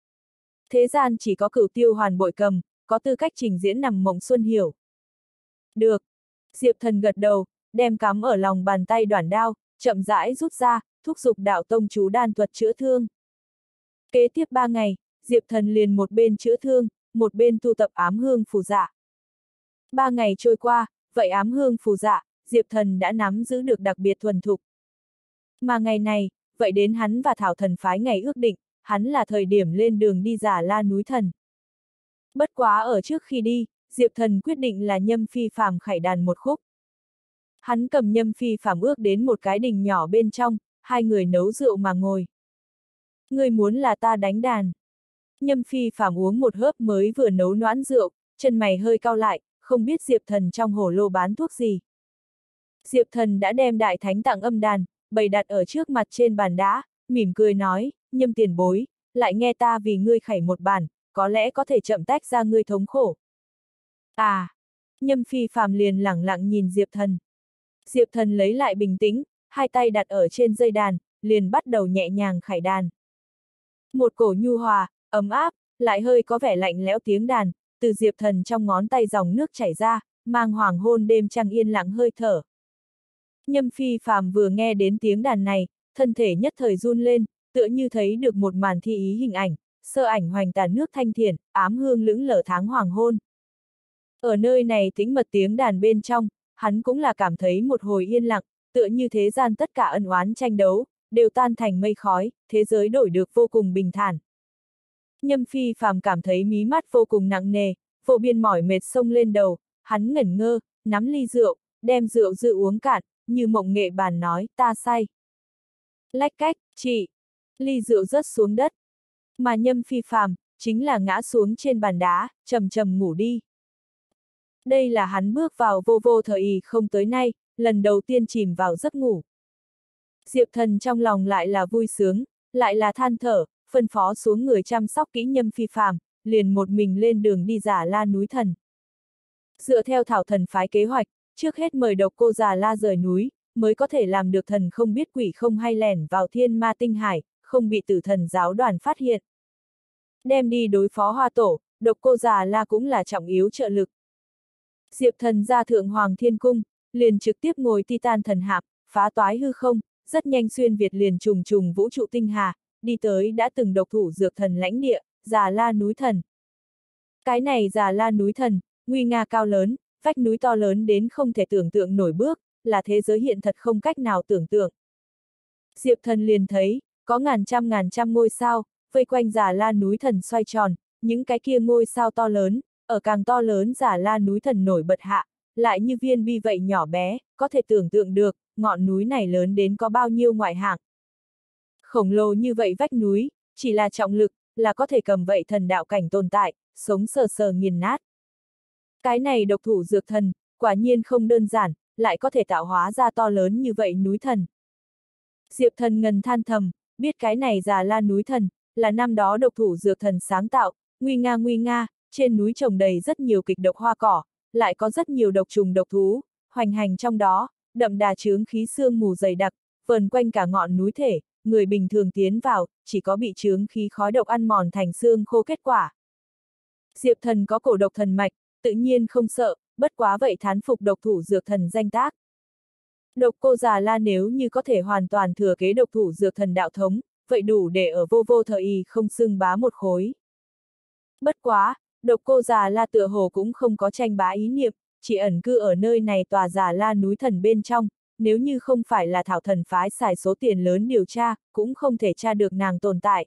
Thế gian chỉ có Cửu Tiêu Hoàn Bội Cầm, có tư cách trình diễn nằm mộng xuân hiểu. Được. Diệp Thần gật đầu, đem cắm ở lòng bàn tay đoản đao, chậm rãi rút ra, thúc giục đạo tông chú đan thuật chữa thương. Kế tiếp 3 ngày, Diệp Thần liền một bên chữa thương, một bên tu tập ám hương phù dạ. 3 ngày trôi qua, vậy ám hương phù dạ, Diệp Thần đã nắm giữ được đặc biệt thuần thục. Mà ngày này, vậy đến hắn và Thảo Thần phái ngày ước định, hắn là thời điểm lên đường đi Già La núi thần. Bất quá ở trước khi đi, Diệp Thần quyết định là Nhâm Phi Phàm khải đàn một khúc. Hắn cầm Nhâm Phi Phàm ước đến một cái đình nhỏ bên trong, hai người nấu rượu mà ngồi. Ngươi muốn là ta đánh đàn. Nhâm Phi Phàm uống một hớp mới vừa nấu noãn rượu, chân mày hơi cau lại, không biết Diệp Thần trong hổ lô bán thuốc gì. Diệp Thần đã đem đại thánh tặng âm đàn, bày đặt ở trước mặt trên bàn đá, mỉm cười nói, Nhâm tiền bối, lại nghe ta vì ngươi khải một bản, có lẽ có thể chậm tách ra ngươi thống khổ. À! Nhâm Phi Phàm liền lẳng lặng nhìn Diệp Thần. Diệp Thần lấy lại bình tĩnh, hai tay đặt ở trên dây đàn, liền bắt đầu nhẹ nhàng khải đàn. Một cổ nhu hòa, ấm áp, lại hơi có vẻ lạnh lẽo tiếng đàn, từ Diệp Thần trong ngón tay dòng nước chảy ra, mang hoàng hôn đêm trăng yên lặng hơi thở. Nhâm Phi Phàm vừa nghe đến tiếng đàn này, thân thể nhất thời run lên, tựa như thấy được một màn thi ý hình ảnh, sơ ảnh hoành tàn nước thanh thiện, ám hương lững lờ tháng hoàng hôn. Ở nơi này tĩnh mật tiếng đàn bên trong, hắn cũng là cảm thấy một hồi yên lặng, tựa như thế gian tất cả ân oán tranh đấu, đều tan thành mây khói, thế giới đổi được vô cùng bình thản. Nhâm Phi Phàm cảm thấy mí mắt vô cùng nặng nề, vô biên mỏi mệt xông lên đầu, hắn ngẩn ngơ, nắm ly rượu, đem rượu dư uống cạn, như mộng nghệ bàn nói, ta say. Lách cách, chị, ly rượu rớt xuống đất. Mà Nhâm Phi Phàm chính là ngã xuống trên bàn đá, trầm trầm ngủ đi. Đây là hắn bước vào vô vô thời ý không tới nay, lần đầu tiên chìm vào giấc ngủ. Diệp Thần trong lòng lại là vui sướng, lại là than thở, phân phó xuống người chăm sóc kỹ Nhâm Phi Phàm, liền một mình lên đường đi Già La núi thần. Dựa theo Thảo Thần phái kế hoạch, trước hết mời độc cô Già La rời núi, mới có thể làm được thần không biết quỷ không hay lẻn vào thiên ma tinh hải, không bị tử thần giáo đoàn phát hiện. Đem đi đối phó Hoa Tổ, độc cô Già La cũng là trọng yếu trợ lực. Diệp Thần ra Thượng Hoàng Thiên Cung, liền trực tiếp ngồi Titan thần hạm, phá toái hư không, rất nhanh xuyên việt liền trùng trùng vũ trụ tinh hà, đi tới đã từng độc thủ dược thần lãnh địa, Già La núi thần. Cái này Già La núi thần, nguy nga cao lớn, vách núi to lớn đến không thể tưởng tượng nổi bước, là thế giới hiện thật không cách nào tưởng tượng. Diệp Thần liền thấy, có ngàn trăm ngôi sao, vây quanh Già La núi thần xoay tròn, những cái kia ngôi sao to lớn, ở càng to lớn Già La núi thần nổi bật hạ, lại như viên bi vậy nhỏ bé, có thể tưởng tượng được, ngọn núi này lớn đến có bao nhiêu ngoại hạng. Khổng lồ như vậy vách núi, chỉ là trọng lực, là có thể cầm vậy thần đạo cảnh tồn tại, sống sờ sờ nghiền nát. Cái này độc thủ dược thần, quả nhiên không đơn giản, lại có thể tạo hóa ra to lớn như vậy núi thần. Diệp Thần ngần than thầm, biết cái này Già La núi thần, là năm đó độc thủ dược thần sáng tạo, nguy nga, trên núi trồng đầy rất nhiều kịch độc hoa cỏ, lại có rất nhiều độc trùng độc thú, hoành hành trong đó, đậm đà chướng khí sương mù dày đặc, vờn quanh cả ngọn núi thể, người bình thường tiến vào, chỉ có bị chướng khí khói độc ăn mòn thành xương khô kết quả. Diệp Thần có cổ độc thần mạch, tự nhiên không sợ, bất quá vậy thán phục độc thủ dược thần danh tác. Độc cô Già La nếu như có thể hoàn toàn thừa kế độc thủ dược thần đạo thống, vậy đủ để ở vô vô thời y không xưng bá một khối. Bất quá, độc cô Già La tựa hồ cũng không có tranh bá ý niệm, chỉ ẩn cư ở nơi này tòa Già La núi thần bên trong, nếu như không phải là Thảo Thần phái xài số tiền lớn điều tra, cũng không thể tra được nàng tồn tại.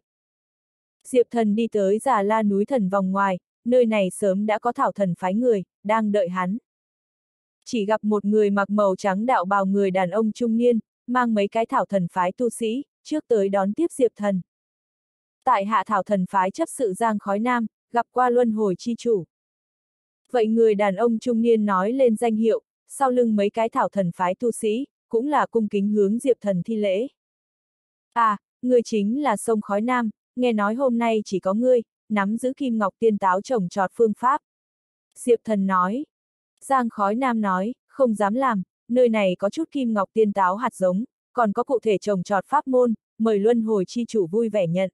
Diệp Thần đi tới Già La núi thần vòng ngoài, nơi này sớm đã có Thảo Thần phái người, đang đợi hắn. Chỉ gặp một người mặc màu trắng đạo bào người đàn ông trung niên, mang mấy cái Thảo Thần phái tu sĩ, trước tới đón tiếp Diệp Thần. Tại hạ Thảo Thần phái chấp sự Giang Khói Nam, gặp qua luân hồi chi chủ. Vậy người đàn ông trung niên nói lên danh hiệu, sau lưng mấy cái Thảo Thần phái tu sĩ, cũng là cung kính hướng Diệp Thần thi lễ. À, người chính là Sông Khói Nam, nghe nói hôm nay chỉ có ngươi, nắm giữ kim ngọc tiên táo trồng trọt phương pháp. Diệp Thần nói. Giang Khói Nam nói, không dám làm, nơi này có chút kim ngọc tiên táo hạt giống, còn có cụ thể trồng trọt pháp môn, mời luân hồi chi chủ vui vẻ nhận.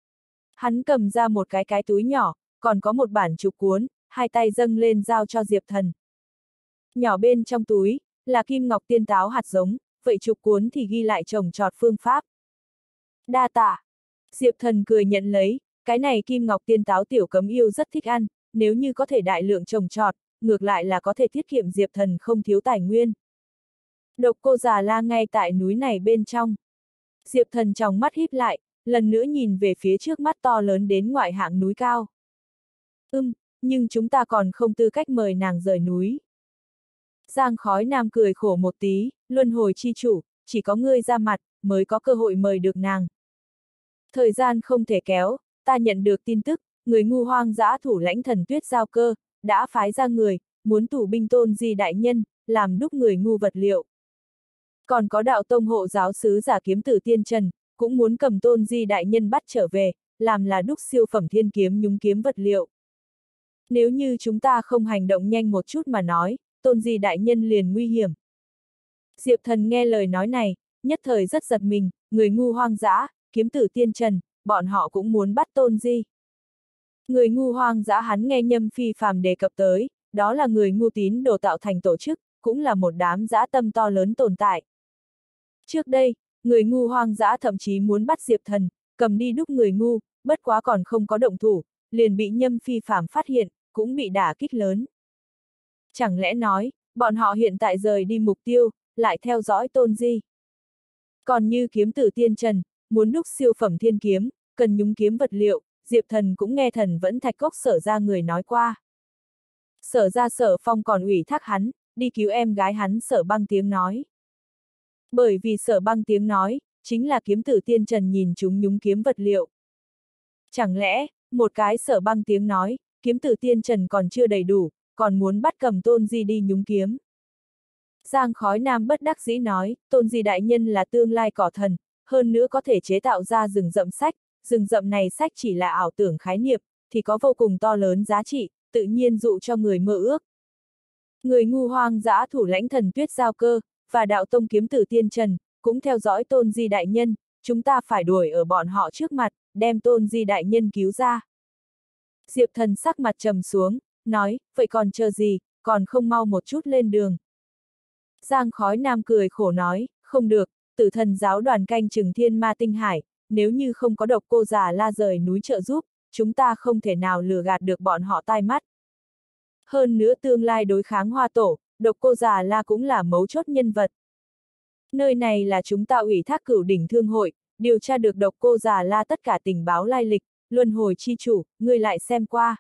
Hắn cầm ra một cái túi nhỏ, còn có một bản trục cuốn, hai tay dâng lên giao cho Diệp Thần. Nhỏ bên trong túi, là kim ngọc tiên táo hạt giống, vậy trục cuốn thì ghi lại trồng trọt phương pháp. Đa tạ. Diệp Thần cười nhận lấy, cái này kim ngọc tiên táo tiểu cấm yêu rất thích ăn, nếu như có thể đại lượng trồng trọt, ngược lại là có thể tiết kiệm Diệp Thần không thiếu tài nguyên. Độc cô Già La ngay tại núi này bên trong. Diệp Thần trong mắt híp lại, lần nữa nhìn về phía trước mắt to lớn đến ngoại hạng núi cao. Nhưng chúng ta còn không tư cách mời nàng rời núi. Giang Khói Nam cười khổ một tí, luân hồi chi chủ, chỉ có ngươi ra mặt, mới có cơ hội mời được nàng. Thời gian không thể kéo, ta nhận được tin tức, người ngu hoang dã thủ lãnh Thần Tuyết Giao Cơ, đã phái ra người, muốn tù binh Tôn Di đại nhân, làm đúc người ngu vật liệu. Còn có đạo tông hộ giáo sứ giả kiếm tử Tiên Trần, cũng muốn cầm Tôn Di đại nhân bắt trở về, làm là đúc siêu phẩm thiên kiếm nhúng kiếm vật liệu. Nếu như chúng ta không hành động nhanh một chút mà nói, Tôn Di đại nhân liền nguy hiểm. Diệp Thần nghe lời nói này, nhất thời rất giật mình, người ngu hoang dã, kiếm tử Tiên Trần, bọn họ cũng muốn bắt Tôn Di. Người ngu hoang dã hắn nghe Nhâm Phi Phàm đề cập tới, đó là người ngu tín đồ tạo thành tổ chức, cũng là một đám dã tâm to lớn tồn tại. Trước đây, người ngu hoang dã thậm chí muốn bắt Diệp Thần, cầm đi đúc người ngu, bất quá còn không có động thủ, liền bị Nhâm Phi Phạm phát hiện, cũng bị đả kích lớn. Chẳng lẽ nói, bọn họ hiện tại rời đi mục tiêu, lại theo dõi Tôn Di. Còn như kiếm tử tiên trần, muốn đúc siêu phẩm thiên kiếm, cần nhúng kiếm vật liệu, Diệp Thần cũng nghe Thần Vẫn Thạch Cốc Sở ra người nói qua. Sở ra Sở Phong còn ủy thác hắn, đi cứu em gái hắn Sở Băng tiếng nói. Bởi vì Sở Băng tiếng nói, chính là kiếm tử tiên trần nhìn chúng nhúng kiếm vật liệu. Chẳng lẽ, một cái Sở Băng tiếng nói, kiếm tử tiên trần còn chưa đầy đủ, còn muốn bắt cầm Tôn Di đi nhúng kiếm. Giang Khói Nam bất đắc dĩ nói, Tôn Di đại nhân là tương lai cỏ thần, hơn nữa có thể chế tạo ra rừng rậm sách, rừng rậm này sách chỉ là ảo tưởng khái niệm, thì có vô cùng to lớn giá trị, tự nhiên dụ cho người mơ ước. Người ngu hoang dã thủ lãnh thần Tuyết Giao Cơ, và đạo tông kiếm tử tiên trần, cũng theo dõi Tôn Di đại nhân, chúng ta phải đuổi ở bọn họ trước mặt, đem Tôn Di đại nhân cứu ra. Diệp Thần sắc mặt trầm xuống, nói, vậy còn chờ gì, còn không mau một chút lên đường. Giang Khói Nam cười khổ nói, không được, Tử Thần giáo đoàn canh chừng Thiên Ma Tinh Hải, nếu như không có Độc Cô Già La rời núi trợ giúp, chúng ta không thể nào lừa gạt được bọn họ tai mắt. Hơn nữa tương lai đối kháng Hoa Tổ, Độc Cô Già La cũng là mấu chốt nhân vật. Nơi này là chúng ta ủy thác Cửu Đỉnh Thương hội, điều tra được Độc Cô Già La tất cả tình báo lai lịch, luân hồi chi chủ, ngươi lại xem qua.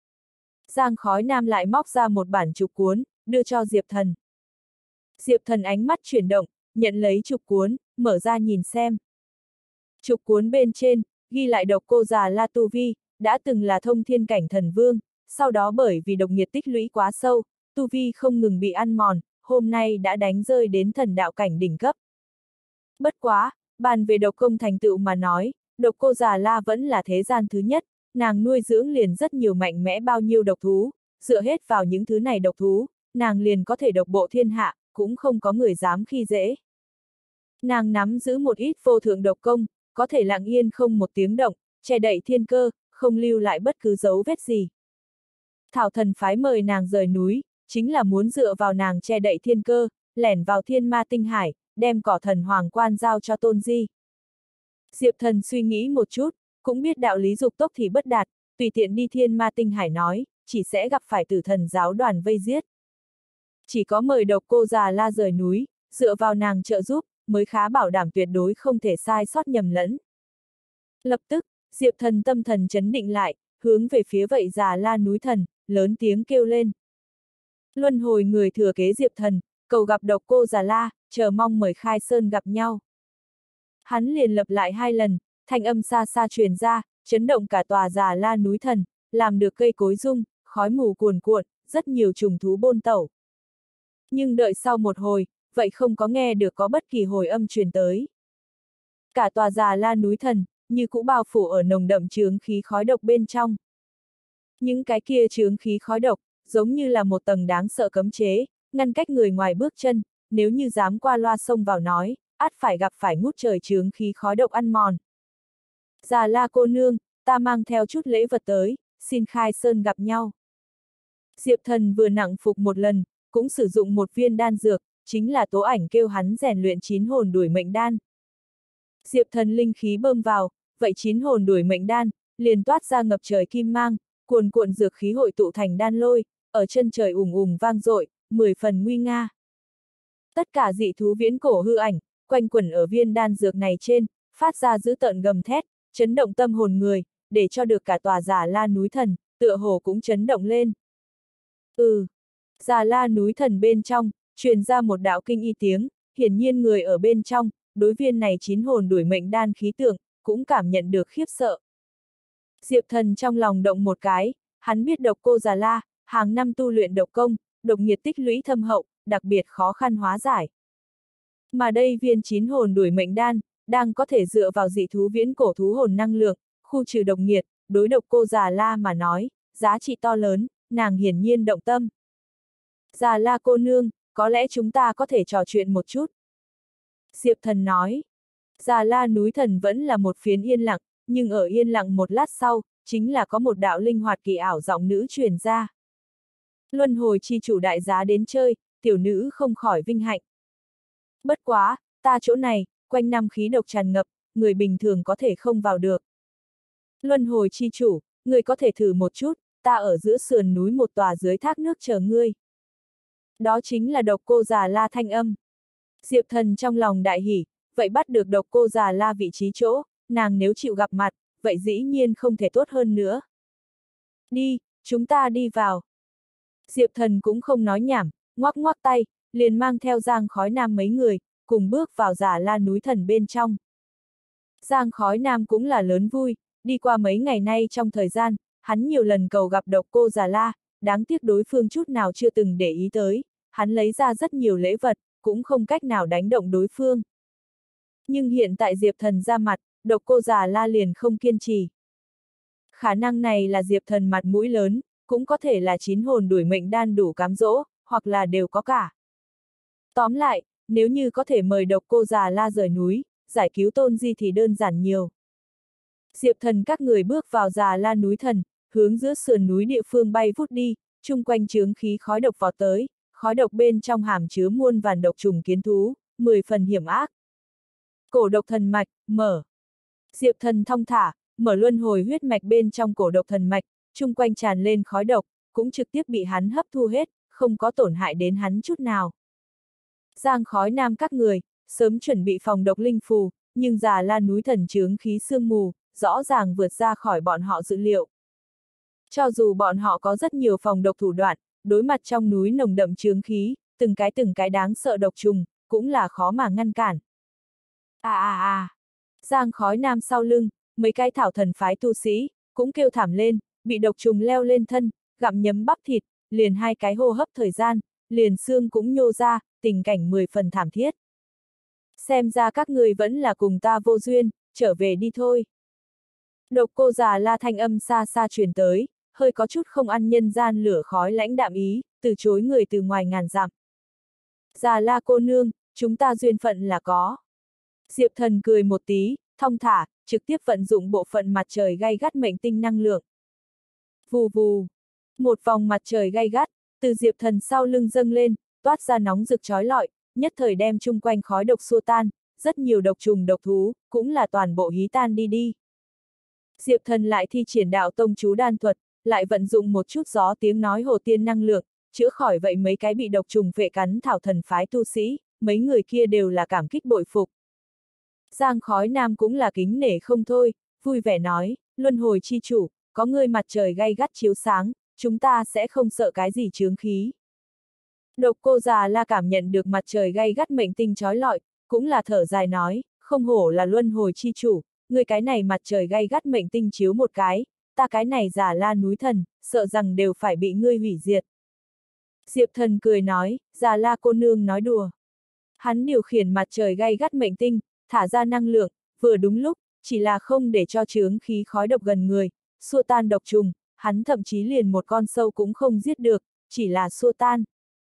Giang Khói Nam lại móc ra một bản trục cuốn, đưa cho Diệp Thần. Diệp Thần ánh mắt chuyển động, nhận lấy trục cuốn, mở ra nhìn xem. Trục cuốn bên trên, ghi lại Độc Cô Già La tu vi, đã từng là thông thiên cảnh thần vương, sau đó bởi vì độc nhiệt tích lũy quá sâu, tu vi không ngừng bị ăn mòn, hôm nay đã đánh rơi đến thần đạo cảnh đỉnh cấp. Bất quá, bàn về độc công thành tựu mà nói, Độc Cô Già La vẫn là thế gian thứ nhất, nàng nuôi dưỡng liền rất nhiều mạnh mẽ bao nhiêu độc thú, dựa hết vào những thứ này độc thú, nàng liền có thể độc bộ thiên hạ, cũng không có người dám khi dễ. Nàng nắm giữ một ít vô thượng độc công, có thể lặng yên không một tiếng động, che đậy thiên cơ, không lưu lại bất cứ dấu vết gì. Thảo Thần phái mời nàng rời núi, chính là muốn dựa vào nàng che đậy thiên cơ, lẻn vào Thiên Ma Tinh Hải, đem cỏ thần hoàng quan giao cho Tôn Di. Diệp Thần suy nghĩ một chút, cũng biết đạo lý dục tốc thì bất đạt, tùy tiện đi Thiên Ma Tinh Hải nói, chỉ sẽ gặp phải Tử Thần giáo đoàn vây giết. Chỉ có mời Độc Cô Già La rời núi, dựa vào nàng trợ giúp, mới khá bảo đảm tuyệt đối không thể sai sót nhầm lẫn. Lập tức, Diệp Thần tâm thần chấn định lại, hướng về phía vậy Già La núi thần, lớn tiếng kêu lên. Luân hồi người thừa kế Diệp Thần, cầu gặp Độc Cô Già La, chờ mong mời khai sơn gặp nhau. Hắn liền lặp lại 2 lần, thanh âm xa xa truyền ra, chấn động cả tòa Già La núi thần, làm được cây cối rung, khói mù cuồn cuộn, rất nhiều trùng thú bôn tẩu. Nhưng đợi sau một hồi, vậy không có nghe được có bất kỳ hồi âm truyền tới. Cả tòa Già La núi thần, như cũ bao phủ ở nồng đậm chướng khí khói độc bên trong. Những cái kia chướng khí khói độc, giống như là một tầng đáng sợ cấm chế, ngăn cách người ngoài bước chân, nếu như dám qua loa xông vào nói, ắt phải gặp phải ngút trời chướng khí khói độc ăn mòn. Già La cô nương, ta mang theo chút lễ vật tới, xin khai sơn gặp nhau. Diệp Thần vừa nặng phục một lần, cũng sử dụng một viên đan dược, chính là Tố Ảnh kêu hắn rèn luyện 9 hồn đuổi mệnh đan. Diệp Thần linh khí bơm vào, vậy 9 hồn đuổi mệnh đan, liền toát ra ngập trời kim mang, cuồn cuộn dược khí hội tụ thành đan lôi, ở chân trời ùng ùng vang dội, 10 phần nguy nga. Tất cả dị thú viễn cổ hư ảnh, quanh quẩn ở viên đan dược này trên, phát ra dữ tợn gầm thét, chấn động tâm hồn người, để cho được cả tòa Già La núi thần, tựa hồ cũng chấn động lên. Già La núi thần bên trong, truyền ra một đạo kinh y tiếng, hiển nhiên người ở bên trong, đối viên này 9 hồn đuổi mệnh đan khí tượng, cũng cảm nhận được khiếp sợ. Diệp Thần trong lòng động một cái, hắn biết Độc Cô Già La, hàng năm tu luyện độc công, độc nhiệt tích lũy thâm hậu, đặc biệt khó khăn hóa giải. Mà đây viên 9 hồn đuổi mệnh đan, đang có thể dựa vào dị thú viễn cổ thú hồn năng lượng, khu trừ độc nhiệt, đối Độc Cô Già La mà nói, giá trị to lớn, nàng hiển nhiên động tâm. Già La cô nương, có lẽ chúng ta có thể trò chuyện một chút. Diệp Thần nói, Già La núi thần vẫn là một phiến yên lặng, nhưng ở yên lặng một lát sau, chính là có một đạo linh hoạt kỳ ảo giọng nữ truyền ra. Luân hồi chi chủ đại giá đến chơi, tiểu nữ không khỏi vinh hạnh. Bất quá, ta chỗ này, quanh năm khí độc tràn ngập, người bình thường có thể không vào được. Luân hồi chi chủ, người có thể thử một chút, ta ở giữa sườn núi một tòa dưới thác nước chờ ngươi. Đó chính là Độc Cô Già La thanh âm. Diệp Thần trong lòng đại hỉ, vậy bắt được Độc Cô Già La vị trí chỗ, nàng nếu chịu gặp mặt, vậy dĩ nhiên không thể tốt hơn nữa. Đi, chúng ta đi vào. Diệp Thần cũng không nói nhảm, ngoắc ngoắc tay, liền mang theo Giang Khói Nam mấy người, cùng bước vào Già La núi thần bên trong. Giang Khói Nam cũng là lớn vui, đi qua mấy ngày nay trong thời gian, hắn nhiều lần cầu gặp Độc Cô Già La, đáng tiếc đối phương chút nào chưa từng để ý tới, hắn lấy ra rất nhiều lễ vật, cũng không cách nào đánh động đối phương. Nhưng hiện tại Diệp Thần ra mặt, Độc Cô Già La liền không kiên trì. Khả năng này là Diệp Thần mặt mũi lớn, cũng có thể là chín hồn đuổi mệnh đan đủ cám dỗ, hoặc là đều có cả. Tóm lại, nếu như có thể mời Độc Cô Già La rời núi, giải cứu Tôn Di thì đơn giản nhiều. Diệp Thần các người bước vào Già La núi thần, hướng giữa sườn núi địa phương bay vút đi, chung quanh chướng khí khói độc vọt tới, khói độc bên trong hàm chứa muôn vàn độc trùng kiến thú, 10 phần hiểm ác. Cổ độc thần mạch, mở. Diệp Thần thong thả, mở luân hồi huyết mạch bên trong cổ độc thần mạch, chung quanh tràn lên khói độc, cũng trực tiếp bị hắn hấp thu hết, không có tổn hại đến hắn chút nào. Giang Khói Nam các người, sớm chuẩn bị phòng độc linh phù, nhưng Già La núi thần chướng khí sương mù, rõ ràng vượt ra khỏi bọn họ dự liệu. Cho dù bọn họ có rất nhiều phòng độc thủ đoạn, đối mặt trong núi nồng đậm chướng khí, từng cái đáng sợ độc trùng, cũng là khó mà ngăn cản. Giang Khói Nam sau lưng, mấy cái thảo thần phái tu sĩ, cũng kêu thảm lên, bị độc trùng leo lên thân, gặm nhấm bắp thịt, liền 2 cái hô hấp thời gian, liền xương cũng nhô ra, tình cảnh 10 phần thảm thiết. Xem ra các người vẫn là cùng ta vô duyên, trở về đi thôi. Độc Cô Già La thanh âm xa xa truyền tới, hơi có chút không ăn nhân gian lửa khói lãnh đạm ý, từ chối người từ ngoài ngàn dặm. Già La cô nương, chúng ta duyên phận là có. Diệp Thần cười một tí, thong thả, trực tiếp vận dụng bộ phận mặt trời gay gắt mệnh tinh năng lượng. Vù vù. Một vòng mặt trời gay gắt, từ Diệp Thần sau lưng dâng lên, toát ra nóng rực chói lọi, nhất thời đem chung quanh khói độc xua tan, rất nhiều độc trùng độc thú, cũng là toàn bộ hí tan đi đi. Diệp Thần lại thi triển đạo tông chú đan thuật, lại vận dụng một chút gió tiếng nói hồ tiên năng lượng, chữa khỏi vậy mấy cái bị độc trùng vệ cắn thảo thần phái tu sĩ, mấy người kia đều là cảm kích bội phục. Giang Khói Nam cũng là kính nể không thôi, vui vẻ nói, luân hồi chi chủ, có người mặt trời gay gắt chiếu sáng, chúng ta sẽ không sợ cái gì chướng khí. Độc Cô Già La cảm nhận được mặt trời gay gắt mệnh tinh chói lọi, cũng là thở dài nói, không hổ là luân hồi chi chủ, người cái này mặt trời gay gắt mệnh tinh chiếu một cái, ta cái này Già La núi thần, sợ rằng đều phải bị ngươi hủy diệt. Diệp Thần cười nói, Già La cô nương nói đùa. Hắn điều khiển mặt trời gay gắt mệnh tinh, thả ra năng lượng, vừa đúng lúc, chỉ là không để cho chướng khí khói độc gần người, xua tan độc trùng, hắn thậm chí liền một con sâu cũng không giết được, chỉ là xua tan.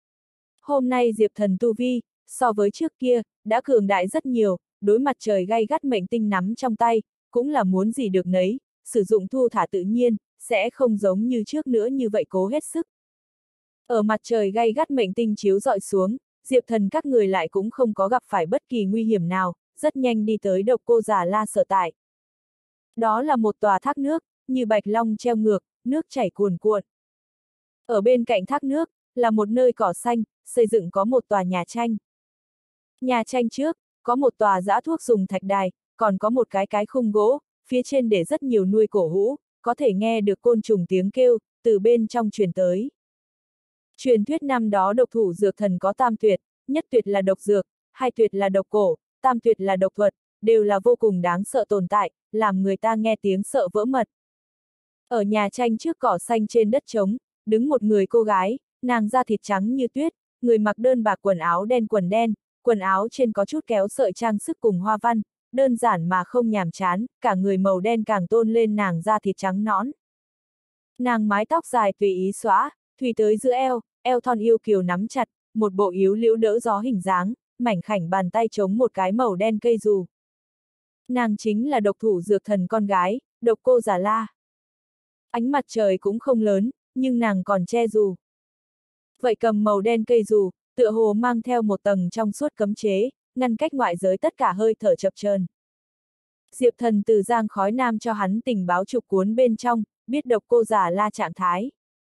Hôm nay Diệp Thần tu vi, so với trước kia, đã cường đại rất nhiều, đối mặt trời gay gắt mệnh tinh nắm trong tay, cũng là muốn gì được nấy, sử dụng thu thả tự nhiên, sẽ không giống như trước nữa như vậy cố hết sức. Ở mặt trời gay gắt mệnh tinh chiếu dọi xuống, Diệp Thần các người lại cũng không có gặp phải bất kỳ nguy hiểm nào, rất nhanh đi tới Độc Cô Già La sở tại. Đó là một tòa thác nước, như bạch long treo ngược, nước chảy cuồn cuộn. Ở bên cạnh thác nước, là một nơi cỏ xanh, xây dựng có một tòa nhà tranh. Nhà tranh trước, có một tòa giã thuốc dùng thạch đài, còn có một cái khung gỗ, phía trên để rất nhiều nuôi cổ hũ, có thể nghe được côn trùng tiếng kêu, từ bên trong truyền tới. Truyền thuyết năm đó độc thủ dược thần có tam tuyệt, nhất tuyệt là độc dược, hai tuyệt là độc cổ, tam tuyệt là độc thuật, đều là vô cùng đáng sợ tồn tại, làm người ta nghe tiếng sợ vỡ mật. Ở nhà tranh trước cỏ xanh trên đất trống, đứng một người cô gái, nàng da thịt trắng như tuyết, người mặc đơn bạc quần đen, quần áo trên có chút kéo sợi trang sức cùng hoa văn, đơn giản mà không nhàm chán, cả người màu đen càng tôn lên nàng da thịt trắng nõn. Nàng mái tóc dài tùy ý xõa, thùy tới giữa eo, eo thon yêu kiều nắm chặt, một bộ yếu liễu đỡ gió hình dáng, mảnh khảnh bàn tay chống một cái màu đen cây dù. Nàng chính là độc thủ dược thần con gái, Độc Cô Già La. Ánh mặt trời cũng không lớn, nhưng nàng còn che dù. Vậy cầm màu đen cây dù, tựa hồ mang theo một tầng trong suốt cấm chế, ngăn cách ngoại giới tất cả hơi thở chập chờn. Diệp Thần từ Giang Khói Nam cho hắn tình báo chục cuốn bên trong, biết độc cô già La trạng thái.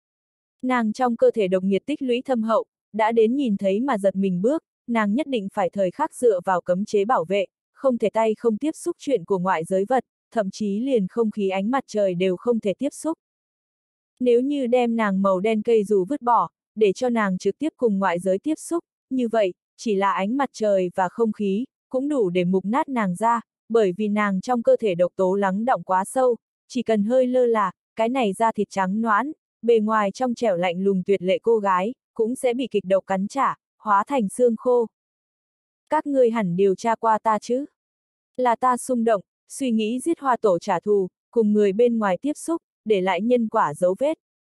Nàng trong cơ thể độc nhiệt tích lũy thâm hậu, đã đến nhìn thấy mà giật mình bước, nàng nhất định phải thời khắc dựa vào cấm chế bảo vệ, không thể tay không tiếp xúc chuyện của ngoại giới vật, thậm chí liền không khí ánh mặt trời đều không thể tiếp xúc. Nếu như đem nàng màu đen cây dù vứt bỏ, để cho nàng trực tiếp cùng ngoại giới tiếp xúc, như vậy, chỉ là ánh mặt trời và không khí, cũng đủ để mục nát nàng ra, bởi vì nàng trong cơ thể độc tố lắng đọng quá sâu, chỉ cần hơi lơ là, cái này da thịt trắng nõn, bề ngoài trong trẻo lạnh lùng tuyệt lệ cô gái, cũng sẽ bị kịch độc cắn trả, hóa thành xương khô. Các ngươi hẳn điều tra qua ta chứ? Là ta xung động, suy nghĩ giết Hoa Tổ trả thù, cùng người bên ngoài tiếp xúc, để lại nhân quả dấu vết.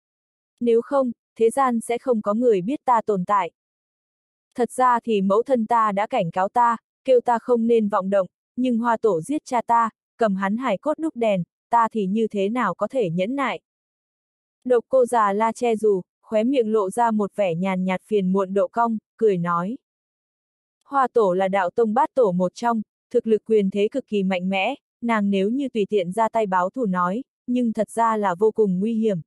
Nếu không, thế gian sẽ không có người biết ta tồn tại. Thật ra thì mẫu thân ta đã cảnh cáo ta, kêu ta không nên vọng động, nhưng Hoa Tổ giết cha ta, cầm hắn hài cốt đúc đèn, ta thì như thế nào có thể nhẫn nại. Độc cô già La che dù, khóe miệng lộ ra một vẻ nhàn nhạt phiền muộn độ cong, cười nói. Hoa Tổ là đạo tông bát tổ một trong, thực lực quyền thế cực kỳ mạnh mẽ, nàng nếu như tùy tiện ra tay báo thù nói, nhưng thật ra là vô cùng nguy hiểm.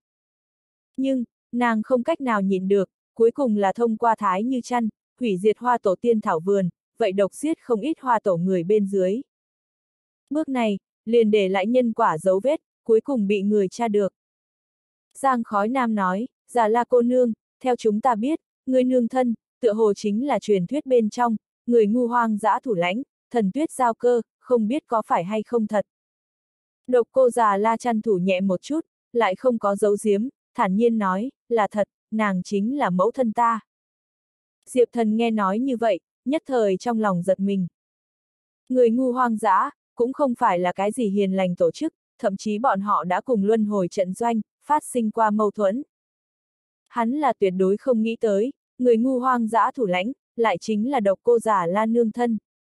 Nhưng, nàng không cách nào nhịn được, cuối cùng là thông qua Thái Như Chăn, hủy diệt Hoa Tổ tiên thảo vườn, vậy độc giết không ít Hoa Tổ người bên dưới. Bước này, liền để lại nhân quả dấu vết, cuối cùng bị người tra được. Giang Khói Nam nói, già La cô nương, theo chúng ta biết, người nương thân, tựa hồ chính là truyền thuyết bên trong, người ngu hoang dã thủ lãnh, thần tuyết giao cơ, không biết có phải hay không thật. Độc cô già La chăn thủ nhẹ một chút, lại không có giấu giếm, thản nhiên nói, là thật, nàng chính là mẫu thân ta. Diệp Thần nghe nói như vậy, nhất thời trong lòng giật mình. Người ngu hoang dã, cũng không phải là cái gì hiền lành tổ chức, thậm chí bọn họ đã cùng luân hồi trận doanh, phát sinh qua mâu thuẫn. Hắn là tuyệt đối không nghĩ tới, người ngu hoang dã thủ lãnh, lại chính là độc cô già La nương thân.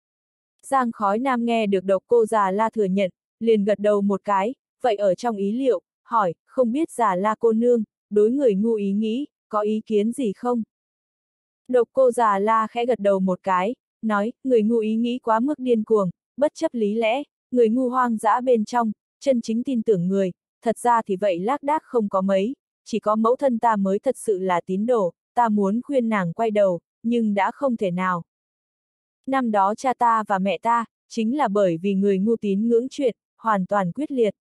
Giang Khói Nam nghe được độc cô già La thừa nhận, liền gật đầu một cái, vậy ở trong ý liệu, hỏi, không biết già La cô nương, đối người ngu ý nghĩ, có ý kiến gì không? Độc cô già La khẽ gật đầu một cái, nói, người ngu ý nghĩ quá mức điên cuồng, bất chấp lý lẽ, người ngu hoang dã bên trong, chân chính tin tưởng người, thật ra thì vậy lác đác không có mấy, chỉ có mẫu thân ta mới thật sự là tín đồ, ta muốn khuyên nàng quay đầu, nhưng đã không thể nào. Năm đó cha ta và mẹ ta, chính là bởi vì người ngu tín ngưỡng chuyện, hoàn toàn quyết liệt.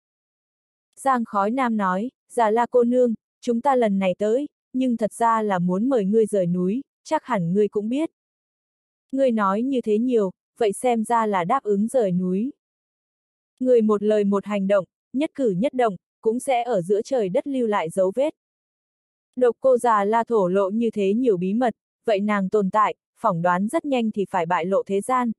Giang Khói Nam nói, già La cô nương, chúng ta lần này tới, nhưng thật ra là muốn mời ngươi rời núi, chắc hẳn ngươi cũng biết. Ngươi nói như thế nhiều, vậy xem ra là đáp ứng rời núi. Người một lời một hành động, nhất cử nhất động, cũng sẽ ở giữa trời đất lưu lại dấu vết. Độc cô già La thổ lộ như thế nhiều bí mật, vậy nàng tồn tại, phỏng đoán rất nhanh thì phải bại lộ thế gian.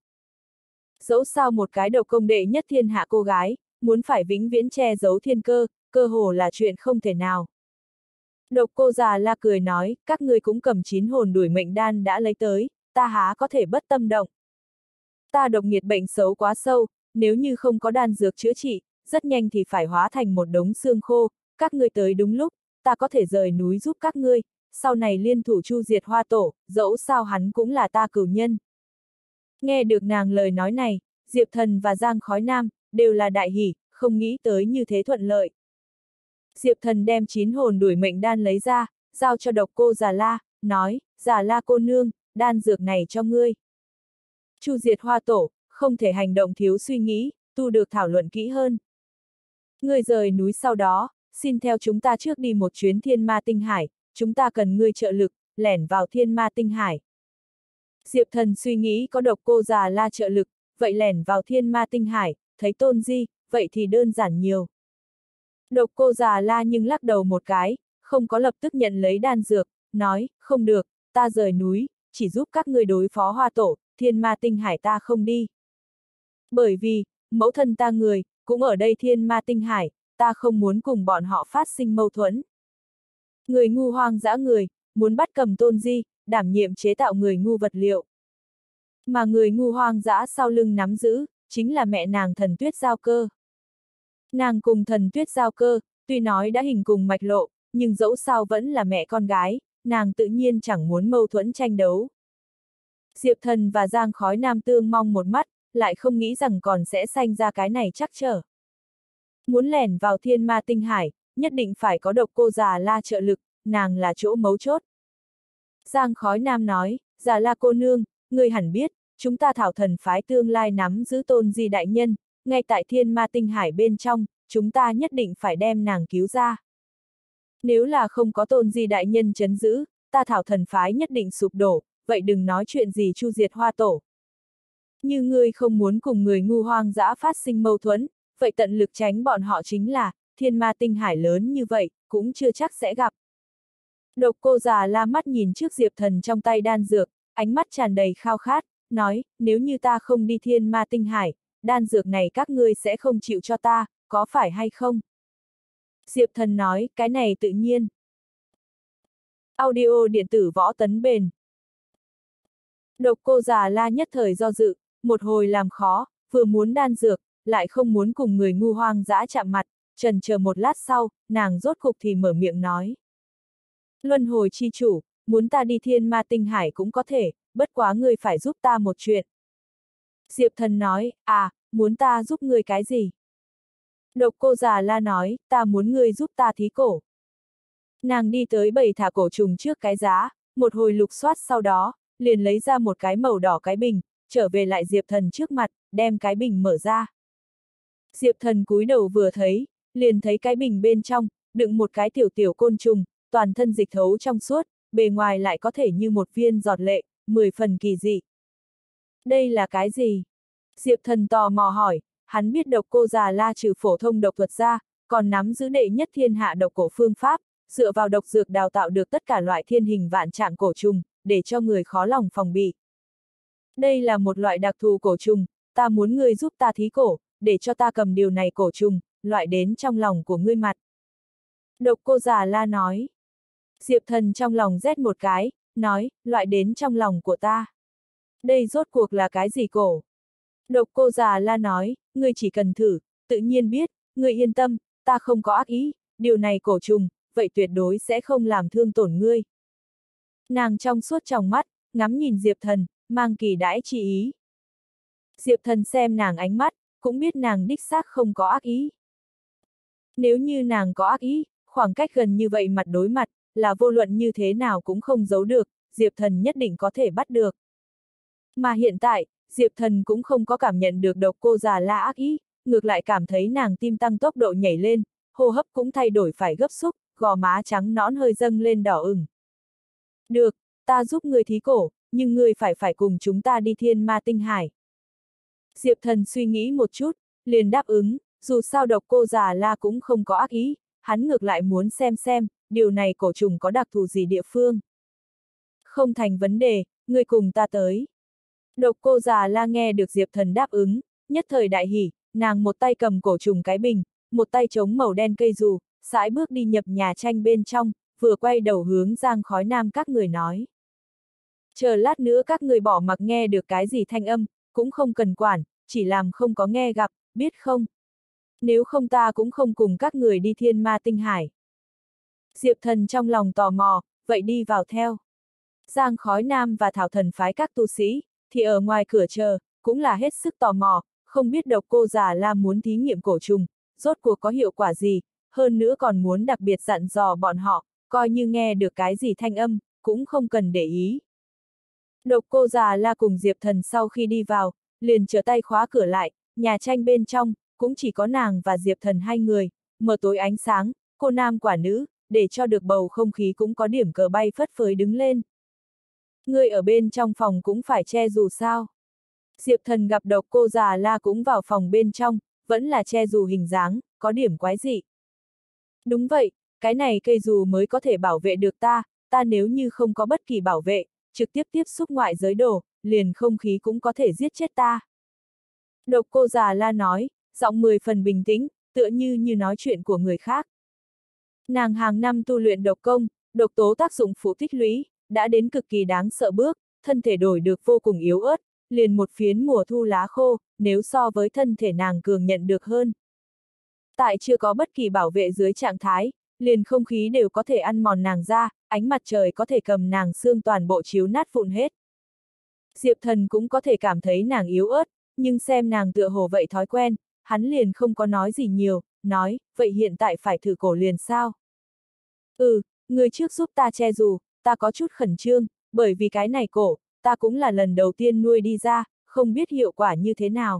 Dẫu sao một cái độc công đệ nhất thiên hạ cô gái, muốn phải vĩnh viễn che giấu thiên cơ, cơ hồ là chuyện không thể nào. Độc cô già La cười nói, các ngươi cũng cầm 9 hồn đuổi mệnh đan đã lấy tới, ta há có thể bất tâm động. Ta độc nghiệt bệnh xấu quá sâu, nếu như không có đan dược chữa trị, rất nhanh thì phải hóa thành một đống xương khô, các ngươi tới đúng lúc, ta có thể rời núi giúp các ngươi, sau này liên thủ chu diệt Hoa Tổ, dẫu sao hắn cũng là ta cửu nhân. Nghe được nàng lời nói này, Diệp Thần và Giang Khói Nam, đều là đại hỉ, không nghĩ tới như thế thuận lợi. Diệp Thần đem 9 hồn đuổi mệnh đan lấy ra, giao cho độc cô già La, nói, già La cô nương, đan dược này cho ngươi. Chu diệt Hoa Tổ, không thể hành động thiếu suy nghĩ, tu được thảo luận kỹ hơn. Ngươi rời núi sau đó, xin theo chúng ta trước đi một chuyến Thiên Ma Tinh Hải, chúng ta cần ngươi trợ lực, lẻn vào Thiên Ma Tinh Hải. Diệp Thần suy nghĩ có độc cô già La trợ lực, vậy lẻn vào Thiên Ma Tinh Hải, thấy Tôn Di, vậy thì đơn giản nhiều. Độc cô già La nhưng lắc đầu một cái, không có lập tức nhận lấy đan dược, nói, không được, ta rời núi, chỉ giúp các ngươi đối phó Hoa Tổ, Thiên Ma Tinh Hải ta không đi. Bởi vì, mẫu thân ta người, cũng ở đây Thiên Ma Tinh Hải, ta không muốn cùng bọn họ phát sinh mâu thuẫn. Người ngu hoang dã người, muốn bắt cầm Tôn Di, đảm nhiệm chế tạo người ngu vật liệu. Mà người ngu hoang dã sau lưng nắm giữ, chính là mẹ nàng Thần Tuyết Giao Cơ. Nàng cùng Thần Tuyết Giao Cơ, tuy nói đã hình cùng mạch lộ, nhưng dẫu sao vẫn là mẹ con gái, nàng tự nhiên chẳng muốn mâu thuẫn tranh đấu. Diệp Thần và Giang Khói Nam tương mong một mắt, lại không nghĩ rằng còn sẽ sanh ra cái này trắc trở. Muốn lẻn vào thiên ma tinh hải, nhất định phải có độc cô già la trợ lực, nàng là chỗ mấu chốt. Giang Khói Nam nói, già la cô nương, ngươi hẳn biết, chúng ta thảo thần phái tương lai nắm giữ Tôn Di đại nhân, ngay tại thiên ma tinh hải bên trong, chúng ta nhất định phải đem nàng cứu ra. Nếu là không có Tôn Di đại nhân trấn giữ, ta thảo thần phái nhất định sụp đổ, vậy đừng nói chuyện gì chu diệt hoa tổ. Như ngươi không muốn cùng người ngu hoang dã phát sinh mâu thuẫn, vậy tận lực tránh bọn họ chính là, thiên ma tinh hải lớn như vậy, cũng chưa chắc sẽ gặp. Độc cô già la mắt nhìn trước Diệp Thần trong tay đan dược, ánh mắt tràn đầy khao khát, nói, nếu như ta không đi thiên ma tinh hải, đan dược này các ngươi sẽ không chịu cho ta, có phải hay không? Diệp Thần nói, cái này tự nhiên. Audio điện tử võ tấn bền. Độc cô già la nhất thời do dự, một hồi làm khó, vừa muốn đan dược, lại không muốn cùng người ngu hoang dã chạm mặt, trần chờ một lát sau, nàng rốt cục thì mở miệng nói. Luân hồi chi chủ, muốn ta đi thiên ma tinh hải cũng có thể, bất quá ngươi phải giúp ta một chuyện. Diệp Thần nói, muốn ta giúp ngươi cái gì? Độc cô già la nói, ta muốn ngươi giúp ta thí cổ. Nàng đi tới bầy thả cổ trùng trước cái giá, một hồi lục soát sau đó, liền lấy ra một cái màu đỏ cái bình, trở về lại Diệp Thần trước mặt, đem cái bình mở ra. Diệp Thần cúi đầu vừa thấy, liền thấy cái bình bên trong, đựng một cái tiểu tiểu côn trùng, toàn thân dịch thấu trong suốt, bề ngoài lại có thể như một viên giọt lệ, 10 phần kỳ dị. Đây là cái gì? Diệp Thần tò mò hỏi, hắn biết độc cô già la trừ phổ thông độc thuật ra, còn nắm giữ đệ nhất thiên hạ độc cổ phương pháp, dựa vào độc dược đào tạo được tất cả loại thiên hình vạn trạng cổ trùng, để cho người khó lòng phòng bị. Đây là một loại đặc thù cổ trùng, ta muốn ngươi giúp ta thí cổ, để cho ta cầm điều này cổ trùng, loại đến trong lòng của ngươi mặt. Độc cô già la nói. Diệp Thần trong lòng rét một cái, nói, loại đến trong lòng của ta. Đây rốt cuộc là cái gì cổ? Độc cô già la nói, ngươi chỉ cần thử, tự nhiên biết, ngươi yên tâm, ta không có ác ý, điều này cổ trùng, vậy tuyệt đối sẽ không làm thương tổn ngươi. Nàng trong suốt tròng mắt, ngắm nhìn Diệp Thần, mang kỳ đãi chi ý. Diệp Thần xem nàng ánh mắt, cũng biết nàng đích xác không có ác ý. Nếu như nàng có ác ý, khoảng cách gần như vậy mặt đối mặt, là vô luận như thế nào cũng không giấu được, Diệp Thần nhất định có thể bắt được. Mà hiện tại, Diệp Thần cũng không có cảm nhận được độc cô già la ác ý, ngược lại cảm thấy nàng tim tăng tốc độ nhảy lên, hô hấp cũng thay đổi phải gấp xúc, gò má trắng nõn hơi dâng lên đỏ ửng. Được, ta giúp ngươi thí cổ, nhưng ngươi phải cùng chúng ta đi thiên ma tinh hải. Diệp Thần suy nghĩ một chút, liền đáp ứng, dù sao độc cô già la cũng không có ác ý, hắn ngược lại muốn xem, điều này cổ trùng có đặc thù gì địa phương. Không thành vấn đề, ngươi cùng ta tới. Độc cô già la nghe được Diệp Thần đáp ứng, nhất thời đại hỉ, nàng một tay cầm cổ trùng cái bình, một tay chống màu đen cây dù, sải bước đi nhập nhà tranh bên trong, vừa quay đầu hướng Giang Khói Nam các người nói. Chờ lát nữa các người bỏ mặc nghe được cái gì thanh âm, cũng không cần quản, chỉ làm không có nghe gặp, biết không? Nếu không ta cũng không cùng các người đi thiên ma tinh hải. Diệp Thần trong lòng tò mò, vậy đi vào theo. Giang Khói Nam và Thảo Thần phái các tu sĩ, thì ở ngoài cửa chờ, cũng là hết sức tò mò, không biết độc cô già la muốn thí nghiệm cổ trùng, rốt cuộc có hiệu quả gì, hơn nữa còn muốn đặc biệt dặn dò bọn họ, coi như nghe được cái gì thanh âm, cũng không cần để ý. Độc cô già la cùng Diệp Thần sau khi đi vào, liền trở tay khóa cửa lại, nhà tranh bên trong, cũng chỉ có nàng và Diệp Thần hai người, mờ tối ánh sáng, cô nam quả nữ, để cho được bầu không khí cũng có điểm cờ bay phất phới đứng lên. Ngươi ở bên trong phòng cũng phải che dù sao. Diệp Thần gặp độc cô già la cũng vào phòng bên trong, vẫn là che dù hình dáng, có điểm quái dị. Đúng vậy, cái này cây dù mới có thể bảo vệ được ta nếu như không có bất kỳ bảo vệ, trực tiếp tiếp xúc ngoại giới đồ, liền không khí cũng có thể giết chết ta. Độc cô già la nói, giọng 10 phần bình tĩnh, tựa như nói chuyện của người khác. Nàng hàng năm tu luyện độc công, độc tố tác dụng phụ tích lũy, đã đến cực kỳ đáng sợ bước, thân thể đổi được vô cùng yếu ớt, liền một phiến mùa thu lá khô, nếu so với thân thể nàng cường nhận được hơn. Tại chưa có bất kỳ bảo vệ dưới trạng thái, liền không khí đều có thể ăn mòn nàng ra, ánh mặt trời có thể cầm nàng xương toàn bộ chiếu nát vụn hết. Diệp Thần cũng có thể cảm thấy nàng yếu ớt, nhưng xem nàng tựa hồ vậy thói quen, hắn liền không có nói gì nhiều, nói, vậy hiện tại phải thử cổ liền sao? Người trước giúp ta che dù, ta có chút khẩn trương, bởi vì cái này cổ, ta cũng là lần đầu tiên nuôi đi ra, không biết hiệu quả như thế nào.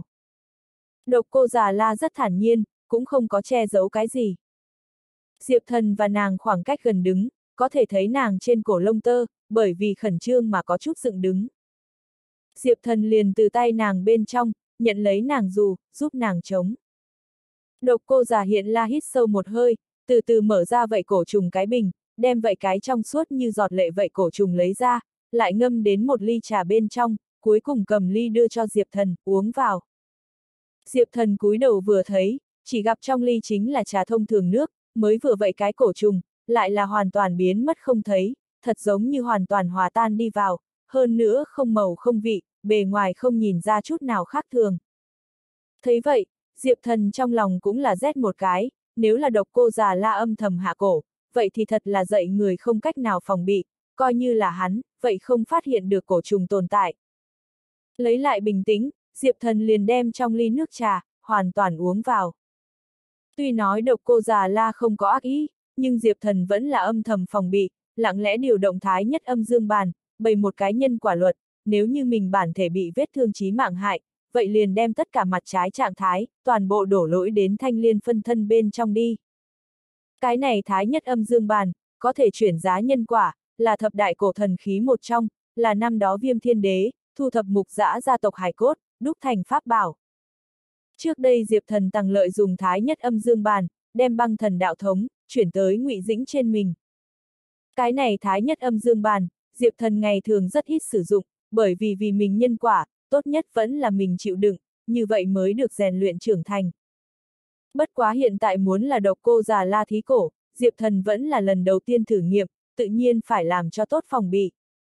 Độc Cô Già La rất thản nhiên, cũng không có che giấu cái gì. Diệp Thần và nàng khoảng cách gần đứng, có thể thấy nàng trên cổ lông tơ, bởi vì khẩn trương mà có chút dựng đứng. Diệp Thần liền từ tay nàng bên trong, nhận lấy nàng dù, giúp nàng chống. Độc Cô Già Hiện La hít sâu một hơi, từ từ mở ra vậy cổ trùng cái bình, đem vậy cái trong suốt như giọt lệ vậy cổ trùng lấy ra, lại ngâm đến một ly trà bên trong, cuối cùng cầm ly đưa cho Diệp Thần, uống vào. Diệp Thần cúi đầu vừa thấy, chỉ gặp trong ly chính là trà thông thường nước, mới vừa vậy cái cổ trùng, lại là hoàn toàn biến mất không thấy, thật giống như hoàn toàn hòa tan đi vào, hơn nữa không màu không vị, bề ngoài không nhìn ra chút nào khác thường. Thấy vậy, Diệp Thần trong lòng cũng là rét một cái, nếu là Độc Cô Già La âm thầm hạ cổ, vậy thì thật là dạy người không cách nào phòng bị, coi như là hắn, vậy không phát hiện được cổ trùng tồn tại. Lấy lại bình tĩnh, Diệp Thần liền đem trong ly nước trà, hoàn toàn uống vào. Tuy nói Độc Cô Già La không có ác ý, nhưng Diệp Thần vẫn là âm thầm phòng bị, lặng lẽ điều động thái nhất âm dương bàn, bày một cái nhân quả luật, nếu như mình bản thể bị vết thương chí mạng hại, vậy liền đem tất cả mặt trái trạng thái, toàn bộ đổ lỗi đến Thanh Liên phân thân bên trong đi. Cái này thái nhất âm dương bàn, có thể chuyển giá nhân quả, là thập đại cổ thần khí một trong, là năm đó Viêm Thiên Đế, thu thập mục dã gia tộc hải cốt, đúc thành pháp bảo. Trước đây Diệp Thần Tăng lợi dùng thái nhất âm dương bàn, đem băng thần đạo thống, chuyển tới Ngụy Dĩnh trên mình. Cái này thái nhất âm dương bàn, Diệp Thần ngày thường rất ít sử dụng, bởi vì mình nhân quả, tốt nhất vẫn là mình chịu đựng, như vậy mới được rèn luyện trưởng thành. Bất quá hiện tại muốn là Độc Cô Già La thí cổ, Diệp Thần vẫn là lần đầu tiên thử nghiệm, tự nhiên phải làm cho tốt phòng bị.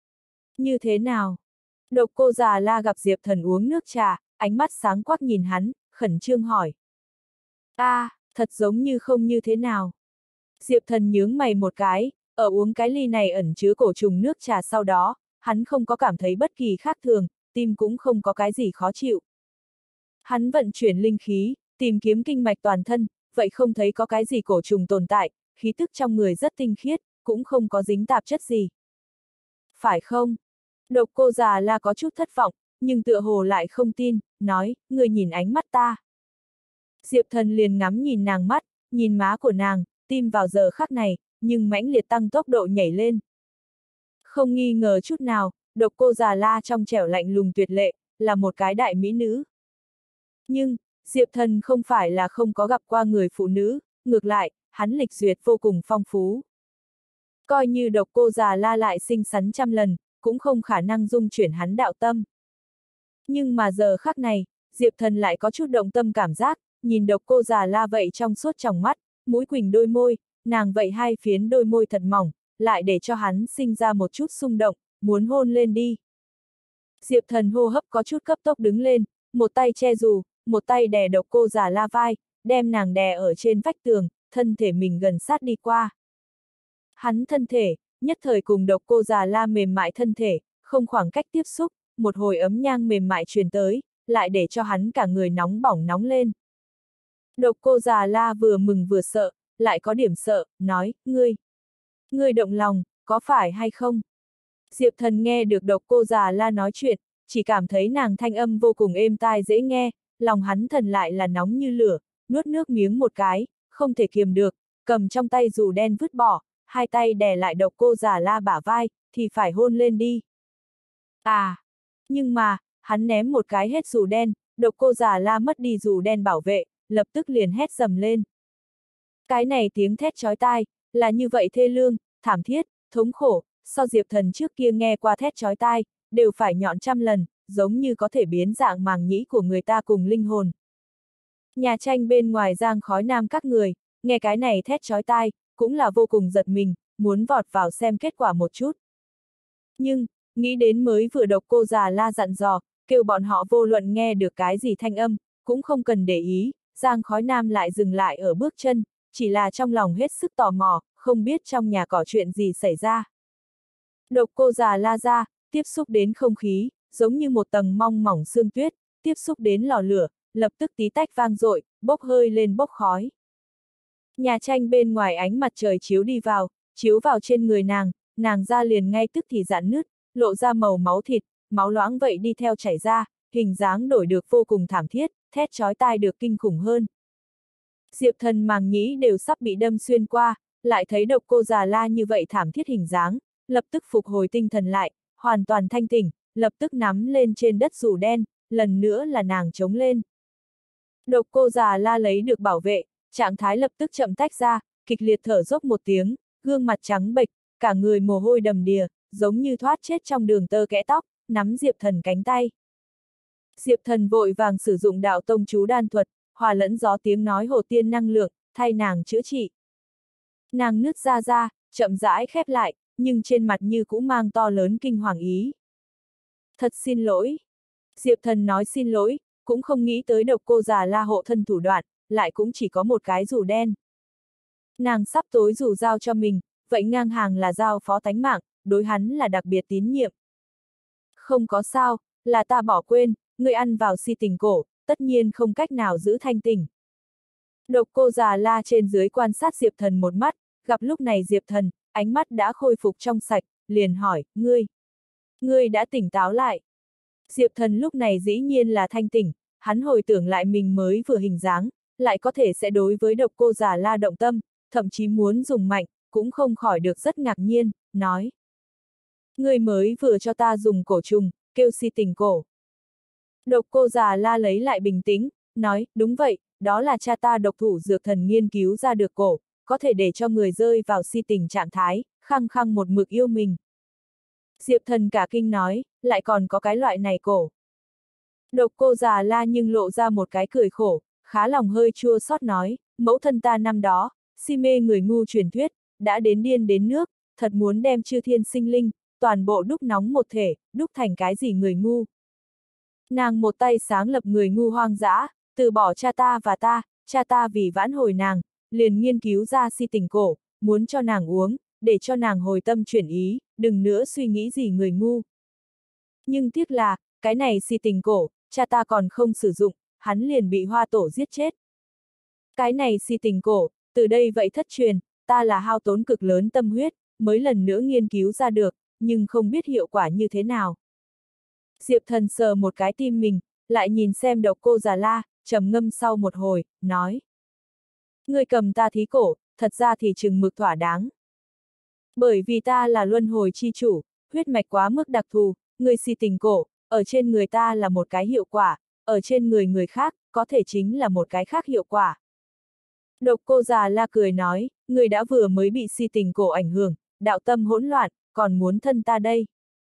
Như thế nào? Độc Cô Già La gặp Diệp Thần uống nước trà, ánh mắt sáng quắc nhìn hắn, khẩn trương hỏi. Thật giống như không như thế nào. Diệp Thần nhướng mày một cái, ở uống cái ly này ẩn chứa cổ trùng nước trà sau đó, hắn không có cảm thấy bất kỳ khác thường, tim cũng không có cái gì khó chịu. Hắn vận chuyển linh khí, tìm kiếm kinh mạch toàn thân, vậy không thấy có cái gì cổ trùng tồn tại, khí tức trong người rất tinh khiết, cũng không có dính tạp chất gì. Phải không? Độc Cô Già La có chút thất vọng, nhưng tựa hồ lại không tin, nói, người nhìn ánh mắt ta. Diệp Thần liền ngắm nhìn nàng mắt, nhìn má của nàng, tim vào giờ khắc này, nhưng mãnh liệt tăng tốc độ nhảy lên. Không nghi ngờ chút nào, Độc Cô Già La trong trẻo lạnh lùng tuyệt lệ, là một cái đại mỹ nữ. Nhưng, Diệp Thần không phải là không có gặp qua người phụ nữ, ngược lại, hắn lịch duyệt vô cùng phong phú. Coi như Độc Cô Già La lại xinh xắn trăm lần, cũng không khả năng dung chuyển hắn đạo tâm. Nhưng mà giờ khắc này, Diệp Thần lại có chút động tâm cảm giác, nhìn Độc Cô Già La vậy trong suốt tròng mắt, mũi quỳnh đôi môi, nàng vậy hai phiến đôi môi thật mỏng, lại để cho hắn sinh ra một chút xung động, muốn hôn lên đi. Diệp Thần hô hấp có chút cấp tốc đứng lên, một tay che dù, một tay đè Độc Cô Già La vai, đem nàng đè ở trên vách tường, thân thể mình gần sát đi qua. Hắn thân thể, nhất thời cùng Độc Cô Già La mềm mại thân thể, không khoảng cách tiếp xúc, một hồi ấm nhang mềm mại truyền tới, lại để cho hắn cả người nóng bỏng nóng lên. Độc Cô Già La vừa mừng vừa sợ, lại có điểm sợ, nói, ngươi động lòng, có phải hay không? Diệp Thần nghe được Độc Cô Già La nói chuyện, chỉ cảm thấy nàng thanh âm vô cùng êm tai dễ nghe, lòng hắn thần lại là nóng như lửa, nuốt nước miếng một cái, không thể kiềm được, cầm trong tay dù đen vứt bỏ, hai tay đè lại Độc Cô Già La bả vai, thì phải hôn lên đi. Nhưng mà, hắn ném một cái hết dù đen, Độc Cô Già La mất đi dù đen bảo vệ, lập tức liền hét dầm lên. Cái này tiếng thét chói tai, là như vậy thê lương, thảm thiết, thống khổ, so Diệp Thần trước kia nghe qua thét chói tai, đều phải nhọn trăm lần, giống như có thể biến dạng màng nhĩ của người ta cùng linh hồn. Nhà tranh bên ngoài giang khói nam các người, nghe cái này thét chói tai, cũng là vô cùng giật mình, muốn vọt vào xem kết quả một chút. Nhưng, nghĩ đến mới vừa Độc Cô Già La dặn dò, kêu bọn họ vô luận nghe được cái gì thanh âm, cũng không cần để ý, giang khói nam lại dừng lại ở bước chân, chỉ là trong lòng hết sức tò mò, không biết trong nhà có chuyện gì xảy ra. Độc Cô Già La ra, tiếp xúc đến không khí, giống như một tầng mong mỏng sương tuyết, tiếp xúc đến lò lửa, lập tức tí tách vang dội, bốc hơi lên bốc khói. Nhà tranh bên ngoài ánh mặt trời chiếu vào trên người nàng da liền ngay tức thì rạn nứt, lộ ra màu máu thịt, máu loãng vậy đi theo chảy ra, hình dáng đổi được vô cùng thảm thiết, thét chói tai được kinh khủng hơn. Diệp Thần màng nhĩ đều sắp bị đâm xuyên qua, lại thấy Độc Cô Già La như vậy thảm thiết hình dáng, lập tức phục hồi tinh thần lại, hoàn toàn thanh tỉnh, lập tức nắm lên trên đất dù đen, lần nữa là nàng chống lên. Độc Cô Già La lấy được bảo vệ, trạng thái lập tức chậm tách ra, kịch liệt thở dốc một tiếng, gương mặt trắng bệch, cả người mồ hôi đầm đìa, giống như thoát chết trong đường tơ kẽ tóc, nắm Diệp Thần cánh tay. Diệp Thần vội vàng sử dụng đạo tông chú đan thuật, hòa lẫn gió tiếng nói hồ tiên năng lượng, thay nàng chữa trị. Nàng nứt ra, chậm rãi khép lại, nhưng trên mặt như cũng mang to lớn kinh hoàng ý. Thật xin lỗi. Diệp Thần nói xin lỗi, cũng không nghĩ tới Độc Cô Già La hộ thân thủ đoạn, lại cũng chỉ có một cái dù đen. Nàng sắp tối dù giao cho mình, vậy ngang hàng là giao phó tánh mạng, đối hắn là đặc biệt tín nhiệm. Không có sao, là ta bỏ quên, người ăn vào si tình cổ, tất nhiên không cách nào giữ thanh tỉnh. Độc Cô Già La trên dưới quan sát Diệp Thần một mắt, gặp lúc này Diệp Thần, ánh mắt đã khôi phục trong sạch, liền hỏi, ngươi đã tỉnh táo lại. Diệp Thần lúc này dĩ nhiên là thanh tỉnh, hắn hồi tưởng lại mình mới vừa hình dáng, lại có thể sẽ đối với Độc Cô Già La động tâm, thậm chí muốn dùng mạnh, cũng không khỏi được rất ngạc nhiên, nói. Ngươi mới vừa cho ta dùng cổ trùng, kêu si tình cổ. Độc Cô Già La lấy lại bình tĩnh, nói, đúng vậy, đó là cha ta độc thủ dược thần nghiên cứu ra được cổ, có thể để cho người rơi vào si tình trạng thái, khăng khăng một mực yêu mình. Diệp Thần cả kinh nói, lại còn có cái loại này cổ. Độc Cô Già La nhưng lộ ra một cái cười khổ, khá lòng hơi chua xót nói, mẫu thân ta năm đó, si mê người ngu truyền thuyết, đã đến điên đến nước, thật muốn đem chư thiên sinh linh, toàn bộ đúc nóng một thể, đúc thành cái gì người ngu. Nàng một tay sáng lập người ngu hoang dã, từ bỏ cha ta và cha ta vì vãn hồi nàng, liền nghiên cứu ra si tình cổ, muốn cho nàng uống, để cho nàng hồi tâm chuyển ý, đừng nữa suy nghĩ gì người ngu. Nhưng tiếc là, cái này si tình cổ, cha ta còn không sử dụng, hắn liền bị hoa tổ giết chết. Cái này si tình cổ, từ đây vậy thất truyền, ta là hao tốn cực lớn tâm huyết, mới lần nữa nghiên cứu ra được, nhưng không biết hiệu quả như thế nào. Diệp Thần sờ một cái tim mình, lại nhìn xem Độc Cô Già La, trầm ngâm sau một hồi, nói. Ngươi cầm ta thí cổ, thật ra thì chừng mực thỏa đáng. Bởi vì ta là luân hồi chi chủ, huyết mạch quá mức đặc thù, ngươi si tình cổ, ở trên người ta là một cái hiệu quả, ở trên người khác, có thể chính là một cái khác hiệu quả. Độc Cô Già La cười nói, ngươi đã vừa mới bị si tình cổ ảnh hưởng, đạo tâm hỗn loạn, còn muốn thân ta đây.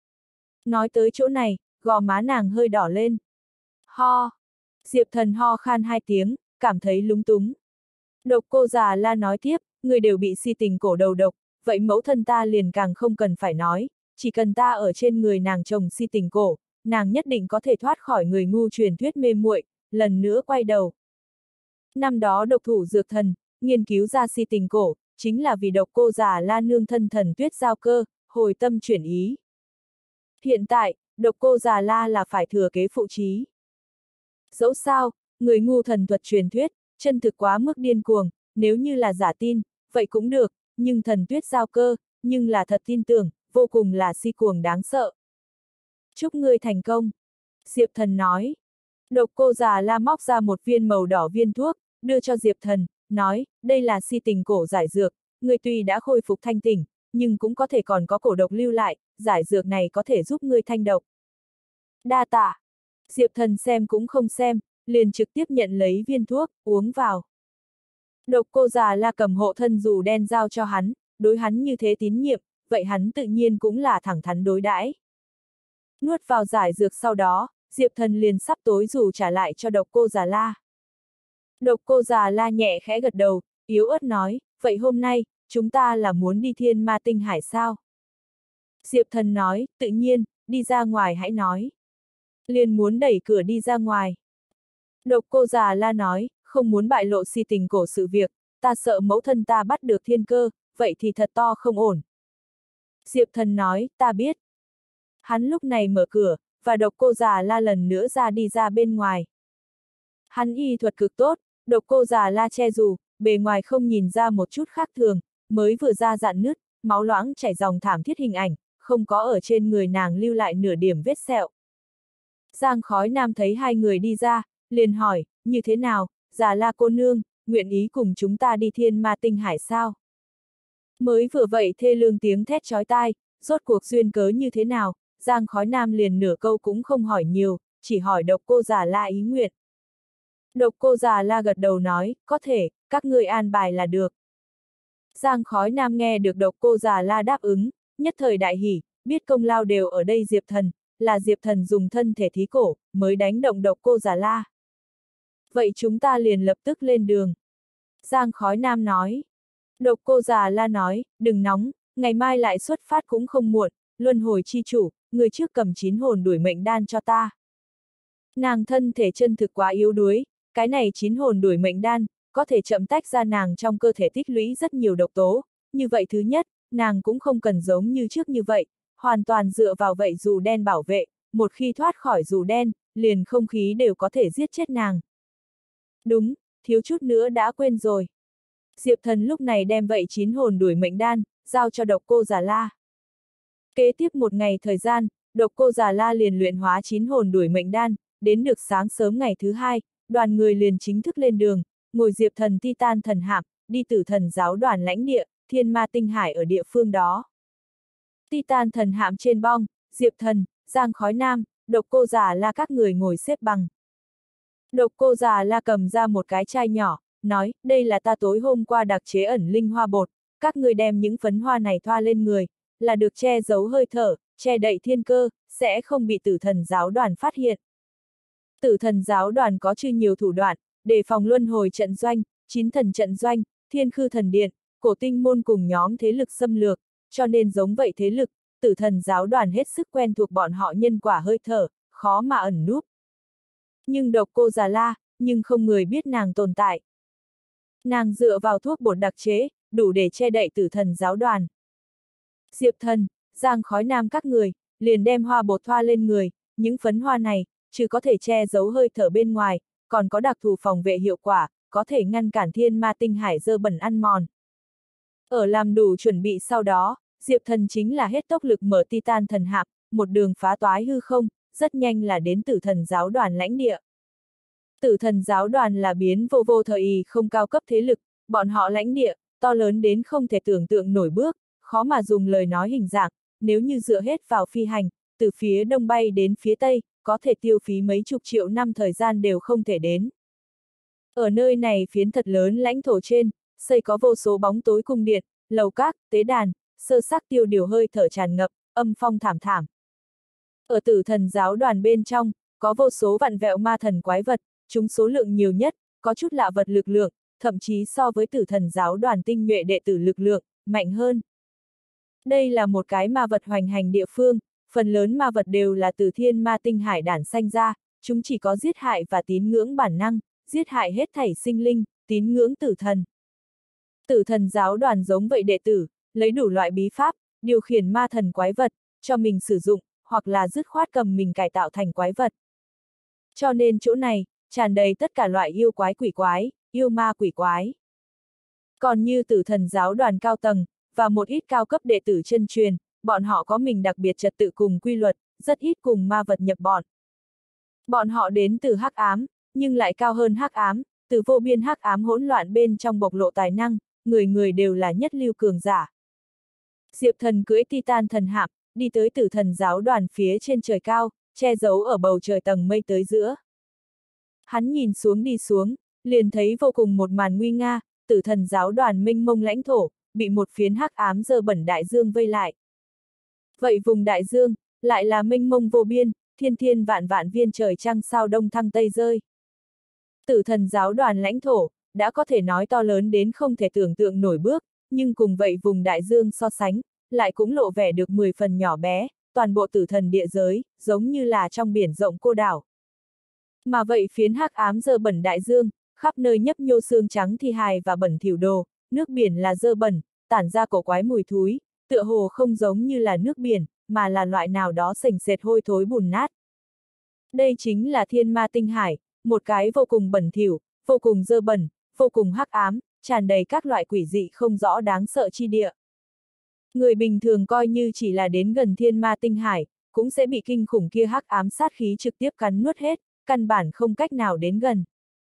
Nói tới chỗ này, gò má nàng hơi đỏ lên. Ho! Diệp Thần ho khan 2 tiếng, cảm thấy lúng túng. Độc Cô Già La nói tiếp, người đều bị si tình cổ đầu độc, vậy mẫu thân ta liền càng không cần phải nói, chỉ cần ta ở trên người nàng trồng si tình cổ, nàng nhất định có thể thoát khỏi người ngu truyền thuyết mê muội, lần nữa quay đầu. Năm đó độc thủ dược thần, nghiên cứu ra si tình cổ, chính là vì Độc Cô Già La nương thân thần tuyết giao cơ, hồi tâm chuyển ý. Hiện tại, Độc Cô Già La là phải thừa kế phụ trí. Dẫu sao, người ngu thần thuật truyền thuyết, chân thực quá mức điên cuồng, nếu như là giả tin, vậy cũng được, nhưng thần tuyết giao cơ, nhưng là thật tin tưởng, vô cùng là si cuồng đáng sợ. Chúc ngươi thành công. Diệp Thần nói. Độc Cô Già La móc ra một viên màu đỏ viên thuốc, đưa cho Diệp Thần, nói, đây là si tình cổ giải dược, ngươi tuy đã khôi phục thanh tỉnh, nhưng cũng có thể còn có cổ độc lưu lại, giải dược này có thể giúp ngươi thanh độc. Đa tạ. Diệp Thần xem cũng không xem, liền trực tiếp nhận lấy viên thuốc, uống vào. Độc Cô Già La cầm hộ thân dù đen giao cho hắn, đối hắn như thế tín nhiệm, vậy hắn tự nhiên cũng là thẳng thắn đối đãi. Nuốt vào giải dược sau đó, Diệp Thần liền sắp tối dù trả lại cho Độc Cô Già La. Độc Cô Già La nhẹ khẽ gật đầu, yếu ớt nói, vậy hôm nay, chúng ta là muốn đi Thiên Ma Tinh Hải sao? Diệp Thần nói, tự nhiên, đi ra ngoài hãy nói. Liền muốn đẩy cửa đi ra ngoài. Độc Cô Già La nói, không muốn bại lộ si tình cổ sự việc, ta sợ mẫu thân ta bắt được thiên cơ, vậy thì thật to không ổn. Diệp Thần nói, ta biết. Hắn lúc này mở cửa, và Độc Cô Già La lần nữa đi ra bên ngoài. Hắn y thuật cực tốt, Độc Cô Già La che dù, bề ngoài không nhìn ra một chút khác thường, mới vừa ra dạn nứt, máu loãng chảy dòng thảm thiết hình ảnh, không có ở trên người nàng lưu lại nửa điểm vết sẹo. Giang Khói Nam thấy hai người đi ra, liền hỏi, như thế nào, Già La cô nương, nguyện ý cùng chúng ta đi Thiên Ma Tinh Hải sao? Mới vừa vậy thê lương tiếng thét chói tai, rốt cuộc duyên cớ như thế nào, Giang Khói Nam liền nửa câu cũng không hỏi nhiều, chỉ hỏi Độc Cô Già La ý nguyện. Độc Cô Già La gật đầu nói, có thể, các ngươi an bài là được. Giang Khói Nam nghe được Độc Cô Già La đáp ứng, nhất thời đại hỉ, biết công lao đều ở đây Diệp Thần, là Diệp Thần dùng thân thể thí cổ, mới đánh động Độc Cô Già La. Vậy chúng ta liền lập tức lên đường. Giang Khói Nam nói. Độc Cô Già La nói, đừng nóng, ngày mai lại xuất phát cũng không muộn, luân hồi chi chủ, người trước cầm 9 hồn đuổi mệnh đan cho ta. Nàng thân thể chân thực quá yếu đuối, cái này 9 hồn đuổi mệnh đan, có thể chậm tách ra nàng trong cơ thể tích lũy rất nhiều độc tố, như vậy thứ nhất, nàng cũng không cần giống như trước như vậy, hoàn toàn dựa vào vậy dù đen bảo vệ, một khi thoát khỏi dù đen, liền không khí đều có thể giết chết nàng. Đúng, thiếu chút nữa đã quên rồi. Diệp Thần lúc này đem vậy 9 hồn đuổi mệnh đan, giao cho Độc Cô Già La. Kế tiếp một ngày thời gian, Độc Cô Già La liền luyện hóa 9 hồn đuổi mệnh đan, đến được sáng sớm ngày thứ hai, đoàn người liền chính thức lên đường, ngồi Diệp Thần Titan thần hạm, đi Tử Thần giáo đoàn lãnh địa, Thiên Ma Tinh Hải ở địa phương đó. Titan thần hạm trên bong, Diệp Thần, Giang Khói Nam, Độc Cô Già La các người ngồi xếp bằng. Độc Cô Già La cầm ra một cái chai nhỏ, nói, đây là ta tối hôm qua đặc chế ẩn linh hoa bột, các người đem những phấn hoa này thoa lên người, là được che giấu hơi thở, che đậy thiên cơ, sẽ không bị Tử Thần giáo đoàn phát hiện. Tử Thần giáo đoàn có chư nhiều thủ đoạn, đề phòng luân hồi trận doanh, 9 thần trận doanh, thiên khư thần điện, cổ tinh môn cùng nhóm thế lực xâm lược, cho nên giống vậy thế lực, Tử Thần giáo đoàn hết sức quen thuộc bọn họ nhân quả hơi thở, khó mà ẩn núp. Nhưng Độc Cô Già La, nhưng không người biết nàng tồn tại. Nàng dựa vào thuốc bột đặc chế, đủ để che đậy Tử Thần giáo đoàn. Diệp Thần, Giang Khói Nam các người, liền đem hoa bột thoa lên người, những phấn hoa này, chứ có thể che giấu hơi thở bên ngoài, còn có đặc thù phòng vệ hiệu quả, có thể ngăn cản Thiên Ma Tinh Hải dơ bẩn ăn mòn. Ở làm đủ chuẩn bị sau đó, Diệp Thần chính là hết tốc lực mở Titan thần hạm, một đường phá toái hư không, rất nhanh là đến Tử Thần giáo đoàn lãnh địa. Tử Thần giáo đoàn là biến vô vô thời y không cao cấp thế lực, bọn họ lãnh địa, to lớn đến không thể tưởng tượng nổi bước, khó mà dùng lời nói hình dạng, nếu như dựa hết vào phi hành, từ phía đông bay đến phía tây, có thể tiêu phí mấy chục triệu năm thời gian đều không thể đến. Ở nơi này phiến thật lớn lãnh thổ trên, xây có vô số bóng tối cung điện, lầu các, tế đàn, sơ xác tiêu điều hơi thở tràn ngập, âm phong thảm thảm. Ở Tử Thần giáo đoàn bên trong, có vô số vặn vẹo ma thần quái vật, chúng số lượng nhiều nhất, có chút lạ vật lực lượng, thậm chí so với Tử Thần giáo đoàn tinh nhuệ đệ tử lực lượng, mạnh hơn. Đây là một cái ma vật hoành hành địa phương, phần lớn ma vật đều là từ Thiên Ma Tinh Hải đản sanh ra, chúng chỉ có giết hại và tín ngưỡng bản năng, giết hại hết thảy sinh linh, tín ngưỡng tử thần. Tử Thần giáo đoàn giống vậy đệ tử, lấy đủ loại bí pháp, điều khiển ma thần quái vật, cho mình sử dụng, hoặc là dứt khoát cầm mình cải tạo thành quái vật. Cho nên chỗ này, tràn đầy tất cả loại yêu quái quỷ quái, yêu ma quỷ quái. Còn như Tử Thần giáo đoàn cao tầng, và một ít cao cấp đệ tử chân truyền, bọn họ có mình đặc biệt trật tự cùng quy luật, rất ít cùng ma vật nhập bọn. Bọn họ đến từ hắc ám, nhưng lại cao hơn hắc ám, từ vô biên hắc ám hỗn loạn bên trong bộc lộ tài năng, người người đều là nhất lưu cường giả. Diệp Thần cưỡi Titan thần hạm, đi tới Tử Thần giáo đoàn phía trên trời cao, che giấu ở bầu trời tầng mây tới giữa. Hắn nhìn xuống đi xuống, liền thấy vô cùng một màn nguy nga, Tử Thần giáo đoàn mênh mông lãnh thổ, bị một phiến hắc ám dơ bẩn đại dương vây lại. Vậy vùng đại dương, lại là mênh mông vô biên, thiên thiên vạn vạn viên trời trăng sao đông thăng tây rơi. Tử Thần giáo đoàn lãnh thổ, đã có thể nói to lớn đến không thể tưởng tượng nổi bước, nhưng cùng vậy vùng đại dương so sánh, lại cũng lộ vẻ được 10 phần nhỏ bé, toàn bộ tử thần địa giới, giống như là trong biển rộng cô đảo. Mà vậy phiến hắc ám dơ bẩn đại dương, khắp nơi nhấp nhô xương trắng thi hài và bẩn thỉu đồ, nước biển là dơ bẩn, tản ra cổ quái mùi thúi, tựa hồ không giống như là nước biển, mà là loại nào đó sền sệt hôi thối bùn nát. Đây chính là thiên ma tinh hải, một cái vô cùng bẩn thỉu, vô cùng dơ bẩn, vô cùng hắc ám, tràn đầy các loại quỷ dị không rõ đáng sợ chi địa. Người bình thường coi như chỉ là đến gần thiên ma tinh hải, cũng sẽ bị kinh khủng kia hắc ám sát khí trực tiếp cắn nuốt hết, căn bản không cách nào đến gần.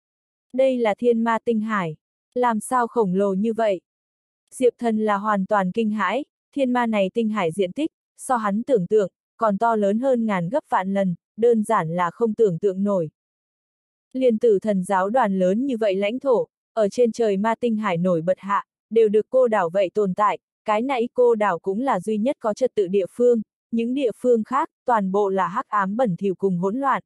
Đây là thiên ma tinh hải. Làm sao khổng lồ như vậy? Diệp Thần là hoàn toàn kinh hãi, thiên ma này tinh hải diện tích, so hắn tưởng tượng, còn to lớn hơn ngàn gấp vạn lần, đơn giản là không tưởng tượng nổi. Liên tử thần giáo đoàn lớn như vậy lãnh thổ, ở trên trời ma tinh hải nổi bật hạ, đều được cô đảo vậy tồn tại, cái này cô đảo cũng là duy nhất có trật tự địa phương, những địa phương khác, toàn bộ là hắc ám bẩn thỉu cùng hỗn loạn.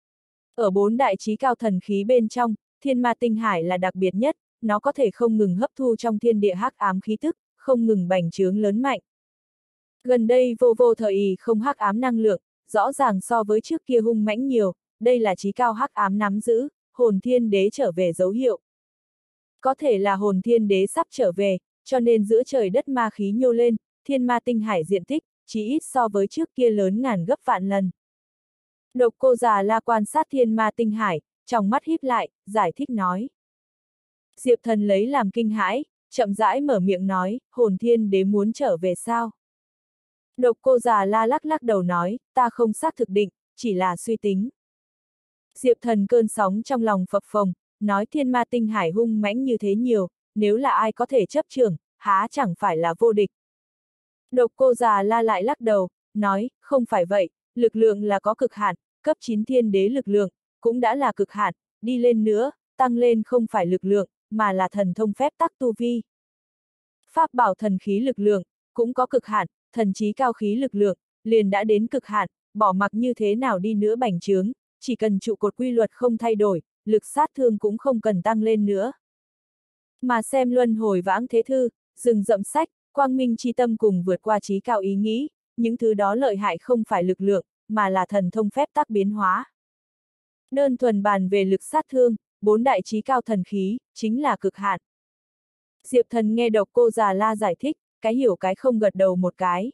Ở 4 đại chí cao thần khí bên trong, thiên ma tinh hải là đặc biệt nhất, nó có thể không ngừng hấp thu trong thiên địa hắc ám khí tức, không ngừng bành trướng lớn mạnh. Gần đây vô thời không hắc ám năng lượng, rõ ràng so với trước kia hung mãnh nhiều, đây là chí cao hắc ám nắm giữ, hồn thiên đế trở về dấu hiệu. Có thể là hồn thiên đế sắp trở về, cho nên giữa trời đất ma khí nhô lên, thiên ma tinh hải diện tích, chỉ ít so với trước kia lớn ngàn gấp vạn lần. Độc Cô Già La quan sát thiên ma tinh hải, trong mắt híp lại, giải thích nói. Diệp Thần lấy làm kinh hãi, chậm rãi mở miệng nói, hồn thiên đế muốn trở về sao? Độc Cô Già La lắc lắc đầu nói, ta không xác thực định, chỉ là suy tính. Diệp Thần cơn sóng trong lòng phập phồng, nói thiên ma tinh hải hung mãnh như thế nhiều, nếu là ai có thể chấp trường, há chẳng phải là vô địch. Độc Cô Già La lại lắc đầu, nói, không phải vậy, lực lượng là có cực hạn, cấp 9 thiên đế lực lượng, cũng đã là cực hạn, đi lên nữa, tăng lên không phải lực lượng, mà là thần thông phép tắc tu vi. Pháp bảo thần khí lực lượng, cũng có cực hạn, thần trí cao khí lực lượng, liền đã đến cực hạn, bỏ mặc như thế nào đi nữa bành trướng, chỉ cần trụ cột quy luật không thay đổi, lực sát thương cũng không cần tăng lên nữa. Mà xem luân hồi vãng thế thư, rừng rậm sách, quang minh chi tâm cùng vượt qua trí cao ý nghĩ, những thứ đó lợi hại không phải lực lượng, mà là thần thông phép tắc biến hóa. Đơn thuần bàn về lực sát thương, 4 đại trí cao thần khí, chính là cực hạn. Diệp Thần nghe Độc Cô Già La giải thích, cái hiểu cái không gật đầu một cái.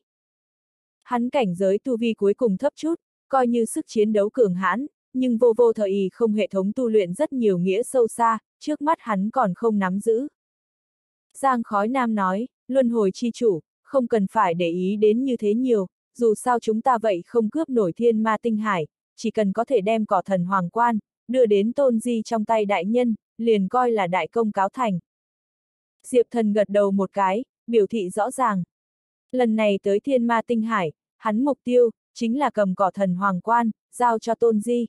Hắn cảnh giới tu vi cuối cùng thấp chút, coi như sức chiến đấu cường hãn, nhưng vô thời không hệ thống tu luyện rất nhiều nghĩa sâu xa, trước mắt hắn còn không nắm giữ. Giang Khói Nam nói, luân hồi chi chủ, không cần phải để ý đến như thế nhiều, dù sao chúng ta vậy không cướp nổi thiên ma tinh hải, chỉ cần có thể đem cỏ thần hoàng quan, đưa đến tôn di trong tay đại nhân, liền coi là đại công cáo thành. Diệp Thần gật đầu một cái, biểu thị rõ ràng. Lần này tới thiên ma tinh hải, hắn mục tiêu, chính là cầm cỏ thần hoàng quan, giao cho tôn di.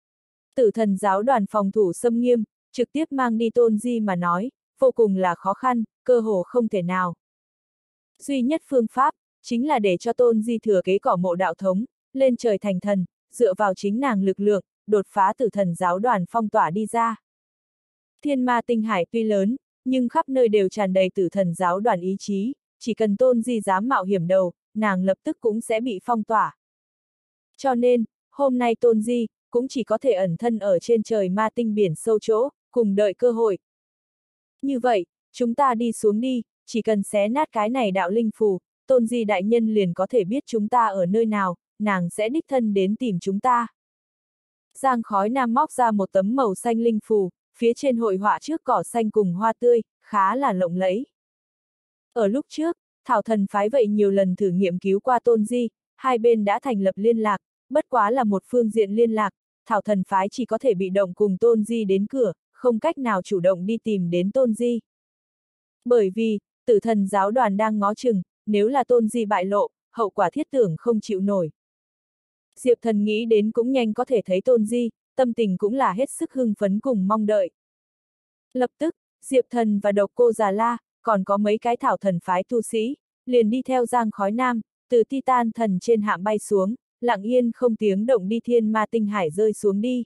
Tử thần giáo đoàn phòng thủ xâm nghiêm, trực tiếp mang đi tôn di mà nói, vô cùng là khó khăn, cơ hồ không thể nào. Duy nhất phương pháp, chính là để cho tôn di thừa kế cỏ mộ đạo thống, lên trời thành thần, dựa vào chính nàng lực lượng, đột phá tử thần giáo đoàn phong tỏa đi ra. Thiên ma tinh hải tuy lớn, nhưng khắp nơi đều tràn đầy tử thần giáo đoàn ý chí, chỉ cần tôn di dám mạo hiểm đầu, nàng lập tức cũng sẽ bị phong tỏa. Cho nên, hôm nay tôn di, cũng chỉ có thể ẩn thân ở trên trời ma tinh biển sâu chỗ, cùng đợi cơ hội. Như vậy, chúng ta đi xuống đi, chỉ cần xé nát cái này đạo linh phù, tôn di đại nhân liền có thể biết chúng ta ở nơi nào, nàng sẽ đích thân đến tìm chúng ta. Giang Khói Nam móc ra một tấm màu xanh linh phù, phía trên hội họa trước cỏ xanh cùng hoa tươi, khá là lộng lẫy. Ở lúc trước, Thảo Thần phái vậy nhiều lần thử nghiệm cứu qua tôn di, hai bên đã thành lập liên lạc, bất quá là một phương diện liên lạc, Thảo Thần phái chỉ có thể bị động cùng tôn di đến cửa, không cách nào chủ động đi tìm đến tôn di. Bởi vì, tử thần giáo đoàn đang ngó chừng, nếu là tôn di bại lộ, hậu quả thiết tưởng không chịu nổi. Diệp Thần nghĩ đến cũng nhanh có thể thấy tôn di, tâm tình cũng là hết sức hưng phấn cùng mong đợi. Lập tức, Diệp Thần và Độc Cô Già La, còn có mấy cái Thảo Thần phái tu sĩ, liền đi theo Giang Khói Nam, từ Titan thần trên hạm bay xuống, lặng yên không tiếng động đi thiên ma tinh hải rơi xuống đi.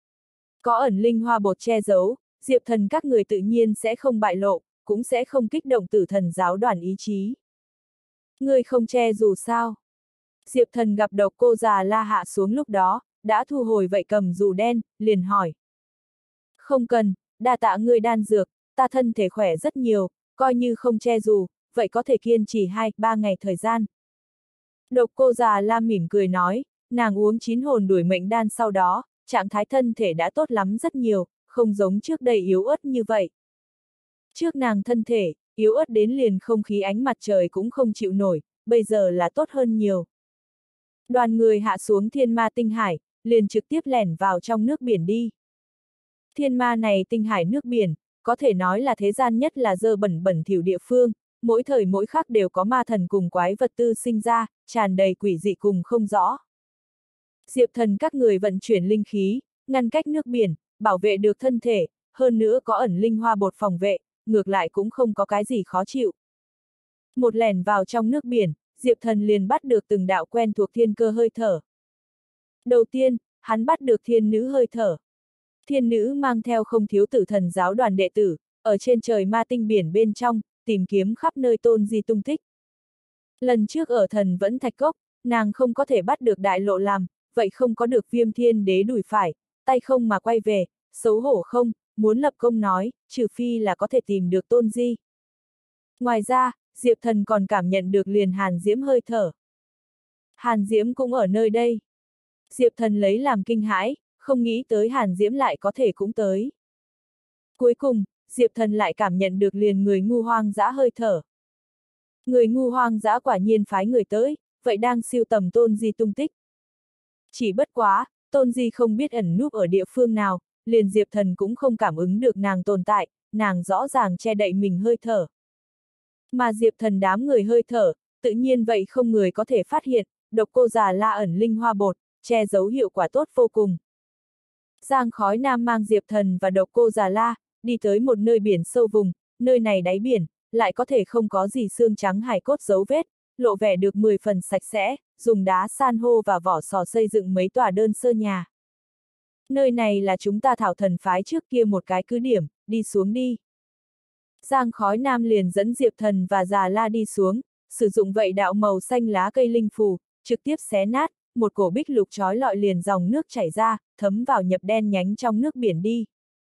Có ẩn linh hoa bột che giấu, Diệp Thần các người tự nhiên sẽ không bại lộ, cũng sẽ không kích động tử thần giáo đoàn ý chí. Người không che dù sao. Diệp Thần gặp Độc Cô Già La hạ xuống lúc đó, đã thu hồi vậy cầm dù đen, liền hỏi. Không cần, đa tạ ngươi đan dược, ta thân thể khỏe rất nhiều, coi như không che dù, vậy có thể kiên trì 2-3 ngày thời gian. Độc Cô Già La mỉm cười nói, nàng uống 9 hồn đuổi mệnh đan sau đó, trạng thái thân thể đã tốt lắm rất nhiều, không giống trước đây yếu ớt như vậy. Trước nàng thân thể, yếu ớt đến liền không khí ánh mặt trời cũng không chịu nổi, bây giờ là tốt hơn nhiều. Đoàn người hạ xuống thiên ma tinh hải, liền trực tiếp lẻn vào trong nước biển đi. Thiên ma này tinh hải nước biển, có thể nói là thế gian nhất là dơ bẩn bẩn thỉu địa phương, mỗi thời mỗi khắc đều có ma thần cùng quái vật tư sinh ra, tràn đầy quỷ dị cùng không rõ. Diệp Thần các người vận chuyển linh khí, ngăn cách nước biển, bảo vệ được thân thể, hơn nữa có ẩn linh hoa bột phòng vệ, ngược lại cũng không có cái gì khó chịu. Một lẻn vào trong nước biển, Diệp Thần liền bắt được từng đạo quen thuộc thiên cơ hơi thở. Đầu tiên, hắn bắt được thiên nữ hơi thở. Thiên nữ mang theo không thiếu tử thần giáo đoàn đệ tử, ở trên trời ma tinh biển bên trong, tìm kiếm khắp nơi tôn di tung tích. Lần trước ở thần vẫn thạch cốc, nàng không có thể bắt được đại lộ làm, vậy không có được viêm thiên đế đuổi phải, tay không mà quay về, xấu hổ không, muốn lập công nói, trừ phi là có thể tìm được tôn di. Ngoài ra, Diệp Thần còn cảm nhận được liền Hàn Diễm hơi thở. Hàn Diễm cũng ở nơi đây. Diệp Thần lấy làm kinh hãi, không nghĩ tới Hàn Diễm lại có thể cũng tới. Cuối cùng, Diệp Thần lại cảm nhận được liền người ngu hoang dã hơi thở. Người ngu hoang dã quả nhiên phái người tới, vậy đang siêu tầm tôn di tung tích. Chỉ bất quá, tôn di không biết ẩn núp ở địa phương nào, liền Diệp Thần cũng không cảm ứng được nàng tồn tại, nàng rõ ràng che đậy mình hơi thở. Mà Diệp Thần đám người hơi thở, tự nhiên vậy không người có thể phát hiện, độc cô già la ẩn linh hoa bột, che giấu hiệu quả tốt vô cùng. Giang Khói Nam mang Diệp Thần và độc cô già la, đi tới một nơi biển sâu vùng, nơi này đáy biển, lại có thể không có gì xương trắng hài cốt dấu vết, lộ vẻ được 10 phần sạch sẽ, dùng đá san hô và vỏ sò xây dựng mấy tòa đơn sơ nhà. Nơi này là chúng ta Thảo Thần phái trước kia một cái cứ điểm, đi xuống đi. Giang Khói Nam liền dẫn Diệp Thần và già la đi xuống, sử dụng vậy đạo màu xanh lá cây linh phù, trực tiếp xé nát, một cổ bích lục trói lọi liền dòng nước chảy ra, thấm vào nhập đen nhánh trong nước biển đi.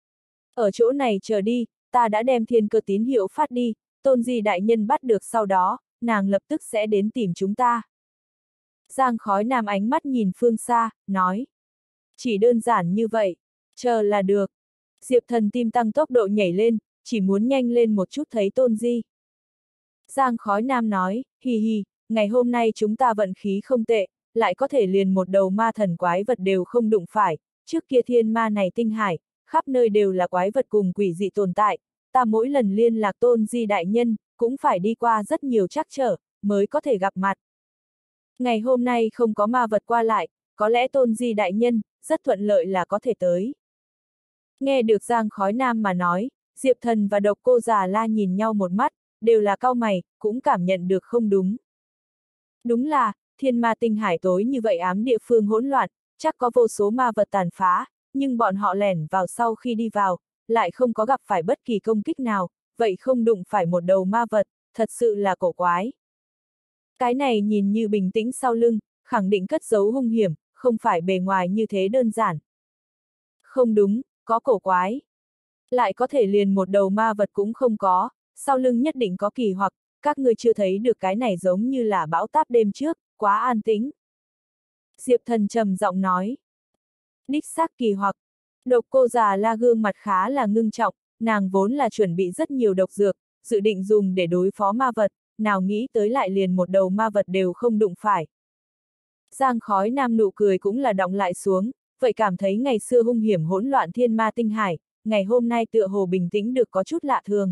Ở chỗ này chờ đi, ta đã đem thiên cơ tín hiệu phát đi, tôn di đại nhân bắt được sau đó, nàng lập tức sẽ đến tìm chúng ta. Giang Khói Nam ánh mắt nhìn phương xa, nói. Chỉ đơn giản như vậy, chờ là được. Diệp Thần tim tăng tốc độ nhảy lên, chỉ muốn nhanh lên một chút thấy tôn di. Giang Khói Nam nói, hì hì, ngày hôm nay chúng ta vận khí không tệ, lại có thể liền một đầu ma thần quái vật đều không đụng phải, trước kia thiên ma này tinh hải, khắp nơi đều là quái vật cùng quỷ dị tồn tại, ta mỗi lần liên lạc tôn di đại nhân, cũng phải đi qua rất nhiều trắc trở, mới có thể gặp mặt. Ngày hôm nay không có ma vật qua lại, có lẽ tôn di đại nhân, rất thuận lợi là có thể tới. Nghe được Giang Khói Nam mà nói, Diệp Thần và độc cô già la nhìn nhau một mắt, đều là cau mày, cũng cảm nhận được không đúng. Đúng là, thiên ma tinh hải tối như vậy ám địa phương hỗn loạn, chắc có vô số ma vật tàn phá, nhưng bọn họ lẻn vào sau khi đi vào, lại không có gặp phải bất kỳ công kích nào, vậy không đụng phải một đầu ma vật, thật sự là cổ quái. Cái này nhìn như bình tĩnh sau lưng, khẳng định cất giấu hung hiểm, không phải bề ngoài như thế đơn giản. Không đúng, có cổ quái. Lại có thể liền một đầu ma vật cũng không có, sau lưng nhất định có kỳ hoặc, các người chưa thấy được cái này giống như là bão táp đêm trước, quá an tĩnh. Diệp Thần trầm giọng nói. Đích xác kỳ hoặc, độc cô già la gương mặt khá là ngưng trọng, nàng vốn là chuẩn bị rất nhiều độc dược, dự định dùng để đối phó ma vật, nào nghĩ tới lại liền một đầu ma vật đều không đụng phải. Giang Khói Nam nụ cười cũng là đọng lại xuống, vậy cảm thấy ngày xưa hung hiểm hỗn loạn thiên ma tinh hải, ngày hôm nay tựa hồ bình tĩnh được có chút lạ thường.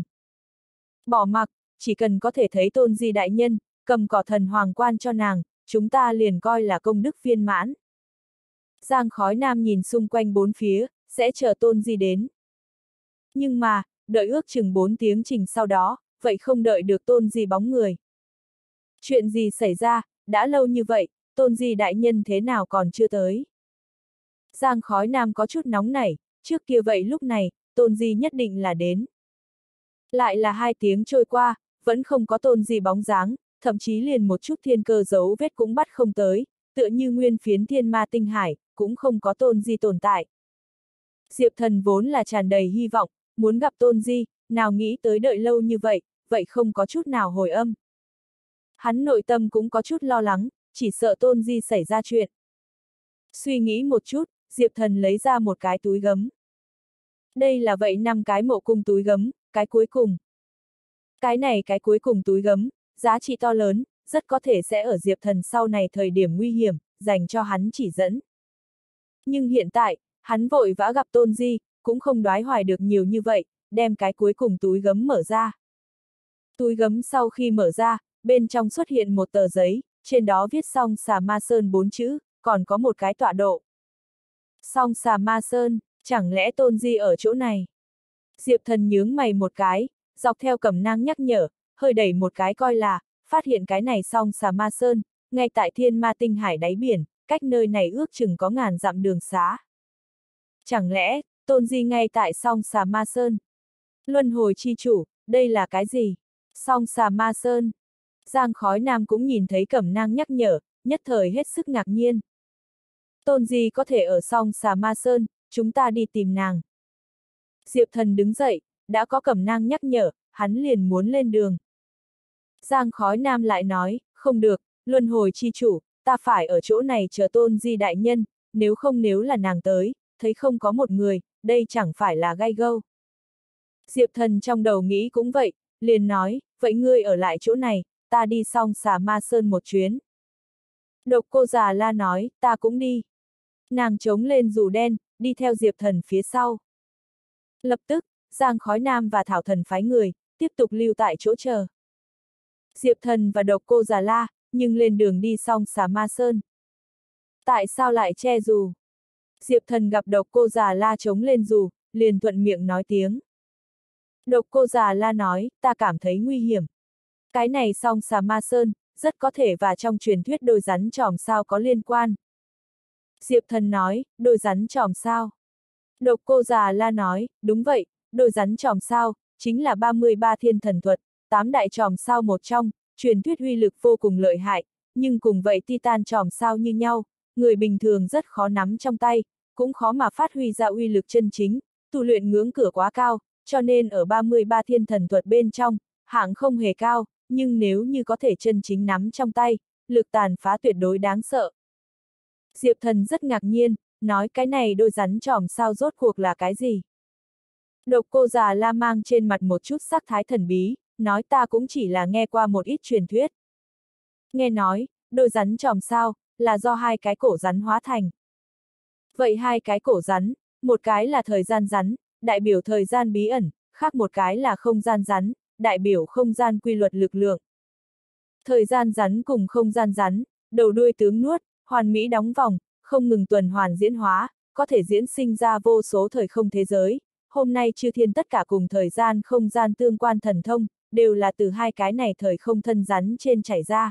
Bỏ mặc, chỉ cần có thể thấy tôn di đại nhân, cầm cỏ thần hoàng quan cho nàng, chúng ta liền coi là công đức viên mãn. Giang Khói Nam nhìn xung quanh bốn phía, sẽ chờ tôn di đến. Nhưng mà, đợi ước chừng 4 tiếng trình sau đó, vậy không đợi được tôn di bóng người. Chuyện gì xảy ra, đã lâu như vậy, tôn di đại nhân thế nào còn chưa tới? Giang Khói Nam có chút nóng nảy, trước kia vậy lúc này, tôn di nhất định là đến. Lại là 2 tiếng trôi qua, vẫn không có tôn di bóng dáng, thậm chí liền một chút thiên cơ dấu vết cũng bắt không tới, tựa như nguyên phiến thiên ma tinh hải, cũng không có tôn di tồn tại. Diệp Thần vốn là tràn đầy hy vọng, muốn gặp tôn di, nào nghĩ tới đợi lâu như vậy, vậy không có chút nào hồi âm. Hắn nội tâm cũng có chút lo lắng, chỉ sợ tôn di xảy ra chuyện. Suy nghĩ một chút, Diệp Thần lấy ra một cái túi gấm. Đây là vậy 5 cái mộ cung túi gấm, cái cuối cùng. Cái cuối cùng túi gấm, giá trị to lớn, rất có thể sẽ ở Diệp Thần sau này thời điểm nguy hiểm, dành cho hắn chỉ dẫn. Nhưng hiện tại, hắn vội vã gặp Tôn Di, cũng không đoái hoài được nhiều như vậy, đem cái cuối cùng túi gấm mở ra. Túi gấm sau khi mở ra, bên trong xuất hiện một tờ giấy, trên đó viết Song Xà Ma Sơn 4 chữ, còn có một cái tọa độ. Song Xà Ma Sơn, chẳng lẽ Tôn Di ở chỗ này? Diệp Thần nhướng mày một cái, dọc theo cẩm nang nhắc nhở, hơi đẩy một cái coi là, phát hiện cái này Song Xà Ma Sơn, ngay tại Thiên Ma Tinh Hải đáy biển, cách nơi này ước chừng có ngàn dặm đường xá. Chẳng lẽ, Tôn Di ngay tại Song Xà Ma Sơn? Luân hồi chi chủ, đây là cái gì? Song Xà Ma Sơn. Giang Khói Nam cũng nhìn thấy cẩm nang nhắc nhở, nhất thời hết sức ngạc nhiên. Tôn Di có thể ở Song Xà Ma Sơn, chúng ta đi tìm nàng. Diệp Thần đứng dậy, đã có cẩm nang nhắc nhở, hắn liền muốn lên đường. Giang Khói Nam lại nói, không được, luân hồi chi chủ, ta phải ở chỗ này chờ Tôn Di đại nhân, nếu là nàng tới, thấy không có một người, đây chẳng phải là gai gâu. Diệp Thần trong đầu nghĩ cũng vậy, liền nói, vậy ngươi ở lại chỗ này, ta đi Song Xà Ma Sơn một chuyến. Độc Cô Già La nói, ta cũng đi. Nàng trống lên dù đen, đi theo Diệp Thần phía sau. Lập tức, Giang Khói Nam và Thảo Thần phái người, tiếp tục lưu tại chỗ chờ. Diệp Thần và Độc Cô Già La, nhưng lên đường đi Song Xà Ma Sơn. Tại sao lại che dù? Diệp Thần gặp Độc Cô Già La trống lên dù, liền thuận miệng nói tiếng. Độc Cô Già La nói, ta cảm thấy nguy hiểm. Cái này Song Xà Ma Sơn, rất có thể và trong truyền thuyết đôi rắn tròm sao có liên quan. Diệp Thần nói, đôi rắn tròm sao. Độc Cô Già La nói, đúng vậy, đôi rắn tròm sao, chính là 33 thiên thần thuật, 8 đại tròm sao một trong, truyền thuyết uy lực vô cùng lợi hại, nhưng cùng vậy Titan tròm sao như nhau, người bình thường rất khó nắm trong tay, cũng khó mà phát huy ra uy lực chân chính, tu luyện ngưỡng cửa quá cao, cho nên ở 33 thiên thần thuật bên trong, hạng không hề cao, nhưng nếu như có thể chân chính nắm trong tay, lực tàn phá tuyệt đối đáng sợ. Diệp Thần rất ngạc nhiên, nói cái này đôi rắn tròm sao rốt cuộc là cái gì? Độc Cô Già La mang trên mặt một chút sắc thái thần bí, nói ta cũng chỉ là nghe qua một ít truyền thuyết. Nghe nói, đôi rắn tròm sao, là do 2 cái cổ rắn hóa thành. Vậy 2 cái cổ rắn, một cái là thời gian rắn, đại biểu thời gian bí ẩn, khác một cái là không gian rắn, đại biểu không gian quy luật lực lượng. Thời gian rắn cùng không gian rắn, đầu đuôi tướng nuốt, hoàn mỹ đóng vòng, không ngừng tuần hoàn diễn hóa, có thể diễn sinh ra vô số thời không thế giới. Hôm nay chư thiên tất cả cùng thời gian không gian tương quan thần thông, đều là từ 2 cái này thời không thân rắn trên chảy ra.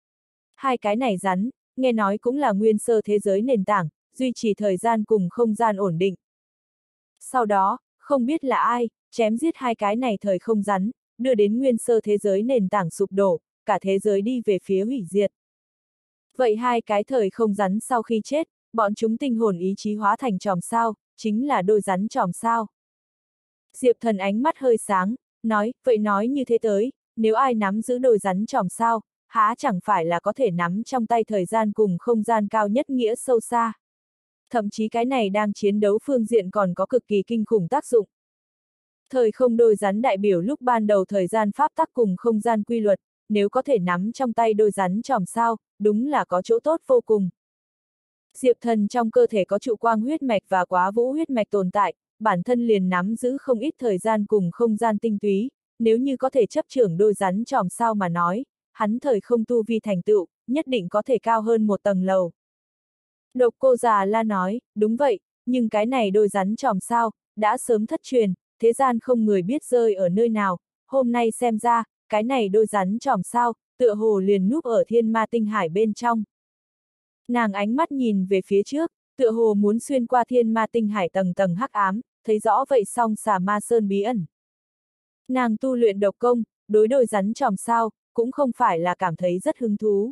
2 cái này rắn, nghe nói cũng là nguyên sơ thế giới nền tảng, duy trì thời gian cùng không gian ổn định. Sau đó, không biết là ai, chém giết 2 cái này thời không rắn, đưa đến nguyên sơ thế giới nền tảng sụp đổ, cả thế giới đi về phía hủy diệt. Vậy 2 cái thời không rắn sau khi chết, bọn chúng tinh hồn ý chí hóa thành tròm sao, chính là đôi rắn tròm sao. Diệp Thần ánh mắt hơi sáng, nói, vậy nói như thế tới, nếu ai nắm giữ đôi rắn tròm sao, há chẳng phải là có thể nắm trong tay thời gian cùng không gian cao nhất nghĩa sâu xa. Thậm chí cái này đang chiến đấu phương diện còn có cực kỳ kinh khủng tác dụng. Thời không đôi rắn đại biểu lúc ban đầu thời gian pháp tắc cùng không gian quy luật, nếu có thể nắm trong tay đôi rắn tròm sao, đúng là có chỗ tốt vô cùng. Diệp Thần trong cơ thể có trụ quang huyết mạch và quá vũ huyết mạch tồn tại, bản thân liền nắm giữ không ít thời gian cùng không gian tinh túy, nếu như có thể chấp trưởng đôi rắn tròm sao mà nói, hắn thời không tu vi thành tựu, nhất định có thể cao hơn một tầng lầu. Độc Cô Già La nói, đúng vậy, nhưng cái này đôi rắn tròm sao, đã sớm thất truyền, thế gian không người biết rơi ở nơi nào, hôm nay xem ra, cái này đôi rắn tròm sao, tựa hồ liền núp ở Thiên Ma Tinh Hải bên trong. Nàng ánh mắt nhìn về phía trước, tựa hồ muốn xuyên qua Thiên Ma Tinh Hải tầng tầng hắc ám, thấy rõ vậy Song Xà Ma Sơn bí ẩn. Nàng tu luyện độc công, đối đôi rắn tròm sao, cũng không phải là cảm thấy rất hứng thú.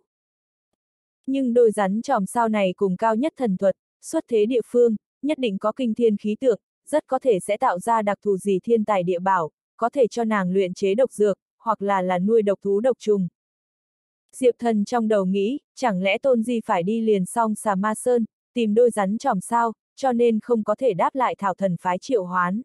Nhưng đôi rắn tròm sao này cùng cao nhất thần thuật, xuất thế địa phương, nhất định có kinh thiên khí tượng, rất có thể sẽ tạo ra đặc thù gì thiên tài địa bảo, có thể cho nàng luyện chế độc dược, hoặc là nuôi độc thú độc trùng. Diệp Thần trong đầu nghĩ, chẳng lẽ Tôn Di phải đi liền Song Xà Ma Sơn, tìm đôi rắn chòm sao, cho nên không có thể đáp lại thảo thần phái triệu hoán.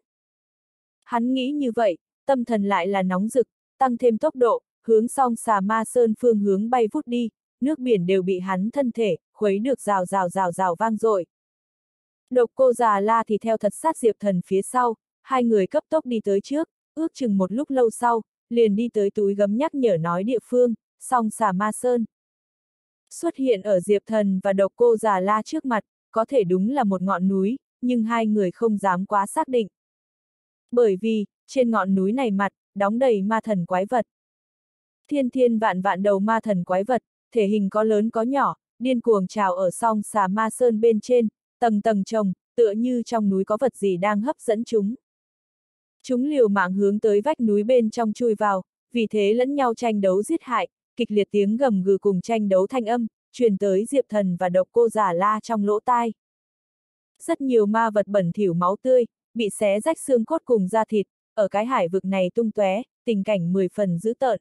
Hắn nghĩ như vậy, tâm thần lại là nóng rực, tăng thêm tốc độ, hướng Song Xà Ma Sơn phương hướng bay vút đi, nước biển đều bị hắn thân thể, khuấy được rào rào rào rào vang dội. Độc Cô Già La thì theo thật sát Diệp Thần phía sau, hai người cấp tốc đi tới trước, ước chừng một lúc lâu sau, liền đi tới túi gấm nhắc nhở nói địa phương, Song Xà Ma Sơn. Xuất hiện ở Diệp Thần và Độc Cô Già La trước mặt, có thể đúng là một ngọn núi, nhưng hai người không dám quá xác định. Bởi vì, trên ngọn núi này mặt, đóng đầy ma thần quái vật. Thiên thiên vạn vạn đầu ma thần quái vật, thể hình có lớn có nhỏ, điên cuồng trào ở Song Xà Ma Sơn bên trên, tầng tầng chồng, tựa như trong núi có vật gì đang hấp dẫn chúng. Chúng liều mạng hướng tới vách núi bên trong chui vào, vì thế lẫn nhau tranh đấu giết hại, kịch liệt tiếng gầm gừ cùng tranh đấu thanh âm, truyền tới Diệp Thần và Độc Cô Già La trong lỗ tai. Rất nhiều ma vật bẩn thỉu máu tươi, bị xé rách xương cốt cùng da thịt, ở cái hải vực này tung tóe, tình cảnh 10 phần dữ tợn.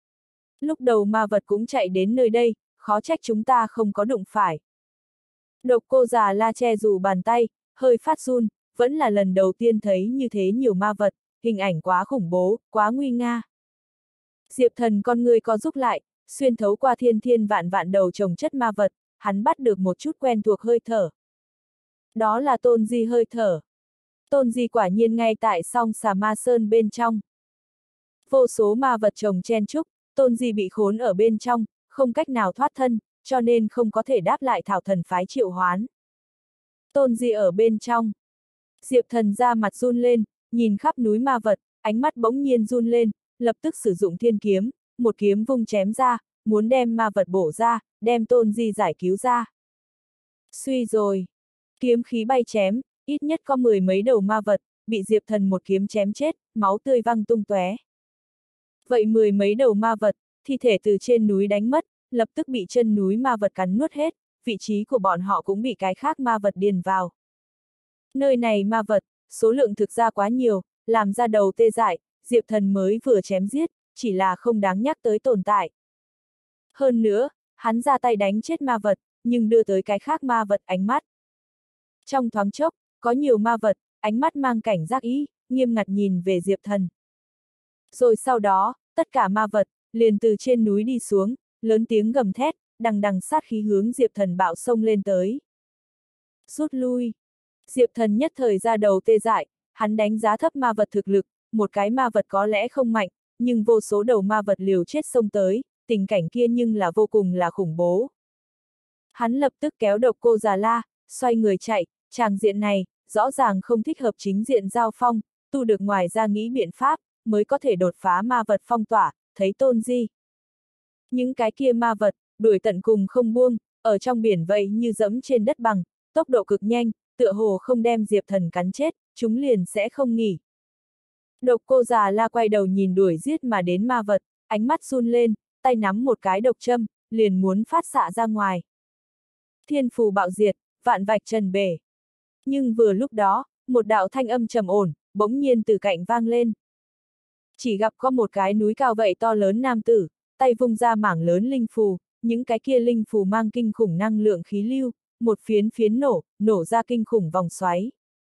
Lúc đầu ma vật cũng chạy đến nơi đây, khó trách chúng ta không có đụng phải. Độc Cô Già La che dù bàn tay, hơi phát run, vẫn là lần đầu tiên thấy như thế nhiều ma vật, hình ảnh quá khủng bố, quá nguy nga. Diệp Thần con người co rút lại, xuyên thấu qua thiên thiên vạn vạn đầu chồng chất ma vật, hắn bắt được một chút quen thuộc hơi thở. Đó là Tôn Di hơi thở. Tôn Di quả nhiên ngay tại Song Xà Ma Sơn bên trong. Vô số ma vật chồng chen chúc, Tôn Di bị khốn ở bên trong, không cách nào thoát thân, cho nên không có thể đáp lại thảo thần phái triệu hoán. Tôn Di ở bên trong. Diệp Thần ra mặt run lên, nhìn khắp núi ma vật, ánh mắt bỗng nhiên run lên, lập tức sử dụng thiên kiếm, một kiếm vung chém ra, muốn đem ma vật bổ ra, đem Tôn Di giải cứu ra. Suy rồi. Kiếm khí bay chém, ít nhất có 10 mấy đầu ma vật, bị Diệp Thần một kiếm chém chết, máu tươi văng tung tóe. Vậy 10 mấy đầu ma vật, thi thể từ trên núi đánh mất, lập tức bị chân núi ma vật cắn nuốt hết, vị trí của bọn họ cũng bị cái khác ma vật điền vào. Nơi này ma vật, số lượng thực ra quá nhiều, làm ra đầu tê dại, Diệp Thần mới vừa chém giết, chỉ là không đáng nhắc tới tồn tại. Hơn nữa, hắn ra tay đánh chết ma vật, nhưng đưa tới cái khác ma vật ánh mắt. Trong thoáng chốc, có nhiều ma vật, ánh mắt mang cảnh giác ý, nghiêm ngặt nhìn về Diệp Thần. Rồi sau đó, tất cả ma vật, liền từ trên núi đi xuống, lớn tiếng gầm thét, đằng đằng sát khí hướng Diệp Thần bạo xông lên tới. Rút lui. Diệp Thần nhất thời ra đầu tê dại, hắn đánh giá thấp ma vật thực lực, một cái ma vật có lẽ không mạnh, nhưng vô số đầu ma vật liều chết xông tới, tình cảnh kia nhưng là vô cùng là khủng bố. Hắn lập tức kéo Độc Cô Già La, xoay người chạy, tràng diện này, rõ ràng không thích hợp chính diện giao phong, tu được ngoài ra nghĩ biện pháp, mới có thể đột phá ma vật phong tỏa, thấy Tôn Di. Những cái kia ma vật, đuổi tận cùng không buông, ở trong biển vậy như dẫm trên đất bằng, tốc độ cực nhanh, tựa hồ không đem Diệp Thần cắn chết, chúng liền sẽ không nghỉ. Độc Cô Già La quay đầu nhìn đuổi giết mà đến ma vật, ánh mắt run lên, tay nắm một cái độc châm, liền muốn phát xạ ra ngoài. Thiên phù bạo diệt, vạn vạch trần bể. Nhưng vừa lúc đó, một đạo thanh âm trầm ổn, bỗng nhiên từ cạnh vang lên. Chỉ gặp có một cái núi cao vậy to lớn nam tử, tay vung ra mảng lớn linh phù, những cái kia linh phù mang kinh khủng năng lượng khí lưu, một phiến phiến nổ ra kinh khủng vòng xoáy.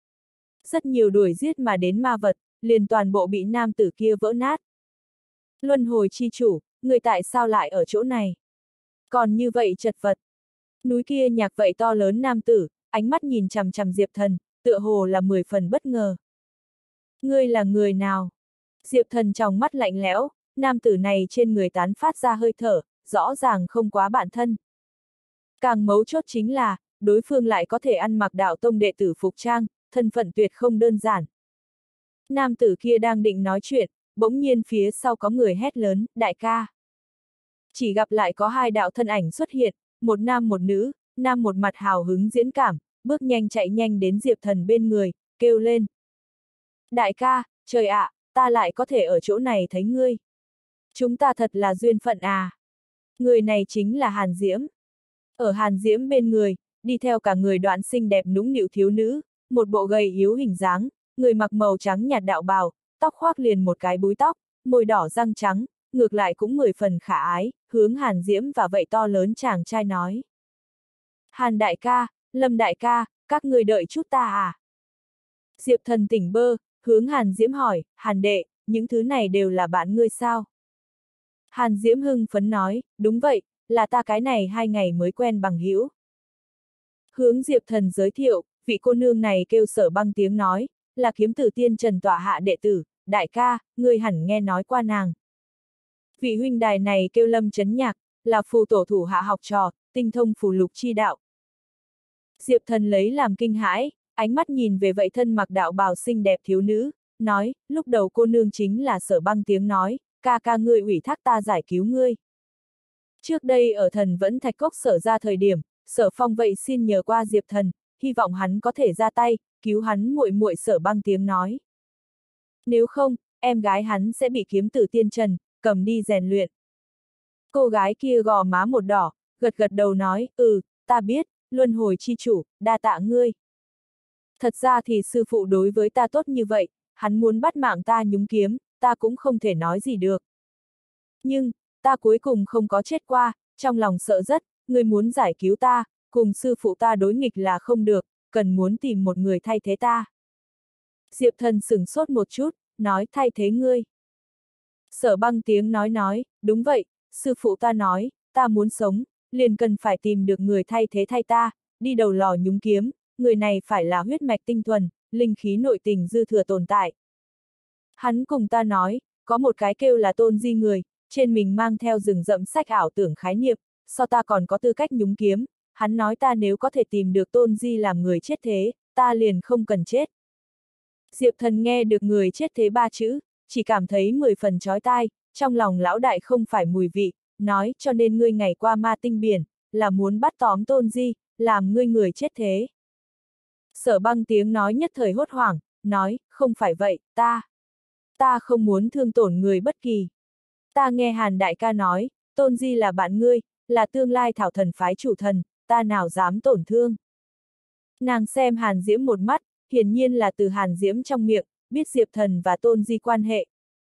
Rất nhiều đuổi giết mà đến ma vật, liền toàn bộ bị nam tử kia vỡ nát. Luân hồi chi chủ, người tại sao lại ở chỗ này? Còn như vậy chật vật. Núi kia nhạc vậy to lớn nam tử, ánh mắt nhìn chằm chằm Diệp Thần, tựa hồ là 10 phần bất ngờ. Ngươi là người nào? Diệp Thần trong mắt lạnh lẽo, nam tử này trên người tán phát ra hơi thở, rõ ràng không quá bạn thân. Càng mấu chốt chính là, đối phương lại có thể ăn mặc đạo tông đệ tử phục trang, thân phận tuyệt không đơn giản. Nam tử kia đang định nói chuyện, bỗng nhiên phía sau có người hét lớn, đại ca. Chỉ gặp lại có hai đạo thân ảnh xuất hiện, một nam một nữ, nam một mặt hào hứng diễn cảm, bước nhanh chạy nhanh đến Diệp Thần bên người, kêu lên. Đại ca, trời ạ, ta lại có thể ở chỗ này thấy ngươi. Chúng ta thật là duyên phận à. Người này chính là Hàn Diễm. Ở Hàn Diễm bên người, đi theo cả người đoạn xinh đẹp nũng nịu thiếu nữ, một bộ gầy yếu hình dáng, người mặc màu trắng nhạt đạo bào, tóc khoác liền một cái búi tóc, môi đỏ răng trắng, ngược lại cũng 10 phần khả ái, hướng Hàn Diễm và vậy to lớn chàng trai nói. Hàn đại ca, Lâm đại ca, các ngươi đợi chút ta à? Diệp Thần tỉnh bơ, hướng Hàn Diễm hỏi, Hàn đệ, những thứ này đều là bạn ngươi sao? Hàn Diễm hưng phấn nói, đúng vậy, là ta cái này 2 ngày mới quen bằng hữu. Hướng Diệp Thần giới thiệu, vị cô nương này kêu Sở Băng Tiếng nói, là kiếm tử tiên Trần tọa hạ đệ tử, đại ca, ngươi hẳn nghe nói qua nàng. Vị huynh đài này kêu Lâm Chấn Nhạc, là phù tổ thủ hạ học trò, tinh thông phù lục chi đạo. Diệp Thần lấy làm kinh hãi, ánh mắt nhìn về vậy thân mặc đạo bào xinh đẹp thiếu nữ, nói, lúc đầu cô nương chính là Sở Băng Tiếng nói, ca ca ngươi ủy thác ta giải cứu ngươi. Trước đây ở Thần Vẫn Thạch Cốc Sở ra thời điểm, Sở Phong vậy xin nhờ qua Diệp Thần, hy vọng hắn có thể ra tay, cứu hắn muội muội Sở Băng Tiếng nói. Nếu không, em gái hắn sẽ bị kiếm tử tiên Trần cầm đi rèn luyện. Cô gái kia gò má một đỏ, gật gật đầu nói, ta biết, luân hồi chi chủ, đa tạ ngươi. Thật ra thì sư phụ đối với ta tốt như vậy, hắn muốn bắt mạng ta nhúng kiếm, ta cũng không thể nói gì được. Nhưng, ta cuối cùng không có chết qua, trong lòng sợ rất, ngươi muốn giải cứu ta, cùng sư phụ ta đối nghịch là không được, cần muốn tìm một người thay thế ta. Diệp Thần sửng sốt một chút, nói thay thế ngươi. Sở Băng Tiếng nói, đúng vậy, sư phụ ta nói, ta muốn sống, liền cần phải tìm được người thay thế thay ta, đi đầu lò nhúng kiếm, người này phải là huyết mạch tinh thuần, linh khí nội tình dư thừa tồn tại. Hắn cùng ta nói, có một cái kêu là Tôn Di người, trên mình mang theo rừng rậm sách ảo tưởng khái niệm, so ta còn có tư cách nhúng kiếm, hắn nói ta nếu có thể tìm được Tôn Di làm người chết thế, ta liền không cần chết. Diệp Thần nghe được người chết thế 3 chữ, chỉ cảm thấy 10 phần chói tai, trong lòng lão đại không phải mùi vị, nói cho nên ngươi ngày qua ma tinh biển, là muốn bắt tóm Tôn Di, làm ngươi người chết thế. Sở Băng Tiếng nói nhất thời hốt hoảng, nói, không phải vậy, ta không muốn thương tổn người bất kỳ. Ta nghe Hàn đại ca nói, Tôn Di là bạn ngươi, là tương lai thảo thần phái chủ thần, ta nào dám tổn thương. Nàng xem Hàn Diễm một mắt, hiển nhiên là từ Hàn Diễm trong miệng, biết Diệp Thần và Tôn Di quan hệ.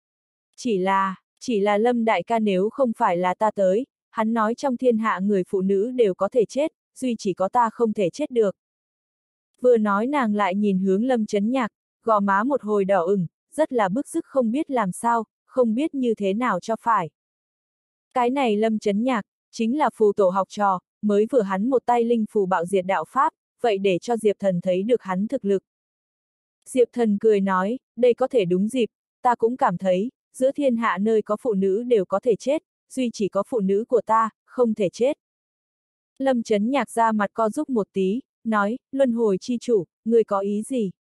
Chỉ là Lâm đại ca nếu không phải là ta tới, hắn nói trong thiên hạ người phụ nữ đều có thể chết, duy chỉ có ta không thể chết được. Vừa nói nàng lại nhìn hướng Lâm Chấn Nhạc, gò má một hồi đỏ ửng, rất là bức rứt không biết làm sao, không biết như thế nào cho phải. Cái này Lâm Chấn Nhạc, chính là phù tổ học trò, mới vừa hắn một tay linh phù bạo diệt đạo pháp, vậy để cho Diệp Thần thấy được hắn thực lực. Diệp Thần cười nói, đây có thể đúng dịp, ta cũng cảm thấy, giữa thiên hạ nơi có phụ nữ đều có thể chết, duy chỉ có phụ nữ của ta, không thể chết. Lâm Chấn Nhạc ra mặt co rúm một tí, nói, luân hồi chi chủ, người có ý gì?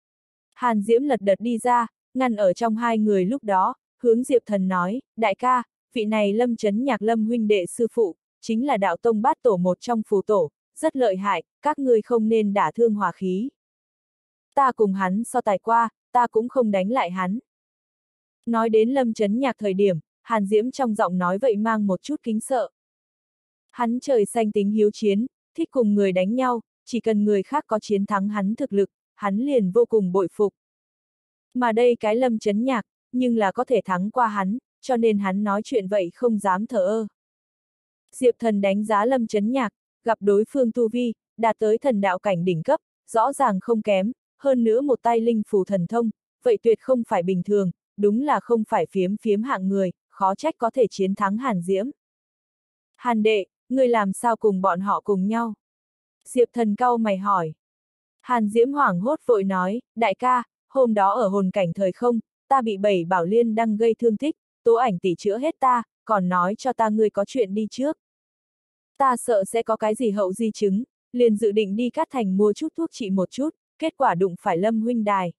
Hàn Diễm lật đật đi ra, ngăn ở trong hai người lúc đó, hướng Diệp Thần nói, đại ca, vị này Lâm Chấn Nhạc Lâm huynh đệ sư phụ, chính là đạo tông bát tổ một trong phù tổ, rất lợi hại, các ngươi không nên đả thương hòa khí. Ta cùng hắn so tài qua, ta cũng không đánh lại hắn. Nói đến Lâm Chấn Nhạc thời điểm, Hàn Diễm trong giọng nói vậy mang một chút kính sợ. Hắn trời xanh tính hiếu chiến, thích cùng người đánh nhau, chỉ cần người khác có chiến thắng hắn thực lực, hắn liền vô cùng bội phục. Mà đây cái Lâm Chấn Nhạc, nhưng là có thể thắng qua hắn, cho nên hắn nói chuyện vậy không dám thờ ơ. Diệp Thần đánh giá Lâm Chấn Nhạc, gặp đối phương tu vi, đạt tới thần đạo cảnh đỉnh cấp, rõ ràng không kém, hơn nữa một tay linh phù thần thông, vậy tuyệt không phải bình thường, đúng là không phải phiếm phiếm hạng người, khó trách có thể chiến thắng Hàn Diễm. Hàn đệ, ngươi làm sao cùng bọn họ cùng nhau? Diệp Thần cau mày hỏi. Hàn Diễm hoảng hốt vội nói, đại ca, hôm đó ở hồn cảnh thời không, ta bị 7 bảo liên đăng gây thương tích, Tố Ảnh tỷ chữa hết ta, còn nói cho ta ngươi có chuyện đi trước. Ta sợ sẽ có cái gì hậu di chứng, liền dự định đi Cát Thành mua chút thuốc trị một chút, kết quả đụng phải Lâm huynh đài.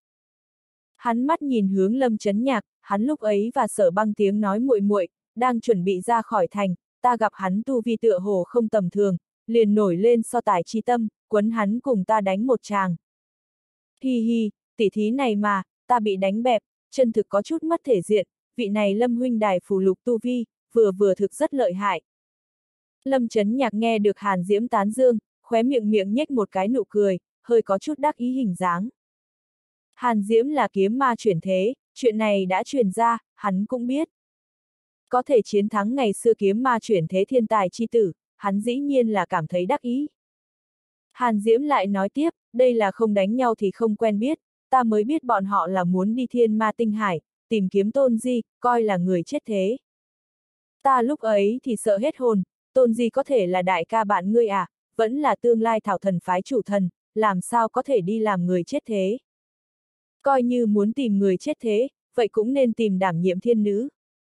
Hắn mắt nhìn hướng Lâm Chấn Nhạc, hắn lúc ấy và Sở Băng Tiếng nói muội muội, đang chuẩn bị ra khỏi thành, ta gặp hắn tu vi tựa hồ không tầm thường, liền nổi lên so tài chi tâm, quấn hắn cùng ta đánh một tràng. Hi hi, tỉ thí này mà, ta bị đánh bẹp, chân thực có chút mất thể diện, vị này Lâm huynh đài phù lục tu vi, vừa thực rất lợi hại. Lâm Chấn Nhạc nghe được Hàn Diễm tán dương, khóe miệng nhếch một cái nụ cười, hơi có chút đắc ý hình dáng. Hàn Diễm là kiếm ma chuyển thế, chuyện này đã truyền ra, hắn cũng biết. Có thể chiến thắng ngày xưa kiếm ma chuyển thế thiên tài chi tử, hắn dĩ nhiên là cảm thấy đắc ý. Hàn Diễm lại nói tiếp, đây là không đánh nhau thì không quen biết, ta mới biết bọn họ là muốn đi Thiên Ma Tinh Hải, tìm kiếm Tôn Di, coi là người chết thế. Ta lúc ấy thì sợ hết hồn, Tôn Di có thể là đại ca bạn ngươi à, vẫn là tương lai Thảo Thần phái chủ thần, làm sao có thể đi làm người chết thế. Coi như muốn tìm người chết thế, vậy cũng nên tìm đảm nhiệm thiên nữ.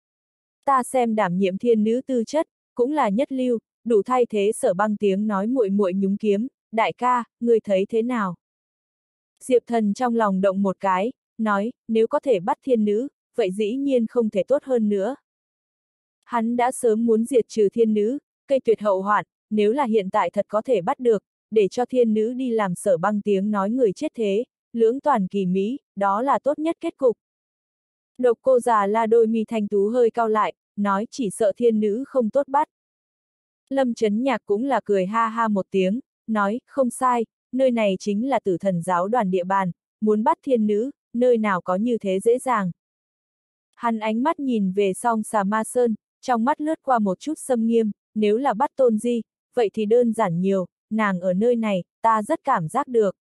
Ta xem đảm nhiệm thiên nữ tư chất, cũng là nhất lưu, đủ thay thế Sở Băng tiếng nói muội muội nhúng kiếm, đại ca, ngươi thấy thế nào? Diệp Thần trong lòng động một cái, nói, nếu có thể bắt thiên nữ, vậy dĩ nhiên không thể tốt hơn nữa. Hắn đã sớm muốn diệt trừ thiên nữ, cây tuyệt hậu hoạn, nếu là hiện tại thật có thể bắt được, để cho thiên nữ đi làm Sở Băng tiếng nói người chết thế, lưỡng toàn kỳ mỹ, đó là tốt nhất kết cục. Độc Cô già La đôi mi thanh tú hơi cau lại, nói chỉ sợ thiên nữ không tốt bắt. Lâm Chấn Nhạc cũng là cười ha ha một tiếng, nói, không sai, nơi này chính là Tử Thần giáo đoàn địa bàn, muốn bắt thiên nữ, nơi nào có như thế dễ dàng. Hắn ánh mắt nhìn về Song Xà Ma Sơn, trong mắt lướt qua một chút xâm nghiêm, nếu là bắt Tôn Di, vậy thì đơn giản nhiều, nàng ở nơi này, ta rất cảm giác được.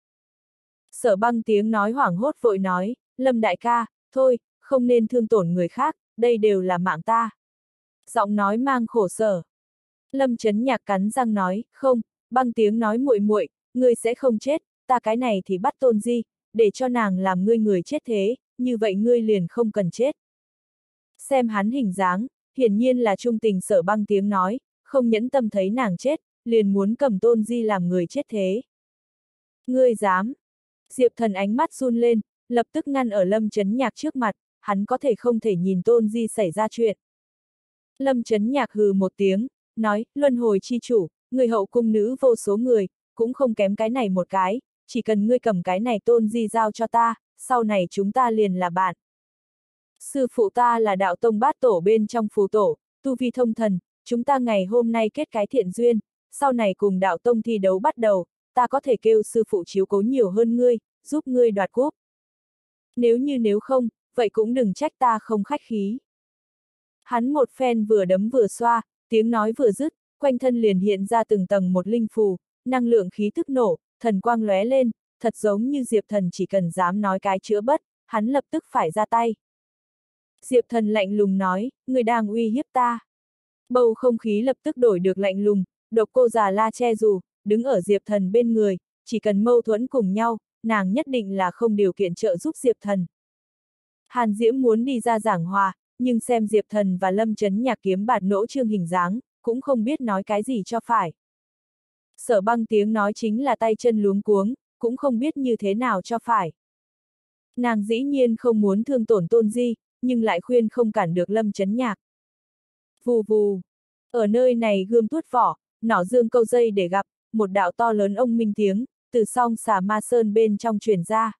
Sở Băng tiếng nói hoảng hốt vội nói, Lâm đại ca, thôi, không nên thương tổn người khác, đây đều là mạng ta. Giọng nói mang khổ sở. Lâm Chấn Nhạc cắn răng nói, không, Băng tiếng nói muội muội, ngươi sẽ không chết, ta cái này thì bắt Tôn Di, để cho nàng làm ngươi người chết thế, như vậy ngươi liền không cần chết. Xem hắn hình dáng, hiển nhiên là trung tình. Sở Băng tiếng nói, không nhẫn tâm thấy nàng chết, liền muốn cầm Tôn Di làm người chết thế. Ngươi dám? Diệp Thần ánh mắt run lên, lập tức ngăn ở Lâm Chấn Nhạc trước mặt, hắn có thể không thể nhìn Tôn Di xảy ra chuyện. Lâm Chấn Nhạc hừ một tiếng, nói, luân hồi chi chủ, người hậu cung nữ vô số người, cũng không kém cái này một cái, chỉ cần ngươi cầm cái này Tôn Di giao cho ta, sau này chúng ta liền là bạn. Sư phụ ta là đạo tông bát tổ bên trong phù tổ, tu vi thông thần, chúng ta ngày hôm nay kết cái thiện duyên, sau này cùng đạo tông thi đấu bắt đầu, ta có thể kêu sư phụ chiếu cố nhiều hơn ngươi, giúp ngươi đoạt cúp. Nếu không, vậy cũng đừng trách ta không khách khí. Hắn một phen vừa đấm vừa xoa, tiếng nói vừa dứt, quanh thân liền hiện ra từng tầng một linh phù, năng lượng khí tức nổ, thần quang lóe lên, thật giống như Diệp Thần chỉ cần dám nói cái chữa bất, hắn lập tức phải ra tay. Diệp Thần lạnh lùng nói, người đang uy hiếp ta. Bầu không khí lập tức đổi được lạnh lùng, Độc Cô già La che dù, đứng ở Diệp Thần bên người, chỉ cần mâu thuẫn cùng nhau, nàng nhất định là không điều kiện trợ giúp Diệp Thần. Hàn Diễm muốn đi ra giảng hòa, nhưng xem Diệp Thần và Lâm Chấn Nhạc kiếm bạt nỗ trương hình dáng, cũng không biết nói cái gì cho phải. Sở Băng tiếng nói chính là tay chân luống cuống, cũng không biết như thế nào cho phải. Nàng dĩ nhiên không muốn thương tổn Tôn Di, nhưng lại khuyên không cản được Lâm Chấn Nhạc. Vù vù. Ở nơi này gươm tuốt vỏ, nỏ dương câu dây để gặp, một đạo to lớn ông minh tiếng, từ Song Xà Ma Sơn bên trong truyền ra.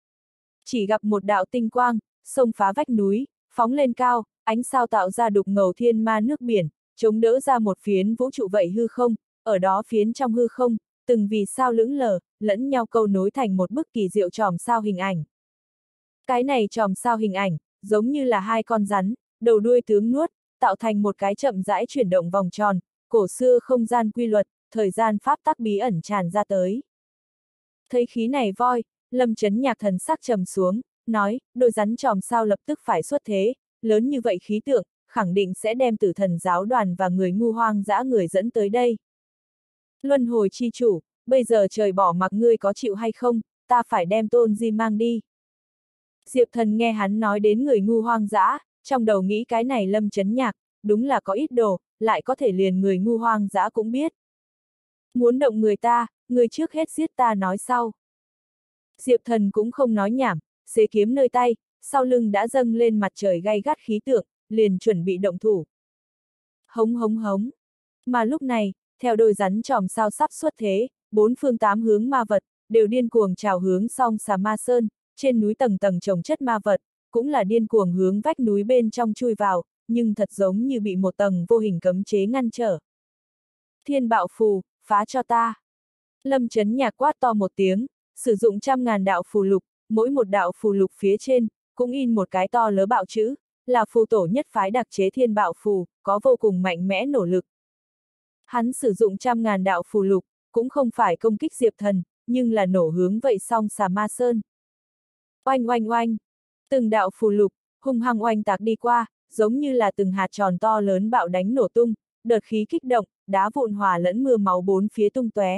Chỉ gặp một đạo tinh quang, xông phá vách núi, phóng lên cao, ánh sao tạo ra đục ngầu thiên ma nước biển, chống đỡ ra một phiến vũ trụ vậy hư không, ở đó phiến trong hư không, từng vì sao lững lờ, lẫn nhau câu nối thành một bức kỳ diệu chòm sao hình ảnh. Cái này chòm sao hình ảnh, giống như là hai con rắn, đầu đuôi tướng nuốt, tạo thành một cái chậm rãi chuyển động vòng tròn, cổ xưa không gian quy luật, thời gian pháp tắc bí ẩn tràn ra tới. Thấy khí này voi, Lâm Chấn Nhạc thần sắc trầm xuống, nói, đôi rắn chòm sao lập tức phải xuất thế, lớn như vậy khí tượng, khẳng định sẽ đem Tử Thần giáo đoàn và người ngu hoang dã người dẫn tới đây. Luân hồi chi chủ, bây giờ trời bỏ mặc ngươi có chịu hay không, ta phải đem Tôn Di mang đi. Diệp Thần nghe hắn nói đến người ngu hoang dã, trong đầu nghĩ cái này Lâm Chấn Nhạc, đúng là có ít đồ, lại có thể liền người ngu hoang dã cũng biết. Muốn động người ta, người trước hết giết ta nói sau. Diệp Thần cũng không nói nhảm, xế kiếm nơi tay, sau lưng đã dâng lên mặt trời gay gắt khí tượng, liền chuẩn bị động thủ. Hống hống hống. Mà lúc này, theo đôi rắn chòm sao sắp xuất thế, bốn phương tám hướng ma vật, đều điên cuồng trào hướng Song Xà Ma Sơn, trên núi tầng tầng chồng chất ma vật, cũng là điên cuồng hướng vách núi bên trong chui vào, nhưng thật giống như bị một tầng vô hình cấm chế ngăn trở. Thiên bạo phù, phá cho ta. Lâm Chấn Nhạc quát to một tiếng, sử dụng 100.000 đạo phù lục, mỗi một đạo phù lục phía trên, cũng in một cái to lớn bạo chữ, là phù tổ nhất phái đặc chế thiên bạo phù, có vô cùng mạnh mẽ nổ lực. Hắn sử dụng 100.000 đạo phù lục, cũng không phải công kích Diệp Thần, nhưng là nổ hướng vậy song xà ma sơn. Oanh oanh oanh, từng đạo phù lục, hung hăng oanh tạc đi qua, giống như là từng hạt tròn to lớn bạo đánh nổ tung, đợt khí kích động, đá vụn hòa lẫn mưa máu bốn phía tung tóe.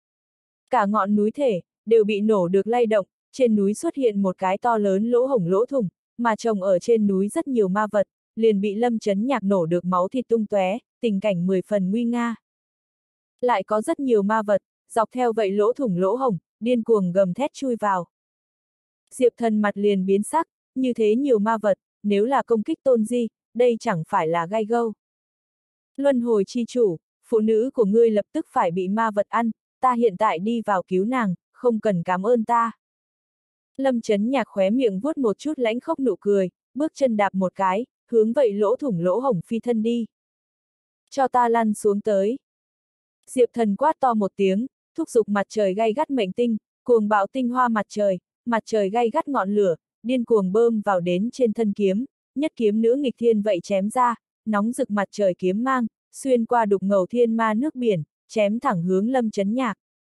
Cả ngọn núi thể, đều bị nổ được lay động, trên núi xuất hiện một cái to lớn lỗ hổng lỗ thủng, mà trồng ở trên núi rất nhiều ma vật, liền bị Lâm Chấn Nhạc nổ được máu thịt tung tóe, tình cảnh 10 phần nguy nga. Lại có rất nhiều ma vật, dọc theo vậy lỗ thủng lỗ hổng, điên cuồng gầm thét chui vào. Diệp Thần mặt liền biến sắc, như thế nhiều ma vật, nếu là công kích Tôn Di, đây chẳng phải là gai gâu. Luân hồi chi chủ, phụ nữ của ngươi lập tức phải bị ma vật ăn, ta hiện tại đi vào cứu nàng, không cần cảm ơn ta. Lâm Chấn Nhạc khóe miệng vuốt một chút lãnh khốc nụ cười, bước chân đạp một cái, hướng vậy lỗ thủng lỗ hổng phi thân đi. Cho ta lăn xuống tới. Diệp Thần quát to một tiếng, thúc giục mặt trời gay gắt mệnh tinh, cuồng bạo tinh hoa mặt trời gay gắt ngọn lửa, điên cuồng bơm vào đến trên thân kiếm, nhất kiếm nữ nghịch thiên vậy chém ra, nóng rực mặt trời kiếm mang, xuyên qua đục ngầu thiên ma nước biển, chém thẳng hướng Lâm Chấn Nhạc.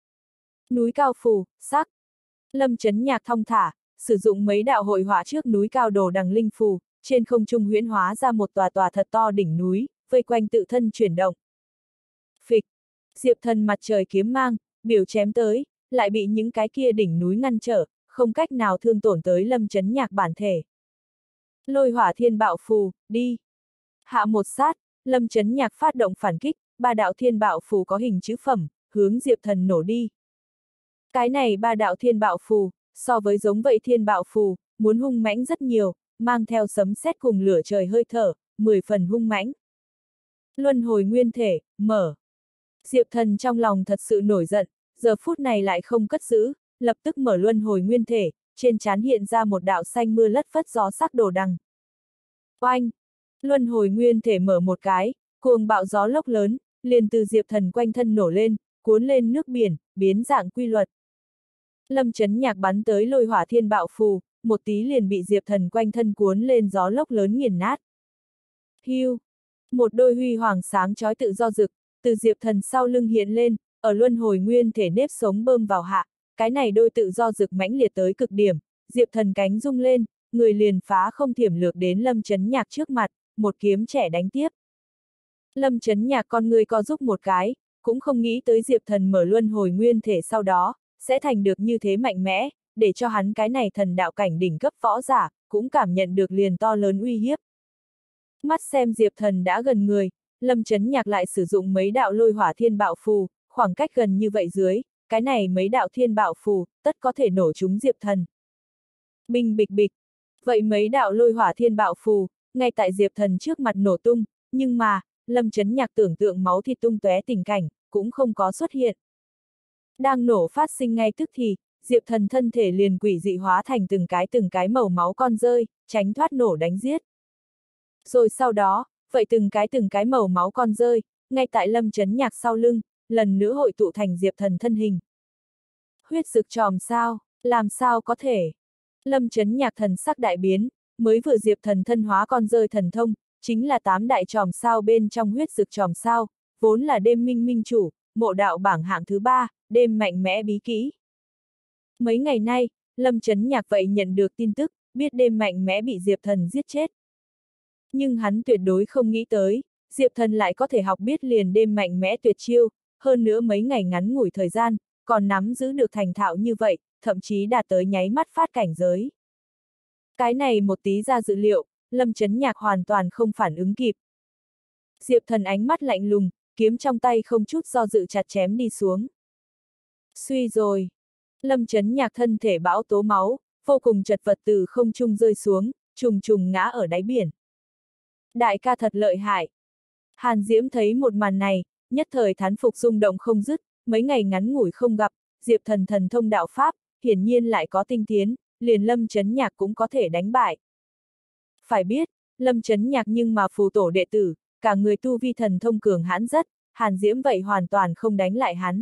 Núi cao phù, sắc. Lâm Chấn Nhạc thong thả, sử dụng mấy đạo hội họa trước núi cao đồ đằng linh phù, trên không trung huyễn hóa ra một tòa tòa thật to đỉnh núi, vây quanh tự thân chuyển động. Phịch, Diệp Thần mặt trời kiếm mang, biểu chém tới, lại bị những cái kia đỉnh núi ngăn trở, không cách nào thương tổn tới Lâm Chấn Nhạc bản thể. Lôi hỏa thiên bạo phù, đi. Hạ một sát, Lâm Chấn Nhạc phát động phản kích, ba đạo thiên bạo phù có hình chữ phẩm, hướng Diệp Thần nổ đi. Cái này ba đạo thiên bạo phù, so với giống vậy thiên bạo phù, muốn hung mãnh rất nhiều, mang theo sấm sét cùng lửa trời hơi thở, 10 phần hung mãnh. Luân hồi nguyên thể, mở. Diệp Thần trong lòng thật sự nổi giận, giờ phút này lại không cất giữ, lập tức mở luân hồi nguyên thể, trên trán hiện ra một đạo xanh mưa lất phất gió sắc đồ đằng. Oanh! Luân hồi nguyên thể mở một cái, cuồng bạo gió lốc lớn, liền từ Diệp Thần quanh thân nổ lên, cuốn lên nước biển, biến dạng quy luật. Lâm Chấn Nhạc bắn tới lôi hỏa thiên bạo phù, một tí liền bị Diệp Thần quanh thân cuốn lên gió lốc lớn nghiền nát. Hiu! Một đôi huy hoàng sáng chói tự do rực, từ Diệp Thần sau lưng hiện lên, ở luân hồi nguyên thể nếp sống bơm vào hạ, cái này đôi tự do rực mãnh liệt tới cực điểm, Diệp Thần cánh rung lên, người liền phá không thiểm lược đến Lâm Chấn Nhạc trước mặt, một kiếm trẻ đánh tiếp. Lâm Chấn Nhạc con người co giúp một cái, cũng không nghĩ tới Diệp Thần mở luân hồi nguyên thể sau đó, sẽ thành được như thế mạnh mẽ, để cho hắn cái này thần đạo cảnh đỉnh cấp võ giả, cũng cảm nhận được liền to lớn uy hiếp. Mắt xem Diệp Thần đã gần người, Lâm Chấn Nhạc lại sử dụng mấy đạo lôi hỏa thiên bạo phù, khoảng cách gần như vậy dưới, cái này mấy đạo thiên bạo phù, tất có thể nổ trúng Diệp Thần. Binh bịch bịch, vậy mấy đạo lôi hỏa thiên bạo phù, ngay tại Diệp Thần trước mặt nổ tung, nhưng mà, Lâm Chấn Nhạc tưởng tượng máu thịt tung tóe tình cảnh, cũng không có xuất hiện. Đang nổ phát sinh ngay tức thì, Diệp Thần thân thể liền quỷ dị hóa thành từng cái màu máu con rơi, tránh thoát nổ đánh giết. Rồi sau đó, vậy từng cái màu máu con rơi, ngay tại Lâm Chấn Nhạc sau lưng, lần nữa hội tụ thành Diệp Thần thân hình. Huyết dực tròm sao, làm sao có thể? Lâm Chấn Nhạc thần sắc đại biến, mới vừa Diệp Thần thân hóa con rơi thần thông, chính là 8 đại tròm sao bên trong huyết dực tròm sao, vốn là đêm minh minh chủ, mộ đạo bảng hạng thứ 3, đêm mạnh mẽ bí kỹ. Mấy ngày nay, Lâm Chấn Nhạc vậy nhận được tin tức, biết đêm mạnh mẽ bị Diệp Thần giết chết. Nhưng hắn tuyệt đối không nghĩ tới, Diệp Thần lại có thể học biết liền đêm mạnh mẽ tuyệt chiêu, hơn nữa mấy ngày ngắn ngủi thời gian, còn nắm giữ được thành thạo như vậy, thậm chí đạt tới nháy mắt phát cảnh giới. Cái này một tí ra dự liệu, Lâm Chấn Nhạc hoàn toàn không phản ứng kịp. Diệp Thần ánh mắt lạnh lùng, kiếm trong tay không chút do dự chặt chém đi xuống. Suy rồi. Lâm Chấn Nhạc thân thể bão tố máu, vô cùng chật vật từ không trung rơi xuống, trùng trùng ngã ở đáy biển. Đại ca thật lợi hại. Hàn Diễm thấy một màn này, nhất thời thán phục rung động không dứt, mấy ngày ngắn ngủi không gặp, Diệp Thần thần thông đạo pháp, hiển nhiên lại có tinh tiến, liền Lâm Chấn Nhạc cũng có thể đánh bại. Phải biết, Lâm Chấn Nhạc nhưng mà phù tổ đệ tử, cả người tu vi thần thông cường hãn rất, Hàn Diễm vậy hoàn toàn không đánh lại hắn.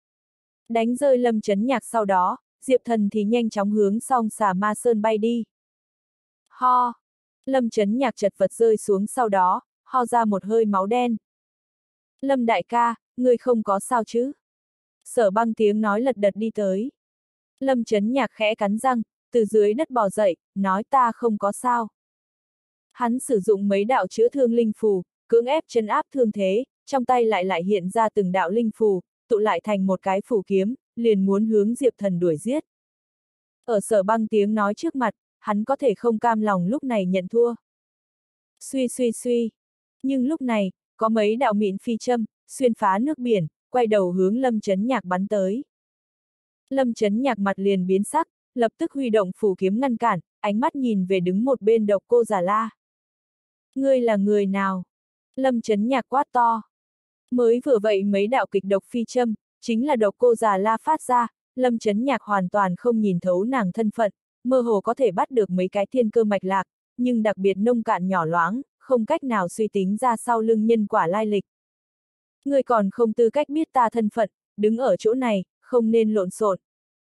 Đánh rơi Lâm Chấn Nhạc sau đó, Diệp Thần thì nhanh chóng hướng song xà ma sơn bay đi. Ho! Lâm Chấn Nhạc chật vật rơi xuống sau đó, ho ra một hơi máu đen. Lâm đại ca, ngươi không có sao chứ? Sở Băng tiếng nói lật đật đi tới. Lâm Chấn Nhạc khẽ cắn răng, từ dưới đất bò dậy, nói ta không có sao. Hắn sử dụng mấy đạo chữa thương linh phù, cưỡng ép trấn áp thương thế, trong tay lại hiện ra từng đạo linh phù, tụ lại thành một cái phù kiếm, liền muốn hướng Diệp Thần đuổi giết. Ở Sở Băng tiếng nói trước mặt, hắn có thể không cam lòng lúc này nhận thua. Suy. Nhưng lúc này, có mấy đạo mịn phi châm, xuyên phá nước biển, quay đầu hướng Lâm Chấn Nhạc bắn tới. Lâm Chấn Nhạc mặt liền biến sắc, lập tức huy động phù kiếm ngăn cản, ánh mắt nhìn về đứng một bên Độc Cô Già La. Ngươi là người nào? Lâm Chấn Nhạc quát to. Mới vừa vậy mấy đạo kịch độc phi châm, chính là Độc Cô Già La phát ra, Lâm Chấn Nhạc hoàn toàn không nhìn thấu nàng thân phận, mơ hồ có thể bắt được mấy cái thiên cơ mạch lạc, nhưng đặc biệt nông cạn nhỏ loáng, không cách nào suy tính ra sau lưng nhân quả lai lịch. Ngươi còn không tư cách biết ta thân phận, đứng ở chỗ này, không nên lộn xộn.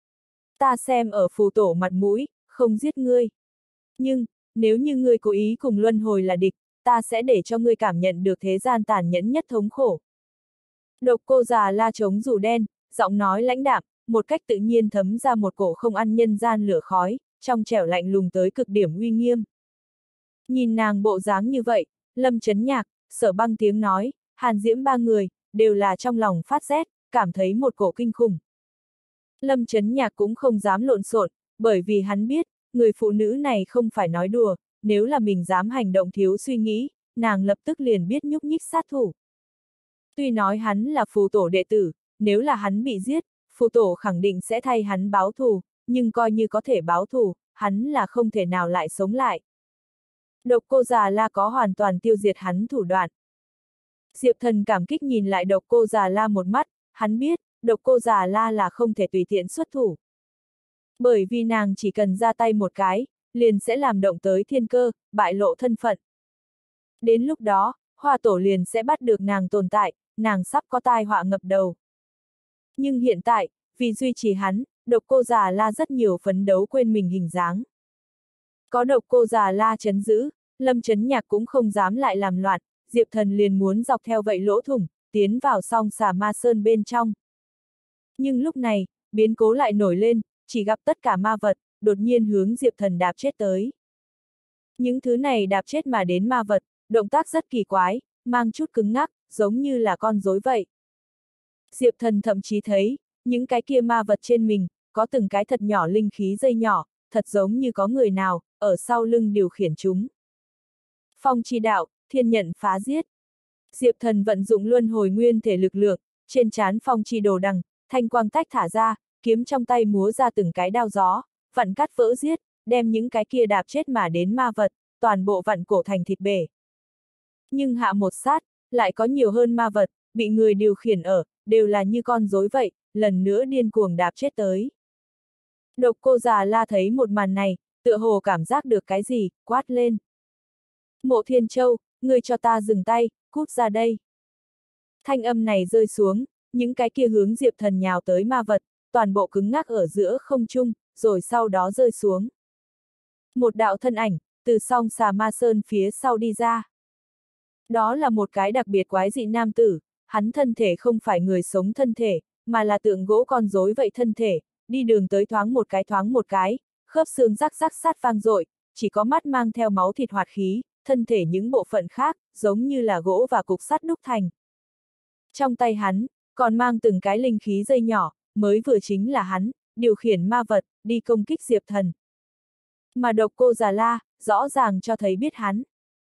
Ta xem ở phù tổ mặt mũi, không giết ngươi. Nhưng, nếu như ngươi cố ý cùng luân hồi là địch, ta sẽ để cho ngươi cảm nhận được thế gian tàn nhẫn nhất thống khổ. Độc Cô Già La chống dù đen, giọng nói lãnh đạm, một cách tự nhiên thấm ra một cổ không ăn nhân gian lửa khói, trong trẻo lạnh lùng tới cực điểm uy nghiêm. Nhìn nàng bộ dáng như vậy, Lâm Chấn Nhạc, Sở Băng tiếng nói, Hàn Diễm ba người, đều là trong lòng phát rét, cảm thấy một cổ kinh khủng. Lâm Chấn Nhạc cũng không dám lộn xộn, bởi vì hắn biết, người phụ nữ này không phải nói đùa, nếu là mình dám hành động thiếu suy nghĩ, nàng lập tức liền biết nhúc nhích sát thủ. Tuy nói hắn là phù tổ đệ tử, nếu là hắn bị giết, phù tổ khẳng định sẽ thay hắn báo thù, nhưng coi như có thể báo thù, hắn là không thể nào lại sống lại. Độc Cô Già La có hoàn toàn tiêu diệt hắn thủ đoạn. Diệp Thần cảm kích nhìn lại Độc Cô Già La một mắt, hắn biết, Độc Cô Già La là không thể tùy tiện xuất thủ. Bởi vì nàng chỉ cần ra tay một cái, liền sẽ làm động tới thiên cơ, bại lộ thân phận. Đến lúc đó, Hoa Tổ liền sẽ bắt được nàng tồn tại, nàng sắp có tai họa ngập đầu. Nhưng hiện tại, vì duy trì hắn, Độc Cô Già La rất nhiều phấn đấu quên mình hình dáng. Có Độc Cô Già La trấn giữ, Lâm Chấn Nhạc cũng không dám lại làm loạn, Diệp Thần liền muốn dọc theo vậy lỗ thủng, tiến vào Song Xà Ma Sơn bên trong. Nhưng lúc này, biến cố lại nổi lên, chỉ gặp tất cả ma vật, đột nhiên hướng Diệp Thần đạp chết tới. Những thứ này đạp chết mà đến ma vật, động tác rất kỳ quái, mang chút cứng ngắc, giống như là con rối vậy. Diệp Thần thậm chí thấy, những cái kia ma vật trên mình, có từng cái thật nhỏ linh khí dây nhỏ, thật giống như có người nào, ở sau lưng điều khiển chúng. Phong chi đạo, thiên nhận phá giết. Diệp Thần vận dụng luân hồi nguyên thể lực lượng, trên trán phong chi đồ đằng, thanh quang tách thả ra, kiếm trong tay múa ra từng cái đao gió, vặn cắt vỡ giết, đem những cái kia đạp chết mà đến ma vật, toàn bộ vặn cổ thành thịt bể. Nhưng hạ một sát, lại có nhiều hơn ma vật, bị người điều khiển ở, đều là như con rối vậy, lần nữa điên cuồng đạp chết tới. Độc Cô Già La thấy một màn này, tựa hồ cảm giác được cái gì, quát lên. Mộ Thiên Châu, ngươi cho ta dừng tay, cút ra đây. Thanh âm này rơi xuống, những cái kia hướng Diệp Thần nhào tới ma vật, toàn bộ cứng ngắc ở giữa không trung, rồi sau đó rơi xuống. Một đạo thân ảnh, từ Song Xà Ma Sơn phía sau đi ra. Đó là một cái đặc biệt quái dị nam tử, hắn thân thể không phải người sống thân thể, mà là tượng gỗ con rối vậy thân thể, đi đường tới thoáng một cái, khớp xương rắc rắc sát vang dội, chỉ có mắt mang theo máu thịt hoạt khí, thân thể những bộ phận khác, giống như là gỗ và cục sắt đúc thành. Trong tay hắn, còn mang từng cái linh khí dây nhỏ, mới vừa chính là hắn, điều khiển ma vật, đi công kích Diệp Thần. Mà Độc Cô Già La, rõ ràng cho thấy biết hắn.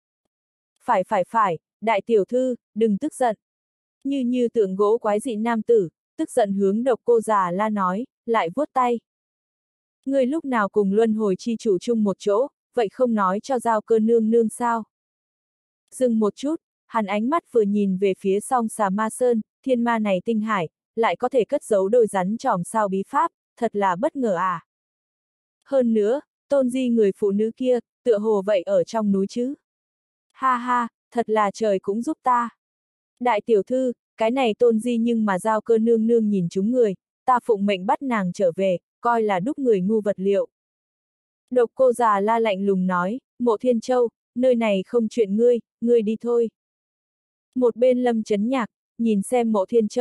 Phải, đại tiểu thư, đừng tức giận. Như tượng gỗ quái dị nam tử, tức giận hướng Độc Cô Già La nói, lại vuốt tay. Ngươi lúc nào cùng luân hồi chi chủ chung một chỗ, vậy không nói cho Giao Cơ nương nương sao? Dừng một chút, hắn ánh mắt vừa nhìn về phía Song Xà Ma Sơn, thiên ma này tinh hải, lại có thể cất giấu đôi rắn tròm sao bí pháp, thật là bất ngờ à. Hơn nữa, Tôn Di người phụ nữ kia, tựa hồ vậy ở trong núi chứ. Ha ha, thật là trời cũng giúp ta. Đại tiểu thư, cái này Tôn Di nhưng mà Giao Cơ nương nương nhìn chúng người, ta phụng mệnh bắt nàng trở về, coi là đúc người ngu vật liệu. Độc Cô Già La lạnh lùng nói, Mộ Thiên Châu, nơi này không chuyện ngươi đi thôi. Một bên Lâm Chấn Nhạc, nhìn xem Mộ Thiên Châu,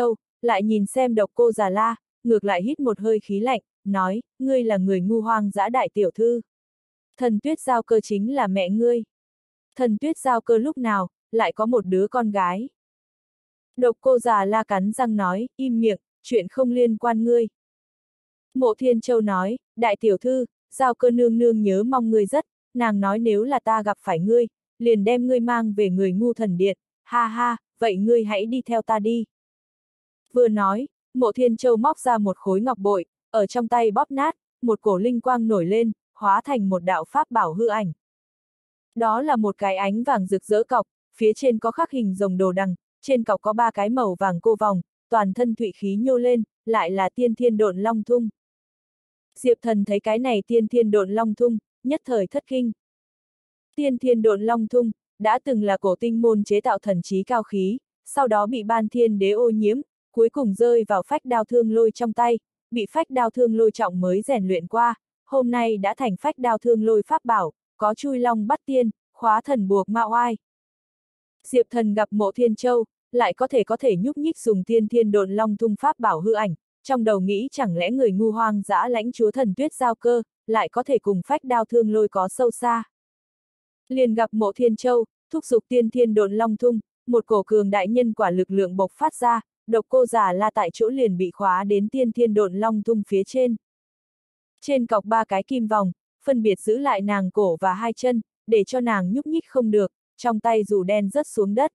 lại nhìn xem Độc Cô Già La, ngược lại hít một hơi khí lạnh, nói, ngươi là người ngu hoang dã đại tiểu thư. Thần Tuyết Giao Cơ chính là mẹ ngươi. Thần Tuyết Giao Cơ lúc nào, lại có một đứa con gái. Độc Cô Già La cắn răng nói, im miệng, chuyện không liên quan ngươi. Mộ Thiên Châu nói, đại tiểu thư, Giao Cơ nương nương nhớ mong ngươi rất, nàng nói nếu là ta gặp phải ngươi, liền đem ngươi mang về người ngu thần điện, ha ha, vậy ngươi hãy đi theo ta đi. Vừa nói, Mộ Thiên Châu móc ra một khối ngọc bội, ở trong tay bóp nát, một cổ linh quang nổi lên, hóa thành một đạo pháp bảo hư ảnh. Đó là một cái ánh vàng rực rỡ cọc, phía trên có khắc hình rồng đồ đằng, trên cọc có 3 cái màu vàng cô vòng, toàn thân thụy khí nhô lên, lại là tiên thiên độn long thung. Diệp Thần thấy cái này tiên thiên độn long thung, nhất thời thất kinh. Tiên thiên độn long thung, đã từng là cổ tinh môn chế tạo thần trí cao khí, sau đó bị Ban Thiên Đế ô nhiễm, cuối cùng rơi vào phách đao thương lôi trong tay, bị phách đao thương lôi trọng mới rèn luyện qua, hôm nay đã thành phách đao thương lôi pháp bảo, có chui long bắt tiên, khóa thần buộc ma oai. Diệp Thần gặp Mộ Thiên Châu, lại có thể nhúc nhích dùng tiên thiên độn long thung pháp bảo hư ảnh, trong đầu nghĩ chẳng lẽ người ngu hoang dã lãnh chúa Thần Tuyết Giao Cơ, lại có thể cùng phách đao thương lôi có sâu xa. Liền gặp Mộ Thiên Châu, thúc giục tiên thiên độn long thung, một cổ cường đại nhân quả lực lượng bộc phát ra, Độc Cô Già La tại chỗ liền bị khóa đến tiên thiên độn long thung phía trên. Trên cọc 3 cái kim vòng, phân biệt giữ lại nàng cổ và 2 chân, để cho nàng nhúc nhích không được, trong tay dù đen rớt xuống đất.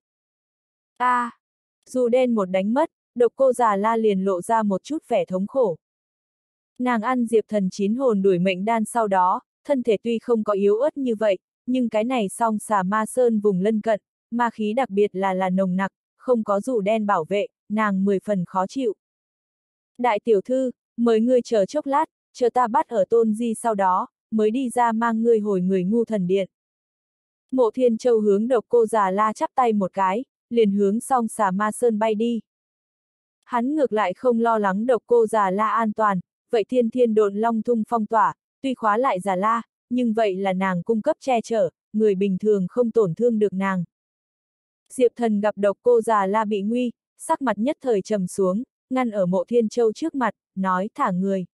Dù đen một đánh mất, Độc Cô Già La liền lộ ra một chút vẻ thống khổ. Nàng ăn Diệp Thần 9 hồn đuổi mệnh đan sau đó, thân thể tuy không có yếu ớt như vậy, nhưng cái này Song Xà Ma Sơn vùng lân cận, ma khí đặc biệt là nồng nặc, không có dù đen bảo vệ, nàng 10 phần khó chịu. Đại tiểu thư, mời ngươi chờ chốc lát, chờ ta bắt ở Tôn Di sau đó, mới đi ra mang ngươi hồi người ngu thần điện. Mộ Thiên Châu hướng Độc Cô Già La chắp tay một cái, liền hướng Song Xà Ma Sơn bay đi. Hắn ngược lại không lo lắng Độc Cô Già La an toàn, vậy tiên thiên độn long thung phong tỏa, tuy khóa lại Già La, nhưng vậy là nàng cung cấp che chở, người bình thường không tổn thương được nàng. Diệp Thần gặp Độc Cô Già La bị nguy, sắc mặt nhất thời trầm xuống, ngăn ở Mộ Thiên Châu trước mặt, nói thả người.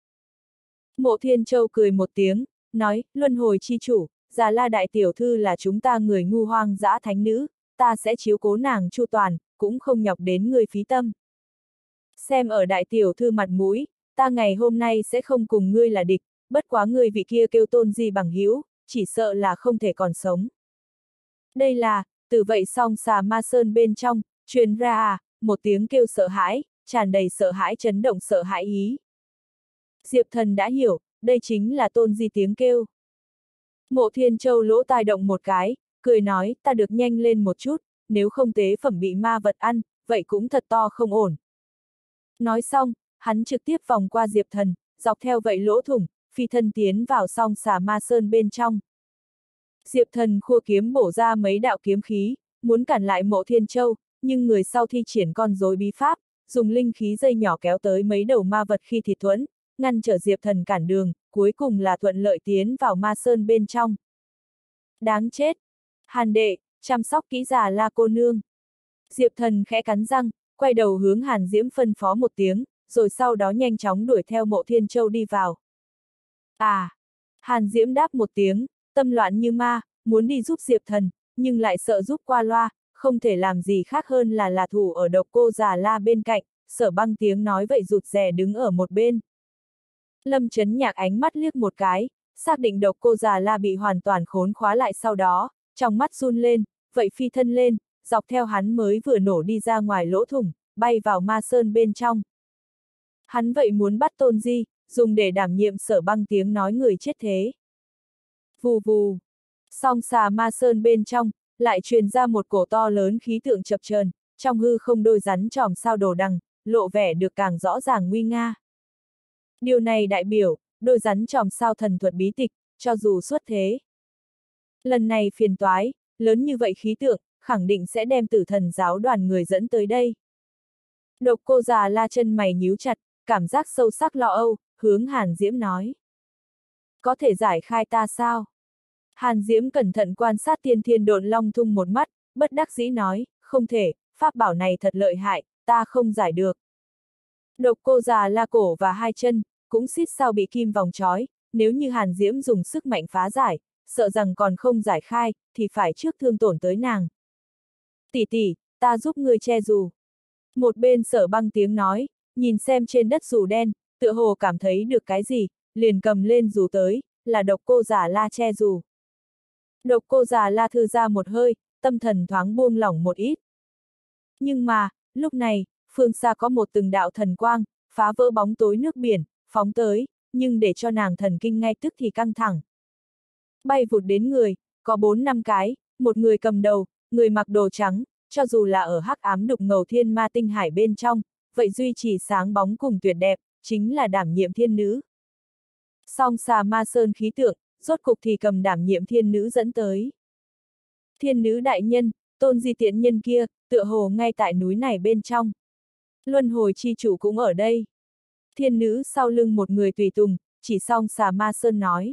Mộ Thiên Châu cười một tiếng, nói, luân hồi chi chủ, Già La đại tiểu thư là chúng ta người ngu hoang dã thánh nữ, ta sẽ chiếu cố nàng chu toàn, cũng không nhọc đến người phí tâm. Xem ở đại tiểu thư mặt mũi, ta ngày hôm nay sẽ không cùng ngươi là địch, bất quá ngươi vị kia kêu Tôn Di bằng hữu, chỉ sợ là không thể còn sống. Đây là, từ vậy Song Xà Ma Sơn bên trong, truyền ra một tiếng kêu sợ hãi, tràn đầy sợ hãi chấn động sợ hãi ý. Diệp Thần đã hiểu, đây chính là Tôn Di tiếng kêu. Mộ Thiên Châu lỗ tai động một cái, cười nói, ta được nhanh lên một chút, nếu không tế phẩm bị ma vật ăn, vậy cũng thật to không ổn. Nói xong, hắn trực tiếp vòng qua Diệp Thần, dọc theo vậy lỗ thủng, phi thân tiến vào Song Xà Ma Sơn bên trong. Diệp Thần khua kiếm bổ ra mấy đạo kiếm khí, muốn cản lại Mộ Thiên Châu, nhưng người sau thi triển con rối bí pháp, dùng linh khí dây nhỏ kéo tới mấy đầu ma vật khi thịt thuẫn, ngăn trở Diệp Thần cản đường, cuối cùng là thuận lợi tiến vào Ma Sơn bên trong. Đáng chết! Hàn đệ, chăm sóc kỹ Già La cô nương. Diệp Thần khẽ cắn răng, quay đầu hướng Hàn Diễm phân phó một tiếng, rồi sau đó nhanh chóng đuổi theo Mộ Thiên Châu đi vào. Hàn Diễm đáp một tiếng, tâm loạn như ma, muốn đi giúp Diệp Thần, nhưng lại sợ giúp qua loa, không thể làm gì khác hơn là thủ ở Độc Cô Già La bên cạnh, Sở Băng tiếng nói vậy rụt rè đứng ở một bên. Lâm Chấn Nhạc ánh mắt liếc một cái, xác định Độc Cô Già La bị hoàn toàn khốn khóa lại sau đó, trong mắt run lên, vậy phi thân lên, dọc theo hắn mới vừa nổ đi ra ngoài lỗ thủng, bay vào Ma Sơn bên trong. Hắn vậy muốn bắt Tôn Di, dùng để đảm nhiệm Sở Băng tiếng nói người chết thế. Vù vù. Song Xà Ma Sơn bên trong, lại truyền ra một cổ to lớn khí tượng chập chờn, trong hư không đôi rắn tròm sao đồ đằng, lộ vẻ được càng rõ ràng nguy nga. Điều này đại biểu, đôi rắn tròm sao thần thuật bí tịch, cho dù xuất thế. Lần này phiền toái, lớn như vậy khí tượng, khẳng định sẽ đem Tử Thần giáo đoàn người dẫn tới đây. Độc Cô Già La chân mày nhíu chặt, cảm giác sâu sắc lo âu, hướng Hàn Diễm nói. Có thể giải khai ta sao? Hàn Diễm cẩn thận quan sát tiên thiên độn long thung một mắt, bất đắc dĩ nói, không thể, pháp bảo này thật lợi hại, ta không giải được. Độc Cô Già La cổ và hai chân, cũng xít sao bị kim vòng trói, nếu như Hàn Diễm dùng sức mạnh phá giải, sợ rằng còn không giải khai, thì phải trước thương tổn tới nàng. Tỷ tỷ, ta giúp ngươi che dù. Một bên Sở Băng tiếng nói, nhìn xem trên đất dù đen, tựa hồ cảm thấy được cái gì, liền cầm lên dù tới, là Độc Cô Già La che dù. Độc Cô Già La thư ra một hơi, tâm thần thoáng buông lỏng một ít. Nhưng mà, lúc này, phương xa có một từng đạo thần quang, phá vỡ bóng tối nước biển, phóng tới, nhưng để cho nàng thần kinh ngay tức thì căng thẳng. Bay vụt đến người, có 4-5 cái, một người cầm đầu, người mặc đồ trắng, cho dù là ở hắc ám đục ngầu thiên ma tinh hải bên trong, vậy duy trì sáng bóng cùng tuyệt đẹp, chính là đảm nhiệm thiên nữ. Song xà ma sơn khí tượng, rốt cục thì cầm đảm nhiệm thiên nữ dẫn tới. Thiên nữ đại nhân, Tôn Di tiện nhân kia, tựa hồ ngay tại núi này bên trong. Luân hồi chi chủ cũng ở đây. Thiên nữ sau lưng một người tùy tùng, chỉ song xà ma sơn nói.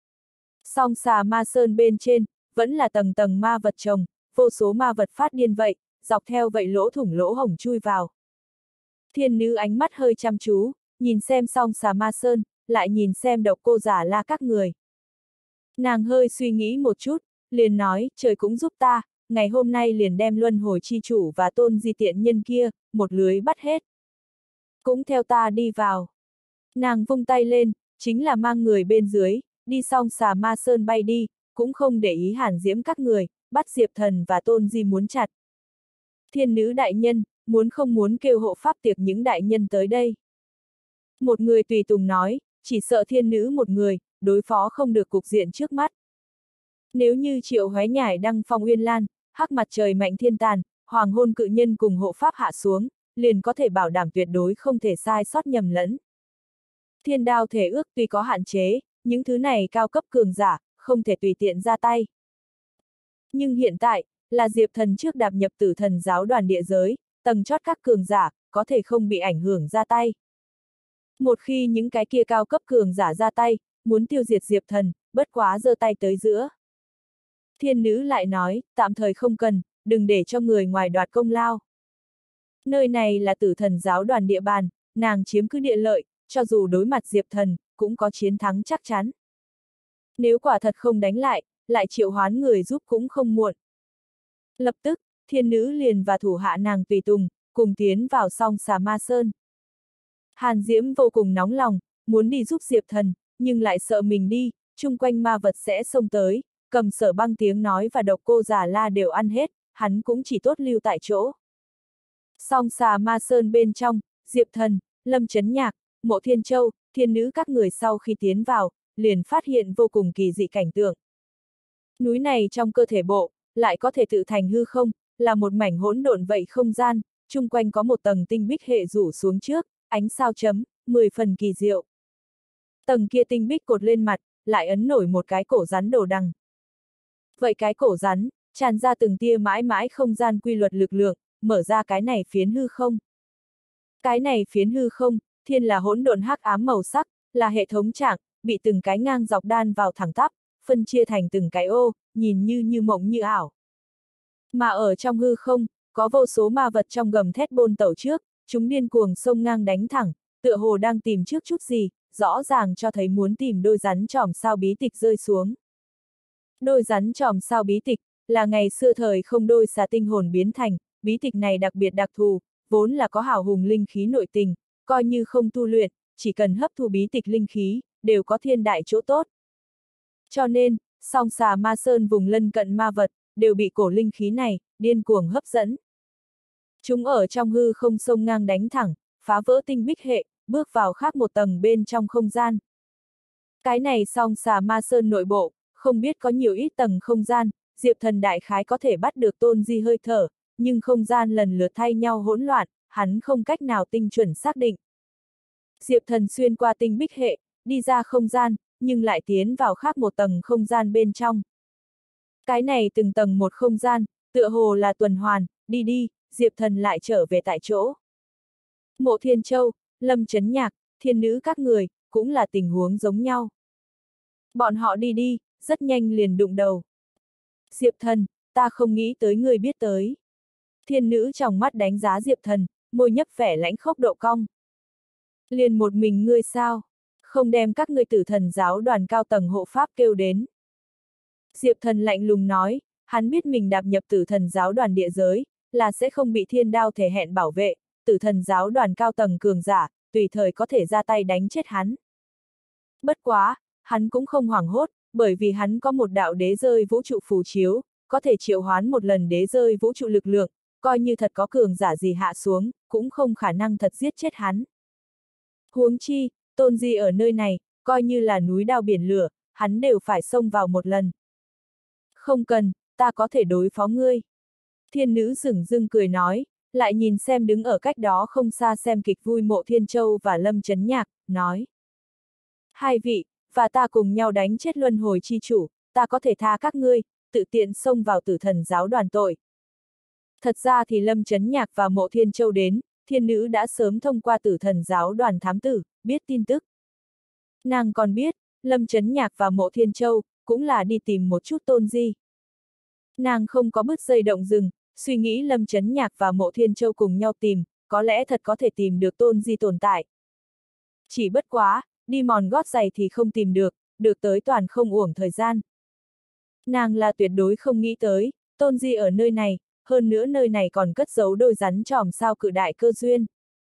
Song xà ma sơn bên trên, vẫn là tầng tầng ma vật chồng, vô số ma vật phát điên vậy, dọc theo vậy lỗ thủng lỗ hổng chui vào. Thiên nữ ánh mắt hơi chăm chú, nhìn xem song xà ma sơn, lại nhìn xem Độc Cô Già La các người. Nàng hơi suy nghĩ một chút, liền nói, trời cũng giúp ta, ngày hôm nay liền đem luân hồi chi chủ và Tôn Di tiện nhân kia, một lưới bắt hết. Cũng theo ta đi vào. Nàng vung tay lên, chính là mang người bên dưới, đi xong xà ma sơn bay đi, cũng không để ý Hàn Diễm các người, bắt Diệp Thần và Tôn Di muốn chặt. Thiên nữ đại nhân, muốn không muốn kêu hộ pháp tiệc những đại nhân tới đây. Một người tùy tùng nói, chỉ sợ thiên nữ một người, đối phó không được cục diện trước mắt. Nếu như Triệu Hoái Nhải đăng phong uyên lan, hắc mặt trời mạnh thiên tàn, hoàng hôn cự nhân cùng hộ pháp hạ xuống, liền có thể bảo đảm tuyệt đối không thể sai sót nhầm lẫn. Thiên đao thể ước tuy có hạn chế, những thứ này cao cấp cường giả, không thể tùy tiện ra tay. Nhưng hiện tại, là Diệp Thần trước đạp nhập Tử Thần giáo đoàn địa giới, tầng chót các cường giả, có thể không bị ảnh hưởng ra tay. Một khi những cái kia cao cấp cường giả ra tay, muốn tiêu diệt Diệp Thần, bất quá giơ tay tới giữa. Thiên nữ lại nói, tạm thời không cần, đừng để cho người ngoài đoạt công lao. Nơi này là Tử Thần giáo đoàn địa bàn, nàng chiếm cứ địa lợi, cho dù đối mặt Diệp Thần, cũng có chiến thắng chắc chắn. Nếu quả thật không đánh lại triệu hoán người giúp cũng không muộn. Lập tức, thiên nữ liền và thủ hạ nàng tùy tùng, cùng tiến vào song xà ma sơn. Hàn Diễm vô cùng nóng lòng, muốn đi giúp Diệp Thần, nhưng lại sợ mình đi, chung quanh ma vật sẽ xông tới, cầm Sở Băng tiếng nói và Độc Cô Già La đều ăn hết, hắn cũng chỉ tốt lưu tại chỗ. Song xà ma sơn bên trong, Diệp Thần, Lâm Chấn Nhạc, Mộ Thiên Châu, thiên nữ các người sau khi tiến vào, liền phát hiện vô cùng kỳ dị cảnh tượng. Núi này trong cơ thể bộ, lại có thể tự thành hư không, là một mảnh hỗn độn vậy không gian, chung quanh có một tầng tinh bích hệ rủ xuống trước, ánh sao chấm, 10 phần kỳ diệu. Tầng kia tinh bích cột lên mặt, lại ấn nổi một cái cổ rắn đồ đằng. Vậy cái cổ rắn, tràn ra từng tia mãi mãi không gian quy luật lực lượng, mở ra cái này phiến hư không. Cái này phiến hư không, thiên là hỗn độn hắc ám màu sắc, là hệ thống trạng, bị từng cái ngang dọc đan vào thẳng tắp, phân chia thành từng cái ô, nhìn như mộng như ảo. Mà ở trong hư không, có vô số ma vật trong gầm thét bôn tẩu trước, chúng điên cuồng xông ngang đánh thẳng, tựa hồ đang tìm trước chút gì, rõ ràng cho thấy muốn tìm đôi rắn tròm sao bí tịch rơi xuống. Đôi rắn tròm sao bí tịch, là ngày xưa thời không đôi xà tinh hồn biến thành, bí tịch này đặc biệt đặc thù, vốn là có hào hùng linh khí nội tình, coi như không tu luyện, chỉ cần hấp thu bí tịch linh khí, đều có thiên đại chỗ tốt. Cho nên, song xà ma sơn vùng lân cận ma vật, đều bị cổ linh khí này, điên cuồng hấp dẫn. Chúng ở trong hư không sông ngang đánh thẳng, phá vỡ tinh bích hệ, bước vào khác một tầng bên trong không gian. Cái này song xà ma sơn nội bộ, không biết có nhiều ít tầng không gian, Diệp Thần đại khái có thể bắt được Tôn Di hơi thở, nhưng không gian lần lượt thay nhau hỗn loạn, hắn không cách nào tinh chuẩn xác định. Diệp Thần xuyên qua tinh bích hệ, đi ra không gian, nhưng lại tiến vào khác một tầng không gian bên trong. Cái này từng tầng một không gian, tựa hồ là tuần hoàn, đi, Diệp Thần lại trở về tại chỗ. Mộ Thiên Châu, Lâm Chấn Nhạc, thiên nữ các người, cũng là tình huống giống nhau. Bọn họ đi, rất nhanh liền đụng đầu. Diệp Thần, ta không nghĩ tới người biết tới. Thiên nữ trong mắt đánh giá Diệp Thần, môi nhấp vẻ lãnh khốc độ cong. Liền một mình ngươi sao? Không đem các ngươi Tử Thần giáo đoàn cao tầng hộ pháp kêu đến. Diệp Thần lạnh lùng nói, hắn biết mình đạp nhập Tử Thần giáo đoàn địa giới, là sẽ không bị thiên đao thể hẹn bảo vệ, Tử Thần giáo đoàn cao tầng cường giả, tùy thời có thể ra tay đánh chết hắn. Bất quá, hắn cũng không hoảng hốt, bởi vì hắn có một đạo đế rơi vũ trụ phù chiếu, có thể triệu hoán một lần đế rơi vũ trụ lực lượng, coi như thật có cường giả gì hạ xuống, cũng không khả năng thật giết chết hắn. Huống chi, Tôn Di ở nơi này, coi như là núi đao biển lửa, hắn đều phải xông vào một lần. Không cần, ta có thể đối phó ngươi. Thiên nữ dửng dưng cười nói, lại nhìn xem đứng ở cách đó không xa xem kịch vui Mộ Thiên Châu và Lâm Chấn Nhạc, nói. Hai vị, và ta cùng nhau đánh chết luân hồi chi chủ, ta có thể tha các ngươi, tự tiện xông vào Tử Thần giáo đoàn tội. Thật ra thì Lâm Chấn Nhạc và Mộ Thiên Châu đến, thiên nữ đã sớm thông qua Tử Thần giáo đoàn thám tử, biết tin tức. Nàng còn biết, Lâm Chấn Nhạc và Mộ Thiên Châu, cũng là đi tìm một chút Tôn Di. Nàng không có bứt dây động rừng, suy nghĩ Lâm Chấn Nhạc và Mộ Thiên Châu cùng nhau tìm, có lẽ thật có thể tìm được Tôn Di tồn tại. Chỉ bất quá, đi mòn gót giày thì không tìm được, được tới toàn không uổng thời gian. Nàng là tuyệt đối không nghĩ tới, Tôn Di ở nơi này, hơn nữa nơi này còn cất giấu đôi rắn tròm sao cự đại cơ duyên.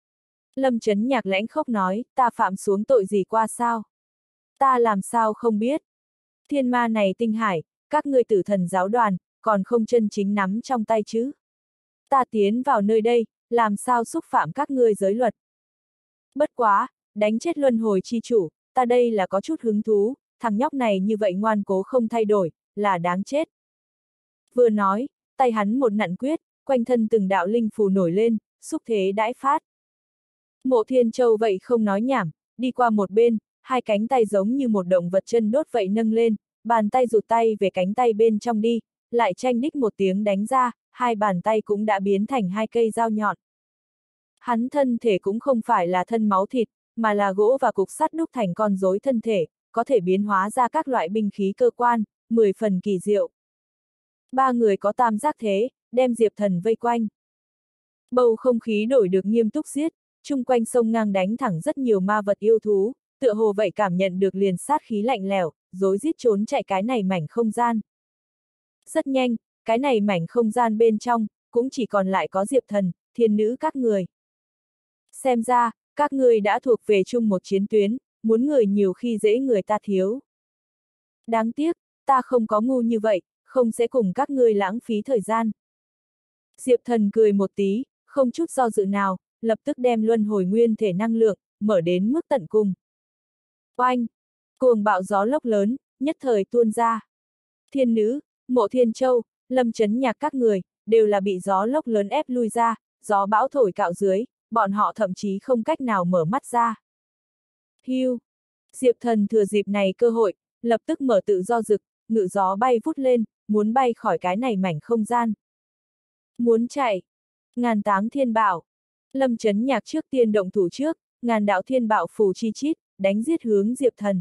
Lâm Chấn Nhạc lãnh khốc nói, ta phạm xuống tội gì qua sao? Ta làm sao không biết? Thiên ma này tinh hải, các ngươi Tử Thần giáo đoàn, còn không chân chính nắm trong tay chứ? Ta tiến vào nơi đây, làm sao xúc phạm các ngươi giới luật? Bất quá, đánh chết luân hồi chi chủ, ta đây là có chút hứng thú, thằng nhóc này như vậy ngoan cố không thay đổi, là đáng chết. Vừa nói, tay hắn một nặn quyết, quanh thân từng đạo linh phù nổi lên, xúc thế đãi phát. Mộ Thiên Châu vậy không nói nhảm, đi qua một bên, hai cánh tay giống như một động vật chân đốt vậy nâng lên, bàn tay rụt tay về cánh tay bên trong đi, lại chanh đích một tiếng đánh ra, hai bàn tay cũng đã biến thành hai cây dao nhọn. Hắn thân thể cũng không phải là thân máu thịt, mà là gỗ và cục sắt đúc thành con rối thân thể, có thể biến hóa ra các loại binh khí cơ quan, 10 phần kỳ diệu. Ba người có tam giác thế, đem Diệp Thần vây quanh. Bầu không khí đổi được nghiêm túc giết, chung quanh sông ngang đánh thẳng rất nhiều ma vật yêu thú, tựa hồ vậy cảm nhận được liền sát khí lạnh lẽo, rối rít trốn chạy cái này mảnh không gian. Rất nhanh, cái này mảnh không gian bên trong, cũng chỉ còn lại có Diệp Thần, thiên nữ các người. Xem ra, các người đã thuộc về chung một chiến tuyến, muốn người nhiều khi dễ người ta thiếu. Đáng tiếc, ta không có ngu như vậy, không sẽ cùng các ngươi lãng phí thời gian. Diệp Thần cười một tí, không chút do dự nào, lập tức đem luân hồi nguyên thể năng lượng, mở đến mức tận cùng. Oanh! Cuồng bạo gió lốc lớn, nhất thời tuôn ra. Thiên nữ, Mộ Thiên Châu, Lâm Chấn Nhạc các người, đều là bị gió lốc lớn ép lui ra, gió bão thổi cạo dưới, bọn họ thậm chí không cách nào mở mắt ra. Hiu! Diệp Thần thừa dịp này cơ hội, lập tức mở tự do rực, ngự gió bay vút lên, muốn bay khỏi cái này mảnh không gian. Muốn chạy! Ngàn táng thiên bảo! Lâm Chấn Nhạc trước tiên động thủ trước, ngàn đạo thiên bạo phù chi chít, đánh giết hướng Diệp Thần.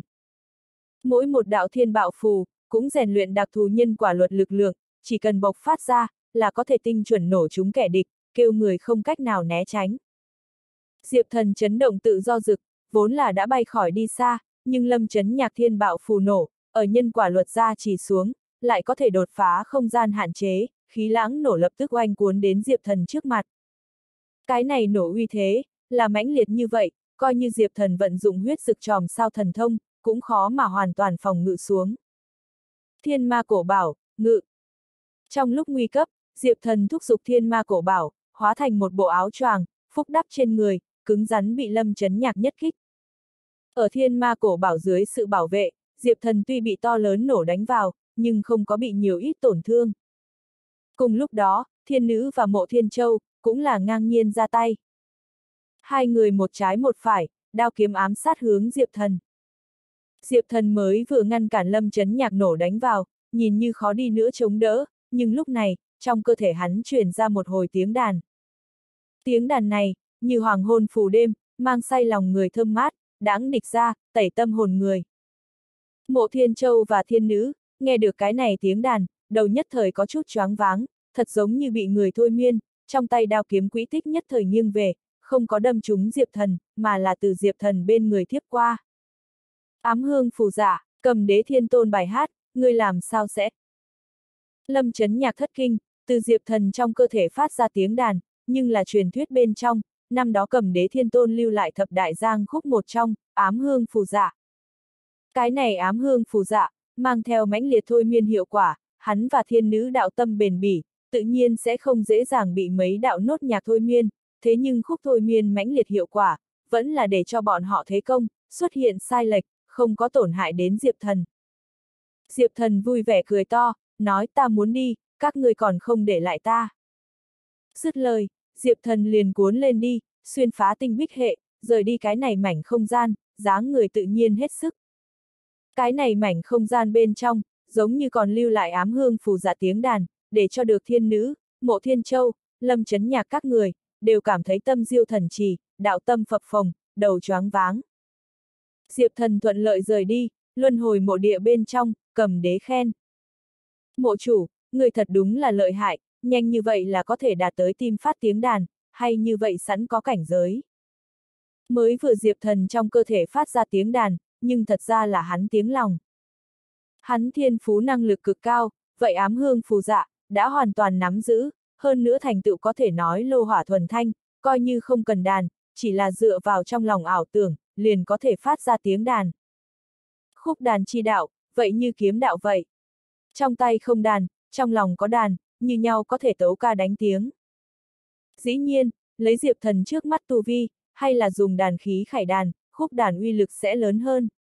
Mỗi một đạo thiên bạo phù, cũng rèn luyện đặc thù nhân quả luật lực lượng, chỉ cần bộc phát ra, là có thể tinh chuẩn nổ chúng kẻ địch, kêu người không cách nào né tránh. Diệp Thần chấn động tự do rực, vốn là đã bay khỏi đi xa, nhưng Lâm Chấn Nhạc thiên bạo phù nổ, ở nhân quả luật ra chỉ xuống, lại có thể đột phá không gian hạn chế, khí lãng nổ lập tức oanh cuốn đến Diệp Thần trước mặt. Cái này nổ uy thế, là mãnh liệt như vậy, coi như Diệp Thần vận dụng huyết dực tròm sao thần thông, cũng khó mà hoàn toàn phòng ngự xuống. Thiên ma cổ bảo, ngự. Trong lúc nguy cấp, Diệp Thần thúc giục thiên ma cổ bảo, hóa thành một bộ áo choàng, phúc đắp trên người, cứng rắn bị Lâm Chấn Nhạc nhất kích. Ở thiên ma cổ bảo dưới sự bảo vệ, Diệp Thần tuy bị to lớn nổ đánh vào, nhưng không có bị nhiều ít tổn thương. Cùng lúc đó, thiên nữ và Mộ Thiên Châu, cũng là ngang nhiên ra tay. Hai người một trái một phải, đao kiếm ám sát hướng Diệp Thần. Diệp Thần mới vừa ngăn cản Lâm Chấn Nhạc nổ đánh vào, nhìn như khó đi nữa chống đỡ, nhưng lúc này, trong cơ thể hắn truyền ra một hồi tiếng đàn. Tiếng đàn này, như hoàng hôn phù đêm, mang say lòng người thơm mát, đãng địch ra, tẩy tâm hồn người. Mộ Thiên Châu và thiên nữ, nghe được cái này tiếng đàn, đầu nhất thời có chút choáng váng, thật giống như bị người thôi miên, trong tay đao kiếm quỹ tích nhất thời nghiêng về, không có đâm trúng Diệp Thần, mà là từ Diệp Thần bên người thiếp qua. Ám hương phù dạ, Cầm Đế Thiên Tôn bài hát, ngươi làm sao sẽ? Lâm Chấn Nhạc thất kinh, từ Diệp Thần trong cơ thể phát ra tiếng đàn, nhưng là truyền thuyết bên trong, năm đó Cầm Đế Thiên Tôn lưu lại thập đại giang khúc một trong, ám hương phù dạ. Cái này ám hương phù dạ, mang theo mãnh liệt thôi miên hiệu quả, hắn và thiên nữ đạo tâm bền bỉ, tự nhiên sẽ không dễ dàng bị mấy đạo nốt nhạc thôi miên, thế nhưng khúc thôi miên mãnh liệt hiệu quả, vẫn là để cho bọn họ thế công, xuất hiện sai lệch, không có tổn hại đến Diệp Thần. Diệp Thần vui vẻ cười to, nói ta muốn đi, các ngươi còn không để lại ta. Dứt lời, Diệp Thần liền cuốn lên đi, xuyên phá tinh bích hệ, rời đi cái này mảnh không gian, dáng người tự nhiên hết sức. Cái này mảnh không gian bên trong, giống như còn lưu lại ám hương phù dạ tiếng đàn, để cho được thiên nữ, Mộ Thiên Châu, Lâm Chấn Nhạc các người, đều cảm thấy tâm diêu thần trì, đạo tâm phập phồng, đầu choáng váng. Diệp Thần thuận lợi rời đi, luân hồi mộ địa bên trong, Cầm Đế khen. Mộ chủ, người thật đúng là lợi hại, nhanh như vậy là có thể đạt tới tim phát tiếng đàn, hay như vậy sẵn có cảnh giới. Mới vừa Diệp Thần trong cơ thể phát ra tiếng đàn, nhưng thật ra là hắn tiếng lòng. Hắn thiên phú năng lực cực cao, vậy ám hương phù dạ, đã hoàn toàn nắm giữ, hơn nữa thành tựu có thể nói lô hỏa thuần thanh, coi như không cần đàn, chỉ là dựa vào trong lòng ảo tưởng, liền có thể phát ra tiếng đàn. Khúc đàn chi đạo, vậy như kiếm đạo vậy. Trong tay không đàn, trong lòng có đàn, như nhau có thể tấu ca đánh tiếng. Dĩ nhiên, lấy Diệp Thần trước mắt tu vi, hay là dùng đàn khí khải đàn, khúc đàn uy lực sẽ lớn hơn.